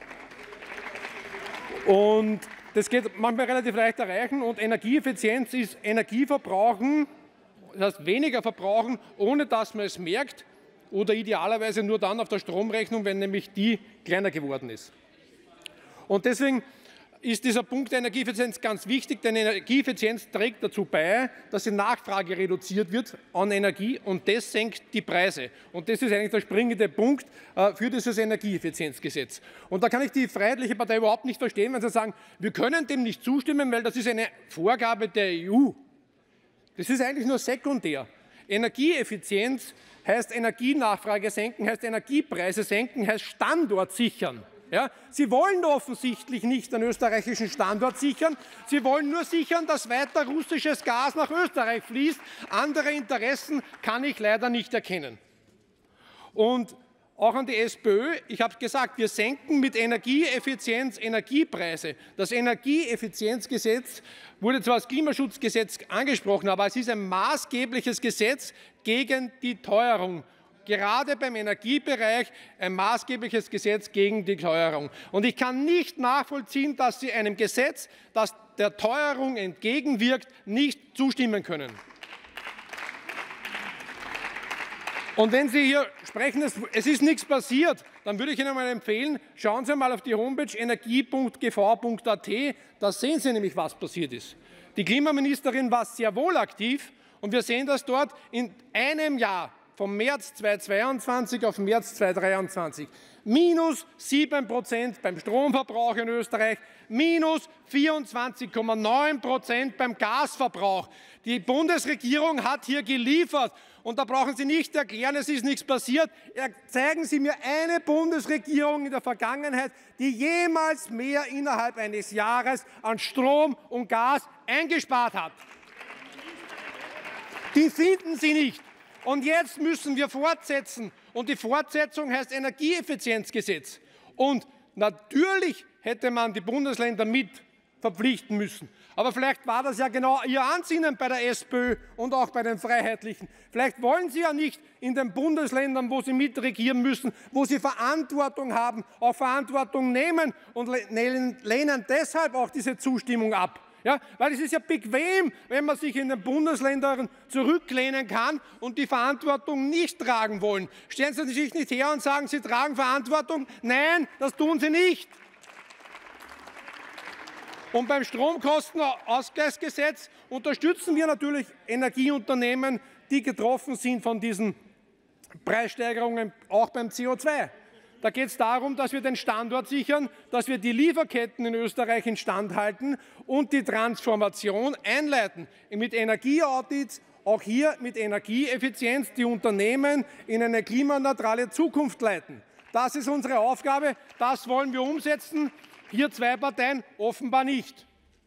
Und das geht manchmal relativ leicht erreichen. Und Energieeffizienz ist Energieverbrauchen, das heißt weniger verbrauchen, ohne dass man es merkt. Oder idealerweise nur dann auf der Stromrechnung, wenn nämlich die kleiner geworden ist. Und deswegen ist dieser Punkt der Energieeffizienz ganz wichtig, denn Energieeffizienz trägt dazu bei, dass die Nachfrage reduziert wird an Energie und das senkt die Preise. Und das ist eigentlich der springende Punkt für dieses Energieeffizienzgesetz. Und da kann ich die Freiheitliche Partei überhaupt nicht verstehen, wenn sie sagen, wir können dem nicht zustimmen, weil das ist eine Vorgabe der EU. Das ist eigentlich nur sekundär. Energieeffizienz heißt Energienachfrage senken, heißt Energiepreise senken, heißt Standort sichern. Ja? Sie wollen offensichtlich nicht den österreichischen Standort sichern. Sie wollen nur sichern, dass weiter russisches Gas nach Österreich fließt. Andere Interessen kann ich leider nicht erkennen. Und auch an die SPÖ, ich habe gesagt, wir senken mit Energieeffizienz Energiepreise. Das Energieeffizienzgesetz wurde zwar als Klimaschutzgesetz angesprochen, aber es ist ein maßgebliches Gesetz gegen die Teuerung. Gerade beim Energiebereich ein maßgebliches Gesetz gegen die Teuerung. Und ich kann nicht nachvollziehen, dass Sie einem Gesetz, das der Teuerung entgegenwirkt, nicht zustimmen können. Und wenn Sie hier sprechen, es ist nichts passiert, dann würde ich Ihnen mal empfehlen, schauen Sie mal auf die Homepage energie.gv.at, da sehen Sie nämlich, was passiert ist. Die Klimaministerin war sehr wohl aktiv und wir sehen das dort in einem Jahr, vom März 2022 auf März 2023. Minus 7% beim Stromverbrauch in Österreich, minus 24,9% beim Gasverbrauch. Die Bundesregierung hat hier geliefert. Und da brauchen Sie nicht erklären, es ist nichts passiert. Zeigen Sie mir eine Bundesregierung in der Vergangenheit, die jemals mehr innerhalb eines Jahres an Strom und Gas eingespart hat. Die finden Sie nicht. Und jetzt müssen wir fortsetzen. Und die Fortsetzung heißt Energieeffizienzgesetz. Und natürlich hätte man die Bundesländer mit verpflichten müssen. Aber vielleicht war das ja genau Ihr Ansinnen bei der SPÖ und auch bei den Freiheitlichen. Vielleicht wollen Sie ja nicht in den Bundesländern, wo Sie mitregieren müssen, wo Sie Verantwortung haben, auch Verantwortung nehmen und lehnen deshalb auch diese Zustimmung ab. Ja, weil es ist ja bequem, wenn man sich in den Bundesländern zurücklehnen kann und die Verantwortung nicht tragen wollen. Stellen Sie sich nicht her und sagen, Sie tragen Verantwortung. Nein, das tun Sie nicht. Und beim Stromkostenausgleichsgesetz unterstützen wir natürlich Energieunternehmen, die getroffen sind von diesen Preissteigerungen, auch beim CO2. Da geht es darum, dass wir den Standort sichern, dass wir die Lieferketten in Österreich instand halten und die Transformation einleiten. Mit Energieaudits, auch hier mit Energieeffizienz, die Unternehmen in eine klimaneutrale Zukunft leiten. Das ist unsere Aufgabe, das wollen wir umsetzen. Hier zwei Parteien offenbar nicht.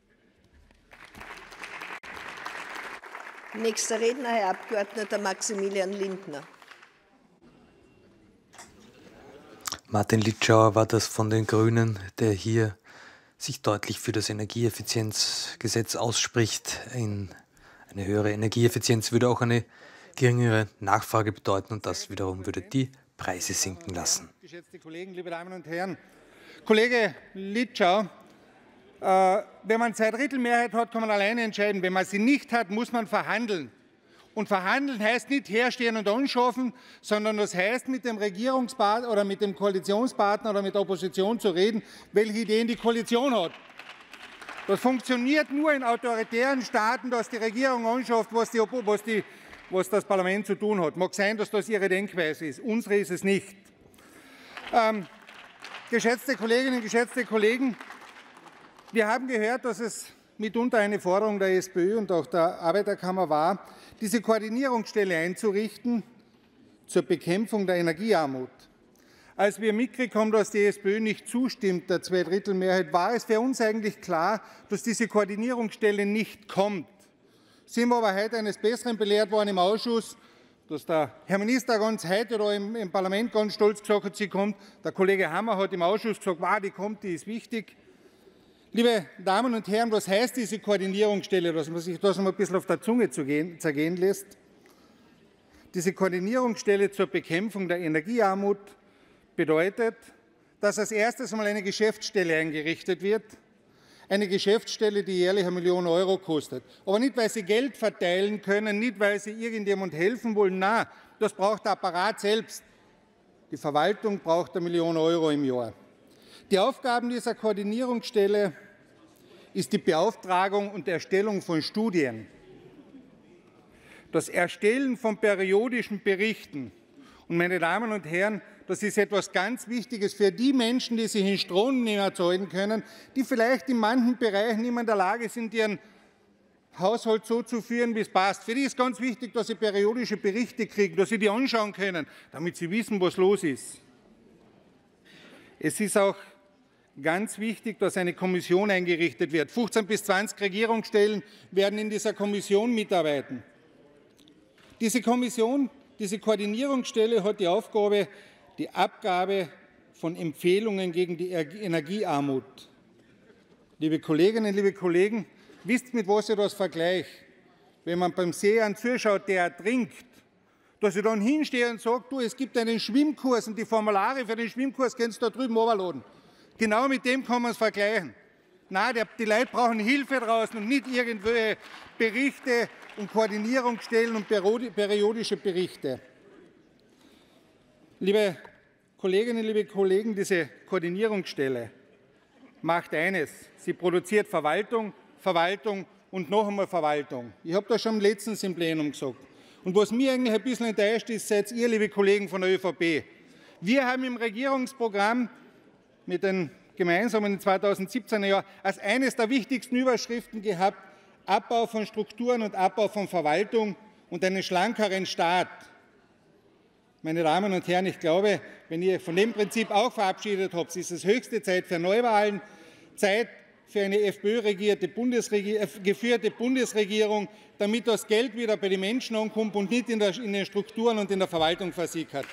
Nächster Redner, Herr Abgeordneter Maximilian Lindner. Martin Litschauer war das von den Grünen, der hier sich deutlich für das Energieeffizienzgesetz ausspricht. Eine höhere Energieeffizienz würde auch eine geringere Nachfrage bedeuten und das wiederum würde die Preise sinken lassen. Geschätzte Kollegen, liebe Damen und Herren, Kollege Litschau, wenn man Zweidrittelmehrheit hat, kann man alleine entscheiden. Wenn man sie nicht hat, muss man verhandeln. Und verhandeln heißt nicht herstehen und anschaffen, sondern das heißt, mit dem Regierungspartner oder mit dem Koalitionspartner oder mit der Opposition zu reden, welche Ideen die Koalition hat. Das funktioniert nur in autoritären Staaten, dass die Regierung anschafft, was das Parlament zu tun hat. Mag sein, dass das ihre Denkweise ist. Unsere ist es nicht. Geschätzte Kolleginnen, geschätzte Kollegen, wir haben gehört, dass es mitunter eine Forderung der SPÖ und auch der Arbeiterkammer war, diese Koordinierungsstelle einzurichten zur Bekämpfung der Energiearmut. Als wir mitgekriegt haben, dass die SPÖ nicht zustimmt, der Zweidrittelmehrheit, war es für uns eigentlich klar, dass diese Koordinierungsstelle nicht kommt. sind wir aber heute eines Besseren belehrt worden im Ausschuss, dass der Herr Minister ganz heute da im Parlament ganz stolz gesagt hat, sie kommt. Der Kollege Hammer hat im Ausschuss gesagt, wow, die kommt, die ist wichtig. Liebe Damen und Herren, was heißt diese Koordinierungsstelle, dass man sich das noch ein bisschen auf der Zunge zergehen lässt? Diese Koordinierungsstelle zur Bekämpfung der Energiearmut bedeutet, dass als erstes einmal eine Geschäftsstelle eingerichtet wird. Eine Geschäftsstelle, die jährlich 1 Million Euro kostet. Aber nicht, weil sie Geld verteilen können, nicht, weil sie irgendjemand helfen wollen. Nein, das braucht der Apparat selbst. Die Verwaltung braucht 1 Million Euro im Jahr. Die Aufgaben dieser Koordinierungsstelle ist die Beauftragung und Erstellung von Studien, das Erstellen von periodischen Berichten. Und meine Damen und Herren, das ist etwas ganz Wichtiges für die Menschen, die sich in Strom nicht erzeugen können, die vielleicht in manchen Bereichen nicht mehr in der Lage sind, ihren Haushalt so zu führen, wie es passt. Für die ist ganz wichtig, dass sie periodische Berichte kriegen, dass sie die anschauen können, damit sie wissen, was los ist. Es ist auch ganz wichtig, dass eine Kommission eingerichtet wird. 15 bis 20 Regierungsstellen werden in dieser Kommission mitarbeiten. Diese Kommission, diese Koordinierungsstelle hat die Aufgabe, die Abgabe von Empfehlungen gegen die Energiearmut. Liebe Kolleginnen, liebe Kollegen, wisst ihr, mit was ich das vergleiche? Wenn man beim Seehahn zuschaut, der ertrinkt, dass ich dann hinstehe und sage, du, es gibt einen Schwimmkurs und die Formulare für den Schwimmkurs kannst du da drüben runterladen. Genau mit dem kann man es vergleichen. Nein, die Leute brauchen Hilfe draußen und nicht irgendwelche Berichte und Koordinierungsstellen und periodische Berichte. Liebe Kolleginnen, liebe Kollegen, diese Koordinierungsstelle macht eines. Sie produziert Verwaltung, Verwaltung und noch einmal Verwaltung. Ich habe das schon letztens im Plenum gesagt. Und was mich eigentlich ein bisschen enttäuscht ist, seid ihr, liebe Kollegen von der ÖVP. Wir haben im Regierungsprogramm mit den gemeinsamen 2017er Jahr als eines der wichtigsten Überschriften gehabt, Abbau von Strukturen und Abbau von Verwaltung und einen schlankeren Staat. Meine Damen und Herren, ich glaube, wenn ihr von dem Prinzip auch verabschiedet habt, ist es höchste Zeit für Neuwahlen, Zeit für eine FPÖ-geführte Bundesregierung, damit das Geld wieder bei den Menschen ankommt und nicht in den Strukturen und in der Verwaltung versickert.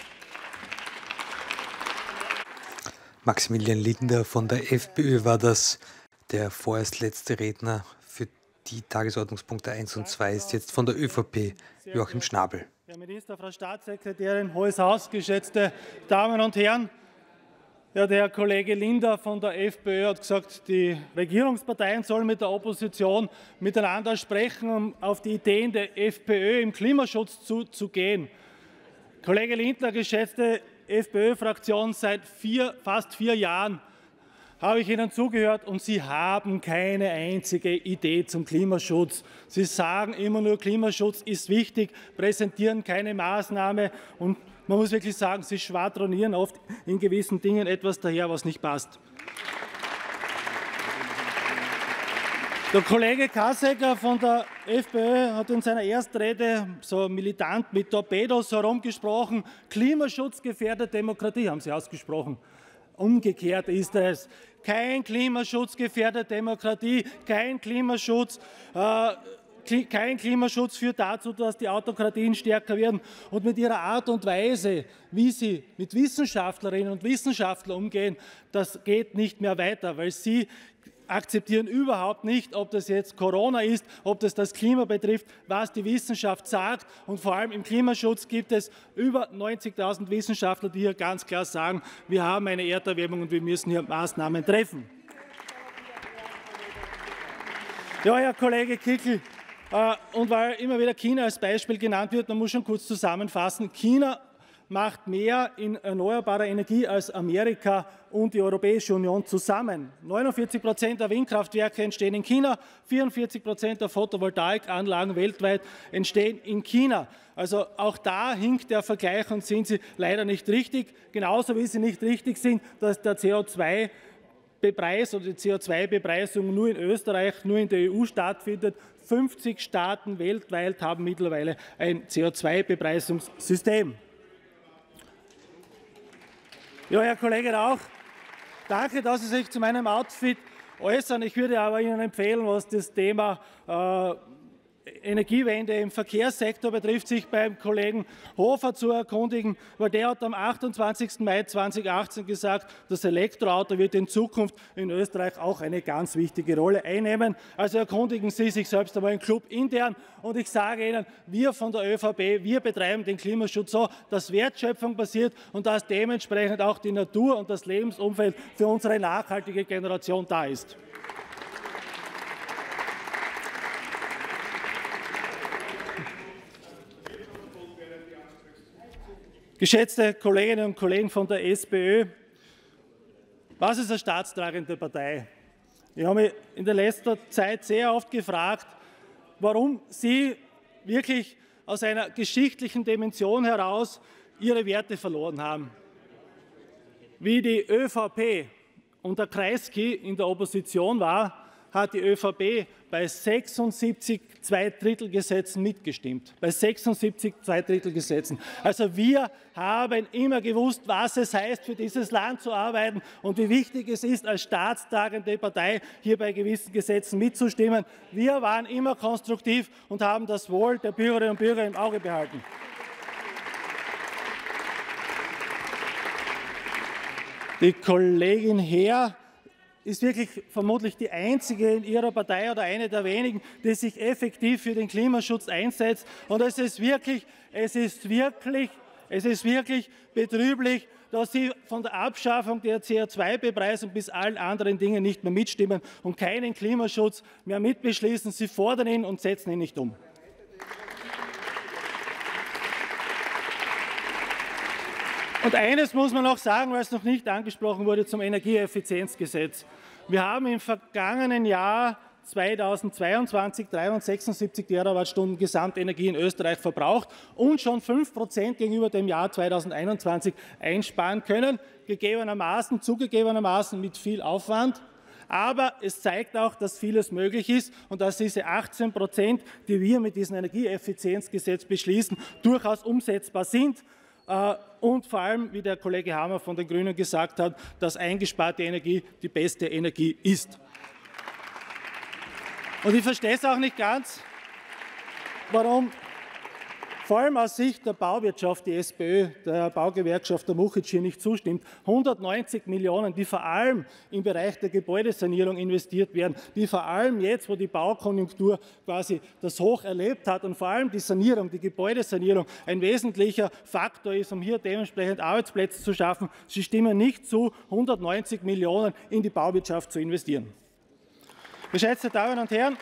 Maximilian Linder von der FPÖ war das. Der vorerst letzte Redner für die Tagesordnungspunkte 1 und 2 ist jetzt von der ÖVP, Joachim Schnabel. Herr Minister, Frau Staatssekretärin, Hohes Haus, geschätzte Damen und Herren! Ja, der Herr Kollege Linder von der FPÖ hat gesagt, die Regierungsparteien sollen mit der Opposition miteinander sprechen, um auf die Ideen der FPÖ im Klimaschutz zu gehen. Kollege Lindner, geschätzte FPÖ-Fraktion, seit fast 4 Jahren habe ich Ihnen zugehört und Sie haben keine einzige Idee zum Klimaschutz. Sie sagen immer nur, Klimaschutz ist wichtig, präsentieren keine Maßnahme und man muss wirklich sagen, Sie schwadronieren oft in gewissen Dingen etwas daher, was nicht passt. Der Kollege Kassecker von der FPÖ hat in seiner Erstrede so militant mit Torpedos herumgesprochen. Klimaschutz gefährdet Demokratie, haben Sie ausgesprochen. Umgekehrt ist es. Kein Klimaschutz gefährdet Demokratie, kein Klimaschutz führt dazu, dass die Autokratien stärker werden. Und mit ihrer Art und Weise, wie sie mit Wissenschaftlerinnen und Wissenschaftlern umgehen, das geht nicht mehr weiter, weil sie akzeptieren überhaupt nicht, ob das jetzt Corona ist, ob das Klima betrifft, was die Wissenschaft sagt. Und vor allem im Klimaschutz gibt es über 90.000 Wissenschaftler, die hier ganz klar sagen, wir haben eine Erderwärmung und wir müssen hier Maßnahmen treffen. Ja, Herr Kollege Kickl, und weil immer wieder China als Beispiel genannt wird, man muss schon kurz zusammenfassen, China macht mehr in erneuerbarer Energie als Amerika und die Europäische Union zusammen. 49% der Windkraftwerke entstehen in China, 44% der Photovoltaikanlagen weltweit entstehen in China. Also auch da hinkt der Vergleich und sind Sie leider nicht richtig. Genauso wie Sie nicht richtig sind, dass der CO2-Bepreis oder die CO2-Bepreisung nur in Österreich, nur in der EU stattfindet. 50 Staaten weltweit haben mittlerweile ein CO2-Bepreisungssystem. Ja, Herr Kollege Rauch, danke, dass Sie sich zu meinem Outfit äußern. Ich würde aber Ihnen empfehlen, was das Thema Energiewende im Verkehrssektor betrifft, sich beim Kollegen Hofer zu erkundigen, weil der hat am 28. Mai 2018 gesagt, das Elektroauto wird in Zukunft in Österreich auch eine ganz wichtige Rolle einnehmen. Also erkundigen Sie sich selbst einmal im Club intern. Und ich sage Ihnen, wir von der ÖVP, wir betreiben den Klimaschutz so, dass Wertschöpfung passiert und dass dementsprechend auch die Natur und das Lebensumfeld für unsere nachhaltige Generation da ist. Geschätzte Kolleginnen und Kollegen von der SPÖ, was ist eine staatstragende Partei? Ich habe mich in der letzten Zeit sehr oft gefragt, warum Sie wirklich aus einer geschichtlichen Dimension heraus Ihre Werte verloren haben. Wie die ÖVP unter Kreisky in der Opposition war, hat die ÖVP bei 76 Zweidrittelgesetzen mitgestimmt. Bei 76 Zweidrittelgesetzen. Also wir haben immer gewusst, was es heißt, für dieses Land zu arbeiten und wie wichtig es ist, als staatstragende Partei hier bei gewissen Gesetzen mitzustimmen. Wir waren immer konstruktiv und haben das Wohl der Bürgerinnen und Bürger im Auge behalten. Die Kollegin Heer ist wirklich vermutlich die einzige in ihrer Partei oder eine der wenigen, die sich effektiv für den Klimaschutz einsetzt. Und es ist wirklich betrüblich, dass Sie von der Abschaffung der CO2-Bepreisung bis allen anderen Dingen nicht mehr mitstimmen und keinen Klimaschutz mehr mitbeschließen. Sie fordern ihn und setzen ihn nicht um. Und eines muss man noch sagen, weil es noch nicht angesprochen wurde, zum Energieeffizienzgesetz. Wir haben im vergangenen Jahr 2022 376 Terawattstunden Gesamtenergie in Österreich verbraucht und schon 5% gegenüber dem Jahr 2021 einsparen können, zugegebenermaßen mit viel Aufwand. Aber es zeigt auch, dass vieles möglich ist und dass diese 18%, die wir mit diesem Energieeffizienzgesetz beschließen, durchaus umsetzbar sind. Und vor allem, wie der Kollege Hammer von den Grünen gesagt hat, dass eingesparte Energie die beste Energie ist. Und ich verstehe es auch nicht ganz, warum vor allem aus Sicht der Bauwirtschaft die SPÖ, der Baugewerkschaft der Muchic hier nicht zustimmt. 190 Millionen, die vor allem im Bereich der Gebäudesanierung investiert werden, die vor allem jetzt, wo die Baukonjunktur quasi das Hoch erlebt hat und vor allem die Sanierung, die Gebäudesanierung ein wesentlicher Faktor ist, um hier dementsprechend Arbeitsplätze zu schaffen. Sie stimmen nicht zu, 190 Millionen in die Bauwirtschaft zu investieren. Geschätzte Damen und Herren,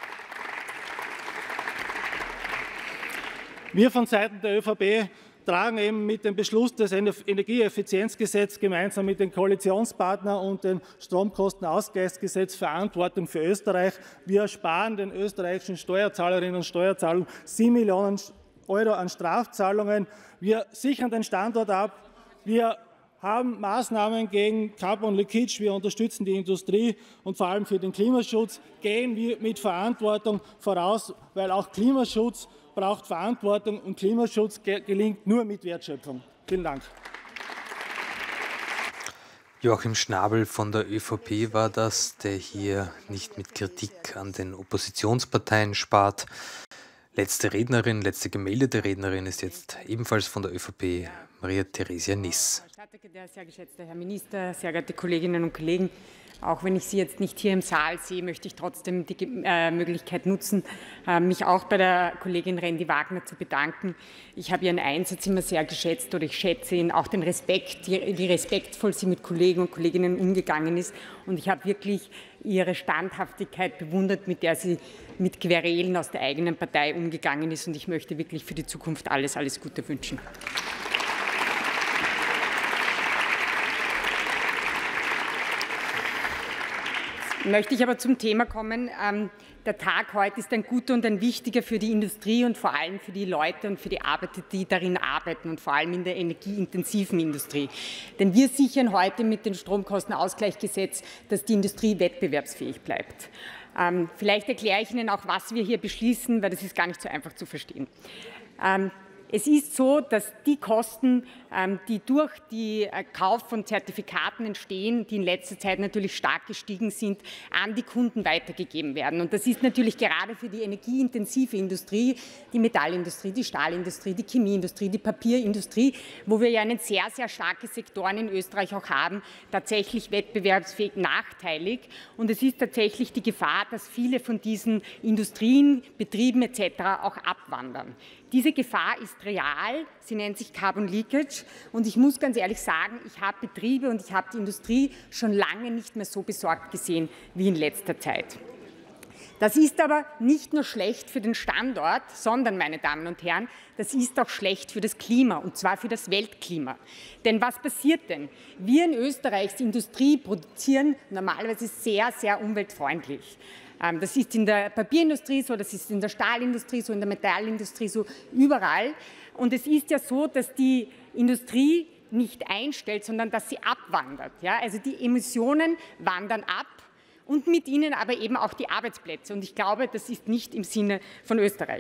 wir von Seiten der ÖVP tragen eben mit dem Beschluss des Energieeffizienzgesetzes gemeinsam mit den Koalitionspartnern und dem Stromkostenausgleichsgesetz Verantwortung für Österreich. Wir ersparen den österreichischen Steuerzahlerinnen und Steuerzahlern 7 Millionen Euro an Strafzahlungen. Wir sichern den Standort ab. Wir haben Maßnahmen gegen Carbon Leakage. Wir unterstützen die Industrie und vor allem für den Klimaschutz gehen wir mit Verantwortung voraus, weil auch Klimaschutz braucht Verantwortung und Klimaschutz gelingt nur mit Wertschöpfung. Vielen Dank. Joachim Schnabel von der ÖVP war das, der hier nicht mit Kritik an den Oppositionsparteien spart. Letzte gemeldete Rednerin ist jetzt ebenfalls von der ÖVP, Maria Theresia Niss. Sehr geschätzter Herr Minister, sehr geehrte Kolleginnen und Kollegen, auch wenn ich Sie jetzt nicht hier im Saal sehe, möchte ich trotzdem die Möglichkeit nutzen, mich auch bei der Kollegin Rendi Wagner zu bedanken. Ich habe Ihren Einsatz immer sehr geschätzt oder ich schätze ihn auch den Respekt, wie respektvoll sie mit Kollegen und Kolleginnen umgegangen ist. Und ich habe wirklich Ihre Standhaftigkeit bewundert, mit der sie mit Querelen aus der eigenen Partei umgegangen ist. Und ich möchte wirklich für die Zukunft alles Gute wünschen. Möchte ich aber zum Thema kommen. Der Tag heute ist ein guter und ein wichtiger für die Industrie und vor allem für die Leute und für die Arbeiter, die darin arbeiten und vor allem in der energieintensiven Industrie. Denn wir sichern heute mit dem Stromkostenausgleichsgesetz, dass die Industrie wettbewerbsfähig bleibt. Vielleicht erkläre ich Ihnen auch, was wir hier beschließen, weil das ist gar nicht so einfach zu verstehen. Es ist so, dass die Kosten, die durch den Kauf von Zertifikaten entstehen, die in letzter Zeit natürlich stark gestiegen sind, an die Kunden weitergegeben werden. Und das ist natürlich gerade für die energieintensive Industrie, die Metallindustrie, die Stahlindustrie, die Chemieindustrie, die Papierindustrie, wo wir ja einen sehr, sehr starken Sektoren in Österreich auch haben, tatsächlich wettbewerbsfähig nachteilig. Und es ist tatsächlich die Gefahr, dass viele von diesen Industrien, Betrieben etc. auch abwandern. Diese Gefahr ist real, sie nennt sich Carbon Leakage und ich muss ganz ehrlich sagen, ich habe Betriebe und ich habe die Industrie schon lange nicht mehr so besorgt gesehen wie in letzter Zeit. Das ist aber nicht nur schlecht für den Standort, sondern, meine Damen und Herren, das ist auch schlecht für das Klima, und zwar für das Weltklima. Denn was passiert denn? Wir in Österreich, die Industrie, produzieren normalerweise sehr, sehr umweltfreundlich. Das ist in der Papierindustrie so, das ist in der Stahlindustrie so, in der Metallindustrie so, überall. Und es ist ja so, dass die Industrie nicht einstellt, sondern dass sie abwandert. Ja? Also die Emissionen wandern ab und mit ihnen aber eben auch die Arbeitsplätze. Und ich glaube, das ist nicht im Sinne von Österreich.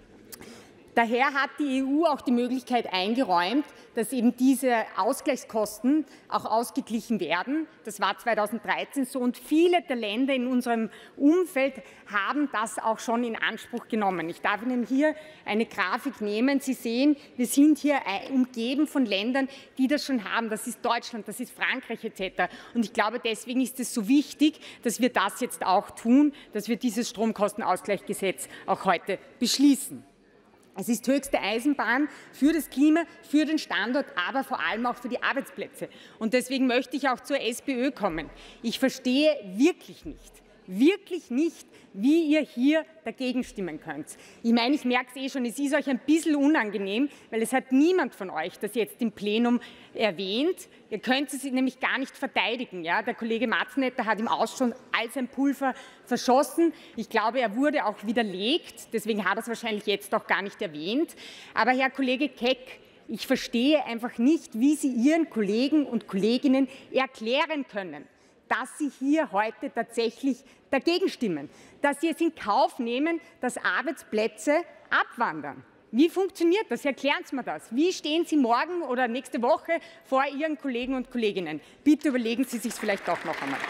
Daher hat die EU auch die Möglichkeit eingeräumt, dass eben diese Ausgleichskosten auch ausgeglichen werden. Das war 2013 so und viele der Länder in unserem Umfeld haben das auch schon in Anspruch genommen. Ich darf Ihnen hier eine Grafik nehmen. Sie sehen, wir sind hier umgeben von Ländern, die das schon haben. Das ist Deutschland, das ist Frankreich etc. Und ich glaube, deswegen ist es so wichtig, dass wir das jetzt auch tun, dass wir dieses Stromkostenausgleichsgesetz auch heute beschließen. Es ist höchste Eisenbahn für das Klima, für den Standort, aber vor allem auch für die Arbeitsplätze. Und deswegen möchte ich auch zur SPÖ kommen. Ich verstehe wirklich nicht, wie ihr hier dagegen stimmen könnt. Ich meine, ich merke es schon, es ist euch ein bisschen unangenehm, weil es hat niemand von euch das jetzt im Plenum erwähnt. Ihr könnt es nämlich gar nicht verteidigen. Ja? Der Kollege Matzennetter hat im Ausschuss all sein Pulver verschossen. Ich glaube, er wurde auch widerlegt, deswegen hat er es wahrscheinlich jetzt auch gar nicht erwähnt. Aber Herr Kollege Keck, ich verstehe einfach nicht, wie Sie Ihren Kollegen und Kolleginnen erklären können, dass Sie hier heute tatsächlich dagegen stimmen, dass Sie es in Kauf nehmen, dass Arbeitsplätze abwandern. Wie funktioniert das? Erklären Sie mir das. Wie stehen Sie morgen oder nächste Woche vor Ihren Kollegen und Kolleginnen? Bitte überlegen Sie sich vielleicht doch noch einmal.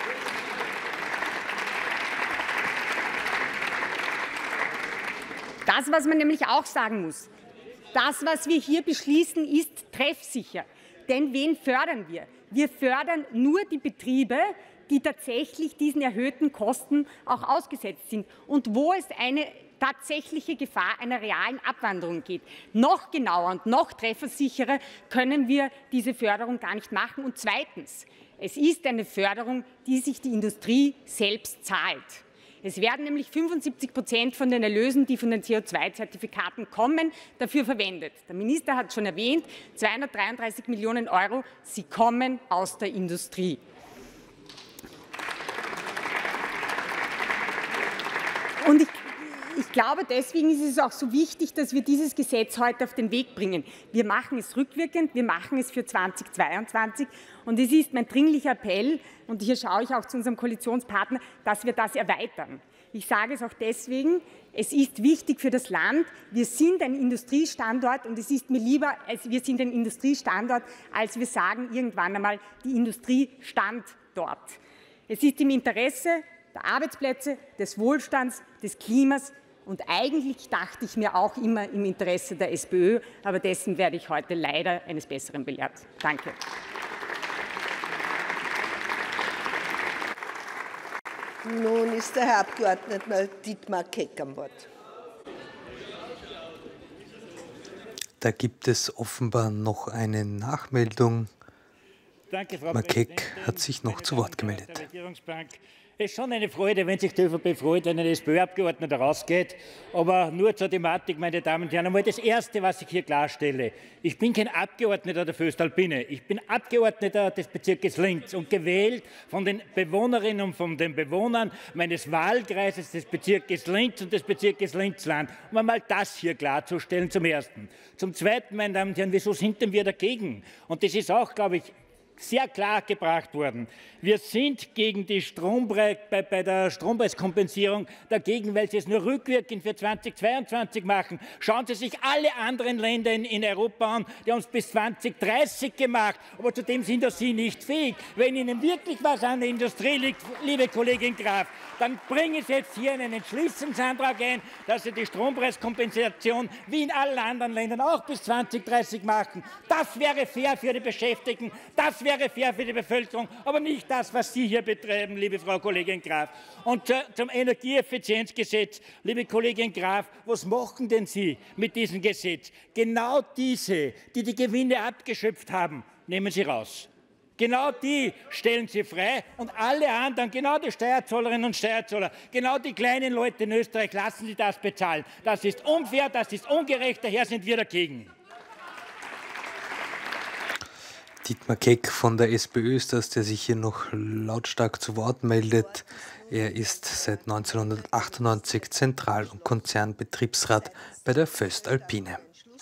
Das, was man nämlich auch sagen muss, das, was wir hier beschließen, ist treffsicher. Denn wen fördern wir? Wir fördern nur die Betriebe, die tatsächlich diesen erhöhten Kosten auch ausgesetzt sind und wo es eine tatsächliche Gefahr einer realen Abwanderung geht. Noch genauer und noch treffsicherer können wir diese Förderung gar nicht machen. Und zweitens, es ist eine Förderung, die sich die Industrie selbst zahlt. Es werden nämlich 75% von den Erlösen, die von den CO2-Zertifikaten kommen, dafür verwendet. Der Minister hat schon erwähnt, 233 Millionen Euro, sie kommen aus der Industrie. Und ich glaube, deswegen ist es auch so wichtig, dass wir dieses Gesetz heute auf den Weg bringen. Wir machen es rückwirkend, wir machen es für 2022 und es ist mein dringlicher Appell, und hier schaue ich auch zu unserem Koalitionspartner, dass wir das erweitern. Ich sage es auch deswegen, es ist wichtig für das Land, wir sind ein Industriestandort und es ist mir lieber, wir sind ein Industriestandort, als wir sagen irgendwann einmal, die Industrie stand dort. Es ist im Interesse der Arbeitsplätze, des Wohlstands, des Klimas und eigentlich dachte ich mir auch immer im Interesse der SPÖ, aber dessen werde ich heute leider eines Besseren belehrt. Danke. Nun ist der Herr Abgeordneter Dietmar Keck am Wort. Da gibt es offenbar noch eine Nachmeldung. Danke, Frau Keck hat sich noch zu Wort gemeldet. Es ist schon eine Freude, wenn sich die ÖVP freut, wenn ein SPÖ-Abgeordneter rausgeht. Aber nur zur Thematik, meine Damen und Herren. Einmal das Erste, was ich hier klarstelle. Ich bin kein Abgeordneter der Föstalpine. Ich bin Abgeordneter des Bezirkes Linz und gewählt von den Bewohnerinnen und von den Bewohnern meines Wahlkreises des Bezirkes Linz und des Bezirkes Linzland. Um einmal das hier klarzustellen zum Ersten. Zum Zweiten, meine Damen und Herren, wieso sind denn wir dagegen? Und das ist auch, glaube ich, sehr klar gebracht worden. Wir sind gegen die bei der Strompreiskompensierung dagegen, weil sie es nur rückwirkend für 2022 machen. Schauen Sie sich alle anderen Länder in Europa an, die haben es bis 2030 gemacht, aber zu dem sind Sie nicht fähig. Wenn Ihnen wirklich was an der Industrie liegt, liebe Kollegin Graf, dann bringen Sie jetzt hier einen Entschließungsantrag ein, dass Sie die Strompreiskompensation wie in allen anderen Ländern auch bis 2030 machen. Das wäre fair für die Beschäftigten, das wäre fair für die Bevölkerung, aber nicht das, was Sie hier betreiben, liebe Frau Kollegin Graf. Und zum Energieeffizienzgesetz, liebe Kollegin Graf, was machen denn Sie mit diesem Gesetz? Genau diese, die die Gewinne abgeschöpft haben, nehmen Sie raus. Genau die stellen Sie frei und alle anderen, genau die Steuerzahlerinnen und Steuerzahler, genau die kleinen Leute in Österreich, lassen Sie das bezahlen. Das ist unfair, das ist ungerecht, daher sind wir dagegen. Dietmar Keck von der SPÖ ist das, der sich hier noch lautstark zu Wort meldet. Er ist seit 1998 Zentral- und Konzernbetriebsrat bei der Voestalpine.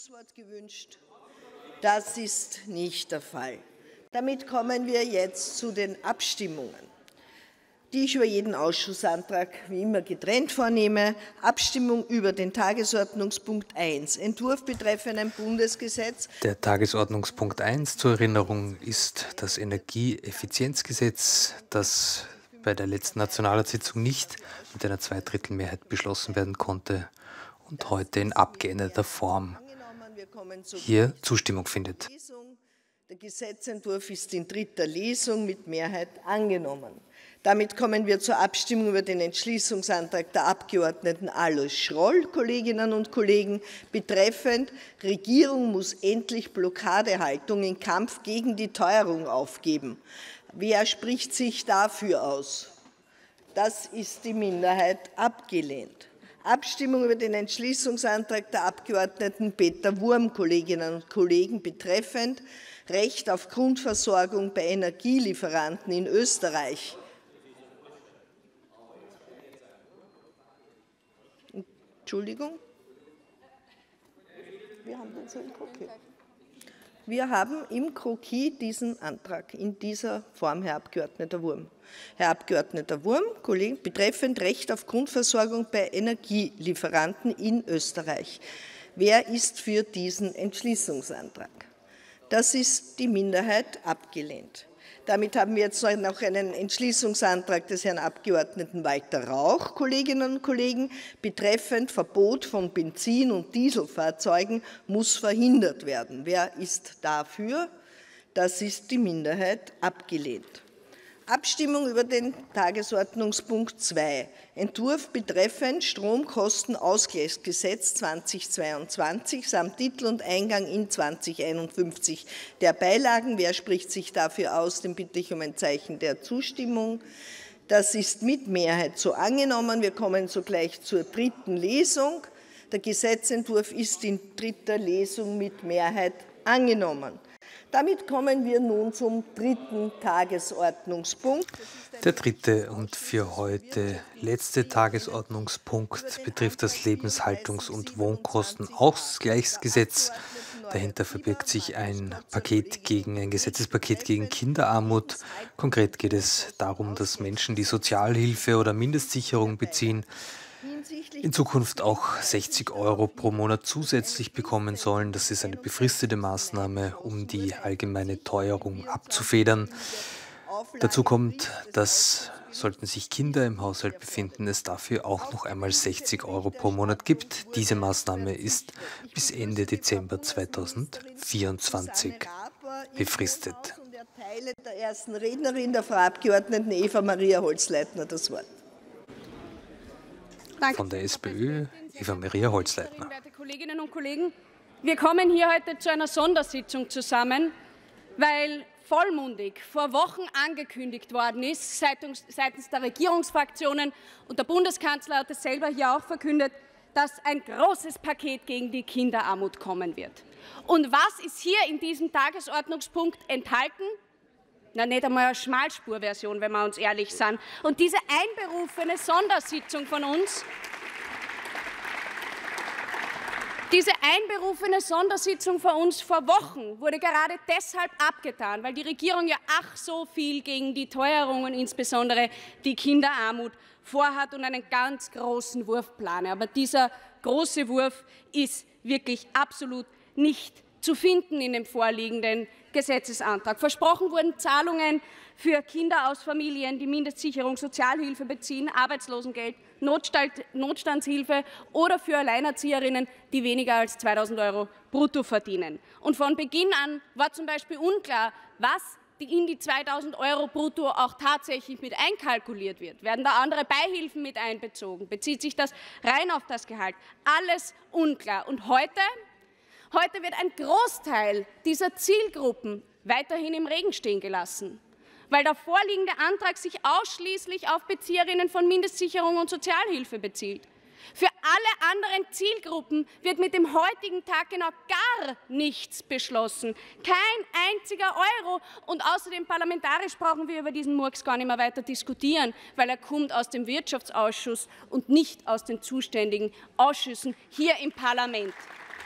Das ist nicht der Fall. Damit kommen wir jetzt zu den Abstimmungen, die ich über jeden Ausschussantrag wie immer getrennt vornehme. Abstimmung über den Tagesordnungspunkt 1, Entwurf betreffend ein Bundesgesetz. Der Tagesordnungspunkt 1 zur Erinnerung ist das Energieeffizienzgesetz, das bei der letzten Nationalratssitzung nicht mit einer Zweidrittelmehrheit beschlossen werden konnte und heute in abgeänderter Form hier Zustimmung findet. Der Gesetzentwurf ist in dritter Lesung mit Mehrheit angenommen. Damit kommen wir zur Abstimmung über den Entschließungsantrag der Abgeordneten Alois Schroll, Kolleginnen und Kollegen, betreffend Regierung muss endlich Blockadehaltung im Kampf gegen die Teuerung aufgeben. Wer spricht sich dafür aus? Das ist die Minderheit abgelehnt. Abstimmung über den Entschließungsantrag der Abgeordneten Peter Wurm, Kolleginnen und Kollegen, betreffend Recht auf Grundversorgung bei Energielieferanten in Österreich. Entschuldigung? Wir haben den so im Kroki. Wir haben im Kroki diesen Antrag in dieser Form, Herr Abgeordneter Wurm. Herr Abgeordneter Wurm, Kollegen, betreffend Recht auf Grundversorgung bei Energielieferanten in Österreich. Wer ist für diesen Entschließungsantrag? Das ist die Minderheit abgelehnt. Damit haben wir jetzt noch einen Entschließungsantrag des Herrn Abgeordneten Walter Rauch, Kolleginnen und Kollegen, betreffend Verbot von Benzin- und Dieselfahrzeugen muss verhindert werden. Wer ist dafür? Das ist die Minderheit abgelehnt. Abstimmung über den Tagesordnungspunkt 2, Entwurf betreffend Stromkostenausgleichsgesetz 2022 samt Titel und Eingang in 2051 der Beilagen. Wer spricht sich dafür aus? Den bitte ich um ein Zeichen der Zustimmung. Das ist mit Mehrheit so angenommen. Wir kommen sogleich zur dritten Lesung. Der Gesetzentwurf ist in dritter Lesung mit Mehrheit angenommen. Damit kommen wir nun zum dritten Tagesordnungspunkt. Der dritte und für heute letzte Tagesordnungspunkt betrifft das Lebenshaltungs- und Wohnkostenausgleichsgesetz. Dahinter verbirgt sich ein Gesetzespaket gegen Kinderarmut. Konkret geht es darum, dass Menschen, die Sozialhilfe oder Mindestsicherung beziehen, in Zukunft auch 60 € pro Monat zusätzlich bekommen sollen. Das ist eine befristete Maßnahme, um die allgemeine Teuerung abzufedern. Dazu kommt, dass, sollten sich Kinder im Haushalt befinden, es dafür auch noch einmal 60 € pro Monat gibt. Diese Maßnahme ist bis Ende Dezember 2024 befristet. Der ersten Rednerin, der Frau Abgeordneten Eva-Maria Holzleitner, das Wort. Von der SPÖ, Eva-Maria Holzleitner. Werte Kolleginnen und Kollegen, wir kommen hier heute zu einer Sondersitzung zusammen, weil vollmundig vor Wochen angekündigt worden ist, seitens der Regierungsfraktionen, und der Bundeskanzler hat es selber hier auch verkündet, dass ein großes Paket gegen die Kinderarmut kommen wird. Und was ist hier in diesem Tagesordnungspunkt enthalten? Na, nicht einmal eine Schmalspurversion, wenn wir uns ehrlich sind. Und diese einberufene Sondersitzung von uns Diese einberufene Sondersitzung vor uns vor Wochen wurde gerade deshalb abgetan, weil die Regierung ja ach so viel gegen die Teuerungen, insbesondere die Kinderarmut, vorhat und einen ganz großen Wurf plane. Aber dieser große Wurf ist wirklich absolut nicht zu finden in dem vorliegenden Gesetzesantrag. Versprochen wurden Zahlungen für Kinder aus Familien, die Mindestsicherung, Sozialhilfe beziehen, Arbeitslosengeld, Notstandshilfe oder für Alleinerzieherinnen, die weniger als 2.000 € brutto verdienen. Und von Beginn an war zum Beispiel unklar, was in die 2.000 € brutto auch tatsächlich mit einkalkuliert wird. Werden da andere Beihilfen mit einbezogen? Bezieht sich das rein auf das Gehalt? Alles unklar. Und heute wird ein Großteil dieser Zielgruppen weiterhin im Regen stehen gelassen, weil der vorliegende Antrag sich ausschließlich auf Bezieherinnen von Mindestsicherung und Sozialhilfe bezieht. Für alle anderen Zielgruppen wird mit dem heutigen Tag genau gar nichts beschlossen. Kein einziger Euro. Und außerdem parlamentarisch brauchen wir über diesen Murks gar nicht mehr weiter diskutieren, weil er kommt aus dem Wirtschaftsausschuss und nicht aus den zuständigen Ausschüssen hier im Parlament.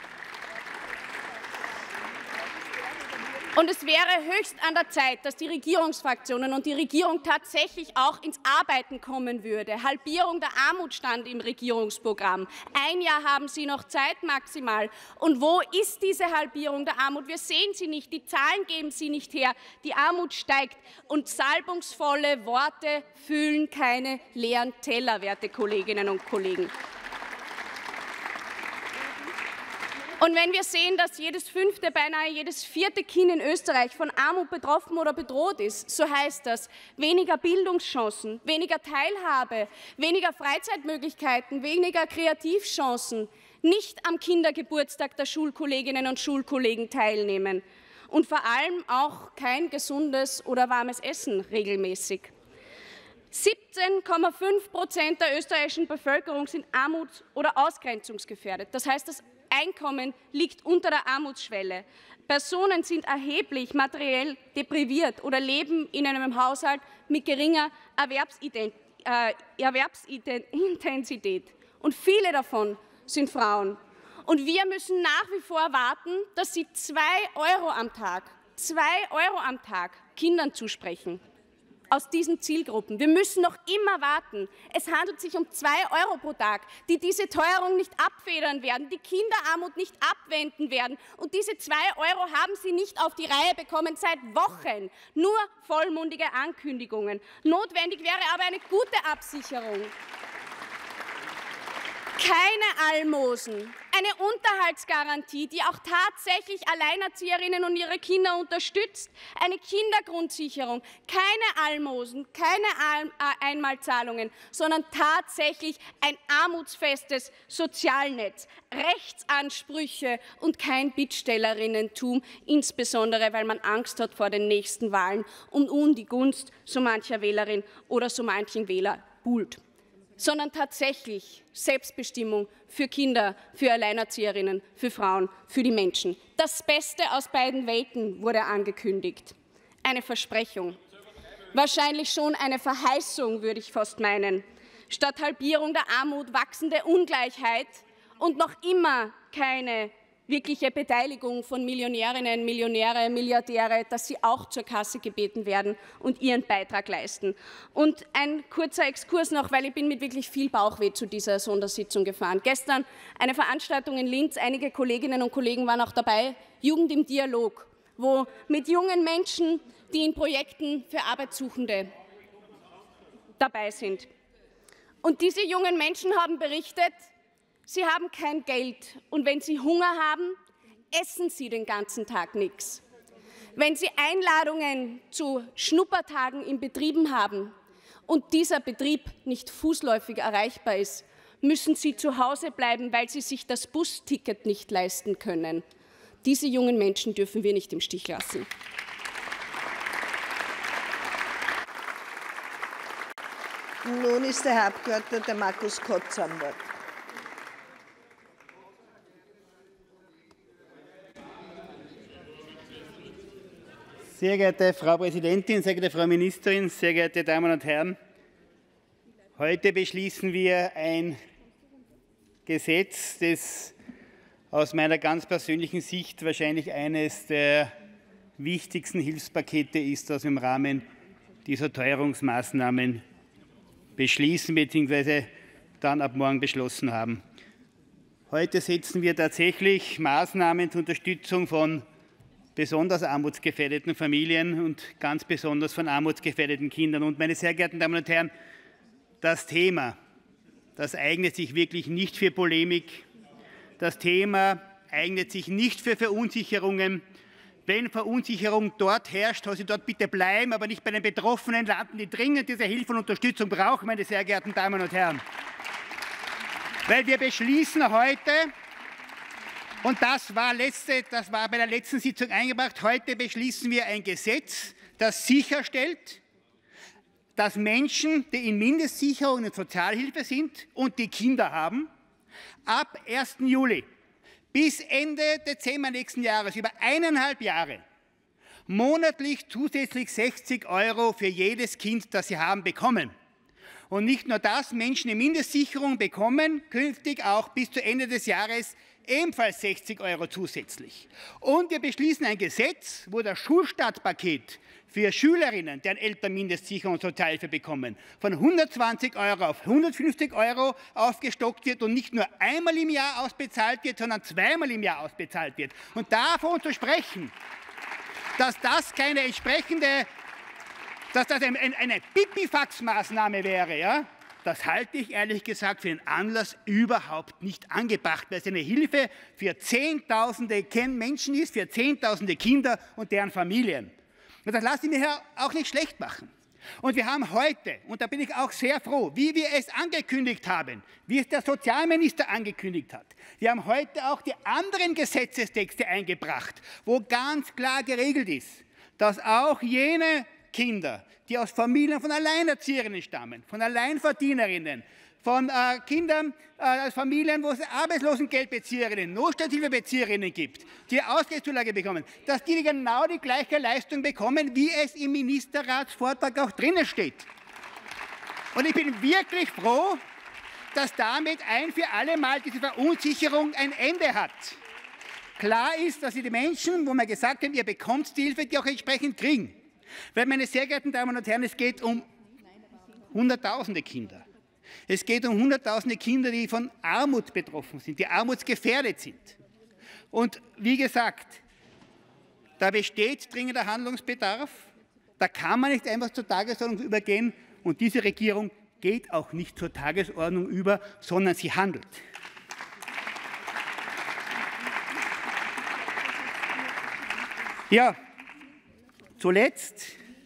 Und es wäre höchst an der Zeit, dass die Regierungsfraktionen und die Regierung tatsächlich auch ins Arbeiten kommen würde. Halbierung der Armut stand im Regierungsprogramm. Ein Jahr haben Sie noch Zeit maximal. Und wo ist diese Halbierung der Armut? Wir sehen sie nicht, die Zahlen geben sie nicht her. Die Armut steigt und salbungsvolle Worte füllen keine leeren Teller, werte Kolleginnen und Kollegen. Und wenn wir sehen, dass jedes fünfte, beinahe jedes vierte Kind in Österreich von Armut betroffen oder bedroht ist, so heißt das weniger Bildungschancen, weniger Teilhabe, weniger Freizeitmöglichkeiten, weniger Kreativchancen, nicht am Kindergeburtstag der Schulkolleginnen und Schulkollegen teilnehmen und vor allem auch kein gesundes oder warmes Essen regelmäßig. 17,5% der österreichischen Bevölkerung sind armuts- oder ausgrenzungsgefährdet. Das heißt, das Einkommen liegt unter der Armutsschwelle. Personen sind erheblich materiell depriviert oder leben in einem Haushalt mit geringer Erwerbsintensität. Und viele davon sind Frauen. Und wir müssen nach wie vor warten, dass sie 2 € am Tag Kindern zusprechen. Aus diesen Zielgruppen. Wir müssen noch immer warten. Es handelt sich um 2 € pro Tag, die diese Teuerung nicht abfedern werden, die Kinderarmut nicht abwenden werden. Und diese 2 € haben Sie nicht auf die Reihe bekommen seit Wochen. Nur vollmundige Ankündigungen. Notwendig wäre aber eine gute Absicherung. Keine Almosen, eine Unterhaltsgarantie, die auch tatsächlich Alleinerzieherinnen und ihre Kinder unterstützt, eine Kindergrundsicherung, keine Almosen, keine Einmalzahlungen, sondern tatsächlich ein armutsfestes Sozialnetz, Rechtsansprüche und kein Bittstellerinnentum, insbesondere weil man Angst hat vor den nächsten Wahlen und die Gunst so mancher Wählerin oder so manchen Wähler buhlt, sondern tatsächlich Selbstbestimmung für Kinder, für Alleinerzieherinnen, für Frauen, für die Menschen. Das Beste aus beiden Welten wurde angekündigt. Eine Versprechung. Wahrscheinlich schon eine Verheißung, würde ich fast meinen. Statt Halbierung der Armut wachsende Ungleichheit und noch immer keine wirkliche Beteiligung von Millionärinnen, Millionäre, Milliardäre, dass sie auch zur Kasse gebeten werden und ihren Beitrag leisten. Und ein kurzer Exkurs noch, weil ich bin mit wirklich viel Bauchweh zu dieser Sondersitzung gefahren. Gestern eine Veranstaltung in Linz, einige Kolleginnen und Kollegen waren auch dabei, Jugend im Dialog, wo mit jungen Menschen, die in Projekten für Arbeitssuchende dabei sind. Und diese jungen Menschen haben berichtet, sie haben kein Geld und wenn sie Hunger haben, essen sie den ganzen Tag nichts. Wenn sie Einladungen zu Schnuppertagen in Betrieben haben und dieser Betrieb nicht fußläufig erreichbar ist, müssen sie zu Hause bleiben, weil sie sich das Busticket nicht leisten können. Diese jungen Menschen dürfen wir nicht im Stich lassen. Nun ist der Herr Abgeordneter Markus Kotz am Wort. Sehr geehrte Frau Präsidentin, sehr geehrte Frau Ministerin, sehr geehrte Damen und Herren! Heute beschließen wir ein Gesetz, das aus meiner ganz persönlichen Sicht wahrscheinlich eines der wichtigsten Hilfspakete ist, das wir im Rahmen dieser Teuerungsmaßnahmen beschließen bzw. dann ab morgen beschlossen haben. Heute setzen wir tatsächlich Maßnahmen zur Unterstützung von besonders armutsgefährdeten Familien und ganz besonders von armutsgefährdeten Kindern. Und meine sehr geehrten Damen und Herren, das Thema, das eignet sich wirklich nicht für Polemik. Das Thema eignet sich nicht für Verunsicherungen. Wenn Verunsicherung dort herrscht, soll sie dort bitte bleiben, aber nicht bei den Betroffenen landen, die dringend diese Hilfe und Unterstützung brauchen, meine sehr geehrten Damen und Herren. Weil wir beschließen heute, und das war bei der letzten Sitzung eingebracht, heute beschließen wir ein Gesetz, das sicherstellt, dass Menschen, die in Mindestsicherung und Sozialhilfe sind und die Kinder haben, ab 1. Juli bis Ende Dezember nächsten Jahres, über 1,5 Jahre, monatlich zusätzlich 60 € für jedes Kind, das sie haben, bekommen. Und nicht nur das, Menschen in Mindestsicherung bekommen künftig auch bis zu Ende des Jahres ebenfalls 60 € zusätzlich. Und wir beschließen ein Gesetz, wo das Schulstartpaket für Schülerinnen, deren Eltern Mindestsicherung und Sozialhilfe bekommen, von 120 € auf 150 € aufgestockt wird und nicht nur einmal im Jahr ausbezahlt wird, sondern zweimal im Jahr ausbezahlt wird. Und davon zu sprechen, dass das keine entsprechende, dass das eine Pipifax-Maßnahme wäre, ja, das halte ich ehrlich gesagt für den Anlass überhaupt nicht angebracht, weil es eine Hilfe für Zehntausende Menschen ist, für Zehntausende Kinder und deren Familien. Und das lasse ich mir auch nicht schlecht machen. Und wir haben heute, und da bin ich auch sehr froh, wie wir es angekündigt haben, wie es der Sozialminister angekündigt hat, wir haben heute auch die anderen Gesetzestexte eingebracht, wo ganz klar geregelt ist, dass auch jene Kinder, die aus Familien von Alleinerzieherinnen stammen, von Alleinverdienerinnen, von Kindern aus Familien, wo es Arbeitslosengeldbezieherinnen, Notstandshilfebezieherinnen gibt, die Ausgleichszulage bekommen, dass die genau die gleiche Leistung bekommen, wie es im Ministerratsvortrag auch drinnen steht. Und ich bin wirklich froh, dass damit ein für alle Mal diese Verunsicherung ein Ende hat. Klar ist, dass die Menschen, wo wir gesagt haben, ihr bekommt die Hilfe, die auch entsprechend kriegen. Weil, meine sehr geehrten Damen und Herren, es geht um Hunderttausende Kinder. Es geht um Hunderttausende Kinder, die von Armut betroffen sind, die armutsgefährdet sind. Und wie gesagt, da besteht dringender Handlungsbedarf. Da kann man nicht einfach zur Tagesordnung übergehen. Und diese Regierung geht auch nicht zur Tagesordnung über, sondern sie handelt. Ja, zuletzt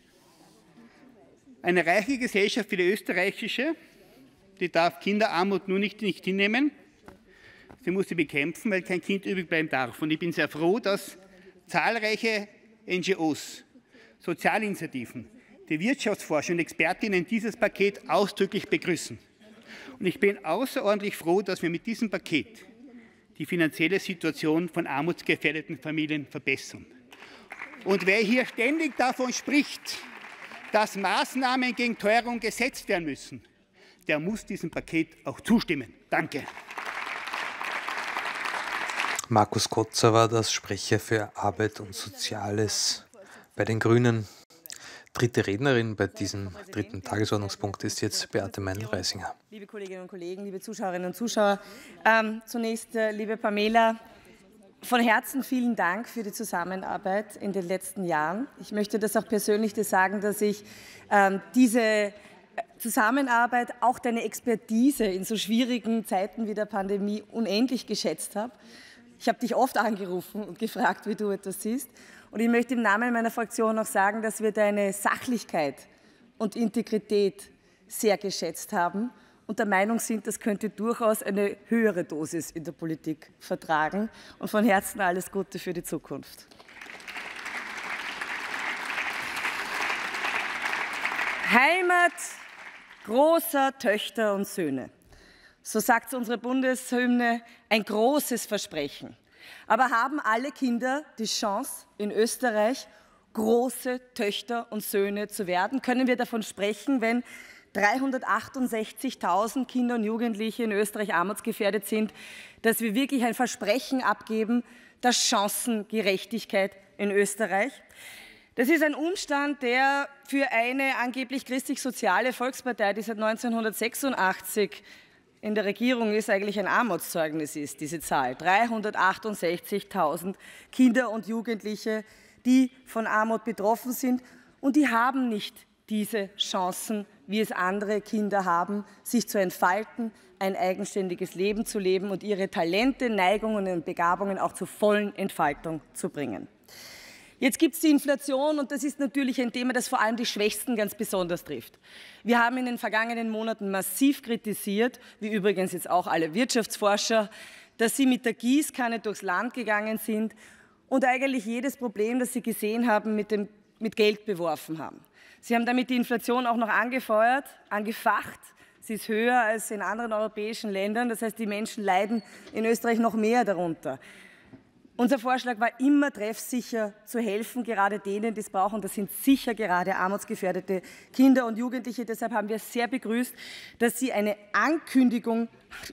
eine reiche Gesellschaft wie die österreichische, die darf Kinderarmut nur nicht hinnehmen. Sie muss sie bekämpfen, weil kein Kind übrig bleiben darf. Und ich bin sehr froh, dass zahlreiche NGOs, Sozialinitiativen, die Wirtschaftsforscher und Expertinnen dieses Paket ausdrücklich begrüßen. Und ich bin außerordentlich froh, dass wir mit diesem Paket die finanzielle Situation von armutsgefährdeten Familien verbessern. Und wer hier ständig davon spricht, dass Maßnahmen gegen Teuerung gesetzt werden müssen, der muss diesem Paket auch zustimmen. Danke. Markus Kotzer war das, Sprecher für Arbeit und Soziales bei den Grünen. Dritte Rednerin bei diesem dritten Tagesordnungspunkt ist jetzt Beate Meinl-Reisinger. Liebe Kolleginnen und Kollegen, liebe Zuschauerinnen und Zuschauer, zunächst, liebe Pamela, von Herzen vielen Dank für die Zusammenarbeit in den letzten Jahren. Ich möchte das auch persönlich sagen, dass ich diese Zusammenarbeit, auch deine Expertise in so schwierigen Zeiten wie der Pandemie unendlich geschätzt habe. Ich habe dich oft angerufen und gefragt, wie du etwas siehst. Und ich möchte im Namen meiner Fraktion auch sagen, dass wir deine Sachlichkeit und Integrität sehr geschätzt haben und der Meinung sind, das könnte durchaus eine höhere Dosis in der Politik vertragen. Und von Herzen alles Gute für die Zukunft. Heimat großer Töchter und Söhne. So sagt unsere Bundeshymne, ein großes Versprechen. Aber haben alle Kinder die Chance, in Österreich große Töchter und Söhne zu werden? Können wir davon sprechen, wenn 368.000 Kinder und Jugendliche in Österreich armutsgefährdet sind, dass wir wirklich ein Versprechen abgeben der Chancengerechtigkeit in Österreich. Das ist ein Umstand, der für eine angeblich christlich-soziale Volkspartei, die seit 1986 in der Regierung ist, eigentlich ein Armutszeugnis ist, diese Zahl. 368.000 Kinder und Jugendliche, die von Armut betroffen sind, und die haben nicht diese Chancen, wie es andere Kinder haben, sich zu entfalten, ein eigenständiges Leben zu leben und ihre Talente, Neigungen und Begabungen auch zur vollen Entfaltung zu bringen. Jetzt gibt es die Inflation, und das ist natürlich ein Thema, das vor allem die Schwächsten ganz besonders trifft. Wir haben in den vergangenen Monaten massiv kritisiert, wie übrigens jetzt auch alle Wirtschaftsforscher, dass sie mit der Gießkanne durchs Land gegangen sind und eigentlich jedes Problem, das sie gesehen haben, mit Geld beworfen haben. Sie haben damit die Inflation auch noch angefeuert, angefacht. Sie ist höher als in anderen europäischen Ländern. Das heißt, die Menschen leiden in Österreich noch mehr darunter. Unser Vorschlag war immer treffsicher zu helfen, gerade denen, die es brauchen. Das sind sicher gerade armutsgefährdete Kinder und Jugendliche. Deshalb haben wir sehr begrüßt, dass Sie eine Ankündigung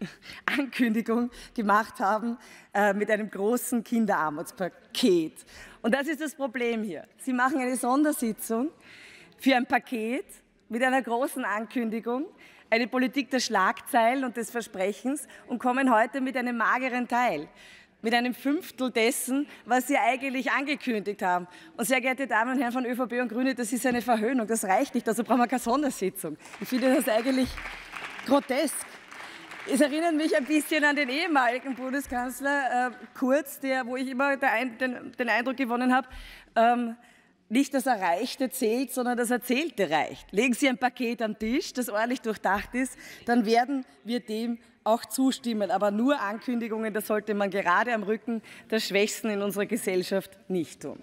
gemacht haben mit einem großen Kinderarmutspaket. Und das ist das Problem hier. Sie machen eine Sondersitzung für ein Paket mit einer großen Ankündigung, eine Politik der Schlagzeilen und des Versprechens, und kommen heute mit einem mageren Teil, mit einem Fünftel dessen, was Sie eigentlich angekündigt haben. Und sehr geehrte Damen und Herren von ÖVP und Grüne, das ist eine Verhöhnung, das reicht nicht, also brauchen wir keine Sondersitzung. Ich finde das eigentlich grotesk. Es erinnert mich ein bisschen an den ehemaligen Bundeskanzler Kurz, wo ich immer den Eindruck gewonnen habe, nicht das Erreichte zählt, sondern das Erzählte reicht. Legen Sie ein Paket am Tisch, das ordentlich durchdacht ist, dann werden wir dem auch zustimmen. Aber nur Ankündigungen, das sollte man gerade am Rücken der Schwächsten in unserer Gesellschaft nicht tun.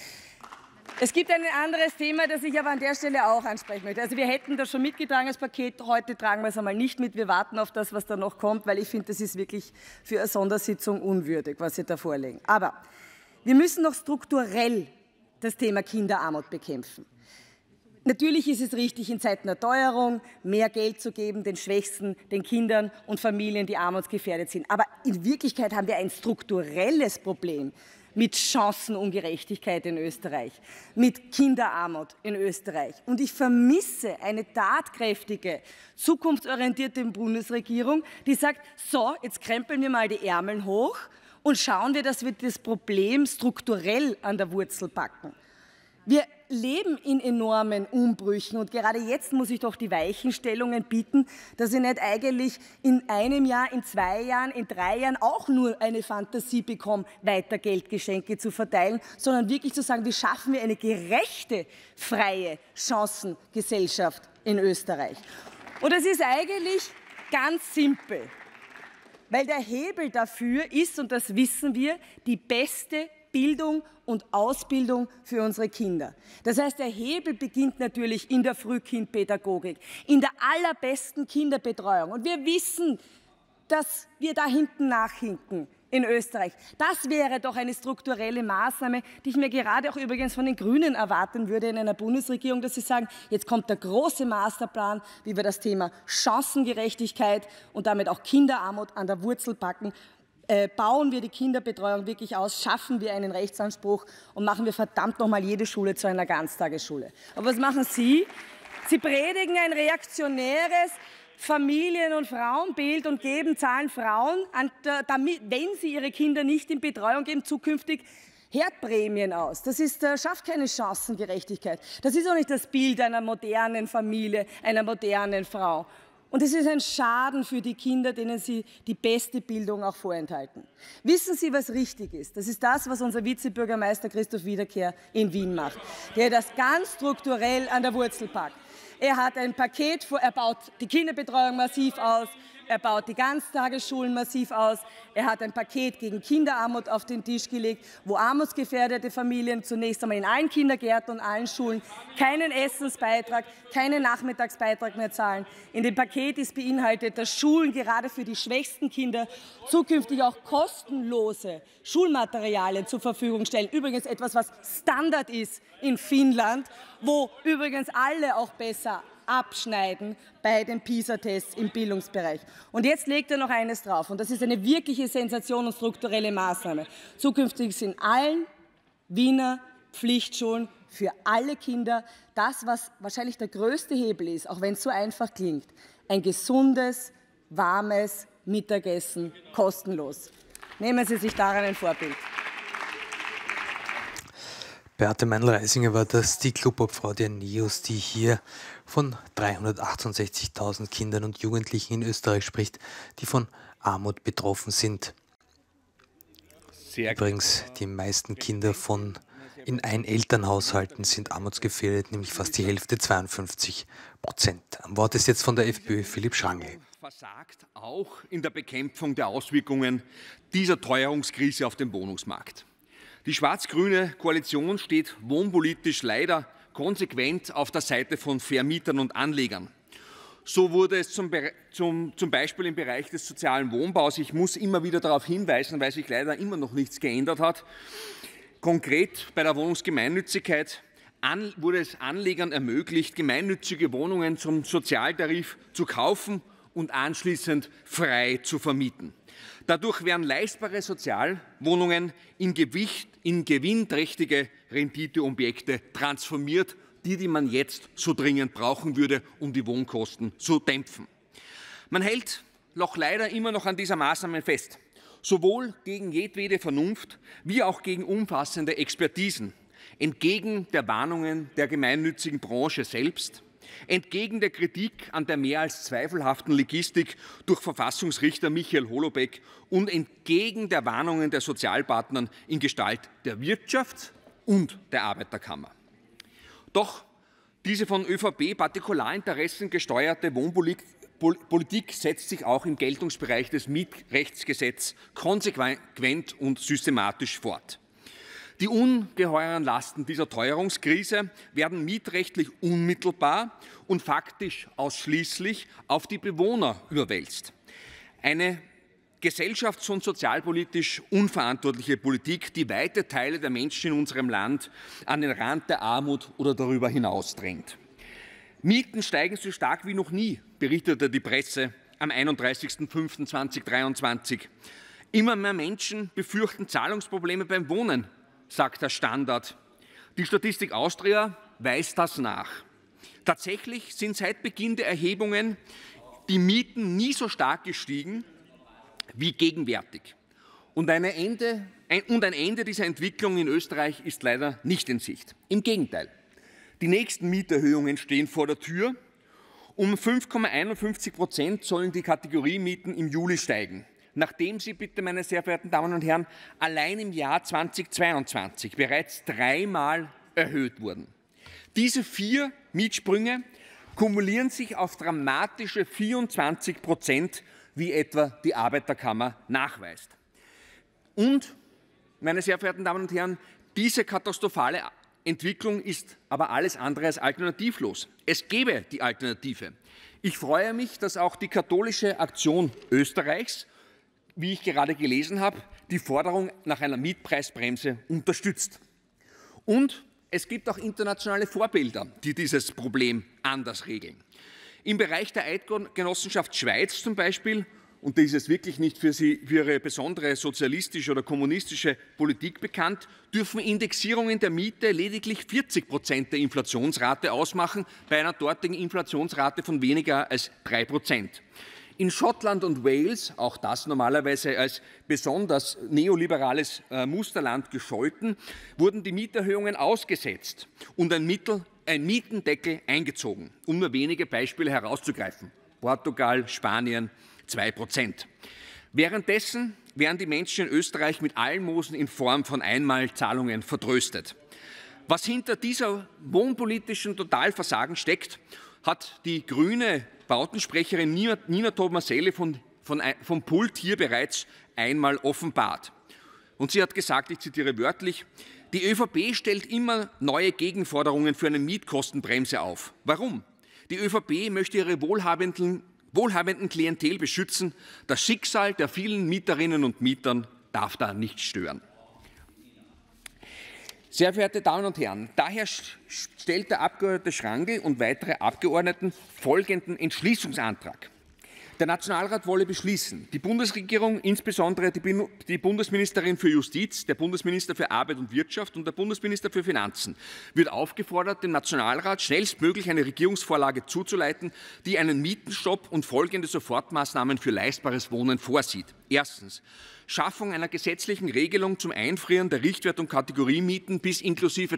Es gibt ein anderes Thema, das ich aber an der Stelle auch ansprechen möchte. Also wir hätten das schon mitgetragen, das Paket. Heute tragen wir es einmal nicht mit. Wir warten auf das, was da noch kommt, weil ich finde, das ist wirklich für eine Sondersitzung unwürdig, was Sie da vorlegen. Aber wir müssen noch strukturell das Thema Kinderarmut bekämpfen. Natürlich ist es richtig, in Zeiten der Teuerung mehr Geld zu geben den Schwächsten, den Kindern und Familien, die armutsgefährdet sind. Aber in Wirklichkeit haben wir ein strukturelles Problem mit Chancenungerechtigkeit in Österreich, mit Kinderarmut in Österreich. Und ich vermisse eine tatkräftige, zukunftsorientierte Bundesregierung, die sagt, so, jetzt krempeln wir mal die Ärmel hoch und schauen wir, dass wir das Problem strukturell an der Wurzel packen. Wir leben in enormen Umbrüchen, und gerade jetzt muss ich doch die Weichenstellungen bieten, dass ich nicht eigentlich in einem Jahr, in 2 Jahren, in 3 Jahren auch nur eine Fantasie bekomme, weiter Geldgeschenke zu verteilen, sondern wirklich zu sagen, wie schaffen wir eine gerechte, freie Chancengesellschaft in Österreich. Und das ist eigentlich ganz simpel, weil der Hebel dafür ist, und das wissen wir, die beste Bildung und Ausbildung für unsere Kinder. Das heißt, der Hebel beginnt natürlich in der Frühkindpädagogik, in der allerbesten Kinderbetreuung. Und wir wissen, dass wir da hinten nachhinken in Österreich. Das wäre doch eine strukturelle Maßnahme, die ich mir gerade auch übrigens von den Grünen erwarten würde in einer Bundesregierung, dass sie sagen, jetzt kommt der große Masterplan, wie wir das Thema Chancengerechtigkeit und damit auch Kinderarmut an der Wurzel packen. Bauen wir die Kinderbetreuung wirklich aus, schaffen wir einen Rechtsanspruch und machen wir verdammt nochmal jede Schule zu einer Ganztagesschule. Aber was machen Sie? Sie predigen ein reaktionäres Familien- und Frauenbild und zahlen Frauen, damit, wenn sie ihre Kinder nicht in Betreuung geben, zukünftig Herdprämien aus. Das schafft keine Chancengerechtigkeit. Das ist auch nicht das Bild einer modernen Familie, einer modernen Frau. Und es ist ein Schaden für die Kinder, denen Sie die beste Bildung auch vorenthalten. Wissen Sie, was richtig ist? Das ist das, was unser Vizebürgermeister Christoph Wiederkehr in Wien macht, der das ganz strukturell an der Wurzel packt. Er hat ein Paket vor, er baut die Kinderbetreuung massiv aus, er baut die Ganztagesschulen massiv aus, er hat ein Paket gegen Kinderarmut auf den Tisch gelegt, wo armutsgefährdete Familien zunächst einmal in allen Kindergärten und allen Schulen keinen Essensbeitrag, keinen Nachmittagsbeitrag mehr zahlen. In dem Paket ist beinhaltet, dass Schulen gerade für die schwächsten Kinder zukünftig auch kostenlose Schulmaterialien zur Verfügung stellen. Übrigens etwas, was Standard ist in Finnland, wo übrigens alle auch besser abschneiden bei den PISA-Tests im Bildungsbereich. Und jetzt legt er noch eines drauf, und das ist eine wirkliche Sensation und strukturelle Maßnahme. Zukünftig sind allen Wiener Pflichtschulen für alle Kinder das, was wahrscheinlich der größte Hebel ist, auch wenn es so einfach klingt, ein gesundes, warmes Mittagessen kostenlos. Nehmen Sie sich daran ein Vorbild. Beate Meinl-Reisinger war das die Clubobfrau der NEOS, die hier von 368.000 Kindern und Jugendlichen in Österreich spricht, die von Armut betroffen sind. Übrigens, die meisten Kinder in Einelternhaushalten sind armutsgefährdet, nämlich fast die Hälfte, 52%. Am Wort ist jetzt von der FPÖ Philipp Schrangl. Versagt auch in der Bekämpfung der Auswirkungen dieser Teuerungskrise auf den Wohnungsmarkt. Die schwarz-grüne Koalition steht wohnpolitisch leider konsequent auf der Seite von Vermietern und Anlegern. So wurde es zum Beispiel im Bereich des sozialen Wohnbaus, ich muss immer wieder darauf hinweisen, weil sich leider immer noch nichts geändert hat, konkret bei der Wohnungsgemeinnützigkeit wurde es Anlegern ermöglicht, gemeinnützige Wohnungen zum Sozialtarif zu kaufen und anschließend frei zu vermieten. Dadurch werden leistbare Sozialwohnungen in gewinnträchtige Renditeobjekte transformiert, die man jetzt so dringend brauchen würde, um die Wohnkosten zu dämpfen. Man hält noch leider immer noch an dieser Maßnahme fest, sowohl gegen jedwede Vernunft wie auch gegen umfassende Expertisen, entgegen der Warnungen der gemeinnützigen Branche selbst, entgegen der Kritik an der mehr als zweifelhaften Logistik durch Verfassungsrichter Michael Holobeck und entgegen der Warnungen der Sozialpartnern in Gestalt der Wirtschaft und der Arbeiterkammer. Doch diese von ÖVP-Partikularinteressen gesteuerte Wohnpolitik setzt sich auch im Geltungsbereich des Mietrechtsgesetzes konsequent und systematisch fort. Die ungeheuren Lasten dieser Teuerungskrise werden mietrechtlich unmittelbar und faktisch ausschließlich auf die Bewohner überwälzt. Eine gesellschafts- und sozialpolitisch unverantwortliche Politik, die weite Teile der Menschen in unserem Land an den Rand der Armut oder darüber hinaus drängt. Mieten steigen so stark wie noch nie, berichtete die Presse am 31.05.2023. Immer mehr Menschen befürchten Zahlungsprobleme beim Wohnen, sagt der Standard. Die Statistik Austria weist das nach. Tatsächlich sind seit Beginn der Erhebungen die Mieten nie so stark gestiegen wie gegenwärtig. Und ein Ende dieser Entwicklung in Österreich ist leider nicht in Sicht. Im Gegenteil. Die nächsten Mieterhöhungen stehen vor der Tür. Um 5,51% sollen die Kategoriemieten im Juli steigen, nachdem sie, bitte meine sehr verehrten Damen und Herren, allein im Jahr 2022 bereits 3-mal erhöht wurden. Diese 4 Mietsprünge kumulieren sich auf dramatische 24%, wie etwa die Arbeiterkammer nachweist. Und, meine sehr verehrten Damen und Herren, diese katastrophale Entwicklung ist aber alles andere als alternativlos. Es gäbe die Alternative. Ich freue mich, dass auch die Katholische Aktion Österreichs, wie ich gerade gelesen habe, die Forderung nach einer Mietpreisbremse unterstützt. Und es gibt auch internationale Vorbilder, die dieses Problem anders regeln. Im Bereich der Eidgenossenschaft Schweiz zum Beispiel, und das ist wirklich nicht für ihre besondere sozialistische oder kommunistische Politik bekannt, dürfen Indexierungen der Miete lediglich 40% der Inflationsrate ausmachen, bei einer dortigen Inflationsrate von weniger als 3%. In Schottland und Wales, auch das normalerweise als besonders neoliberales Musterland gescholten, wurden die Mieterhöhungen ausgesetzt und ein Mietendeckel eingezogen, um nur wenige Beispiele herauszugreifen. Portugal, Spanien, 2%. Währenddessen werden die Menschen in Österreich mit Almosen in Form von Einmalzahlungen vertröstet. Was hinter dieser wohnpolitischen Totalversagen steckt, hat die grüne Bautensprecherin Nina Tomaselli vom Pult hier bereits einmal offenbart. Und sie hat gesagt, ich zitiere wörtlich, die ÖVP stellt immer neue Gegenforderungen für eine Mietkostenbremse auf. Warum? Die ÖVP möchte ihre wohlhabenden Klientel beschützen. Das Schicksal der vielen Mieterinnen und Mietern darf da nicht stören. Sehr verehrte Damen und Herren, daher stellt der Abgeordnete Schrangl und weitere Abgeordneten folgenden Entschließungsantrag. Der Nationalrat wolle beschließen, die Bundesregierung, insbesondere die Bundesministerin für Justiz, der Bundesminister für Arbeit und Wirtschaft und der Bundesminister für Finanzen, wird aufgefordert, dem Nationalrat schnellstmöglich eine Regierungsvorlage zuzuleiten, die einen Mietenstopp und folgende Sofortmaßnahmen für leistbares Wohnen vorsieht. Erstens. Schaffung einer gesetzlichen Regelung zum Einfrieren der Richtwert- und Kategoriemieten bis inklusive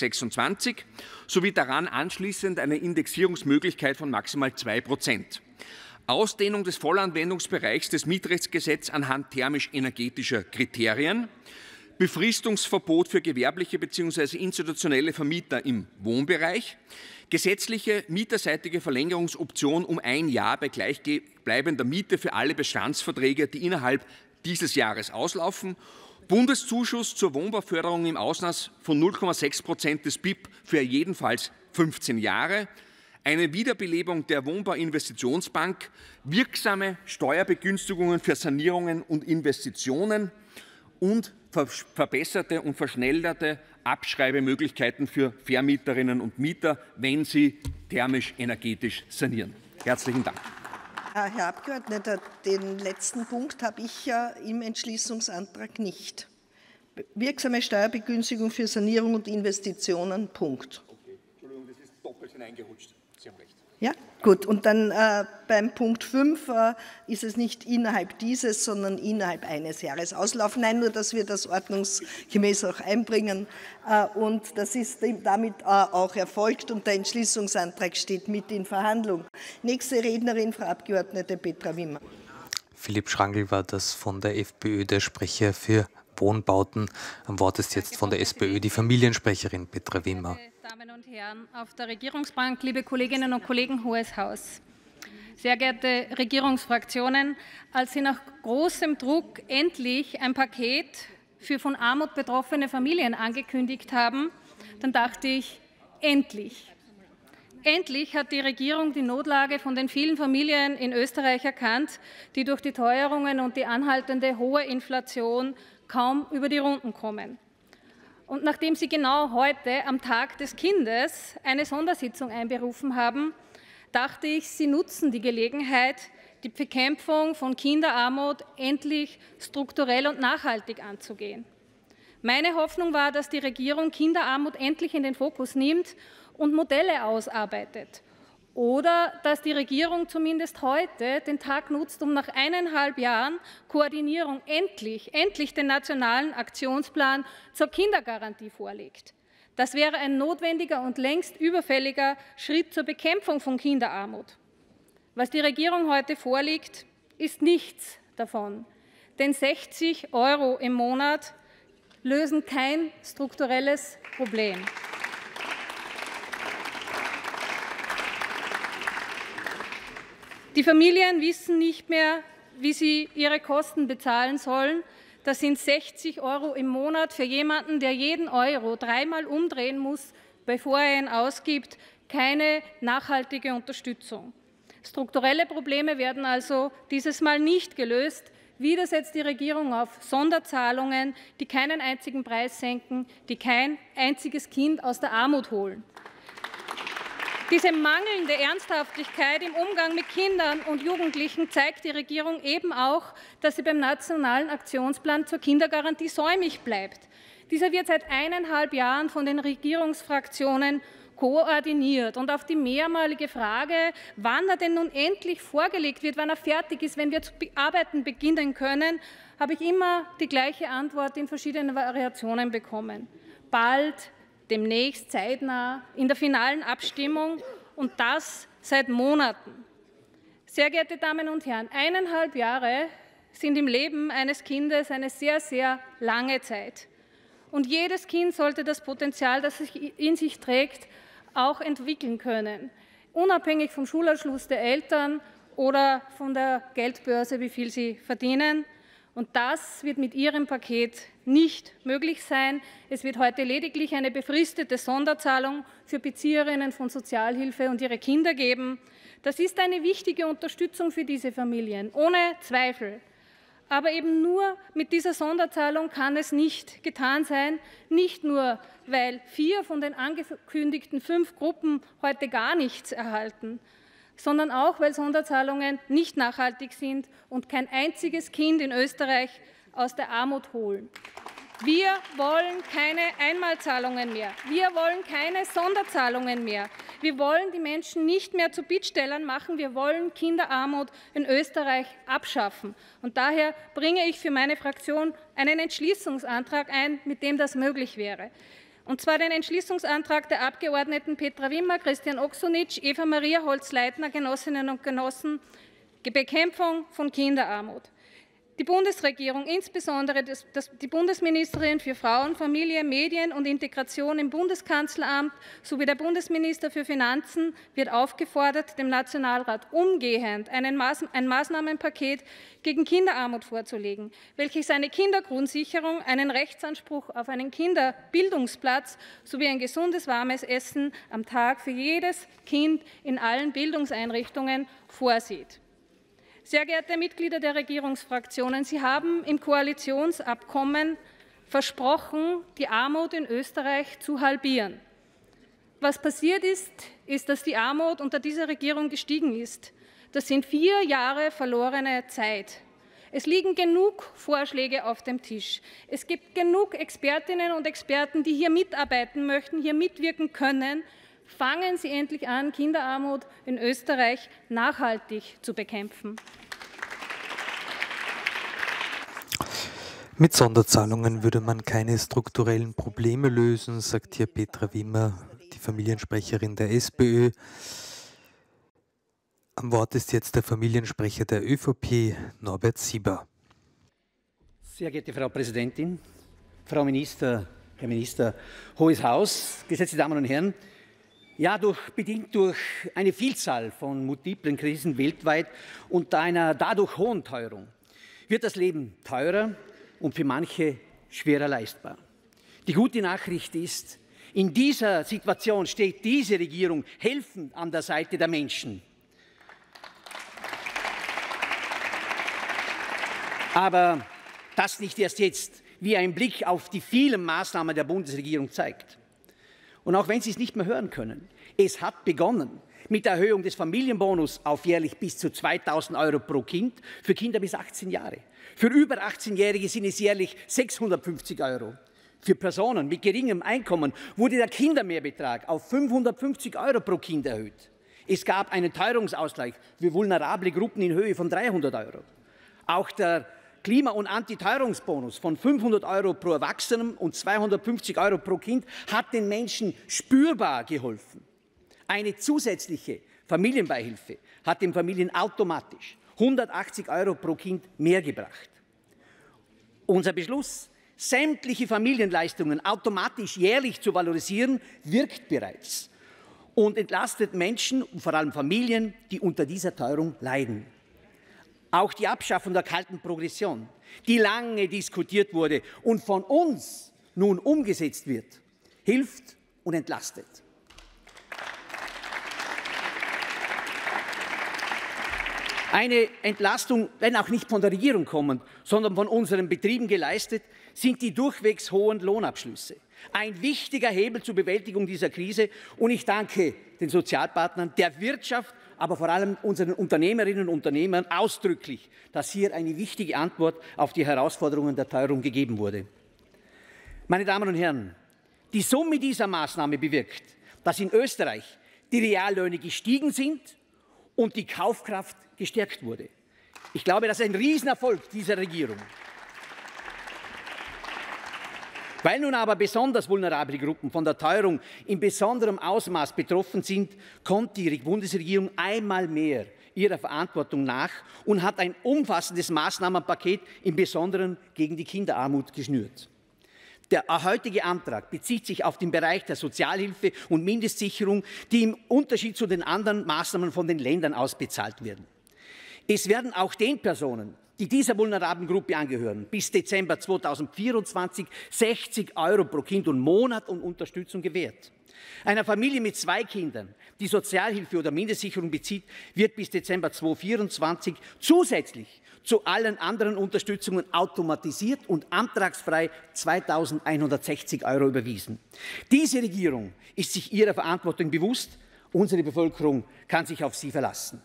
2026 sowie daran anschließend eine Indexierungsmöglichkeit von maximal 2%. Ausdehnung des Vollanwendungsbereichs des Mietrechtsgesetzes anhand thermisch-energetischer Kriterien, Befristungsverbot für gewerbliche bzw. institutionelle Vermieter im Wohnbereich, gesetzliche mieterseitige Verlängerungsoption um 1 Jahr bei gleichbleibender Miete für alle Bestandsverträge, die innerhalb dieses Jahres auslaufen, Bundeszuschuss zur Wohnbauförderung im Ausmaß von 0,6% des BIP für jedenfalls 15 Jahre, eine Wiederbelebung der Wohnbauinvestitionsbank, wirksame Steuerbegünstigungen für Sanierungen und Investitionen und verbesserte und verschnellerte Abschreibemöglichkeiten für Vermieterinnen und Mieter, wenn sie thermisch-energetisch sanieren. Herzlichen Dank. Herr Abgeordneter, den letzten Punkt habe ich ja im Entschließungsantrag nicht. Wirksame Steuerbegünstigung für Sanierung und Investitionen, Punkt. Okay. Entschuldigung, das ist doppelt hineingerutscht. Sie haben recht. Ja, gut. Und dann beim Punkt 5 ist es nicht innerhalb dieses, sondern innerhalb eines Jahres auslaufen. Nein, nur, dass wir das ordnungsgemäß auch einbringen. Und das ist damit auch erfolgt und der Entschließungsantrag steht mit in Verhandlung. Nächste Rednerin, Frau Abgeordnete Petra Wimmer. Philipp Schrangl war das von der FPÖ, der Sprecher für Wohnbauten. Am Wort ist jetzt von der SPÖ die Familiensprecherin Petra Wimmer. Damen und Herren auf der Regierungsbank, liebe Kolleginnen und Kollegen, Hohes Haus. Sehr geehrte Regierungsfraktionen, als Sie nach großem Druck endlich ein Paket für von Armut betroffene Familien angekündigt haben, dann dachte ich, endlich. Endlich hat die Regierung die Notlage von den vielen Familien in Österreich erkannt, die durch die Teuerungen und die anhaltende hohe Inflation kaum über die Runden kommen. Und nachdem Sie genau heute am Tag des Kindes eine Sondersitzung einberufen haben, dachte ich, Sie nutzen die Gelegenheit, die Bekämpfung von Kinderarmut endlich strukturell und nachhaltig anzugehen. Meine Hoffnung war, dass die Regierung Kinderarmut endlich in den Fokus nimmt und Modelle ausarbeitet. Oder dass die Regierung zumindest heute den Tag nutzt, um nach 1,5 Jahren Koordinierung endlich den nationalen Aktionsplan zur Kindergarantie vorlegt. Das wäre ein notwendiger und längst überfälliger Schritt zur Bekämpfung von Kinderarmut. Was die Regierung heute vorlegt, ist nichts davon. Denn 60 € im Monat lösen kein strukturelles Problem. Die Familien wissen nicht mehr, wie sie ihre Kosten bezahlen sollen. Das sind 60 € im Monat für jemanden, der jeden Euro 3-mal umdrehen muss, bevor er ihn ausgibt. Keine nachhaltige Unterstützung. Strukturelle Probleme werden also dieses Mal nicht gelöst. Wieder setzt die Regierung auf Sonderzahlungen, die keinen einzigen Preis senken, die kein einziges Kind aus der Armut holen. Diese mangelnde Ernsthaftigkeit im Umgang mit Kindern und Jugendlichen zeigt die Regierung eben auch, dass sie beim Nationalen Aktionsplan zur Kindergarantie säumig bleibt. Dieser wird seit 1,5 Jahren von den Regierungsfraktionen koordiniert. Und auf die mehrmalige Frage, wann er denn nun endlich vorgelegt wird, wann er fertig ist, wenn wir zu arbeiten beginnen können, habe ich immer die gleiche Antwort in verschiedenen Variationen bekommen. Bald, demnächst, zeitnah, in der finalen Abstimmung und das seit Monaten. Sehr geehrte Damen und Herren, 1,5 Jahre sind im Leben eines Kindes eine sehr, sehr lange Zeit. Und jedes Kind sollte das Potenzial, das es in sich trägt, auch entwickeln können, unabhängig vom Schulabschluss der Eltern oder von der Geldbörse, wie viel sie verdienen. Und das wird mit Ihrem Paket nicht möglich sein. Es wird heute lediglich eine befristete Sonderzahlung für Bezieherinnen von Sozialhilfe und ihre Kinder geben. Das ist eine wichtige Unterstützung für diese Familien, ohne Zweifel. Aber eben nur mit dieser Sonderzahlung kann es nicht getan sein, nicht nur, weil 4 von den angekündigten 5 Gruppen heute gar nichts erhalten, sondern auch, weil Sonderzahlungen nicht nachhaltig sind und kein einziges Kind in Österreich aus der Armut holen. Wir wollen keine Einmalzahlungen mehr. Wir wollen keine Sonderzahlungen mehr. Wir wollen die Menschen nicht mehr zu Bittstellern machen. Wir wollen Kinderarmut in Österreich abschaffen. Und daher bringe ich für meine Fraktion einen Entschließungsantrag ein, mit dem das möglich wäre. Und zwar den Entschließungsantrag der Abgeordneten Petra Wimmer, Christian Oksonic, Eva-Maria Holz-Leitner, Genossinnen und Genossen, Bekämpfung von Kinderarmut. Die Bundesregierung, insbesondere die Bundesministerin für Frauen, Familie, Medien und Integration im Bundeskanzleramt sowie der Bundesminister für Finanzen wird aufgefordert, dem Nationalrat umgehend ein Maßnahmenpaket gegen Kinderarmut vorzulegen, welches eine Kindergrundsicherung, einen Rechtsanspruch auf einen Kinderbildungsplatz sowie ein gesundes, warmes Essen am Tag für jedes Kind in allen Bildungseinrichtungen vorsieht. Sehr geehrte Mitglieder der Regierungsfraktionen, Sie haben im Koalitionsabkommen versprochen, die Armut in Österreich zu halbieren. Was passiert ist, ist, dass die Armut unter dieser Regierung gestiegen ist. Das sind 4 Jahre verlorene Zeit. Es liegen genug Vorschläge auf dem Tisch. Es gibt genug Expertinnen und Experten, die hier mitarbeiten möchten, hier mitwirken können. Fangen Sie endlich an, Kinderarmut in Österreich nachhaltig zu bekämpfen. Mit Sonderzahlungen würde man keine strukturellen Probleme lösen, sagt hier Petra Wimmer, die Familiensprecherin der SPÖ. Am Wort ist jetzt der Familiensprecher der ÖVP, Norbert Sieber. Sehr geehrte Frau Präsidentin, Frau Minister, Herr Minister, Hohes Haus, geschätzte Damen und Herren, ja, bedingt durch eine Vielzahl von multiplen Krisen weltweit und einer dadurch hohen Teuerung wird das Leben teurer und für manche schwerer leistbar. Die gute Nachricht ist, in dieser Situation steht diese Regierung helfend an der Seite der Menschen. Aber das nicht erst jetzt, wie ein Blick auf die vielen Maßnahmen der Bundesregierung zeigt. Und auch wenn Sie es nicht mehr hören können, es hat begonnen mit der Erhöhung des Familienbonus auf jährlich bis zu 2.000 € pro Kind für Kinder bis 18 Jahre. Für über 18-Jährige sind es jährlich 650 €. Für Personen mit geringem Einkommen wurde der Kindermehrbetrag auf 550 € pro Kind erhöht. Es gab einen Teuerungsausgleich für vulnerable Gruppen in Höhe von 300 €. Auch der Klima- und Antiteuerungsbonus von 500 € pro Erwachsenen und 250 € pro Kind hat den Menschen spürbar geholfen. Eine zusätzliche Familienbeihilfe hat den Familien automatisch 180 € pro Kind mehr gebracht. Unser Beschluss, sämtliche Familienleistungen automatisch jährlich zu valorisieren, wirkt bereits und entlastet Menschen und vor allem Familien, die unter dieser Teuerung leiden. Auch die Abschaffung der kalten Progression, die lange diskutiert wurde und von uns nun umgesetzt wird, hilft und entlastet. Eine Entlastung, wenn auch nicht von der Regierung kommend, sondern von unseren Betrieben geleistet, sind die durchwegs hohen Lohnabschlüsse. Ein wichtiger Hebel zur Bewältigung dieser Krise. Und ich danke den Sozialpartnern, der Wirtschaft, aber vor allem unseren Unternehmerinnen und Unternehmern ausdrücklich, dass hier eine wichtige Antwort auf die Herausforderungen der Teuerung gegeben wurde. Meine Damen und Herren, die Summe dieser Maßnahme bewirkt, dass in Österreich die Reallöhne gestiegen sind und die Kaufkraft gestärkt wurde. Ich glaube, das ist ein Riesenerfolg dieser Regierung. Weil nun aber besonders vulnerable Gruppen von der Teuerung in besonderem Ausmaß betroffen sind, kommt die Bundesregierung einmal mehr ihrer Verantwortung nach und hat ein umfassendes Maßnahmenpaket im Besonderen gegen die Kinderarmut geschnürt. Der heutige Antrag bezieht sich auf den Bereich der Sozialhilfe und Mindestsicherung, die im Unterschied zu den anderen Maßnahmen von den Ländern ausbezahlt werden. Es werden auch den Personen, die dieser vulnerablen Gruppe angehören, bis Dezember 2024 60 € pro Kind und Monat und Unterstützung gewährt. Einer Familie mit 2 Kindern, die Sozialhilfe oder Mindestsicherung bezieht, wird bis Dezember 2024 zusätzlich zu allen anderen Unterstützungen automatisiert und antragsfrei 2.160 € überwiesen. Diese Regierung ist sich ihrer Verantwortung bewusst. Unsere Bevölkerung kann sich auf sie verlassen.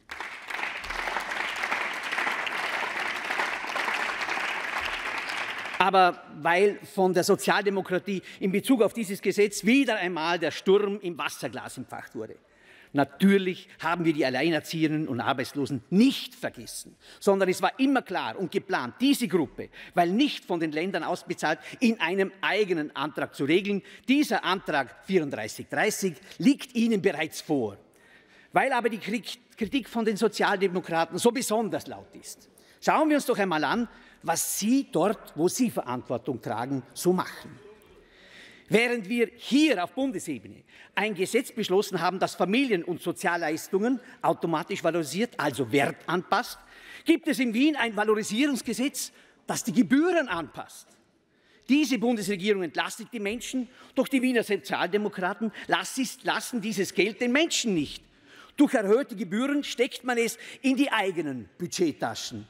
Aber weil von der Sozialdemokratie in Bezug auf dieses Gesetz wieder einmal der Sturm im Wasserglas empfacht wurde. Natürlich haben wir die Alleinerziehenden und Arbeitslosen nicht vergessen, sondern es war immer klar und geplant, diese Gruppe, weil nicht von den Ländern ausbezahlt, in einem eigenen Antrag zu regeln. Dieser Antrag 3430 liegt Ihnen bereits vor. Weil aber die Kritik von den Sozialdemokraten so besonders laut ist, schauen wir uns doch einmal an, was Sie dort, wo Sie Verantwortung tragen, so machen. Während wir hier auf Bundesebene ein Gesetz beschlossen haben, das Familien- und Sozialleistungen automatisch valorisiert, also Wert anpasst, gibt es in Wien ein Valorisierungsgesetz, das die Gebühren anpasst. Diese Bundesregierung entlastet die Menschen, doch die Wiener Sozialdemokraten lassen dieses Geld den Menschen nicht. Durch erhöhte Gebühren steckt man es in die eigenen Budgettaschen.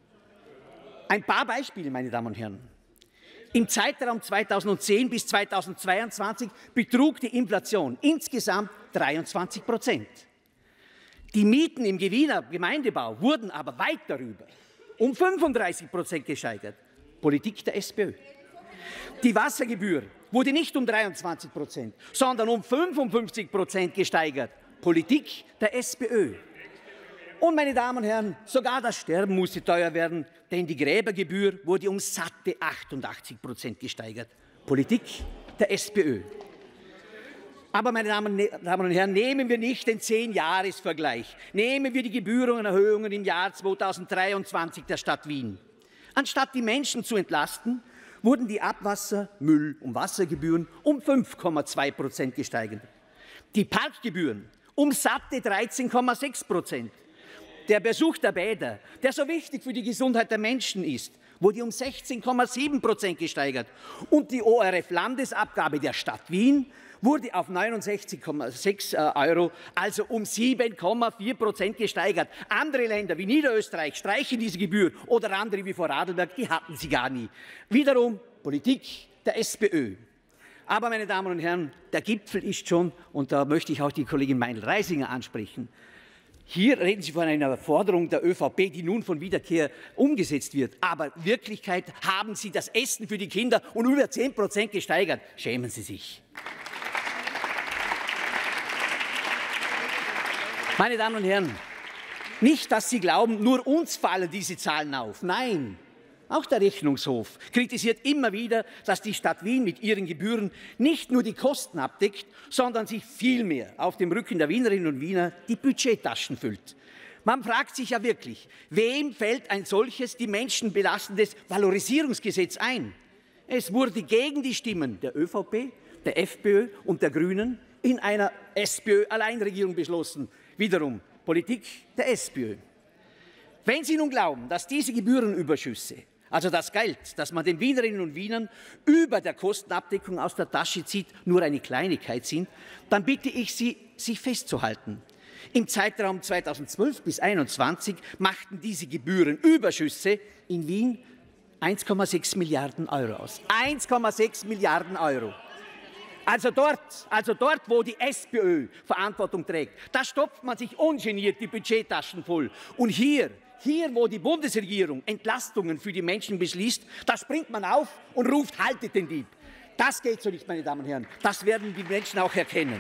Ein paar Beispiele, meine Damen und Herren. Im Zeitraum 2010 bis 2022 betrug die Inflation insgesamt 23%. Die Mieten im Wiener Gemeindebau wurden aber weit darüber, um 35% gesteigert. Politik der SPÖ. Die Wassergebühr wurde nicht um 23%, sondern um 55% gesteigert. Politik der SPÖ. Und, meine Damen und Herren, sogar das Sterben musste teuer werden, denn die Gräbergebühr wurde um satte 88% gesteigert. Politik der SPÖ. Aber, meine Damen und Herren, nehmen wir nicht den 10-Jahres-Vergleich. Nehmen wir die Gebührenerhöhungen im Jahr 2023 der Stadt Wien. Anstatt die Menschen zu entlasten, wurden die Abwasser-, Müll- und Wassergebühren um 5,2% gesteigert. Die Parkgebühren um satte 13,6%. Der Besuch der Bäder, der so wichtig für die Gesundheit der Menschen ist, wurde um 16,7% gesteigert. Und die ORF-Landesabgabe der Stadt Wien wurde auf 69,6 €, also um 7,4% gesteigert. Andere Länder wie Niederösterreich streichen diese Gebühr oder andere wie Vorarlberg, die hatten sie gar nie. Wiederum Politik der SPÖ. Aber, meine Damen und Herren, der Gipfel ist schon, und da möchte ich auch die Kollegin Meindl-Reisinger ansprechen, hier reden Sie von einer Forderung der ÖVP, die nun von Wiederkehr umgesetzt wird. Aber in Wirklichkeit haben Sie das Essen für die Kinder um über 10% gesteigert. Schämen Sie sich. Meine Damen und Herren, nicht, dass Sie glauben, nur uns fallen diese Zahlen auf. Nein, auch der Rechnungshof kritisiert immer wieder, dass die Stadt Wien mit ihren Gebühren nicht nur die Kosten abdeckt, sondern sich vielmehr auf dem Rücken der Wienerinnen und Wiener die Budgettaschen füllt. Man fragt sich ja wirklich, wem fällt ein solches die Menschen belastendes Valorisierungsgesetz ein? Es wurde gegen die Stimmen der ÖVP, der FPÖ und der Grünen in einer SPÖ-Alleinregierung beschlossen. Wiederum Politik der SPÖ. Wenn Sie nun glauben, dass diese Gebührenüberschüsse, also das Geld, das man den Wienerinnen und Wienern über der Kostenabdeckung aus der Tasche zieht, nur eine Kleinigkeit sind, dann bitte ich Sie, sich festzuhalten. Im Zeitraum 2012 bis 2021 machten diese Gebührenüberschüsse in Wien 1,6 Milliarden € aus. 1,6 Milliarden €. Also dort, wo die SPÖ Verantwortung trägt, da stopft man sich ungeniert die Budgettaschen voll. Und hier, wo die Bundesregierung Entlastungen für die Menschen beschließt, da springt man auf und ruft, haltet den Dieb. Das geht so nicht, meine Damen und Herren. Das werden die Menschen auch erkennen.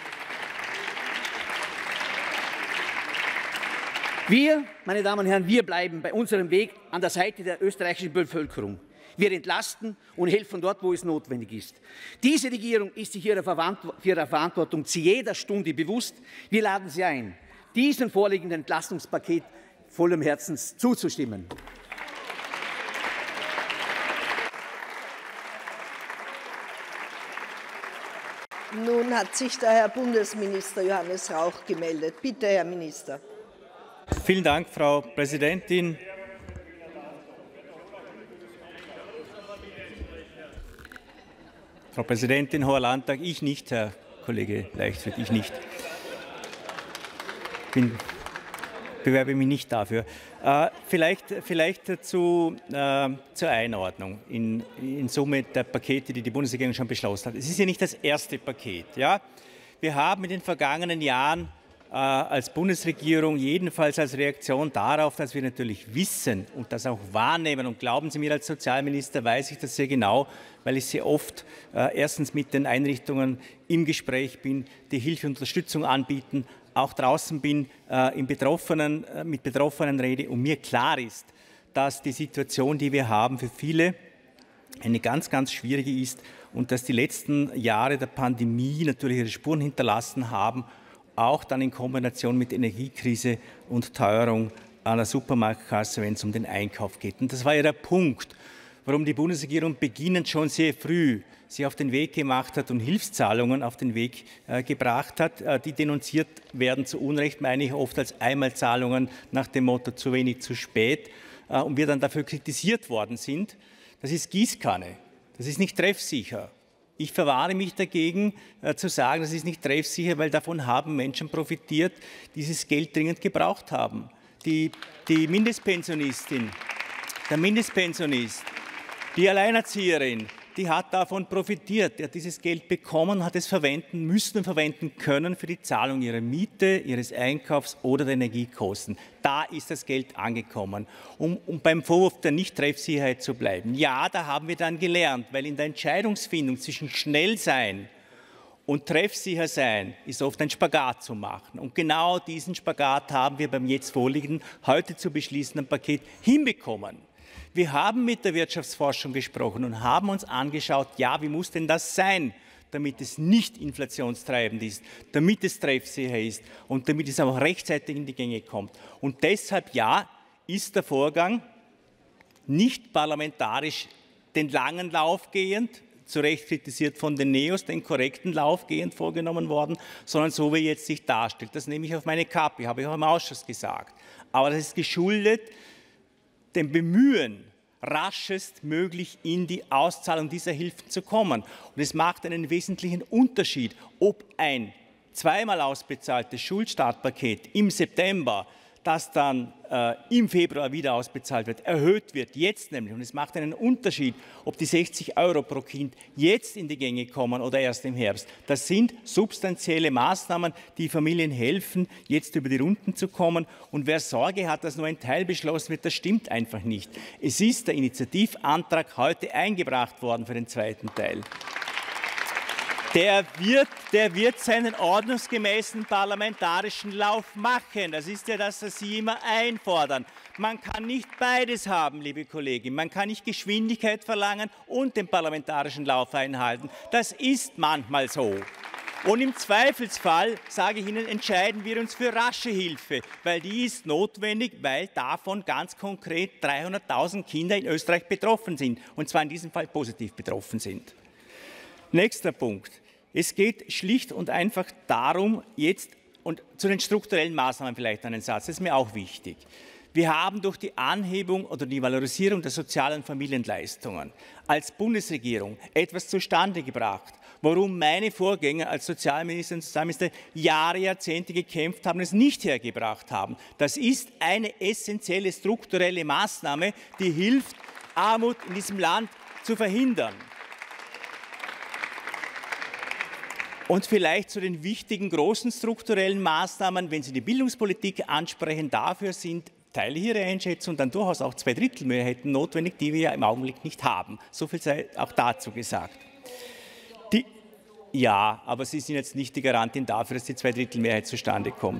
Wir, meine Damen und Herren, wir bleiben bei unserem Weg an der Seite der österreichischen Bevölkerung. Wir entlasten und helfen dort, wo es notwendig ist. Diese Regierung ist sich ihrer Verantwortung zu jeder Stunde bewusst. Wir laden Sie ein, diesem vorliegenden Entlastungspaket vollem Herzens zuzustimmen. Nun hat sich der Herr Bundesminister Johannes Rauch gemeldet. Bitte, Herr Minister. Vielen Dank, Frau Präsidentin. Frau Präsidentin, Hoher Landtag, ich nicht, Herr Kollege Leichtfried, ich nicht. bewerbe mich nicht dafür. Vielleicht zur Einordnung in Summe der Pakete, die die Bundesregierung schon beschlossen hat. Es ist ja nicht das erste Paket. Ja? Wir haben in den vergangenen Jahren als Bundesregierung, jedenfalls als Reaktion darauf, dass wir natürlich wissen und das auch wahrnehmen, und glauben Sie mir, als Sozialminister weiß ich das sehr genau, weil ich sehr oft erstens mit den Einrichtungen im Gespräch bin, die Hilfe und Unterstützung anbieten, auch draußen bin, mit Betroffenen rede und mir klar ist, dass die Situation, die wir haben, für viele eine ganz, ganz schwierige ist und dass die letzten Jahre der Pandemie natürlich ihre Spuren hinterlassen haben, auch dann in Kombination mit Energiekrise und Teuerung an der Supermarktkasse, wenn es um den Einkauf geht. Und das war ja der Punkt, warum die Bundesregierung beginnend schon sehr früh sich auf den Weg gemacht hat und Hilfszahlungen auf den Weg gebracht hat, die denunziert werden, zu Unrecht, meine ich, oft als Einmalzahlungen nach dem Motto zu wenig, zu spät, und wir dann dafür kritisiert worden sind. Das ist Gießkanne, das ist nicht treffsicher. Ich verwahre mich dagegen, zu sagen, das ist nicht treffsicher, weil davon haben Menschen profitiert, die dieses Geld dringend gebraucht haben. Die Mindestpensionistin, der Mindestpensionist, die Alleinerzieherin, die hat davon profitiert, die hat dieses Geld bekommen, hat es verwenden müssen und verwenden können für die Zahlung ihrer Miete, ihres Einkaufs oder der Energiekosten. Da ist das Geld angekommen. Um beim Vorwurf der Nichttreffsicherheit zu bleiben. Ja, da haben wir dann gelernt, weil in der Entscheidungsfindung zwischen schnell sein und treffsicher sein ist oft ein Spagat zu machen. Und genau diesen Spagat haben wir beim jetzt vorliegenden, heute zu beschließenden Paket hinbekommen. Wir haben mit der Wirtschaftsforschung gesprochen und haben uns angeschaut, ja, wie muss denn das sein, damit es nicht inflationstreibend ist, damit es treffsicher ist und damit es auch rechtzeitig in die Gänge kommt. Und deshalb, ja, ist der Vorgang nicht parlamentarisch den langen Lauf gehend, zu Recht kritisiert von den Neos, den korrekten Lauf gehend vorgenommen worden, sondern so, wie er jetzt sich darstellt. Das nehme ich auf meine Kappe, habe ich auch im Ausschuss gesagt. Aber das ist geschuldet dem Bemühen, raschestmöglich in die Auszahlung dieser Hilfen zu kommen. Und es macht einen wesentlichen Unterschied, ob ein zweimal ausbezahltes Schulstartpaket im September, das dann im Februar wieder ausbezahlt wird, erhöht wird, jetzt nämlich. Und es macht einen Unterschied, ob die 60 € pro Kind jetzt in die Gänge kommen oder erst im Herbst. Das sind substanzielle Maßnahmen, die Familien helfen, jetzt über die Runden zu kommen. Und wer Sorge hat, dass nur ein Teil beschlossen wird, das stimmt einfach nicht. Es ist der Initiativantrag heute eingebracht worden für den zweiten Teil. Der wird seinen ordnungsgemäßen parlamentarischen Lauf machen. Das ist ja das, was Sie immer einfordern. Man kann nicht beides haben, liebe Kollegin. Man kann nicht Geschwindigkeit verlangen und den parlamentarischen Lauf einhalten. Das ist manchmal so. Und im Zweifelsfall, sage ich Ihnen, entscheiden wir uns für rasche Hilfe, weil die ist notwendig, weil davon ganz konkret 300.000 Kinder in Österreich betroffen sind, und zwar in diesem Fall positiv betroffen sind. Nächster Punkt. Es geht schlicht und einfach darum, jetzt, und zu den strukturellen Maßnahmen vielleicht einen Satz, das ist mir auch wichtig. Wir haben durch die Anhebung oder die Valorisierung der sozialen Familienleistungen als Bundesregierung etwas zustande gebracht, worum meine Vorgänger als Sozialminister und Sozialminister Jahre, Jahrzehnte gekämpft haben und es nicht hergebracht haben. Das ist eine essentielle strukturelle Maßnahme, die hilft, Armut in diesem Land zu verhindern. Und vielleicht zu den wichtigen, großen strukturellen Maßnahmen, wenn Sie die Bildungspolitik ansprechen, dafür sind, teile Ihre Einschätzung, dann durchaus auch Zweidrittelmehrheiten notwendig, die wir ja im Augenblick nicht haben. So viel sei auch dazu gesagt. Ja, aber Sie sind jetzt nicht die Garantin dafür, dass die Zweidrittelmehrheit zustande kommt.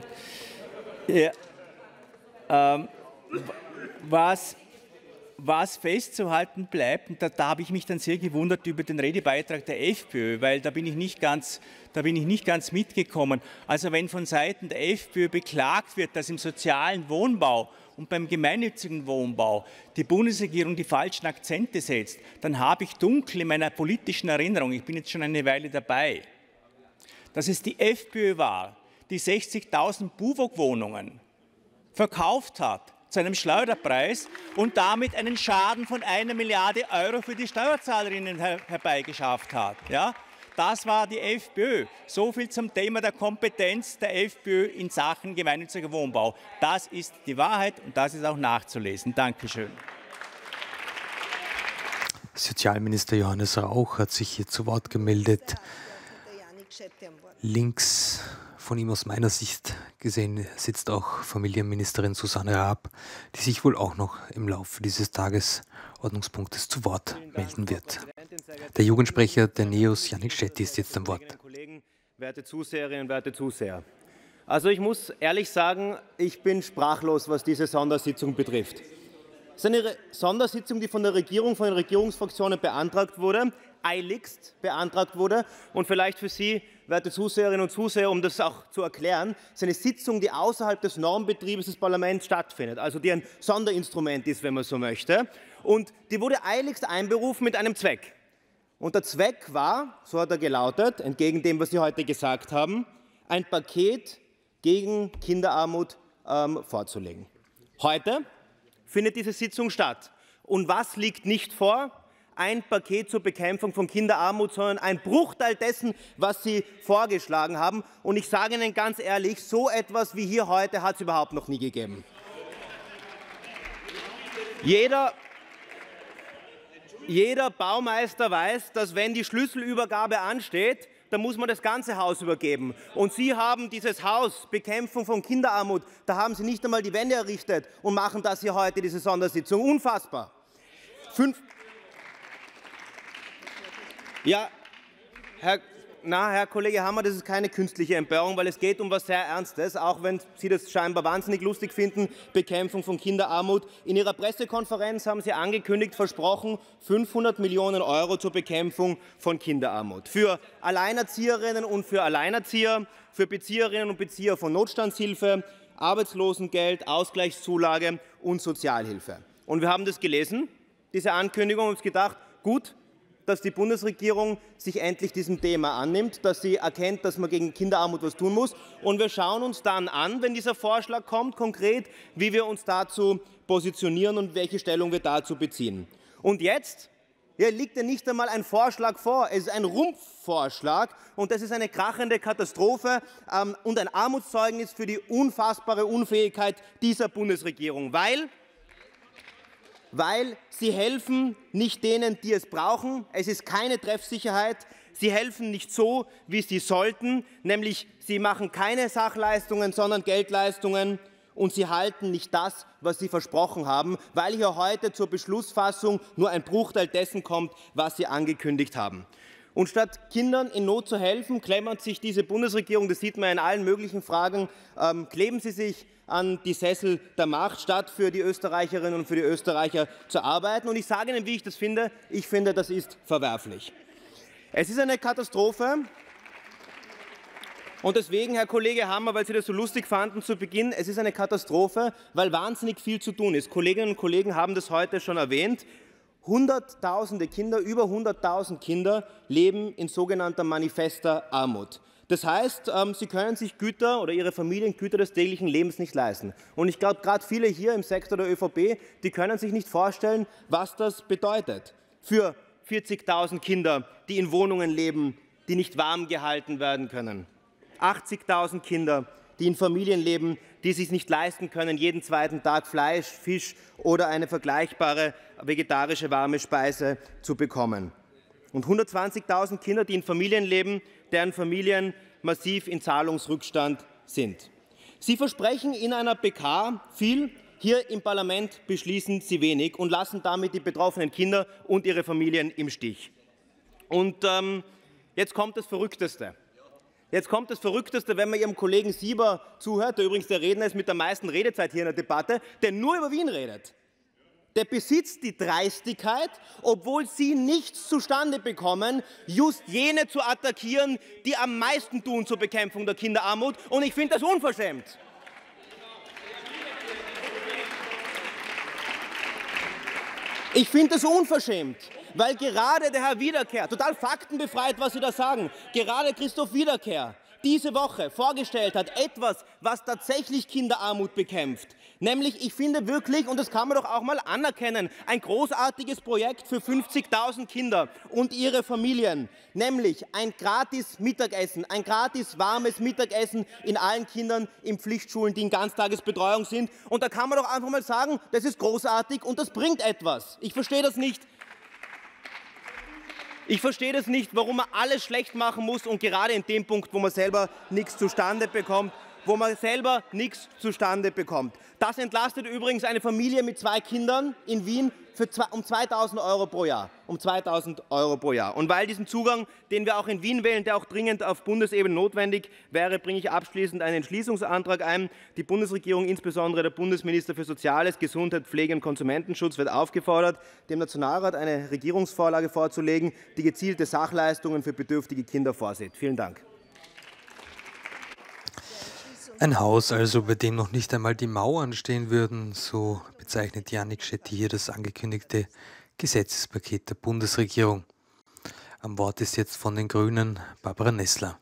Was festzuhalten bleibt, und da habe ich mich dann sehr gewundert über den Redebeitrag der FPÖ, weil da bin ich nicht ganz mitgekommen. Also wenn von Seiten der FPÖ beklagt wird, dass im sozialen Wohnbau und beim gemeinnützigen Wohnbau die Bundesregierung die falschen Akzente setzt, dann habe ich dunkel in meiner politischen Erinnerung, ich bin jetzt schon eine Weile dabei, dass es die FPÖ war, die 60.000 BUWOG-Wohnungen verkauft hat zu einem Schleuderpreis und damit einen Schaden von 1 Milliarde € für die Steuerzahlerinnen herbeigeschafft hat. Ja? Das war die FPÖ. So viel zum Thema der Kompetenz der FPÖ in Sachen gemeinnütziger Wohnbau. Das ist die Wahrheit und das ist auch nachzulesen. Dankeschön. Sozialminister Johannes Rauch hat sich hier zu Wort gemeldet. Links von ihm aus meiner Sicht gesehen sitzt auch Familienministerin Susanne Raab, die sich wohl auch noch im Laufe dieses Tagesordnungspunktes zu Wort melden wird. Der Jugendsprecher der NEOS, Jannik Shetty, ist jetzt am Wort. Werte Zuseherinnen, werte Zuseher. Also ich muss ehrlich sagen, ich bin sprachlos, was diese Sondersitzung betrifft. Es ist eine Sondersitzung, die von der Regierung, von den Regierungsfraktionen beantragt wurde, eiligst beantragt wurde. Und vielleicht für Sie, werte Zuseherinnen und Zuseher, um das auch zu erklären, es ist eine Sitzung, die außerhalb des Normbetriebes des Parlaments stattfindet, also die ein Sonderinstrument ist, wenn man so möchte. Und die wurde eiligst einberufen mit einem Zweck. Und der Zweck war, so hat er gelautet, entgegen dem, was Sie heute gesagt haben, ein Paket gegen Kinderarmut vorzulegen. Heute findet diese Sitzung statt. Und was liegt nicht vor? Ein Paket zur Bekämpfung von Kinderarmut, sondern ein Bruchteil dessen, was Sie vorgeschlagen haben. Und ich sage Ihnen ganz ehrlich, so etwas wie hier heute hat es überhaupt noch nie gegeben. Jeder Baumeister weiß, dass wenn die Schlüsselübergabe ansteht, dann muss man das ganze Haus übergeben. Und Sie haben dieses Haus, Bekämpfung von Kinderarmut, da haben Sie nicht einmal die Wände errichtet und machen das hier heute, diese Sondersitzung. Unfassbar. Ja, Herr Kollege Hammer, das ist keine künstliche Empörung, weil es geht um etwas sehr Ernstes, auch wenn Sie das scheinbar wahnsinnig lustig finden, Bekämpfung von Kinderarmut. In Ihrer Pressekonferenz haben Sie angekündigt, versprochen, 500 Millionen € zur Bekämpfung von Kinderarmut. Für Alleinerzieherinnen und für Alleinerzieher, für Bezieherinnen und Bezieher von Notstandshilfe, Arbeitslosengeld, Ausgleichszulage und Sozialhilfe. Und wir haben das gelesen, diese Ankündigung, und uns gedacht, gut, dass die Bundesregierung sich endlich diesem Thema annimmt, dass sie erkennt, dass man gegen Kinderarmut etwas tun muss. Und wir schauen uns dann an, wenn dieser Vorschlag kommt, konkret, wie wir uns dazu positionieren und welche Stellung wir dazu beziehen. Und jetzt liegt ja nicht einmal ein Vorschlag vor, es ist ein Rumpfvorschlag und das ist eine krachende Katastrophe und ein Armutszeugnis für die unfassbare Unfähigkeit dieser Bundesregierung, weil sie helfen nicht denen, die es brauchen. Es ist keine Treffsicherheit. Sie helfen nicht so, wie sie sollten, nämlich sie machen keine Sachleistungen, sondern Geldleistungen und sie halten nicht das, was sie versprochen haben, weil hier heute zur Beschlussfassung nur ein Bruchteil dessen kommt, was sie angekündigt haben. Und statt Kindern in Not zu helfen, klemmert sich diese Bundesregierung, das sieht man in allen möglichen Fragen, kleben sie sich an die Sessel der Macht, statt für die Österreicherinnen und für die Österreicher zu arbeiten. Und ich sage Ihnen, wie ich das finde. Ich finde, das ist verwerflich. Es ist eine Katastrophe. Und deswegen, Herr Kollege Hammer, weil Sie das so lustig fanden zu Beginn, es ist eine Katastrophe, weil wahnsinnig viel zu tun ist. Kolleginnen und Kollegen haben das heute schon erwähnt. Hunderttausende Kinder, über 100.000 Kinder leben in sogenannter manifester Armut. Das heißt, sie können sich Güter oder ihre Familien Güter des täglichen Lebens nicht leisten. Und ich glaube, gerade viele hier im Sektor der ÖVP, die können sich nicht vorstellen, was das bedeutet für 40.000 Kinder, die in Wohnungen leben, die nicht warm gehalten werden können. 80.000 Kinder, die in Familien leben, die sich nicht leisten können, jeden zweiten Tag Fleisch, Fisch oder eine vergleichbare vegetarische warme Speise zu bekommen. Und 120.000 Kinder, die in Familien leben, deren Familien massiv in Zahlungsrückstand sind. Sie versprechen in einer PK viel, hier im Parlament beschließen Sie wenig und lassen damit die betroffenen Kinder und ihre Familien im Stich. Und jetzt kommt das Verrückteste. Jetzt kommt das Verrückteste, wenn man Ihrem Kollegen Sieber zuhört, der übrigens der Redner ist mit der meisten Redezeit hier in der Debatte, der nur über Wien redet. Der besitzt die Dreistigkeit, obwohl Sie nichts zustande bekommen, just jene zu attackieren, die am meisten tun zur Bekämpfung der Kinderarmut. Und ich finde das unverschämt. Ich finde das unverschämt, weil gerade der Herr Wiederkehr, total faktenbefreit, was Sie da sagen, gerade Christoph Wiederkehr, diese Woche vorgestellt hat, etwas, was tatsächlich Kinderarmut bekämpft. Nämlich, ich finde wirklich, und das kann man doch auch mal anerkennen, ein großartiges Projekt für 50.000 Kinder und ihre Familien. Nämlich ein gratis Mittagessen, ein gratis warmes Mittagessen in allen Kindern in Pflichtschulen, die in Ganztagesbetreuung sind. Und da kann man doch einfach mal sagen, das ist großartig und das bringt etwas. Ich verstehe das nicht. Ich verstehe das nicht, warum man alles schlecht machen muss und gerade in dem Punkt, wo man selber nichts zustande bekommt, Das entlastet übrigens eine Familie mit 2 Kindern in Wien um 2.000 € pro Jahr. Und weil diesen Zugang, den wir auch in Wien wählen, der auch dringend auf Bundesebene notwendig wäre, bringe ich abschließend einen Entschließungsantrag ein. Die Bundesregierung, insbesondere der Bundesminister für Soziales, Gesundheit, Pflege und Konsumentenschutz, wird aufgefordert, dem Nationalrat eine Regierungsvorlage vorzulegen, die gezielte Sachleistungen für bedürftige Kinder vorsieht. Vielen Dank. Ein Haus also, bei dem noch nicht einmal die Mauern stehen würden, so bezeichnet Jannik Shetty hier das angekündigte Gesetzespaket der Bundesregierung. Am Wort ist jetzt von den Grünen Barbara Nessler.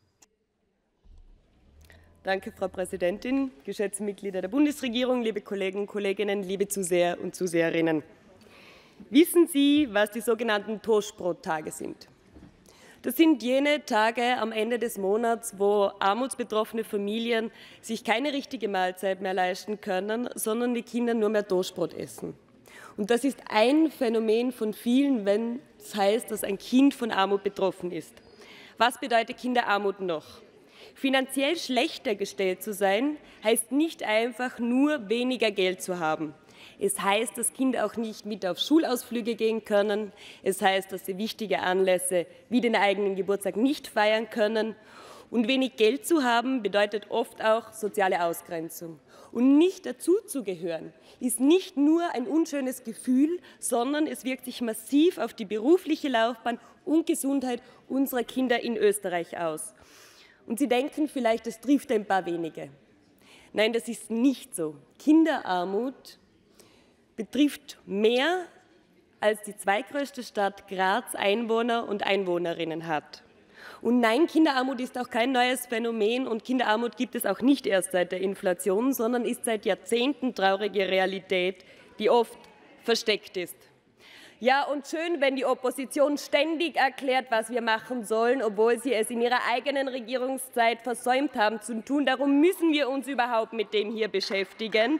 Danke, Frau Präsidentin, geschätzte Mitglieder der Bundesregierung, liebe Kollegen und Kolleginnen, liebe Zuseher und Zuseherinnen. Wissen Sie, was die sogenannten Toastbrottage sind? Das sind jene Tage am Ende des Monats, wo armutsbetroffene Familien sich keine richtige Mahlzeit mehr leisten können, sondern die Kinder nur mehr Toastbrot essen. Und das ist ein Phänomen von vielen, wenn es heißt, dass ein Kind von Armut betroffen ist. Was bedeutet Kinderarmut noch? Finanziell schlechter gestellt zu sein, heißt nicht einfach nur weniger Geld zu haben. Es heißt, dass Kinder auch nicht mit auf Schulausflüge gehen können. Es heißt, dass sie wichtige Anlässe wie den eigenen Geburtstag nicht feiern können. Und wenig Geld zu haben, bedeutet oft auch soziale Ausgrenzung. Und nicht dazuzugehören, ist nicht nur ein unschönes Gefühl, sondern es wirkt sich massiv auf die berufliche Laufbahn und Gesundheit unserer Kinder in Österreich aus. Und Sie denken vielleicht, das trifft ein paar wenige. Nein, das ist nicht so. Kinderarmut betrifft mehr, als die zweitgrößte Stadt Graz Einwohner und Einwohnerinnen hat. Und nein, Kinderarmut ist auch kein neues Phänomen und Kinderarmut gibt es auch nicht erst seit der Inflation, sondern ist seit Jahrzehnten traurige Realität, die oft versteckt ist. Ja, und schön, wenn die Opposition ständig erklärt, was wir machen sollen, obwohl sie es in ihrer eigenen Regierungszeit versäumt haben zu tun. Darum müssen wir uns überhaupt mit dem hier beschäftigen.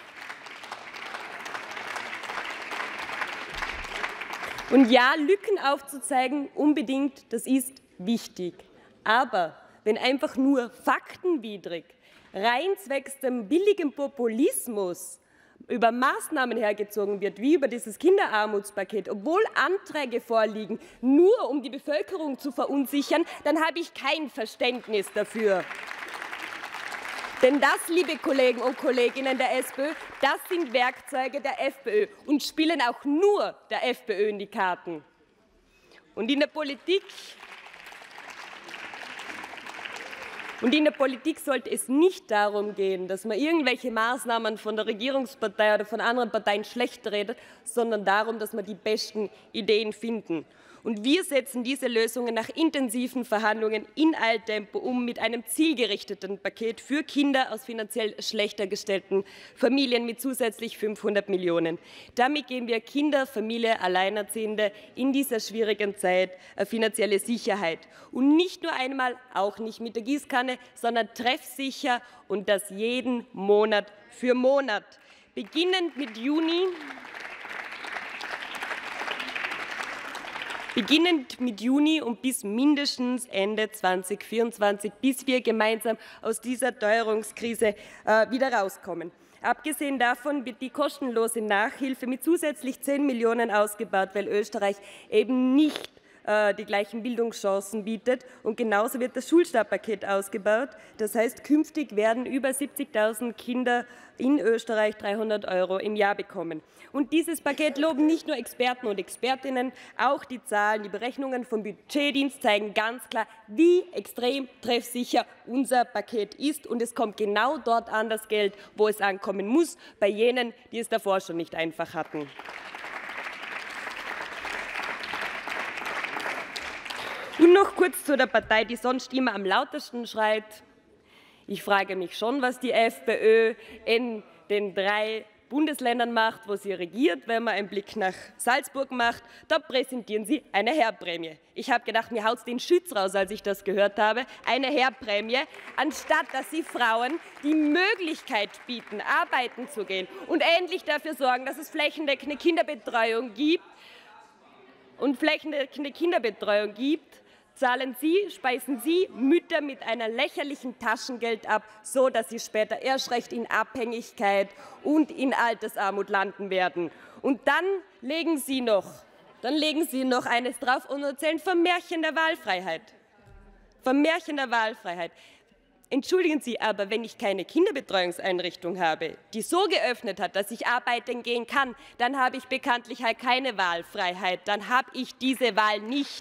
Und ja, Lücken aufzuzeigen, unbedingt, das ist wichtig. Aber wenn einfach nur faktenwidrig, rein zwecks dem billigen Populismus über Maßnahmen hergezogen wird, wie über dieses Kinderarmutspaket, obwohl Anträge vorliegen, nur um die Bevölkerung zu verunsichern, dann habe ich kein Verständnis dafür. Denn das, liebe Kollegen und Kolleginnen der SPÖ, das sind Werkzeuge der FPÖ und spielen auch nur der FPÖ in die Karten. Und in der Politik sollte es nicht darum gehen, dass man irgendwelche Maßnahmen von der Regierungspartei oder von anderen Parteien schlecht redet, sondern darum, dass wir die besten Ideen finden. Und wir setzen diese Lösungen nach intensiven Verhandlungen in Eiltempo um mit einem zielgerichteten Paket für Kinder aus finanziell schlechter gestellten Familien mit zusätzlich 500 Millionen. Damit geben wir Kinder, Familie, Alleinerziehende in dieser schwierigen Zeit finanzielle Sicherheit. Und nicht nur einmal, auch nicht mit der Gießkanne, sondern treffsicher und das jeden Monat für Monat. Beginnend mit Juni und bis mindestens Ende 2024, bis wir gemeinsam aus dieser Teuerungskrise wieder rauskommen. Abgesehen davon wird die kostenlose Nachhilfe mit zusätzlich 10 Millionen ausgebaut, weil Österreich eben nicht die gleichen Bildungschancen bietet. Und genauso wird das Schulstartpaket ausgebaut. Das heißt, künftig werden über 70.000 Kinder in Österreich 300 € im Jahr bekommen. Und dieses Paket loben nicht nur Experten und Expertinnen, auch die Zahlen, die Berechnungen vom Budgetdienst zeigen ganz klar, wie extrem treffsicher unser Paket ist. Und es kommt genau dort an, das Geld, wo es ankommen muss, bei jenen, die es davor schon nicht einfach hatten. Und noch kurz zu der Partei, die sonst immer am lautesten schreit. Ich frage mich schon, was die FPÖ in den 3 Bundesländern macht, wo sie regiert. Wenn man einen Blick nach Salzburg macht, da präsentieren sie eine Heerprämie. Ich habe gedacht, mir haut es den Schütz raus, als ich das gehört habe. Eine Heerprämie, anstatt dass sie Frauen die Möglichkeit bieten, arbeiten zu gehen und endlich dafür sorgen, dass es flächendeckende Kinderbetreuung gibt. Speisen Sie Mütter mit einem lächerlichen Taschengeld ab, so dass sie später erst recht in Abhängigkeit und in Altersarmut landen werden. Und dann legen Sie noch eines drauf und erzählen vom Märchen der Wahlfreiheit. Vom Märchen der Wahlfreiheit. Entschuldigen Sie, aber wenn ich keine Kinderbetreuungseinrichtung habe, die so geöffnet hat, dass ich arbeiten gehen kann, dann habe ich bekanntlich halt keine Wahlfreiheit. Dann habe ich diese Wahl nicht.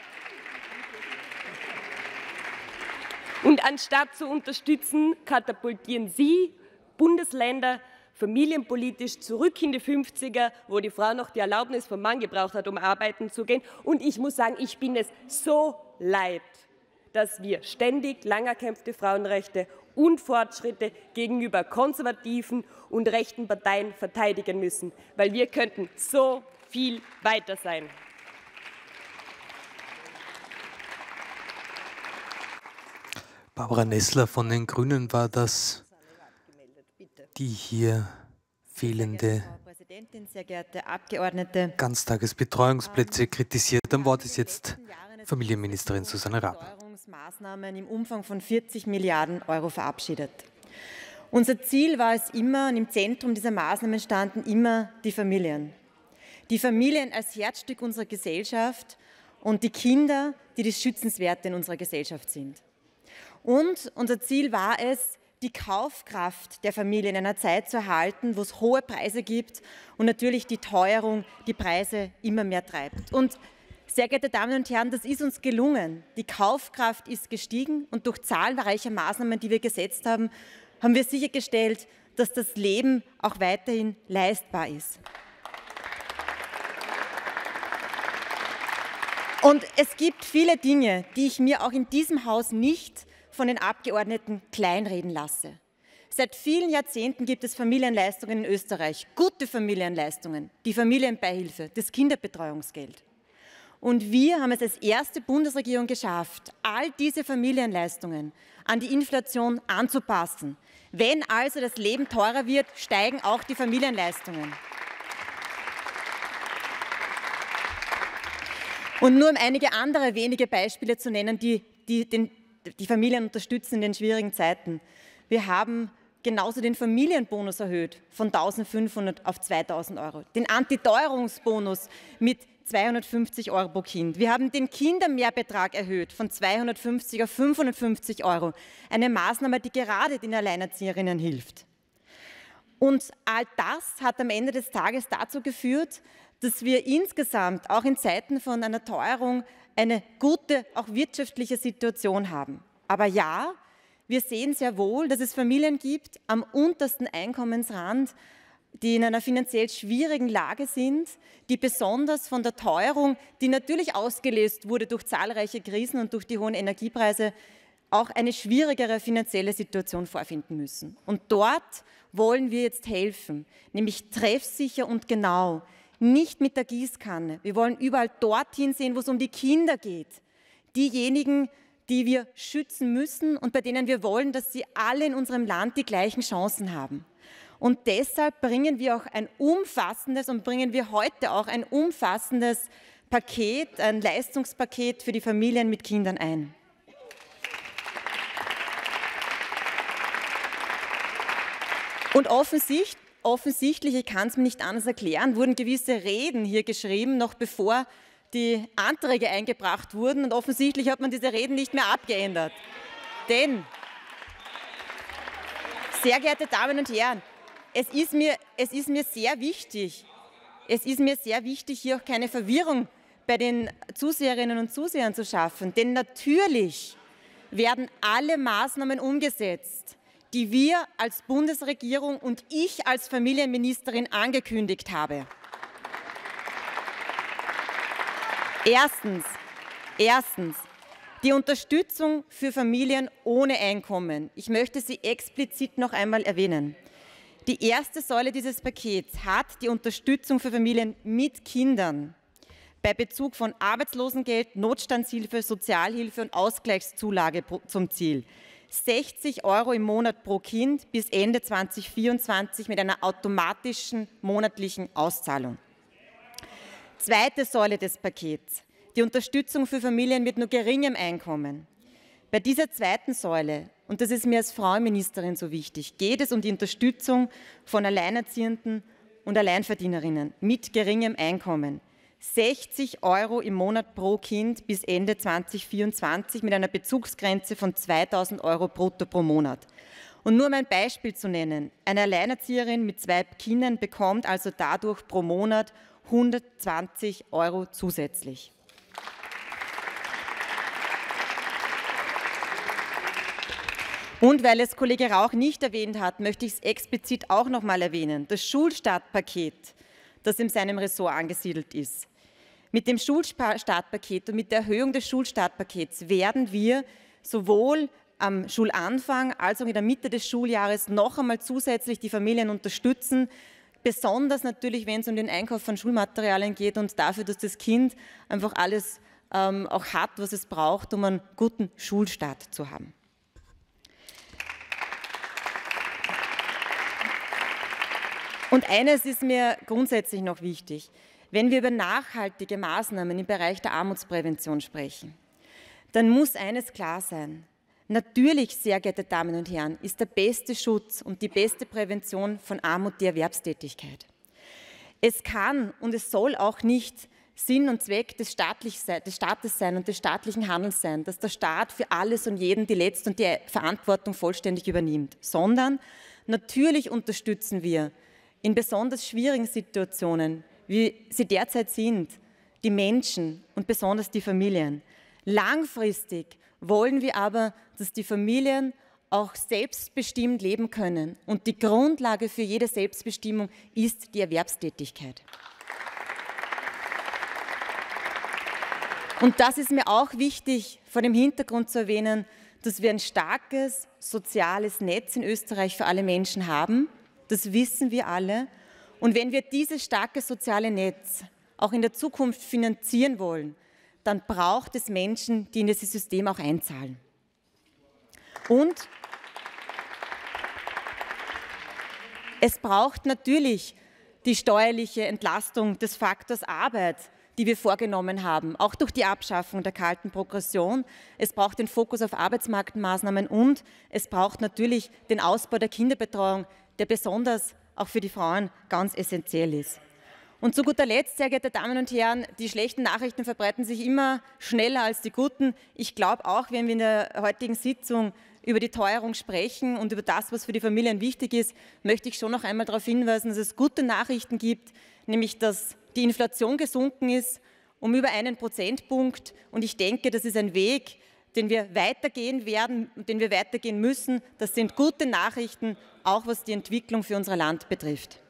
Und anstatt zu unterstützen, katapultieren Sie Bundesländer familienpolitisch zurück in die 50er, wo die Frau noch die Erlaubnis vom Mann gebraucht hat, um arbeiten zu gehen. Und ich muss sagen, ich bin es so leid, dass wir ständig lang erkämpfte Frauenrechte und Fortschritte gegenüber konservativen und rechten Parteien verteidigen müssen, weil wir könnten so viel weiter sein. Barbara Nessler von den Grünen war das, die hier fehlende sehr geehrte Abgeordnete. Ganztagesbetreuungsplätze kritisiert. Am Wort ist jetzt Familienministerin Susanne Raab. Steuerungsmaßnahmen im Umfang von 40 Milliarden Euro verabschiedet. Unser Ziel war es immer, und im Zentrum dieser Maßnahmen standen immer die Familien. Die Familien als Herzstück unserer Gesellschaft und die Kinder, die das Schützenswerte in unserer Gesellschaft sind. Und unser Ziel war es, die Kaufkraft der Familie in einer Zeit zu erhalten, wo es hohe Preise gibt und natürlich die Teuerung die Preise immer mehr treibt. Und sehr geehrte Damen und Herren, das ist uns gelungen. Die Kaufkraft ist gestiegen und durch zahlreiche Maßnahmen, die wir gesetzt haben, haben wir sichergestellt, dass das Leben auch weiterhin leistbar ist. Und es gibt viele Dinge, die ich mir auch in diesem Haus nicht von den Abgeordneten kleinreden lasse. Seit vielen Jahrzehnten gibt es Familienleistungen in Österreich, gute Familienleistungen, die Familienbeihilfe, das Kinderbetreuungsgeld. Und wir haben es als erste Bundesregierung geschafft, all diese Familienleistungen an die Inflation anzupassen. Wenn also das Leben teurer wird, steigen auch die Familienleistungen. Und nur um einige andere wenige Beispiele zu nennen, die Familien unterstützen in den schwierigen Zeiten. Wir haben genauso den Familienbonus erhöht von 1.500 auf 2.000 Euro, den Antiteuerungsbonus mit 250 Euro pro Kind. Wir haben den Kindermehrbetrag erhöht von 250 auf 550 Euro, eine Maßnahme, die gerade den Alleinerzieherinnen hilft. Und all das hat am Ende des Tages dazu geführt, dass wir insgesamt auch in Zeiten von einer Teuerung eine gute, auch wirtschaftliche Situation haben. Aber ja, wir sehen sehr wohl, dass es Familien gibt am untersten Einkommensrand, die in einer finanziell schwierigen Lage sind, die besonders von der Teuerung, die natürlich ausgelöst wurde durch zahlreiche Krisen und durch die hohen Energiepreise, auch eine schwierigere finanzielle Situation vorfinden müssen. Und dort wollen wir jetzt helfen, nämlich treffsicher und genau, nicht mit der Gießkanne. Wir wollen überall dorthin sehen, wo es um die Kinder geht. Diejenigen, die wir schützen müssen und bei denen wir wollen, dass sie alle in unserem Land die gleichen Chancen haben. Und deshalb bringen wir auch ein umfassendes und bringen wir heute auch ein umfassendes Paket, ein Leistungspaket für die Familien mit Kindern ein. Und offensichtlich, ich kann es mir nicht anders erklären, wurden gewisse Reden hier geschrieben, noch bevor die Anträge eingebracht wurden. Und offensichtlich hat man diese Reden nicht mehr abgeändert. Denn, sehr geehrte Damen und Herren, es ist mir sehr wichtig, hier auch keine Verwirrung bei den Zuseherinnen und Zusehern zu schaffen. Denn natürlich werden alle Maßnahmen umgesetzt, die wir als Bundesregierung und ich als Familienministerin angekündigt habe. Erstens, Die Unterstützung für Familien ohne Einkommen. Ich möchte sie explizit noch einmal erwähnen. Die erste Säule dieses Pakets hat die Unterstützung für Familien mit Kindern bei Bezug von Arbeitslosengeld, Notstandshilfe, Sozialhilfe und Ausgleichszulage zum Ziel. 60 € im Monat pro Kind bis Ende 2024 mit einer automatischen monatlichen Auszahlung. Zweite Säule des Pakets. Die Unterstützung für Familien mit nur geringem Einkommen. Bei dieser zweiten Säule, und das ist mir als Frauenministerin so wichtig, geht es um die Unterstützung von Alleinerziehenden und Alleinverdienerinnen mit geringem Einkommen. 60 € im Monat pro Kind bis Ende 2024 mit einer Bezugsgrenze von 2.000 € brutto pro Monat. Und nur um ein Beispiel zu nennen, eine Alleinerzieherin mit 2 Kindern bekommt also dadurch pro Monat 120 € zusätzlich. Und weil es Kollege Rauch nicht erwähnt hat, möchte ich es explizit auch noch mal erwähnen. Das Schulstartpaket, das in seinem Ressort angesiedelt ist. Mit dem Schulstartpaket und mit der Erhöhung des Schulstartpakets werden wir sowohl am Schulanfang als auch in der Mitte des Schuljahres noch einmal zusätzlich die Familien unterstützen, besonders natürlich, wenn es um den Einkauf von Schulmaterialien geht und dafür, dass das Kind einfach alles auch hat, was es braucht, um einen guten Schulstart zu haben. Und eines ist mir grundsätzlich noch wichtig. Wenn wir über nachhaltige Maßnahmen im Bereich der Armutsprävention sprechen, dann muss eines klar sein. Natürlich, sehr geehrte Damen und Herren, ist der beste Schutz und die beste Prävention von Armut die Erwerbstätigkeit. Es kann und es soll auch nicht Sinn und Zweck des Staates sein und des staatlichen Handelns sein, dass der Staat für alles und jeden die letzte und die Verantwortung vollständig übernimmt, sondern natürlich unterstützen wir in besonders schwierigen Situationen, wie sie derzeit sind, die Menschen und besonders die Familien. Langfristig wollen wir aber, dass die Familien auch selbstbestimmt leben können. Und die Grundlage für jede Selbstbestimmung ist die Erwerbstätigkeit. Und das ist mir auch wichtig, vor dem Hintergrund zu erwähnen, dass wir ein starkes soziales Netz in Österreich für alle Menschen haben. Das wissen wir alle. Und wenn wir dieses starke soziale Netz auch in der Zukunft finanzieren wollen, dann braucht es Menschen, die in dieses System auch einzahlen. Und es braucht natürlich die steuerliche Entlastung des Faktors Arbeit, die wir vorgenommen haben, auch durch die Abschaffung der kalten Progression. Es braucht den Fokus auf Arbeitsmarktmaßnahmen und es braucht natürlich den Ausbau der Kinderbetreuung, der besonders auch für die Frauen ganz essentiell ist. Und zu guter Letzt, sehr geehrte Damen und Herren, die schlechten Nachrichten verbreiten sich immer schneller als die guten. Ich glaube auch, wenn wir in der heutigen Sitzung über die Teuerung sprechen und über das, was für die Familien wichtig ist, möchte ich schon noch einmal darauf hinweisen, dass es gute Nachrichten gibt, nämlich dass die Inflation gesunken ist um über 1 Prozentpunkt. Und ich denke, das ist ein Weg, den wir weitergehen werden und den wir weitergehen müssen. Das sind gute Nachrichten, auch was die Entwicklung für unser Land betrifft.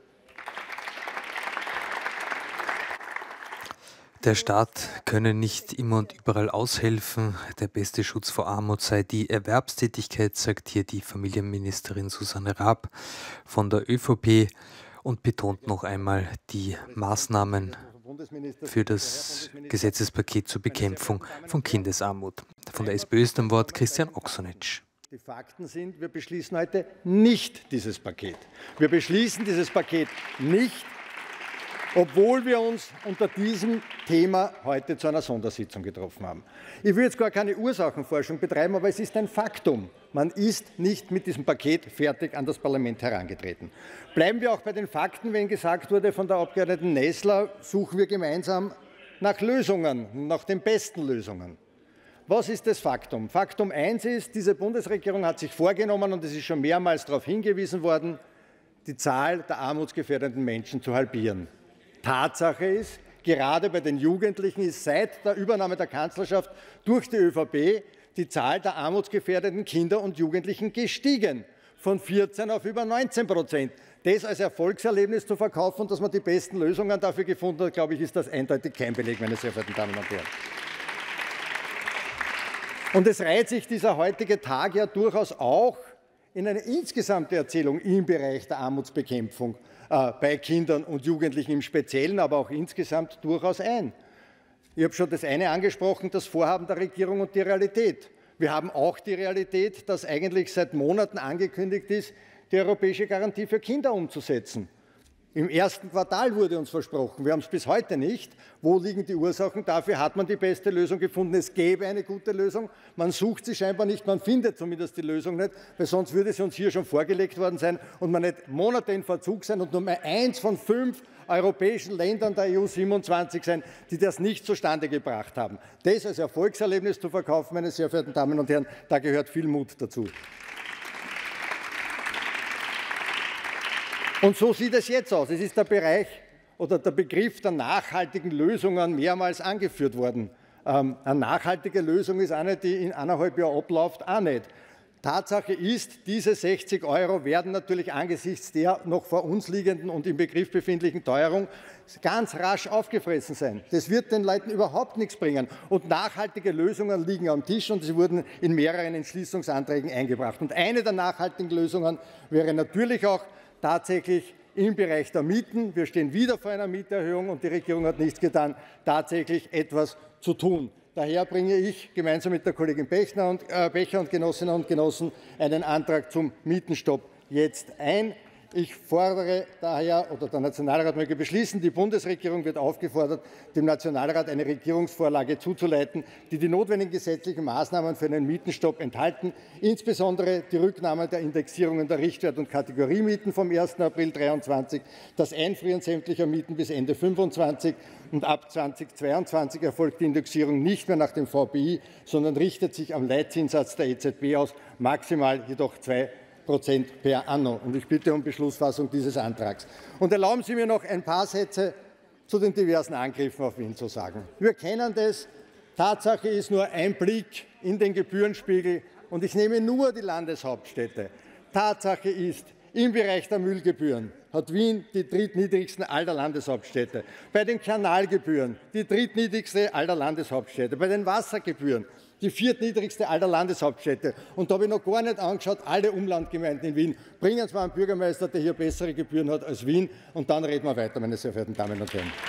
Der Staat könne nicht immer und überall aushelfen. Der beste Schutz vor Armut sei die Erwerbstätigkeit, sagt hier die Familienministerin Susanne Raab von der ÖVP und betont noch einmal die Maßnahmen für das Gesetzespaket zur Bekämpfung von Kindesarmut. Von der SPÖ ist am Wort Christian Oksonic. Die Fakten sind, wir beschließen heute nicht dieses Paket. Wir beschließen dieses Paket nicht, obwohl wir uns unter diesem Thema heute zu einer Sondersitzung getroffen haben. Ich will jetzt gar keine Ursachenforschung betreiben, aber es ist ein Faktum. Man ist nicht mit diesem Paket fertig an das Parlament herangetreten. Bleiben wir auch bei den Fakten, wenn gesagt wurde von der Abgeordneten Nessler, suchen wir gemeinsam nach Lösungen, nach den besten Lösungen. Was ist das Faktum? Faktum 1 ist, diese Bundesregierung hat sich vorgenommen, und es ist schon mehrmals darauf hingewiesen worden, die Zahl der armutsgefährdeten Menschen zu halbieren. Tatsache ist, gerade bei den Jugendlichen ist seit der Übernahme der Kanzlerschaft durch die ÖVP die Zahl der armutsgefährdeten Kinder und Jugendlichen gestiegen, von 14 auf über 19%. Das als Erfolgserlebnis zu verkaufen und dass man die besten Lösungen dafür gefunden hat, glaube ich, ist das eindeutig kein Beleg, meine sehr verehrten Damen und Herren. Und es reiht sich dieser heutige Tag ja durchaus auch in eine insgesamte Erzählung im Bereich der Armutsbekämpfung bei Kindern und Jugendlichen im Speziellen, aber auch insgesamt durchaus ein. Ich habe schon das eine angesprochen, das Vorhaben der Regierung und die Realität. Wir haben auch die Realität, dass eigentlich seit Monaten angekündigt ist, die Europäische Garantie für Kinder umzusetzen. Im ersten Quartal wurde uns versprochen, wir haben es bis heute nicht. Wo liegen die Ursachen? Dafür hat man die beste Lösung gefunden. Es gäbe eine gute Lösung. Man sucht sie scheinbar nicht, man findet zumindest die Lösung nicht, weil sonst würde sie uns hier schon vorgelegt worden sein und man nicht Monate in Verzug sein und nur mehr eins von 5 europäischen Ländern der EU 27 sein, die das nicht zustande gebracht haben. Das als Erfolgserlebnis zu verkaufen, meine sehr verehrten Damen und Herren, da gehört viel Mut dazu. Und so sieht es jetzt aus. Es ist der Bereich oder der Begriff der nachhaltigen Lösungen mehrmals angeführt worden. Eine nachhaltige Lösung ist eine, die in 1,5 Jahren abläuft, auch nicht. Tatsache ist, diese 60 € werden natürlich angesichts der noch vor uns liegenden und im Begriff befindlichen Teuerung ganz rasch aufgefressen sein. Das wird den Leuten überhaupt nichts bringen. Und nachhaltige Lösungen liegen am Tisch und sie wurden in mehreren Entschließungsanträgen eingebracht. Und eine der nachhaltigen Lösungen wäre natürlich auch tatsächlich im Bereich der Mieten, wir stehen wieder vor einer Mieterhöhung und die Regierung hat nichts getan, tatsächlich etwas zu tun. Daher bringe ich gemeinsam mit der Kollegin Becher und Genossinnen und Genossen einen Antrag zum Mietenstopp jetzt ein. Ich fordere daher, oder der Nationalrat möge beschließen, die Bundesregierung wird aufgefordert, dem Nationalrat eine Regierungsvorlage zuzuleiten, die die notwendigen gesetzlichen Maßnahmen für einen Mietenstopp enthalten, insbesondere die Rücknahme der Indexierungen der Richtwert- und Kategoriemieten vom 1. April 2023, das Einfrieren sämtlicher Mieten bis Ende 2025 und ab 2022 erfolgt die Indexierung nicht mehr nach dem VPI, sondern richtet sich am Leitzinssatz der EZB aus, maximal jedoch 2% per anno. Und ich bitte um Beschlussfassung dieses Antrags. Und erlauben Sie mir noch ein paar Sätze zu den diversen Angriffen auf Wien zu sagen. Wir kennen das. Tatsache ist nur ein Blick in den Gebührenspiegel, und ich nehme nur die Landeshauptstädte. Tatsache ist, im Bereich der Müllgebühren hat Wien die drittniedrigsten aller Landeshauptstädte. Bei den Kanalgebühren die drittniedrigste aller Landeshauptstädte. Bei den Wassergebühren die viertniedrigste aller Landeshauptstädte. Und da habe ich noch gar nicht angeschaut, alle Umlandgemeinden in Wien. Bringen Sie mal einen Bürgermeister, der hier bessere Gebühren hat als Wien, und dann reden wir weiter, meine sehr verehrten Damen und Herren.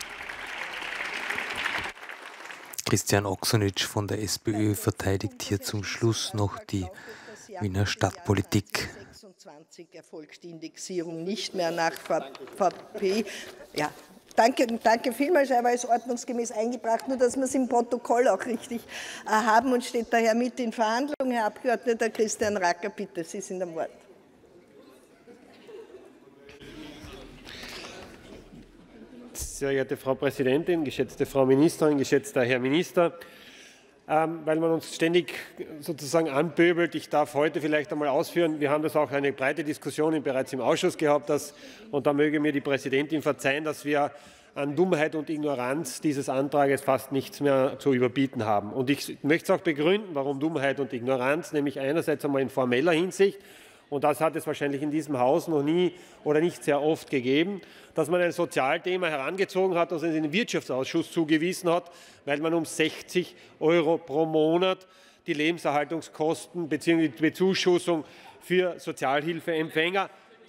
Christian Oksonitsch von der SPÖ verteidigt hier zum Schluss noch die Wiener Stadtpolitik. 26 erfolgt die Indexierung nicht mehr nach VP. Ja. Danke vielmals, er war es ordnungsgemäß eingebracht, nur dass wir es im Protokoll auch richtig haben und steht daher mit in Verhandlungen. Herr Abgeordneter Christian Racker, bitte, Sie sind am Wort. Sehr geehrte Frau Präsidentin, geschätzte Frau Ministerin, geschätzter Herr Minister, weil man uns ständig sozusagen anpöbelt, ich darf heute vielleicht einmal ausführen, wir haben das auch eine breite Diskussion bereits im Ausschuss gehabt, und da möge mir die Präsidentin verzeihen, dass wir an Dummheit und Ignoranz dieses Antrages fast nichts mehr zu überbieten haben. Und ich möchte es auch begründen, warum Dummheit und Ignoranz, nämlich einerseits einmal in formeller Hinsicht, und das hat es wahrscheinlich in diesem Haus noch nie oder nicht sehr oft gegeben, dass man ein Sozialthema herangezogen hat, das es in den Wirtschaftsausschuss zugewiesen hat, weil man um 60 € pro Monat die Lebenserhaltungskosten bzw. die Bezuschussung für Sozialhilfeempfänger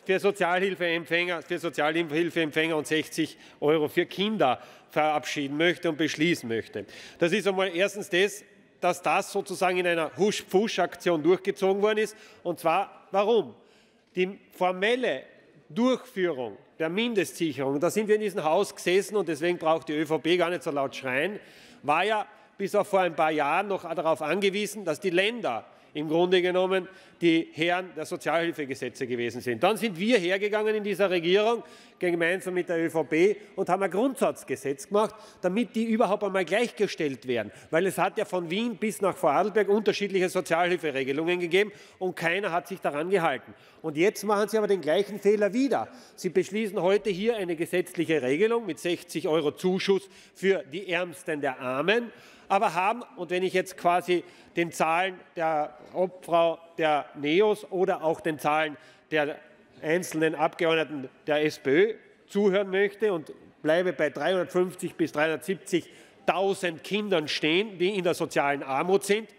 und 60 € für Kinder verabschieden möchte und beschließen möchte. Das ist einmal erstens das, dass das sozusagen in einer Husch-Pfusch-Aktion durchgezogen worden ist. Und zwar, warum? Die formelle Durchführung der Mindestsicherung, da sind wir in diesem Haus gesessen und deswegen braucht die ÖVP gar nicht so laut schreien, war ja bis auf vor ein paar Jahren noch darauf angewiesen, dass die Länder im Grunde genommen die Herren der Sozialhilfegesetze gewesen sind. Dann sind wir hergegangen in dieser Regierung gemeinsam mit der ÖVP und haben ein Grundsatzgesetz gemacht, damit die überhaupt einmal gleichgestellt werden. Weil es hat ja von Wien bis nach Vorarlberg unterschiedliche Sozialhilferegelungen gegeben und keiner hat sich daran gehalten. Und jetzt machen Sie aber den gleichen Fehler wieder. Sie beschließen heute hier eine gesetzliche Regelung mit 60 € Zuschuss für die Ärmsten der Armen, aber haben, und wenn ich jetzt quasi den Zahlen der Obfrau der NEOS oder auch den Zahlen der einzelnen Abgeordneten der SPÖ zuhören möchte und bleibe bei 350.000 bis 370.000 Kindern stehen, die in der sozialen Armut sind,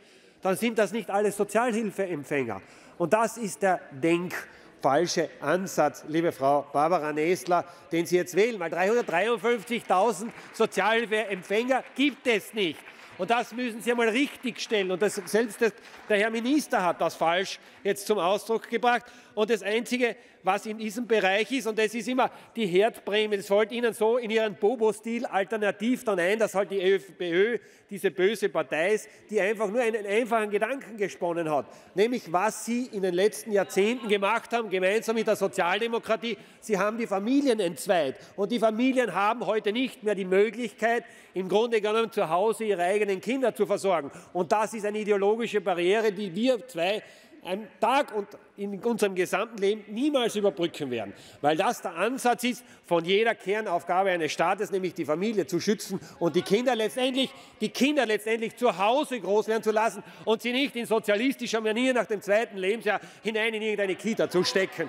dann sind das nicht alle Sozialhilfeempfänger. Und das ist der falsche Ansatz, liebe Frau Barbara Nestler, den Sie jetzt wählen, weil 353.000 Sozialhilfeempfänger gibt es nicht. Und das müssen Sie einmal richtigstellen. Und selbst der Herr Minister hat das falsch jetzt zum Ausdruck gebracht. Und das Einzige, was in diesem Bereich ist, und das ist immer die Herdprämie, das fällt Ihnen so in Ihren Bobo-Stil alternativ dann ein, dass halt die ÖVP diese böse Partei ist, die einfach nur einen einfachen Gedanken gesponnen hat, nämlich was Sie in den letzten Jahrzehnten gemacht haben, gemeinsam mit der Sozialdemokratie. Sie haben die Familien entzweit. Und die Familien haben heute nicht mehr die Möglichkeit, im Grunde genommen zu Hause ihre eigenen Kinder zu versorgen. Und das ist eine ideologische Barriere, die wir zwei am Tag und in unserem gesamten Leben niemals überbrücken werden, weil das der Ansatz ist von jeder Kernaufgabe eines Staates, nämlich die Familie zu schützen und die Kinder letztendlich zu Hause groß werden zu lassen und sie nicht in sozialistischer Manier nach dem 2. Lebensjahr hinein in irgendeine Kita zu stecken.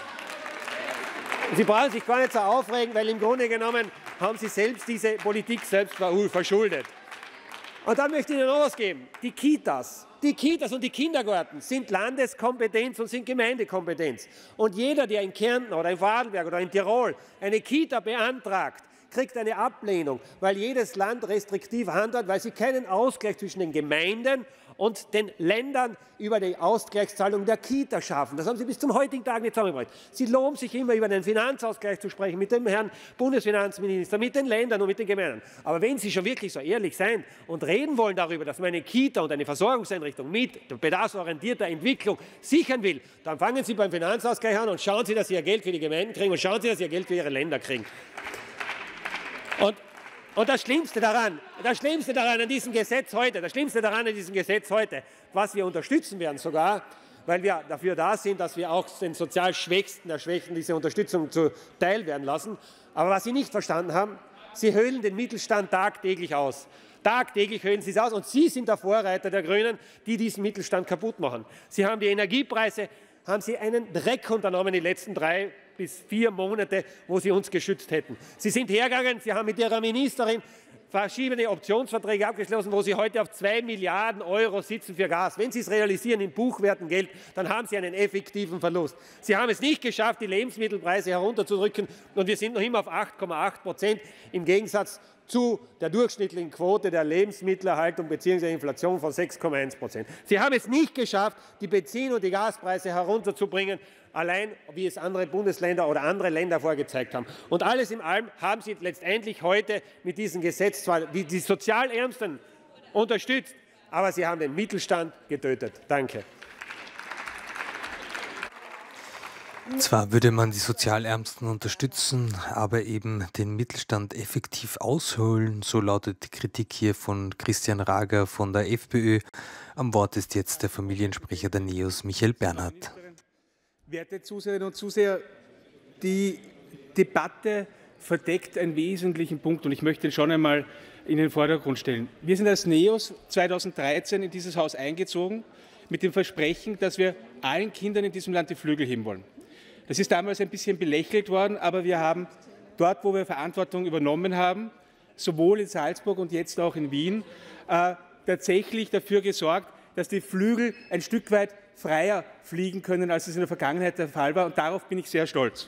Sie brauchen sich gar nicht so aufregen, weil im Grunde genommen haben Sie selbst diese Politik selbst verschuldet. Und dann möchte ich Ihnen noch was geben. Die Kitas und die Kindergärten sind Landeskompetenz und sind Gemeindekompetenz. Und jeder, der in Kärnten oder in Vorarlberg oder in Tirol eine Kita beantragt, kriegt eine Ablehnung, weil jedes Land restriktiv handelt, weil sie keinen Ausgleich zwischen den Gemeinden und den Ländern über die Ausgleichszahlung der Kita schaffen. Das haben Sie bis zum heutigen Tag nicht zusammengebracht. Sie loben sich immer, über den Finanzausgleich zu sprechen, mit dem Herrn Bundesfinanzminister, mit den Ländern und mit den Gemeinden. Aber wenn Sie schon wirklich so ehrlich sein und reden wollen darüber, dass man eine Kita und eine Versorgungseinrichtung mit bedarfsorientierter Entwicklung sichern will, dann fangen Sie beim Finanzausgleich an und schauen Sie, dass Sie Ihr Geld für die Gemeinden kriegen und schauen Sie, dass Sie Ihr Geld für Ihre Länder kriegen. Und das Schlimmste daran an diesem Gesetz heute, was wir unterstützen werden sogar, weil wir dafür da sind, dass wir auch den sozial Schwächsten der Schwächen diese Unterstützung zuteil werden lassen. Aber was Sie nicht verstanden haben, Sie höhlen den Mittelstand tagtäglich aus. Tagtäglich höhlen Sie es aus und Sie sind der Vorreiter der Grünen, die diesen Mittelstand kaputt machen. Sie haben die Energiepreise, haben Sie einen Dreck unternommen die letzten 3 bis 4 Monate, wo Sie uns geschützt hätten. Sie sind hergegangen, Sie haben mit Ihrer Ministerin verschiedene Optionsverträge abgeschlossen, wo Sie heute auf 2 Milliarden € sitzen für Gas. Wenn Sie es realisieren in buchwertem Geld, dann haben Sie einen effektiven Verlust. Sie haben es nicht geschafft, die Lebensmittelpreise herunterzudrücken, und wir sind noch immer auf 8,8% im Gegensatz zu der durchschnittlichen Quote der Lebensmittelerhaltung bzw. Inflation von 6,1%. Sie haben es nicht geschafft, die Benzin- und die Gaspreise herunterzubringen, allein wie es andere Bundesländer oder andere Länder vorgezeigt haben. Und alles in allem haben Sie letztendlich heute mit diesem Gesetz zwar die Sozialärmsten unterstützt, aber Sie haben den Mittelstand getötet. Danke. Zwar würde man die Sozialärmsten unterstützen, aber eben den Mittelstand effektiv aushöhlen, so lautet die Kritik hier von Christian Rager von der FPÖ. Am Wort ist jetzt der Familiensprecher der NEOS, Michael Bernhardt. Werte Zuseherinnen und Zuseher, die Debatte verdeckt einen wesentlichen Punkt, und ich möchte ihn schon einmal in den Vordergrund stellen. Wir sind als NEOS 2013 in dieses Haus eingezogen mit dem Versprechen, dass wir allen Kindern in diesem Land die Flügel heben wollen. Das ist damals ein bisschen belächelt worden, aber wir haben dort, wo wir Verantwortung übernommen haben, sowohl in Salzburg und jetzt auch in Wien, tatsächlich dafür gesorgt, dass die Flügel ein Stück weit freier fliegen können, als es in der Vergangenheit der Fall war. Und darauf bin ich sehr stolz.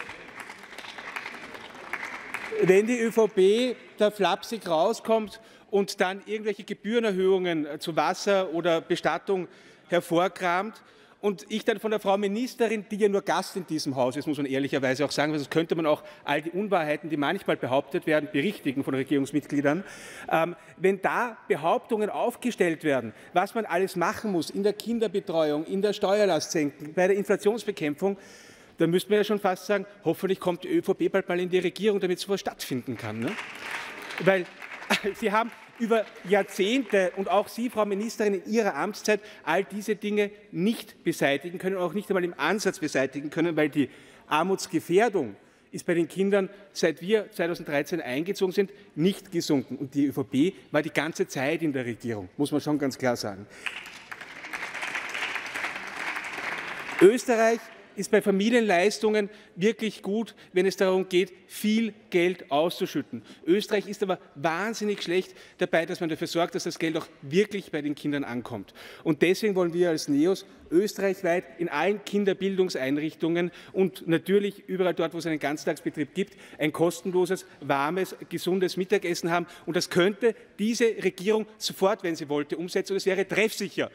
Wenn die ÖVP da flapsig rauskommt und dann irgendwelche Gebührenerhöhungen zu Wasser oder Bestattung hervorkramt, und ich dann von der Frau Ministerin, die ja nur Gast in diesem Haus ist, muss man ehrlicherweise auch sagen, sonst könnte man auch all die Unwahrheiten, die manchmal behauptet werden, berichtigen von Regierungsmitgliedern. Wenn da Behauptungen aufgestellt werden, was man alles machen muss in der Kinderbetreuung, in der Steuerlastsenkung, bei der Inflationsbekämpfung, dann müsste man ja schon fast sagen, hoffentlich kommt die ÖVP bald mal in die Regierung, damit sowas stattfinden kann. Ne? Weil Sie haben über Jahrzehnte und auch Sie, Frau Ministerin, in Ihrer Amtszeit all diese Dinge nicht beseitigen können, auch nicht einmal im Ansatz beseitigen können, weil die Armutsgefährdung ist bei den Kindern, seit wir 2013 eingezogen sind, nicht gesunken. Und die ÖVP war die ganze Zeit in der Regierung, muss man schon ganz klar sagen. Österreich ist bei Familienleistungen wirklich gut, wenn es darum geht, viel Geld auszuschütten. Österreich ist aber wahnsinnig schlecht dabei, dass man dafür sorgt, dass das Geld auch wirklich bei den Kindern ankommt. Und deswegen wollen wir als NEOS österreichweit in allen Kinderbildungseinrichtungen und natürlich überall dort, wo es einen Ganztagsbetrieb gibt, ein kostenloses, warmes, gesundes Mittagessen haben. Und das könnte diese Regierung sofort, wenn sie wollte, umsetzen. Und es wäre treffsicher.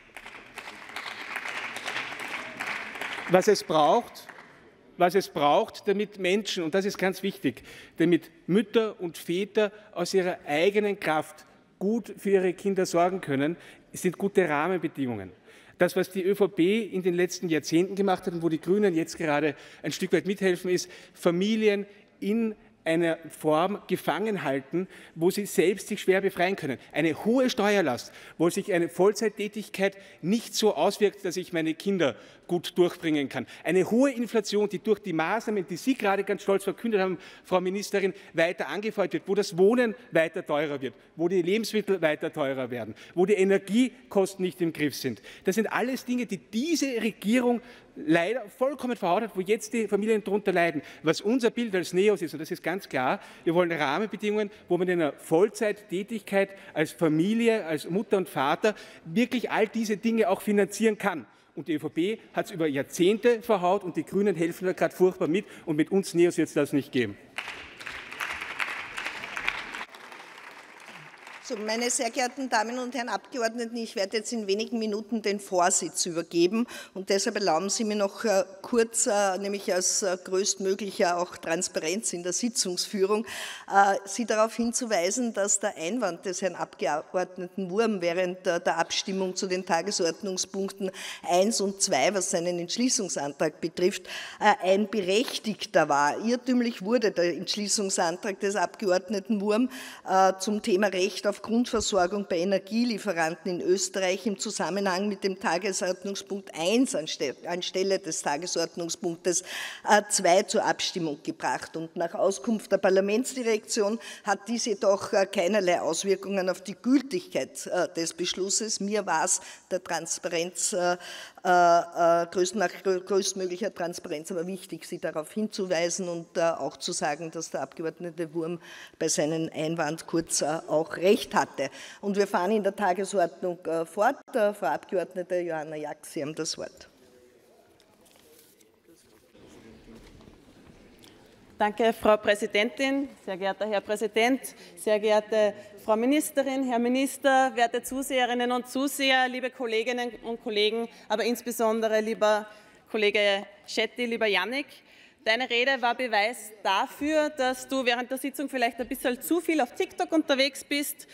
Was es braucht, damit Menschen, und das ist ganz wichtig, damit Mütter und Väter aus ihrer eigenen Kraft gut für ihre Kinder sorgen können, sind gute Rahmenbedingungen. Das, was die ÖVP in den letzten Jahrzehnten gemacht hat und wo die Grünen jetzt gerade ein Stück weit mithelfen, ist Familien in einer Form gefangen halten, wo sie selbst sich schwer befreien können. Eine hohe Steuerlast, wo sich eine Vollzeittätigkeit nicht so auswirkt, dass ich meine Kinder gut durchbringen kann. Eine hohe Inflation, die durch die Maßnahmen, die Sie gerade ganz stolz verkündet haben, Frau Ministerin, weiter angefeuert wird, wo das Wohnen weiter teurer wird, wo die Lebensmittel weiter teurer werden, wo die Energiekosten nicht im Griff sind. Das sind alles Dinge, die diese Regierung leider vollkommen verhaut hat, wo jetzt die Familien darunter leiden. Was unser Bild als NEOS ist, und das ist ganz klar, wir wollen Rahmenbedingungen, wo man in einer Vollzeittätigkeit als Familie, als Mutter und Vater wirklich all diese Dinge auch finanzieren kann. Und die ÖVP hat es über Jahrzehnte verhaut und die Grünen helfen da gerade furchtbar mit und mit uns NEOS wird es das nicht geben. So, meine sehr geehrten Damen und Herren Abgeordneten, ich werde jetzt in wenigen Minuten den Vorsitz übergeben und deshalb erlauben Sie mir noch kurz, nämlich als größtmöglicher auch Transparenz in der Sitzungsführung, Sie darauf hinzuweisen, dass der Einwand des Herrn Abgeordneten Wurm während der Abstimmung zu den Tagesordnungspunkten 1 und 2, was seinen Entschließungsantrag betrifft, ein berechtigter war. Irrtümlich wurde der Entschließungsantrag des Abgeordneten Wurm zum Thema Recht auf Grundversorgung bei Energielieferanten in Österreich im Zusammenhang mit dem Tagesordnungspunkt 1 anstelle des Tagesordnungspunktes 2 zur Abstimmung gebracht. Und nach Auskunft der Parlamentsdirektion hat dies jedoch keinerlei Auswirkungen auf die Gültigkeit des Beschlusses. Mir war es der Transparenz nach größtmöglicher Transparenz aber wichtig, Sie darauf hinzuweisen und auch zu sagen, dass der Abgeordnete Wurm bei seinem Einwand kurz auch recht hatte. Und wir fahren in der Tagesordnung fort. Frau Abgeordnete Johanna Jack, Sie haben das Wort. Danke, Frau Präsidentin, sehr geehrter Herr Präsident, sehr geehrte Frau Ministerin, Herr Minister, werte Zuseherinnen und Zuseher, liebe Kolleginnen und Kollegen, aber insbesondere lieber Kollege Schetti, lieber Jannik. Deine Rede war Beweis dafür, dass du während der Sitzung vielleicht ein bisschen zu viel auf TikTok unterwegs bist.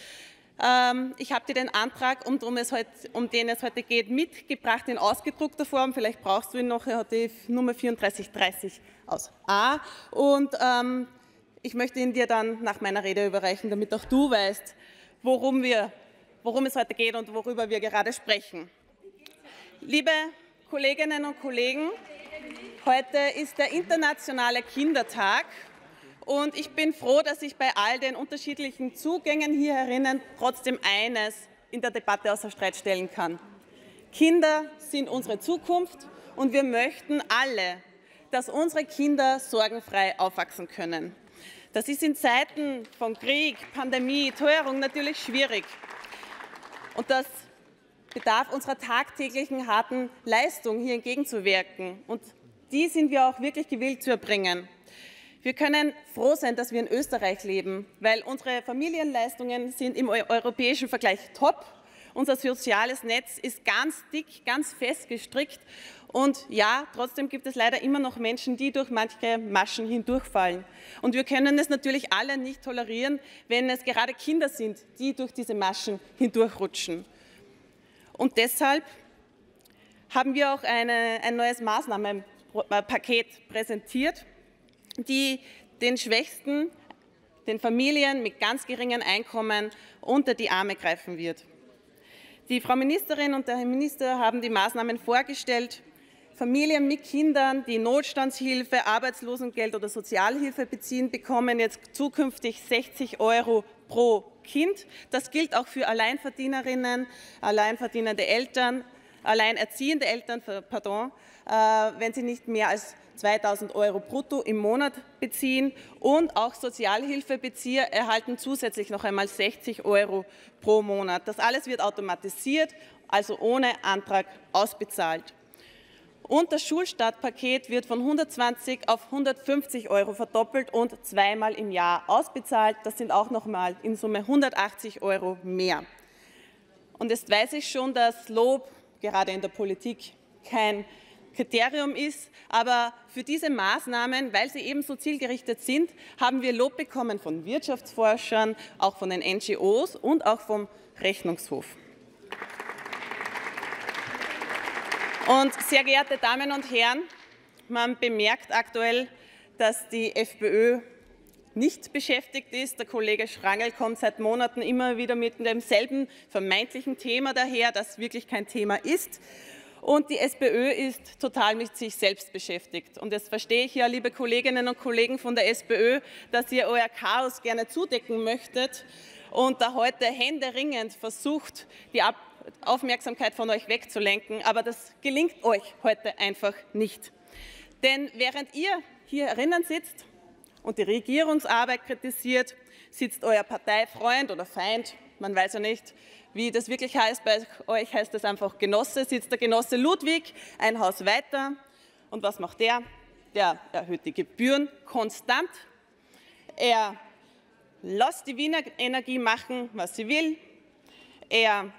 Ich habe dir den Antrag, um den es heute geht, mitgebracht in ausgedruckter Form. Vielleicht brauchst du ihn noch, er hat die Nummer 3430 aus A. Und ich möchte ihn dir dann nach meiner Rede überreichen, damit auch du weißt, worum es heute geht und worüber wir gerade sprechen. Liebe Kolleginnen und Kollegen, heute ist der internationale Kindertag. Und ich bin froh, dass ich bei all den unterschiedlichen Zugängen hier herinnen trotzdem eines in der Debatte außer Streit stellen kann. Kinder sind unsere Zukunft und wir möchten alle, dass unsere Kinder sorgenfrei aufwachsen können. Das ist in Zeiten von Krieg, Pandemie, Teuerung natürlich schwierig. Und das bedarf unserer tagtäglichen harten Leistung, hier entgegenzuwirken. Und die sind wir auch wirklich gewillt zu erbringen. Wir können froh sein, dass wir in Österreich leben, weil unsere Familienleistungen sind im europäischen Vergleich top. Unser soziales Netz ist ganz dick, ganz fest gestrickt. Und ja, trotzdem gibt es leider immer noch Menschen, die durch manche Maschen hindurchfallen. Und wir können es natürlich alle nicht tolerieren, wenn es gerade Kinder sind, die durch diese Maschen hindurchrutschen. Und deshalb haben wir auch ein neues Maßnahmenpaket präsentiert, die den Schwächsten, den Familien mit ganz geringen Einkommen unter die Arme greifen wird. Die Frau Ministerin und der Herr Minister haben die Maßnahmen vorgestellt. Familien mit Kindern, die Notstandshilfe, Arbeitslosengeld oder Sozialhilfe beziehen, bekommen jetzt zukünftig 60 € pro Kind. Das gilt auch für Alleinverdienerinnen, alleinverdienende Eltern, alleinerziehende Eltern, wenn sie nicht mehr als 2.000 € brutto im Monat beziehen, und auch Sozialhilfebezieher erhalten zusätzlich noch einmal 60 € pro Monat. Das alles wird automatisiert, also ohne Antrag ausbezahlt. Und das Schulstartpaket wird von 120 auf 150 € verdoppelt und zweimal im Jahr ausbezahlt. Das sind auch noch einmal in Summe 180 € mehr. Und jetzt weiß ich schon, dass Lob gerade in der Politik kein Kriterium ist, aber für diese Maßnahmen, weil sie ebenso zielgerichtet sind, haben wir Lob bekommen von Wirtschaftsforschern, auch von den NGOs und auch vom Rechnungshof. Und sehr geehrte Damen und Herren, man bemerkt aktuell, dass die FPÖ nicht beschäftigt ist. Der Kollege Schrangl kommt seit Monaten immer wieder mit demselben vermeintlichen Thema daher, das wirklich kein Thema ist. Und die SPÖ ist total mit sich selbst beschäftigt. Und jetzt verstehe ich ja, liebe Kolleginnen und Kollegen von der SPÖ, dass ihr euer Chaos gerne zudecken möchtet und da heute händeringend versucht, die Aufmerksamkeit von euch wegzulenken. Aber das gelingt euch heute einfach nicht. Denn während ihr hier herinnen sitzt und die Regierungsarbeit kritisiert, sitzt euer Parteifreund oder Feind, man weiß ja nicht, wie das wirklich heißt, bei euch heißt es einfach Genosse, sitzt der Genosse Ludwig ein Haus weiter. Und was macht der? Der erhöht die Gebühren konstant. Er lässt die Wiener Energie machen, was sie will. Er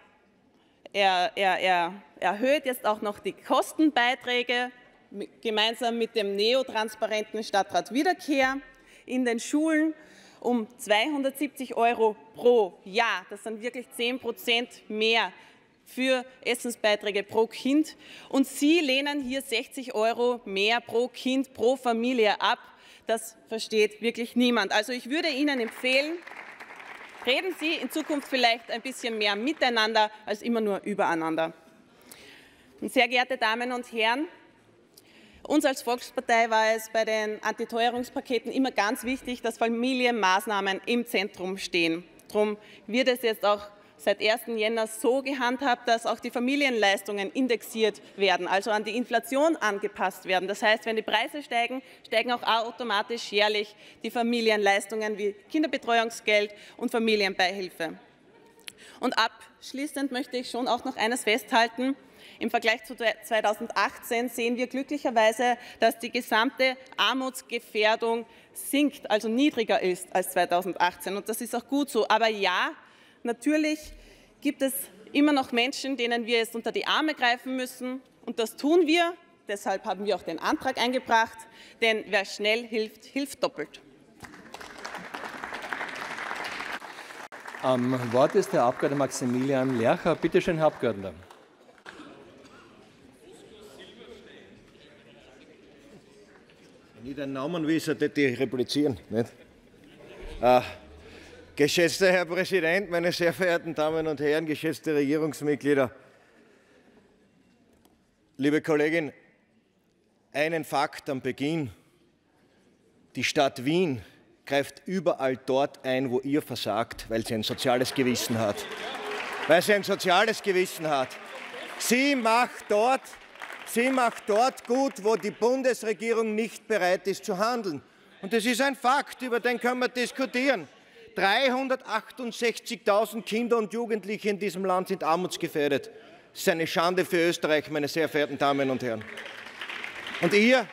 erhöht jetzt auch noch die Kostenbeiträge gemeinsam mit dem neotransparenten Stadtrat Wiederkehr in den Schulen um 270 € pro Jahr. Das sind wirklich 10% mehr für Essensbeiträge pro Kind. Und Sie lehnen hier 60 € mehr pro Kind, pro Familie ab. Das versteht wirklich niemand. Also ich würde Ihnen empfehlen, reden Sie in Zukunft vielleicht ein bisschen mehr miteinander als immer nur übereinander. Und sehr geehrte Damen und Herren, uns als Volkspartei war es bei den Antiteuerungspaketen immer ganz wichtig, dass Familienmaßnahmen im Zentrum stehen. Darum wird es jetzt auch seit 1. Jänner so gehandhabt, dass auch die Familienleistungen indexiert werden, also an die Inflation angepasst werden. Das heißt, wenn die Preise steigen, steigen auch automatisch jährlich die Familienleistungen wie Kinderbetreuungsgeld und Familienbeihilfe. Und abschließend möchte ich schon auch noch eines festhalten. Im Vergleich zu 2018 sehen wir glücklicherweise, dass die gesamte Armutsgefährdung sinkt, also niedriger ist als 2018. Und das ist auch gut so. Aber ja, natürlich gibt es immer noch Menschen, denen wir jetzt unter die Arme greifen müssen. Und das tun wir. Deshalb haben wir auch den Antrag eingebracht. Denn wer schnell hilft, hilft doppelt. Am Wort ist der Abgeordnete Maximilian Lercher. Bitte schön, Herr Abgeordneter. Wenn ich den Namen wisse, würde ich replizieren. Nicht? Geschätzter Herr Präsident, meine sehr verehrten Damen und Herren, geschätzte Regierungsmitglieder, liebe Kollegin, einen Fakt am Beginn. Die Stadt Wien greift überall dort ein, wo ihr versagt, weil sie ein soziales Gewissen hat. Weil sie ein soziales Gewissen hat. Sie macht dort gut, wo die Bundesregierung nicht bereit ist zu handeln. Und das ist ein Fakt, über den können wir diskutieren. 368.000 Kinder und Jugendliche in diesem Land sind armutsgefährdet. Das ist eine Schande für Österreich, meine sehr verehrten Damen und Herren. Und ihr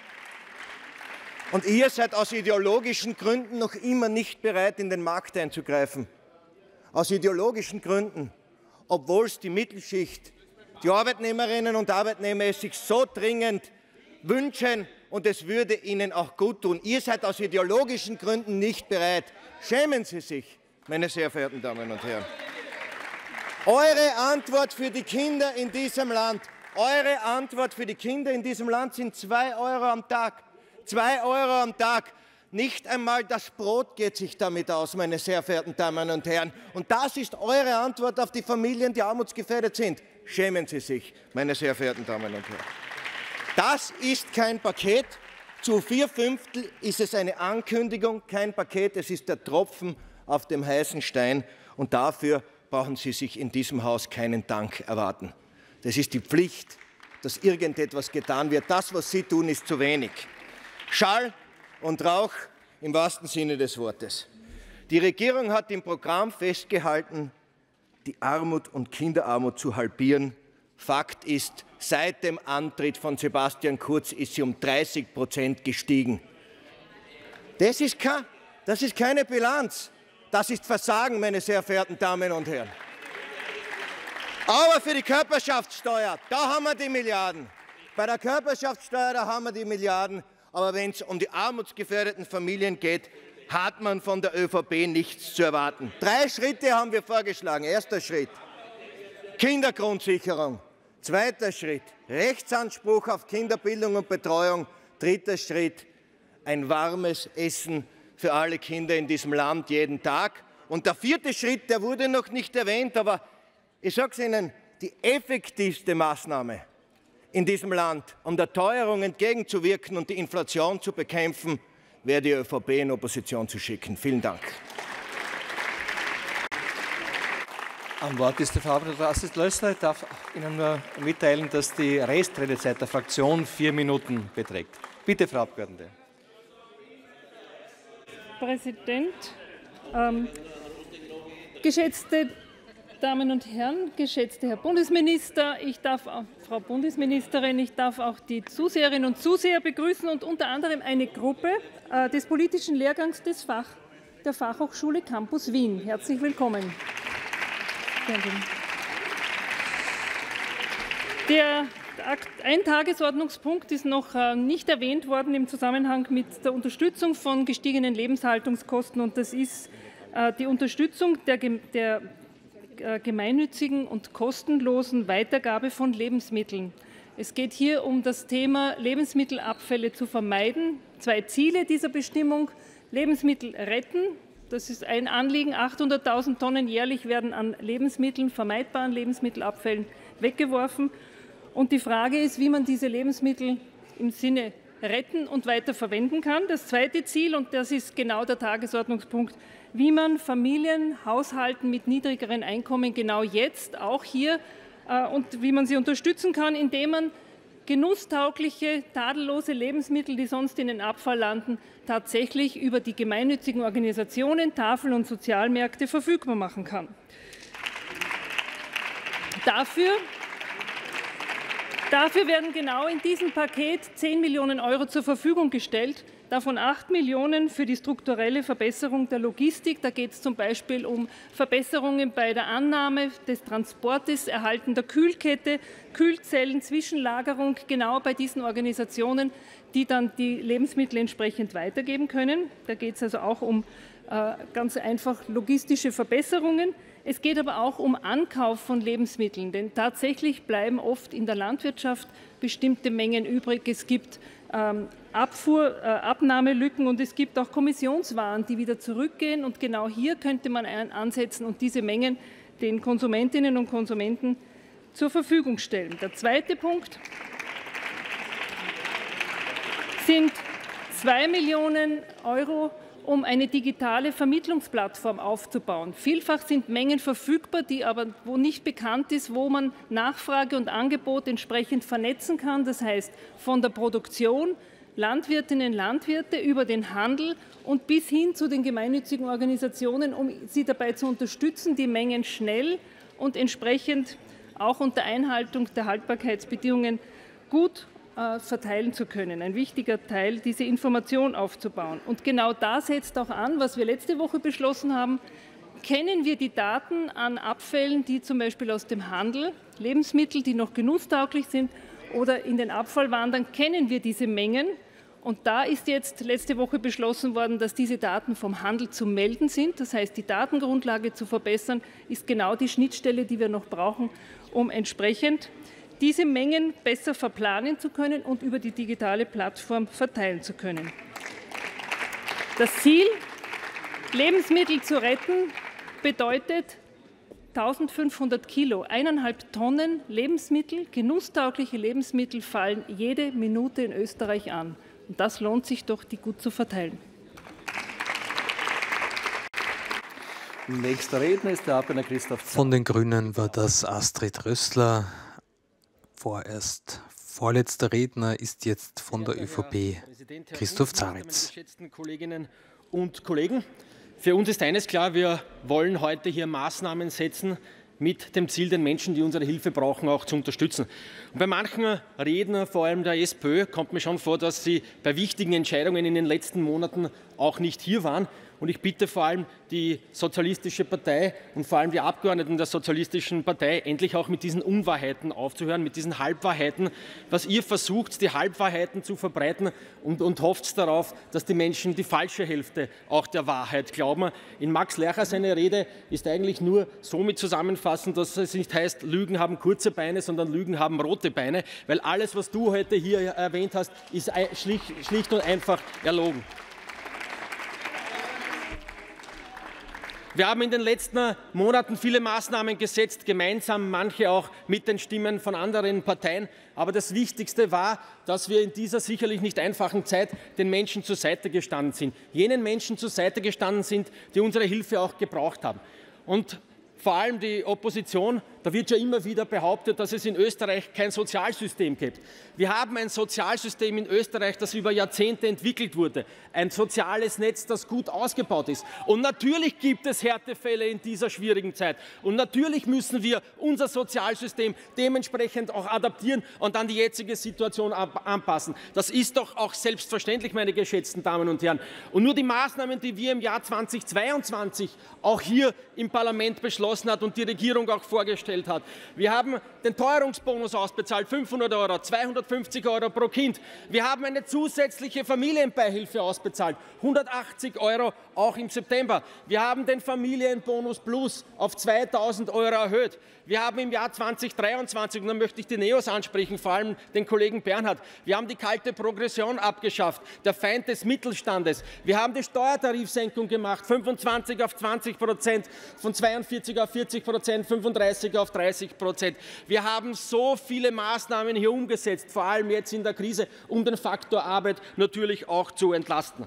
seid aus ideologischen Gründen noch immer nicht bereit, in den Markt einzugreifen. Aus ideologischen Gründen, obwohl es die Mittelschicht, die Arbeitnehmerinnen und Arbeitnehmer es sich so dringend wünschen und es würde ihnen auch gut tun. Ihr seid aus ideologischen Gründen nicht bereit. Schämen Sie sich, meine sehr verehrten Damen und Herren. Eure Antwort für die Kinder in diesem Land, sind 2 € am Tag. 2 € am Tag. Nicht einmal das Brot geht sich damit aus, meine sehr verehrten Damen und Herren. Und das ist eure Antwort auf die Familien, die armutsgefährdet sind. Schämen Sie sich, meine sehr verehrten Damen und Herren. Das ist kein Paket. Zu 4/5 ist es eine Ankündigung, kein Paket. Es ist der Tropfen auf dem heißen Stein. Und dafür brauchen Sie sich in diesem Haus keinen Dank erwarten. Das ist die Pflicht, dass irgendetwas getan wird. Das, was Sie tun, ist zu wenig. Schall und Rauch im wahrsten Sinne des Wortes. Die Regierung hat im Programm festgehalten, die Armut und Kinderarmut zu halbieren. Fakt ist, seit dem Antritt von Sebastian Kurz ist sie um 30% gestiegen. Das ist keine Bilanz. Das ist Versagen, meine sehr verehrten Damen und Herren. Aber für die Körperschaftssteuer, da haben wir die Milliarden. Bei der Körperschaftssteuer, da haben wir die Milliarden. Aber wenn es um die armutsgefährdeten Familien geht, hat man von der ÖVP nichts zu erwarten. 3 Schritte haben wir vorgeschlagen. Erster Schritt, Kindergrundsicherung. Zweiter Schritt, Rechtsanspruch auf Kinderbildung und Betreuung. Dritter Schritt, ein warmes Essen für alle Kinder in diesem Land jeden Tag. Und der 4. Schritt, der wurde noch nicht erwähnt, aber ich sage es Ihnen, die effektivste Maßnahme in diesem Land, um der Teuerung entgegenzuwirken und die Inflation zu bekämpfen, wäre die ÖVP in Opposition zu schicken. Vielen Dank. Am Wort ist der Frau Astrid Lössler. Ich darf Ihnen nur mitteilen, dass die Restredezeit der Fraktion 4 Minuten beträgt. Bitte, Frau Abgeordnete. Präsident, geschätzte Damen und Herren, geschätzter Herr Bundesminister, Frau Bundesministerin, ich darf auch die Zuseherinnen und Zuseher begrüßen und unter anderem eine Gruppe des politischen Lehrgangs der Fachhochschule Campus Wien. Herzlich willkommen. Ein Tagesordnungspunkt ist noch nicht erwähnt worden im Zusammenhang mit der Unterstützung von gestiegenen Lebenshaltungskosten, und das ist die Unterstützung der gemeinnützigen und kostenlosen Weitergabe von Lebensmitteln. Es geht hier um das Thema Lebensmittelabfälle zu vermeiden. 2 Ziele dieser Bestimmung: Lebensmittel retten. Das ist ein Anliegen. 800.000 Tonnen jährlich werden an Lebensmitteln, vermeidbaren Lebensmittelabfällen weggeworfen. Und die Frage ist, wie man diese Lebensmittel im Sinne retten und weiter verwenden kann. Das 2. Ziel, und das ist genau der Tagesordnungspunkt, wie man Familien, Haushalten mit niedrigeren Einkommen genau jetzt auch hier und wie man sie unterstützen kann, indem man genusstaugliche, tadellose Lebensmittel, die sonst in den Abfall landen, tatsächlich über die gemeinnützigen Organisationen, Tafeln und Sozialmärkte verfügbar machen kann. Dafür werden genau in diesem Paket 10 Millionen € zur Verfügung gestellt, davon 8 Millionen für die strukturelle Verbesserung der Logistik. Da geht es zum Beispiel um Verbesserungen bei der Annahme des Transportes, Erhalten der Kühlkette, Kühlzellen, Zwischenlagerung, genau bei diesen Organisationen, die dann die Lebensmittel entsprechend weitergeben können. Da geht es also auch um ganz einfach logistische Verbesserungen. Es geht aber auch um Ankauf von Lebensmitteln, denn tatsächlich bleiben oft in der Landwirtschaft bestimmte Mengen übrig. Es gibt Abnahmelücken und es gibt auch Kommissionswaren, die wieder zurückgehen. Und genau hier könnte man ansetzen und diese Mengen den Konsumentinnen und Konsumenten zur Verfügung stellen. Der 2. Punkt sind 2 Millionen €, um eine digitale Vermittlungsplattform aufzubauen. Vielfach sind Mengen verfügbar, wo nicht bekannt ist, wo man Nachfrage und Angebot entsprechend vernetzen kann. Das heißt, von der Produktion, Landwirtinnen und Landwirte über den Handel und bis hin zu den gemeinnützigen Organisationen, um sie dabei zu unterstützen, die Mengen schnell und entsprechend auch unter Einhaltung der Haltbarkeitsbedingungen gut verteilen zu können. Ein wichtiger Teil, diese Information aufzubauen. Und genau da setzt auch an, was wir letzte Woche beschlossen haben. Kennen wir die Daten an Abfällen, die zum Beispiel aus dem Handel, Lebensmittel, die noch genusstauglich sind oder in den Abfall wandern, kennen wir diese Mengen? Und da ist jetzt letzte Woche beschlossen worden, dass diese Daten vom Handel zu melden sind. Das heißt, die Datengrundlage zu verbessern, ist genau die Schnittstelle, die wir noch brauchen, um entsprechend diese Mengen besser verplanen zu können und über die digitale Plattform verteilen zu können. Das Ziel, Lebensmittel zu retten, bedeutet 1500 Kilo, 1,5 Tonnen Lebensmittel, genusstaugliche Lebensmittel fallen jede Minute in Österreich an. Und das lohnt sich doch, die gut zu verteilen. Nächster Redner ist der Abgeordnete Christoph Zahn. Von den Grünen war das Astrid Rössler. Vorerst vorletzter Redner ist jetzt von der ÖVP Christoph Zaritz. Geschätzten Kolleginnen und Kollegen, für uns ist eines klar, wir wollen heute hier Maßnahmen setzen, mit dem Ziel, den Menschen, die unsere Hilfe brauchen, auch zu unterstützen. Und bei manchen Rednern, vor allem der SPÖ, kommt mir schon vor, dass sie bei wichtigen Entscheidungen in den letzten Monaten auch nicht hier waren. Und ich bitte vor allem die Sozialistische Partei und vor allem die Abgeordneten der Sozialistischen Partei, endlich auch mit diesen Unwahrheiten aufzuhören, mit diesen Halbwahrheiten, was ihr versucht, die Halbwahrheiten zu verbreiten und hofft darauf, dass die Menschen die falsche Hälfte auch der Wahrheit glauben. In Max Lercher seine Rede ist eigentlich nur somit zusammenfassend, dass es nicht heißt, Lügen haben kurze Beine, sondern Lügen haben rote Beine, weil alles, was du heute hier erwähnt hast, ist schlicht und einfach erlogen. Wir haben in den letzten Monaten viele Maßnahmen gesetzt, gemeinsam, manche auch mit den Stimmen von anderen Parteien. Aber das Wichtigste war, dass wir in dieser sicherlich nicht einfachen Zeit den Menschen zur Seite gestanden sind. Jenen Menschen zur Seite gestanden sind, die unsere Hilfe auch gebraucht haben. Und vor allem die Opposition, da wird ja immer wieder behauptet, dass es in Österreich kein Sozialsystem gibt. Wir haben ein Sozialsystem in Österreich, das über Jahrzehnte entwickelt wurde. Ein soziales Netz, das gut ausgebaut ist. Und natürlich gibt es Härtefälle in dieser schwierigen Zeit. Und natürlich müssen wir unser Sozialsystem dementsprechend auch adaptieren und an die jetzige Situation anpassen. Das ist doch auch selbstverständlich, meine geschätzten Damen und Herren. Und nur die Maßnahmen, die wir im Jahr 2022 auch hier im Parlament beschlossen haben und die Regierung auch vorgestellt hat. Wir haben den Teuerungsbonus ausbezahlt, 500 €, 250 € pro Kind. Wir haben eine zusätzliche Familienbeihilfe ausbezahlt, 180 € auch im September. Wir haben den Familienbonus Plus auf 2.000 € erhöht. Wir haben im Jahr 2023, und da möchte ich die Neos ansprechen, vor allem den Kollegen Bernhard, wir haben die kalte Progression abgeschafft, der Feind des Mittelstandes. Wir haben die Steuertarifsenkung gemacht, 25 auf 20%, von 42 auf 40%, 35 auf 30%. Wir haben so viele Maßnahmen hier umgesetzt, vor allem jetzt in der Krise, um den Faktor Arbeit natürlich auch zu entlasten.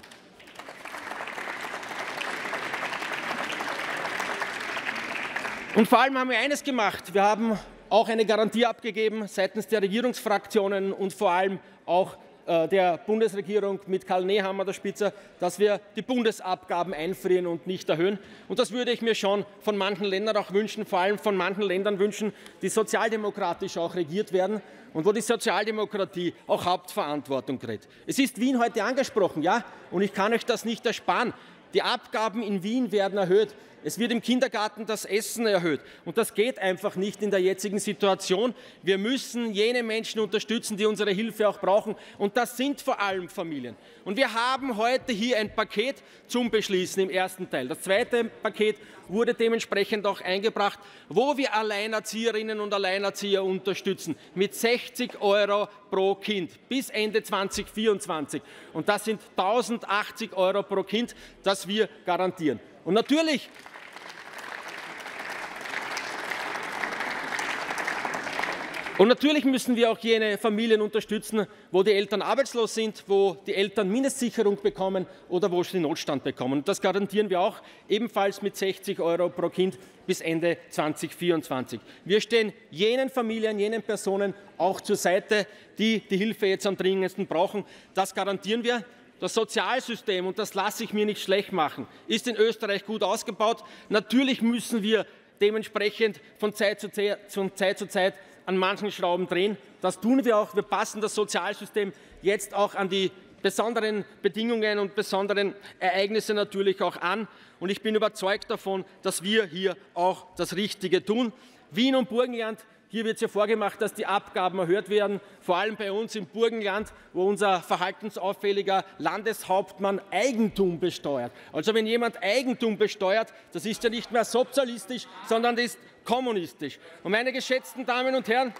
Und vor allem haben wir eines gemacht. Wir haben auch eine Garantie abgegeben seitens der Regierungsfraktionen und vor allem auch der Bundesregierung mit Karl Nehammer der Spitze, dass wir die Bundesabgaben einfrieren und nicht erhöhen. Und das würde ich mir schon von manchen Ländern auch wünschen, vor allem von manchen Ländern wünschen, die sozialdemokratisch auch regiert werden und wo die Sozialdemokratie auch Hauptverantwortung trägt. Es ist Wien heute angesprochen, ja, und ich kann euch das nicht ersparen. Die Abgaben in Wien werden erhöht. Es wird im Kindergarten das Essen erhöht. Und das geht einfach nicht in der jetzigen Situation. Wir müssen jene Menschen unterstützen, die unsere Hilfe auch brauchen. Und das sind vor allem Familien. Und wir haben heute hier ein Paket zum Beschließen im ersten Teil. Das zweite Paket wurde dementsprechend auch eingebracht, wo wir Alleinerzieherinnen und Alleinerzieher unterstützen mit 60 € pro Kind bis Ende 2024. Und das sind 1.080 € pro Kind, das wir garantieren. Und natürlich müssen wir auch jene Familien unterstützen, wo die Eltern arbeitslos sind, wo die Eltern Mindestsicherung bekommen oder wo sie Notstand bekommen. Und das garantieren wir auch ebenfalls mit 60 € pro Kind bis Ende 2024. Wir stehen jenen Familien, jenen Personen auch zur Seite, die die Hilfe jetzt am dringendsten brauchen. Das garantieren wir. Das Sozialsystem, und das lasse ich mir nicht schlecht machen, ist in Österreich gut ausgebaut. Natürlich müssen wir dementsprechend von Zeit zu Zeit an manchen Schrauben drehen. Das tun wir auch. Wir passen das Sozialsystem jetzt auch an die besonderen Bedingungen und besonderen Ereignisse natürlich auch an. Und ich bin überzeugt davon, dass wir hier auch das Richtige tun. Wien und Burgenland, hier wird es ja vorgemacht, dass die Abgaben erhöht werden, vor allem bei uns im Burgenland, wo unser verhaltensauffälliger Landeshauptmann Eigentum besteuert. Also wenn jemand Eigentum besteuert, das ist ja nicht mehr sozialistisch, sondern das ist kommunistisch. Und meine geschätzten Damen und Herren,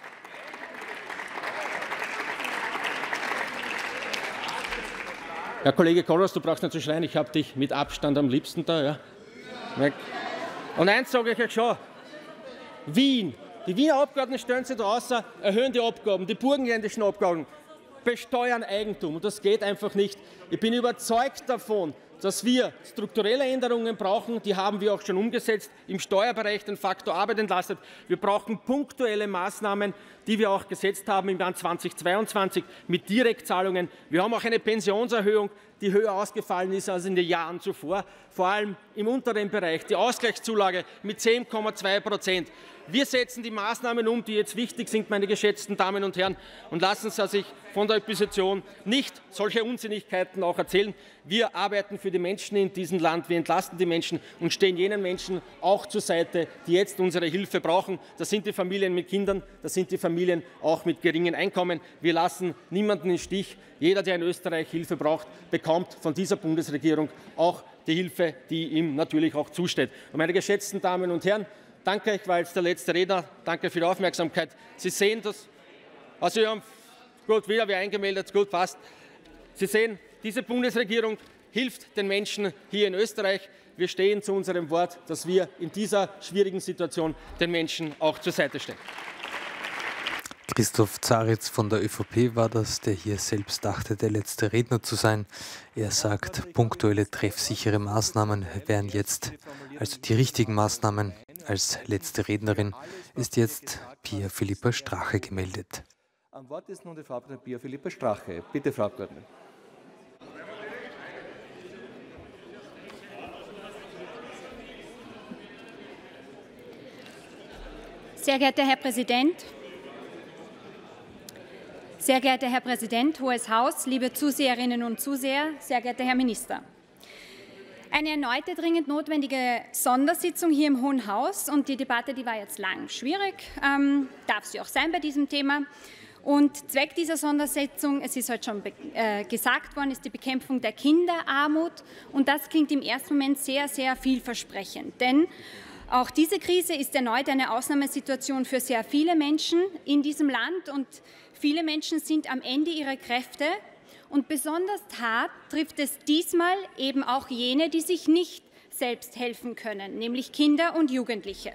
Herr Kollege Kollers, du brauchst nicht zu schreien, ich habe dich mit Abstand am liebsten da. Ja. Und eins sage ich euch schon, Wien, die Wiener Abgeordneten stellen sich draußen, erhöhen die Abgaben, die burgenländischen Abgaben, besteuern Eigentum. Und das geht einfach nicht. Ich bin überzeugt davon, dass wir strukturelle Änderungen brauchen. Die haben wir auch schon umgesetzt, im Steuerbereich den Faktor Arbeit entlastet. Wir brauchen punktuelle Maßnahmen, die wir auch gesetzt haben im Jahr 2022 mit Direktzahlungen. Wir haben auch eine Pensionserhöhung, die höher ausgefallen ist als in den Jahren zuvor, vor allem im unteren Bereich. Die Ausgleichszulage mit 10,2%. Wir setzen die Maßnahmen um, die jetzt wichtig sind, meine geschätzten Damen und Herren, und lassen Sie sich von der Opposition nicht solche Unsinnigkeiten auch erzählen. Wir arbeiten für die Menschen in diesem Land, wir entlasten die Menschen und stehen jenen Menschen auch zur Seite, die jetzt unsere Hilfe brauchen. Das sind die Familien mit Kindern, das sind die Familien auch mit geringen Einkommen. Wir lassen niemanden im Stich. Jeder, der in Österreich Hilfe braucht, bekommt von dieser Bundesregierung auch die Hilfe, die ihm natürlich auch zusteht. Und meine geschätzten Damen und Herren, danke, ich war jetzt der letzte Redner. Danke für die Aufmerksamkeit. Sie sehen das. Also, wir haben gut, wieder wer eingemeldet, gut, passt. Sie sehen, diese Bundesregierung hilft den Menschen hier in Österreich. Wir stehen zu unserem Wort, dass wir in dieser schwierigen Situation den Menschen auch zur Seite stehen. Christoph Zaritz von der ÖVP war das, der hier selbst dachte, der letzte Redner zu sein. Er sagt, punktuelle, treffsichere Maßnahmen wären jetzt, also die richtigen Maßnahmen. Als letzte Rednerin ist jetzt Pia Philippa Strache gemeldet. Am Wort ist nun die Frau Pia Philippa Strache. Bitte, Frau Abgeordnete. Sehr geehrter Herr Präsident, Hohes Haus, liebe Zuseherinnen und Zuseher, sehr geehrter Herr Minister. Eine erneute dringend notwendige Sondersitzung hier im Hohen Haus und die Debatte, die war jetzt lang schwierig, darf sie auch sein bei diesem Thema. Und Zweck dieser Sondersitzung, es ist heute schon gesagt worden, ist die Bekämpfung der Kinderarmut. Und das klingt im ersten Moment sehr, sehr vielversprechend. Denn auch diese Krise ist erneut eine Ausnahmesituation für sehr viele Menschen in diesem Land. Und viele Menschen sind am Ende ihrer Kräfte. Und besonders hart trifft es diesmal eben auch jene, die sich nicht selbst helfen können, nämlich Kinder und Jugendliche.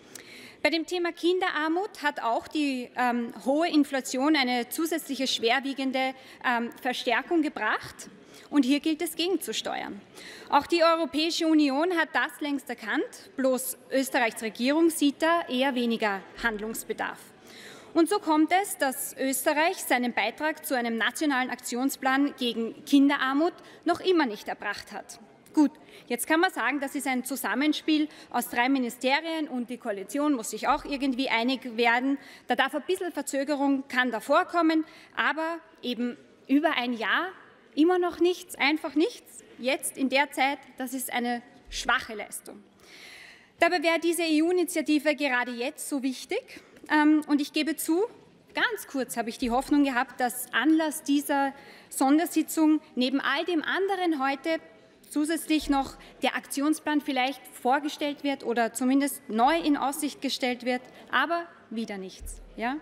Bei dem Thema Kinderarmut hat auch die hohe Inflation eine zusätzliche schwerwiegende Verstärkung gebracht. Und hier gilt es, gegenzusteuern. Auch die Europäische Union hat das längst erkannt, bloß Österreichs Regierung sieht da eher weniger Handlungsbedarf. Und so kommt es, dass Österreich seinen Beitrag zu einem nationalen Aktionsplan gegen Kinderarmut noch immer nicht erbracht hat. Gut, jetzt kann man sagen, das ist ein Zusammenspiel aus 3 Ministerien und die Koalition muss sich auch irgendwie einig werden. Da darf ein bisschen Verzögerung, kann da vorkommen, aber eben über ein Jahr immer noch nichts, einfach nichts. Jetzt in der Zeit, das ist eine schwache Leistung. Dabei wäre diese EU-Initiative gerade jetzt so wichtig. Und ich gebe zu, ganz kurz habe ich die Hoffnung gehabt, dass Anlass dieser Sondersitzung neben all dem anderen heute zusätzlich noch der Aktionsplan vielleicht vorgestellt wird oder zumindest neu in Aussicht gestellt wird, aber wieder nichts. Ja?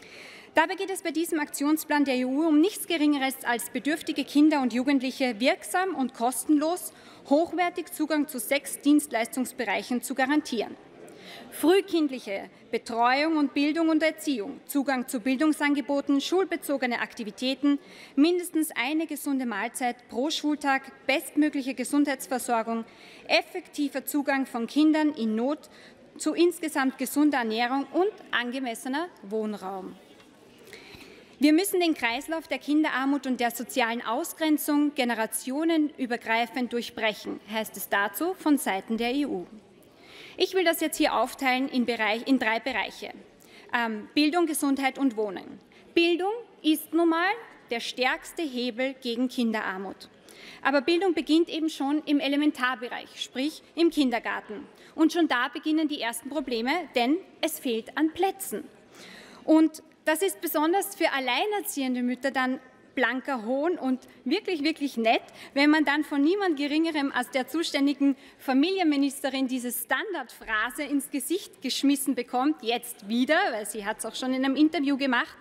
Dabei geht es bei diesem Aktionsplan der EU um nichts Geringeres als bedürftige Kinder und Jugendliche wirksam und kostenlos hochwertig Zugang zu 6 Dienstleistungsbereichen zu garantieren. Frühkindliche Betreuung und Bildung und Erziehung, Zugang zu Bildungsangeboten, schulbezogene Aktivitäten, mindestens eine gesunde Mahlzeit pro Schultag, bestmögliche Gesundheitsversorgung, effektiver Zugang von Kindern in Not zu insgesamt gesunder Ernährung und angemessener Wohnraum. Wir müssen den Kreislauf der Kinderarmut und der sozialen Ausgrenzung generationenübergreifend durchbrechen, heißt es dazu von Seiten der EU. Ich will das jetzt hier aufteilen in 3 Bereiche. Bildung, Gesundheit und Wohnen. Bildung ist nun mal der stärkste Hebel gegen Kinderarmut. Aber Bildung beginnt eben schon im Elementarbereich, sprich im Kindergarten. Und schon da beginnen die ersten Probleme, denn es fehlt an Plätzen. Und das ist besonders für alleinerziehende Mütter dann blanker Hohn und wirklich, wirklich nett, wenn man dann von niemand Geringerem als der zuständigen Familienministerin diese Standardphrase ins Gesicht geschmissen bekommt, jetzt wieder, weil sie hat es auch schon in einem Interview gemacht.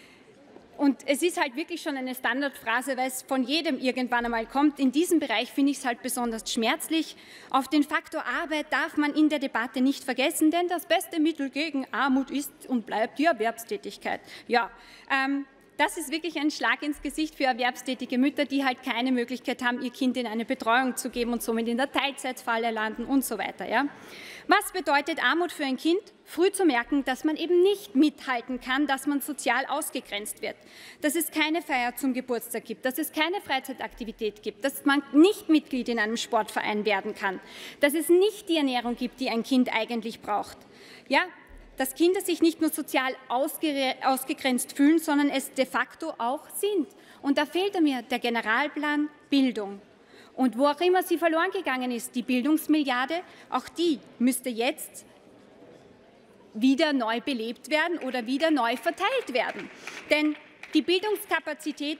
Und es ist halt wirklich schon eine Standardphrase, weil es von jedem irgendwann einmal kommt. In diesem Bereich finde ich es halt besonders schmerzlich. Auf den Faktor Arbeit darf man in der Debatte nicht vergessen, denn das beste Mittel gegen Armut ist und bleibt die Erwerbstätigkeit. Ja, das ist wirklich ein Schlag ins Gesicht für erwerbstätige Mütter, die halt keine Möglichkeit haben, ihr Kind in eine Betreuung zu geben und somit in der Teilzeitfalle landen und so weiter. Ja. Was bedeutet Armut für ein Kind? Früh zu merken, dass man eben nicht mithalten kann, dass man sozial ausgegrenzt wird, dass es keine Feier zum Geburtstag gibt, dass es keine Freizeitaktivität gibt, dass man nicht Mitglied in einem Sportverein werden kann, dass es nicht die Ernährung gibt, die ein Kind eigentlich braucht. Ja, dass Kinder sich nicht nur sozial ausgegrenzt fühlen, sondern es de facto auch sind. Und da fehlt mir der Generalplan Bildung. Und wo auch immer sie verloren gegangen ist, die Bildungsmilliarde, auch die müsste jetzt wieder neu belebt werden oder wieder neu verteilt werden. Denn die Bildungskapazität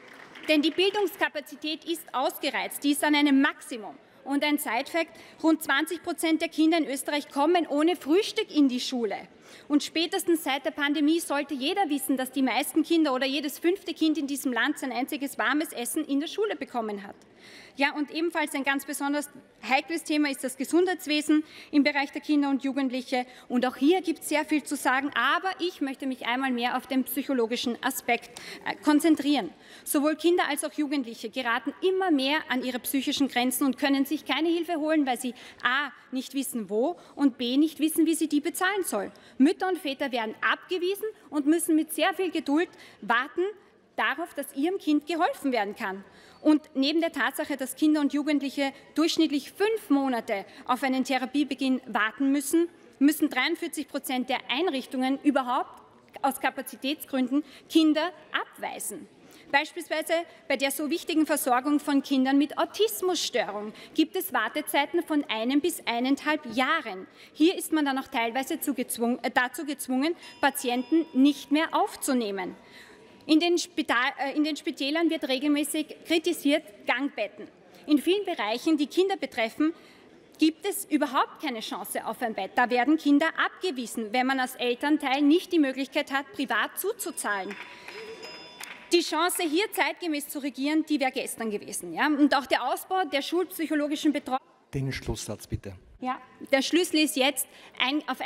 ist ausgereizt, die ist an einem Maximum. Und ein Side-Fact, rund 20% der Kinder in Österreich kommen ohne Frühstück in die Schule. Und spätestens seit der Pandemie sollte jeder wissen, dass die meisten Kinder oder jedes 5. Kind in diesem Land sein einziges warmes Essen in der Schule bekommen hat. Ja, und ebenfalls ein ganz besonders heikles Thema ist das Gesundheitswesen im Bereich der Kinder und Jugendliche. Und auch hier gibt es sehr viel zu sagen, aber ich möchte mich einmal mehr auf den psychologischen Aspekt konzentrieren. Sowohl Kinder als auch Jugendliche geraten immer mehr an ihre psychischen Grenzen und können sich keine Hilfe holen, weil sie a. nicht wissen, wo und b. nicht wissen, wie sie die bezahlen sollen. Mütter und Väter werden abgewiesen und müssen mit sehr viel Geduld warten darauf, dass ihrem Kind geholfen werden kann. Und neben der Tatsache, dass Kinder und Jugendliche durchschnittlich 5 Monate auf einen Therapiebeginn warten müssen, müssen 43% der Einrichtungen überhaupt aus Kapazitätsgründen Kinder abweisen. Beispielsweise bei der so wichtigen Versorgung von Kindern mit Autismusstörung gibt es Wartezeiten von 1 bis 1,5 Jahren. Hier ist man dann auch teilweise dazu gezwungen, Patienten nicht mehr aufzunehmen. In den Spitälern wird regelmäßig kritisiert Gangbetten. In vielen Bereichen, die Kinder betreffen, gibt es überhaupt keine Chance auf ein Bett. Da werden Kinder abgewiesen, wenn man als Elternteil nicht die Möglichkeit hat, privat zuzuzahlen. Die Chance, hier zeitgemäß zu regieren, die wäre gestern gewesen. Ja? Und auch der Ausbau der schulpsychologischen Betreuung. Den Schlusssatz bitte. Ja, der Schlüssel ist jetzt, auf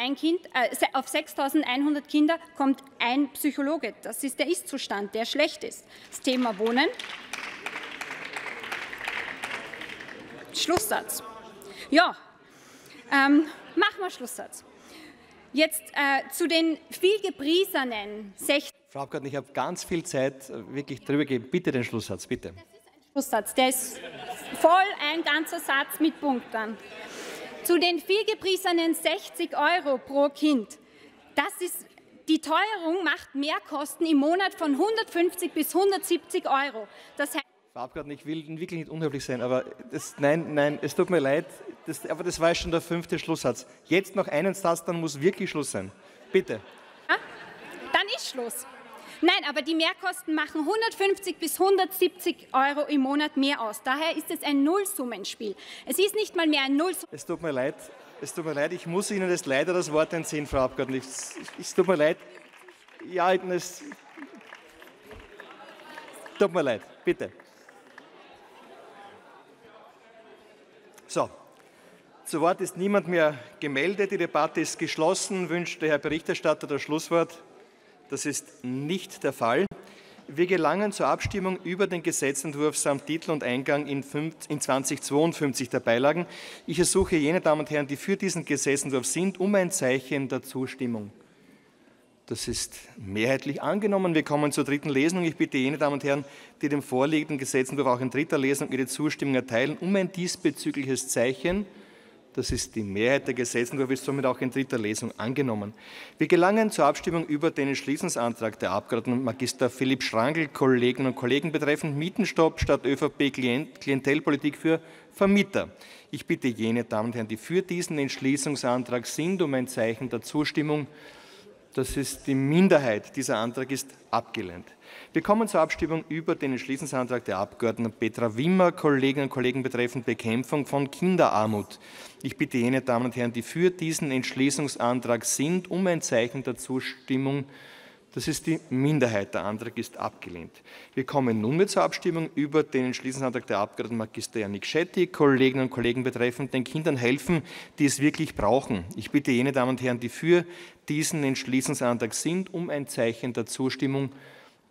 6.100 Kinder kommt ein Psychologe. Das ist der Ist-Zustand, der schlecht ist. Das Thema Wohnen. Schlusssatz. Ja, machen wir Schlusssatz. Jetzt zu den vielgepriesenen 60. Frau Abgeordnete, ich habe ganz viel Zeit wirklich drüber gegeben. Bitte den Schlusssatz, bitte. Schlusssatz, der ist voll ein ganzer Satz mit Punkten. Zu den vielgepriesenen 60 € pro Kind. Das ist, die Teuerung macht Mehrkosten im Monat von 150 bis 170 €. Das heißt, Frau Abgeordnete, ich will wirklich nicht unhöflich sein, aber nein, es tut mir leid, aber das war schon der 5. Schlusssatz. Jetzt noch einen Satz, dann muss wirklich Schluss sein. Bitte. Ja, dann ist Schluss. Nein, aber die Mehrkosten machen 150 bis 170 € im Monat mehr aus. Daher ist es ein Nullsummenspiel. Es ist nicht mal mehr ein Nullsummenspiel. Es tut mir leid, ich muss Ihnen leider das Wort entziehen, Frau Abgeordnete. Es tut mir leid. Ja, es tut mir leid, bitte. So, zu Wort ist niemand mehr gemeldet. Die Debatte ist geschlossen. Wünscht der Herr Berichterstatter das Schlusswort? Das ist nicht der Fall. Wir gelangen zur Abstimmung über den Gesetzentwurf samt Titel und Eingang in 2052 der Beilagen. Ich ersuche jene Damen und Herren, die für diesen Gesetzentwurf sind, um ein Zeichen der Zustimmung. Das ist mehrheitlich angenommen. Wir kommen zur dritten Lesung. Ich bitte jene Damen und Herren, die dem vorliegenden Gesetzentwurf auch in dritter Lesung ihre Zustimmung erteilen, um ein diesbezügliches Zeichen. Das ist die Mehrheit der Gesetzentwurf, ist somit auch in dritter Lesung angenommen. Wir gelangen zur Abstimmung über den Entschließungsantrag der Abgeordneten Magister Philipp Schrangl, Kolleginnen und Kollegen betreffend Mietenstopp statt ÖVP-Klientelpolitik für Vermieter. Ich bitte jene Damen und Herren, die für diesen Entschließungsantrag sind, um ein Zeichen der Zustimmung. Das ist die Minderheit. Dieser Antrag ist abgelehnt. Wir kommen zur Abstimmung über den Entschließungsantrag der Abgeordneten Petra Wimmer, Kolleginnen und Kollegen betreffend Bekämpfung von Kinderarmut. Ich bitte jene Damen und Herren, die für diesen Entschließungsantrag sind, um ein Zeichen der Zustimmung. Das ist die Minderheit. Der Antrag ist abgelehnt. Wir kommen nunmehr zur Abstimmung über den Entschließungsantrag der Abgeordneten Magister Janik Schetti, Kolleginnen und Kollegen betreffend den Kindern helfen, die es wirklich brauchen. Ich bitte jene Damen und Herren, die für diesen Entschließungsantrag sind, um ein Zeichen der Zustimmung.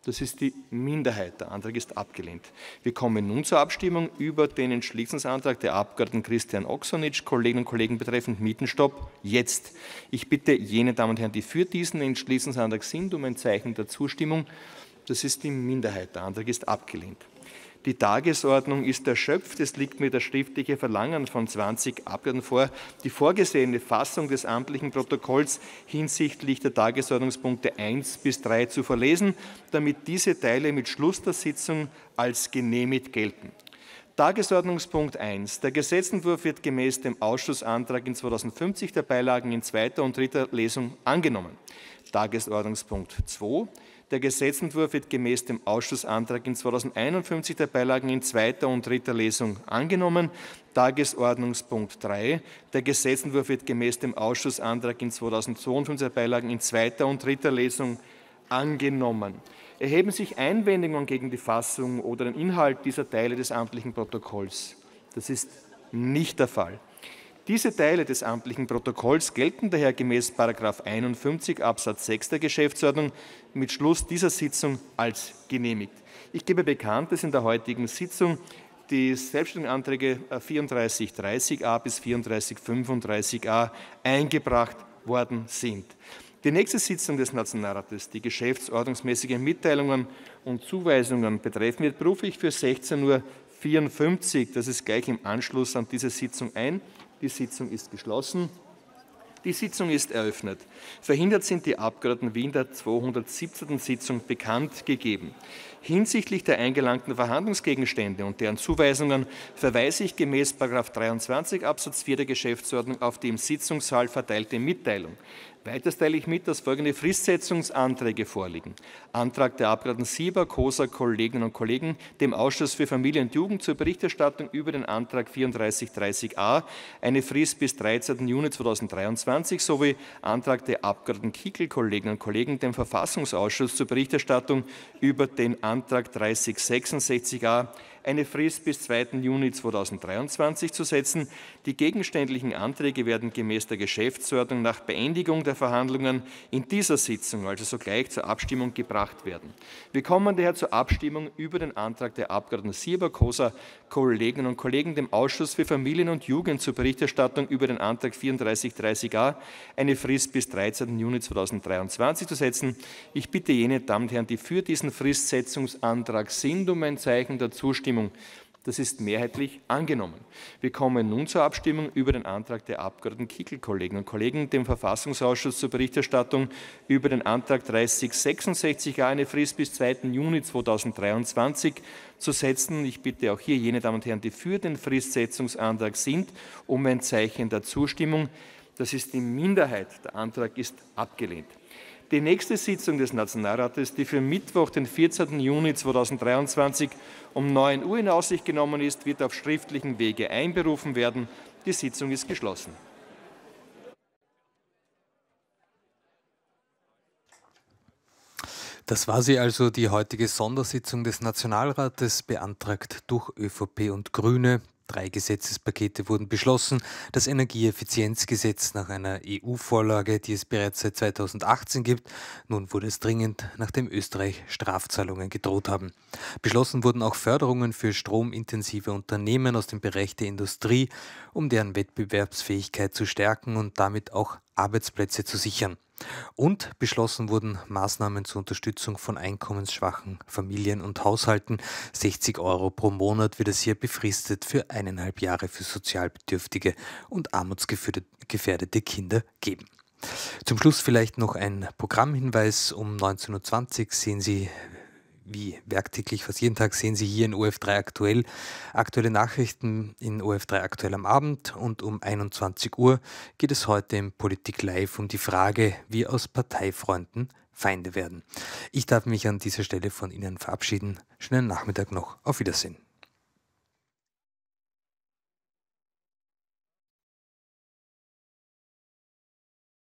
Das ist die Minderheit. Der Antrag ist abgelehnt. Wir kommen nun zur Abstimmung über den Entschließungsantrag der Abgeordneten Christian Oksonic. Kolleginnen und Kollegen, betreffend Mietenstopp jetzt. Ich bitte jene Damen und Herren, die für diesen Entschließungsantrag sind, um ein Zeichen der Zustimmung. Das ist die Minderheit. Der Antrag ist abgelehnt. Die Tagesordnung ist erschöpft. Es liegt mir das schriftliche Verlangen von 20 Abgeordneten vor, die vorgesehene Fassung des amtlichen Protokolls hinsichtlich der Tagesordnungspunkte 1 bis 3 zu verlesen, damit diese Teile mit Schluss der Sitzung als genehmigt gelten. Tagesordnungspunkt 1. Der Gesetzentwurf wird gemäß dem Ausschussantrag in 2050 der Beilagen in zweiter und dritter Lesung angenommen. Tagesordnungspunkt 2. Der Gesetzentwurf wird gemäß dem Ausschussantrag in 2051 der Beilagen in zweiter und dritter Lesung angenommen. Tagesordnungspunkt 3. Der Gesetzentwurf wird gemäß dem Ausschussantrag in 2052 der Beilagen in zweiter und dritter Lesung angenommen. Erheben sich Einwendungen gegen die Fassung oder den Inhalt dieser Teile des amtlichen Protokolls? Das ist nicht der Fall. Diese Teile des amtlichen Protokolls gelten daher gemäß § 51 Absatz 6 der Geschäftsordnung mit Schluss dieser Sitzung als genehmigt. Ich gebe bekannt, dass in der heutigen Sitzung die selbstständigen Anträge 3430a bis 3435a eingebracht worden sind. Die nächste Sitzung des Nationalrates, die geschäftsordnungsmäßige Mitteilungen und Zuweisungen betreffen wird, berufe ich für 16:54 Uhr, das ist gleich im Anschluss an diese Sitzung ein. Die Sitzung ist geschlossen. Die Sitzung ist eröffnet. Verhindert sind die Abgeordneten wie in der 217. Sitzung bekannt gegeben. Hinsichtlich der eingelangten Verhandlungsgegenstände und deren Zuweisungen verweise ich gemäß § 23 Absatz 4 der Geschäftsordnung auf die im Sitzungssaal verteilte Mitteilung. Weiters teile ich mit, dass folgende Fristsetzungsanträge vorliegen. Antrag der Abgeordneten Sieber, Koser, Kolleginnen und Kollegen, dem Ausschuss für Familie und Jugend zur Berichterstattung über den Antrag 3430a, eine Frist bis 13. Juni 2023, sowie Antrag der Abgeordneten Kickel, Kolleginnen und Kollegen, dem Verfassungsausschuss zur Berichterstattung über den Antrag 3066a, eine Frist bis 2. Juni 2023 zu setzen. Die gegenständlichen Anträge werden gemäß der Geschäftsordnung nach Beendigung der Verhandlungen in dieser Sitzung, also sogleich zur Abstimmung gebracht werden. Wir kommen daher zur Abstimmung über den Antrag der Abgeordneten Sieber, Koser, Kolleginnen und Kollegen, dem Ausschuss für Familien und Jugend zur Berichterstattung über den Antrag 3430a, eine Frist bis 13. Juni 2023 zu setzen. Ich bitte jene Damen und Herren, die für diesen Fristsetzungsantrag sind, um ein Zeichen der Zustimmung. Das ist mehrheitlich angenommen. Wir kommen nun zur Abstimmung über den Antrag der Abgeordneten Kickel, Kolleginnen und Kollegen, dem Verfassungsausschuss zur Berichterstattung über den Antrag 3066a, eine Frist bis 2. Juni 2023 zu setzen. Ich bitte auch hier jene Damen und Herren, die für den Fristsetzungsantrag sind, um ein Zeichen der Zustimmung. Das ist die Minderheit. Der Antrag ist abgelehnt. Die nächste Sitzung des Nationalrates, die für Mittwoch, den 14. Juni 2023 um 9 Uhr in Aussicht genommen ist, wird auf schriftlichen Wege einberufen werden. Die Sitzung ist geschlossen. Das war sie also, die heutige Sondersitzung des Nationalrates, beantragt durch ÖVP und Grüne. 3 Gesetzespakete wurden beschlossen. Das Energieeffizienzgesetz nach einer EU-Vorlage, die es bereits seit 2018 gibt. Nun wurde es dringend, nachdem Österreich Strafzahlungen gedroht haben. Beschlossen wurden auch Förderungen für stromintensive Unternehmen aus dem Bereich der Industrie, um deren Wettbewerbsfähigkeit zu stärken und damit auch Arbeitsplätze zu sichern. Und beschlossen wurden Maßnahmen zur Unterstützung von einkommensschwachen Familien und Haushalten. 60 € pro Monat wird es hier befristet für 1,5 Jahre für sozialbedürftige und armutsgefährdete Kinder geben. Zum Schluss vielleicht noch ein Programmhinweis. Um 19:20 Uhr sehen Sie, wie werktäglich, fast jeden Tag sehen Sie hier in OF3 aktuell aktuelle Nachrichten in OF3 aktuell am Abend, und um 21 Uhr geht es heute im Politik Live um die Frage, wie aus Parteifreunden Feinde werden. Ich darf mich an dieser Stelle von Ihnen verabschieden. Schönen Nachmittag noch. Auf Wiedersehen.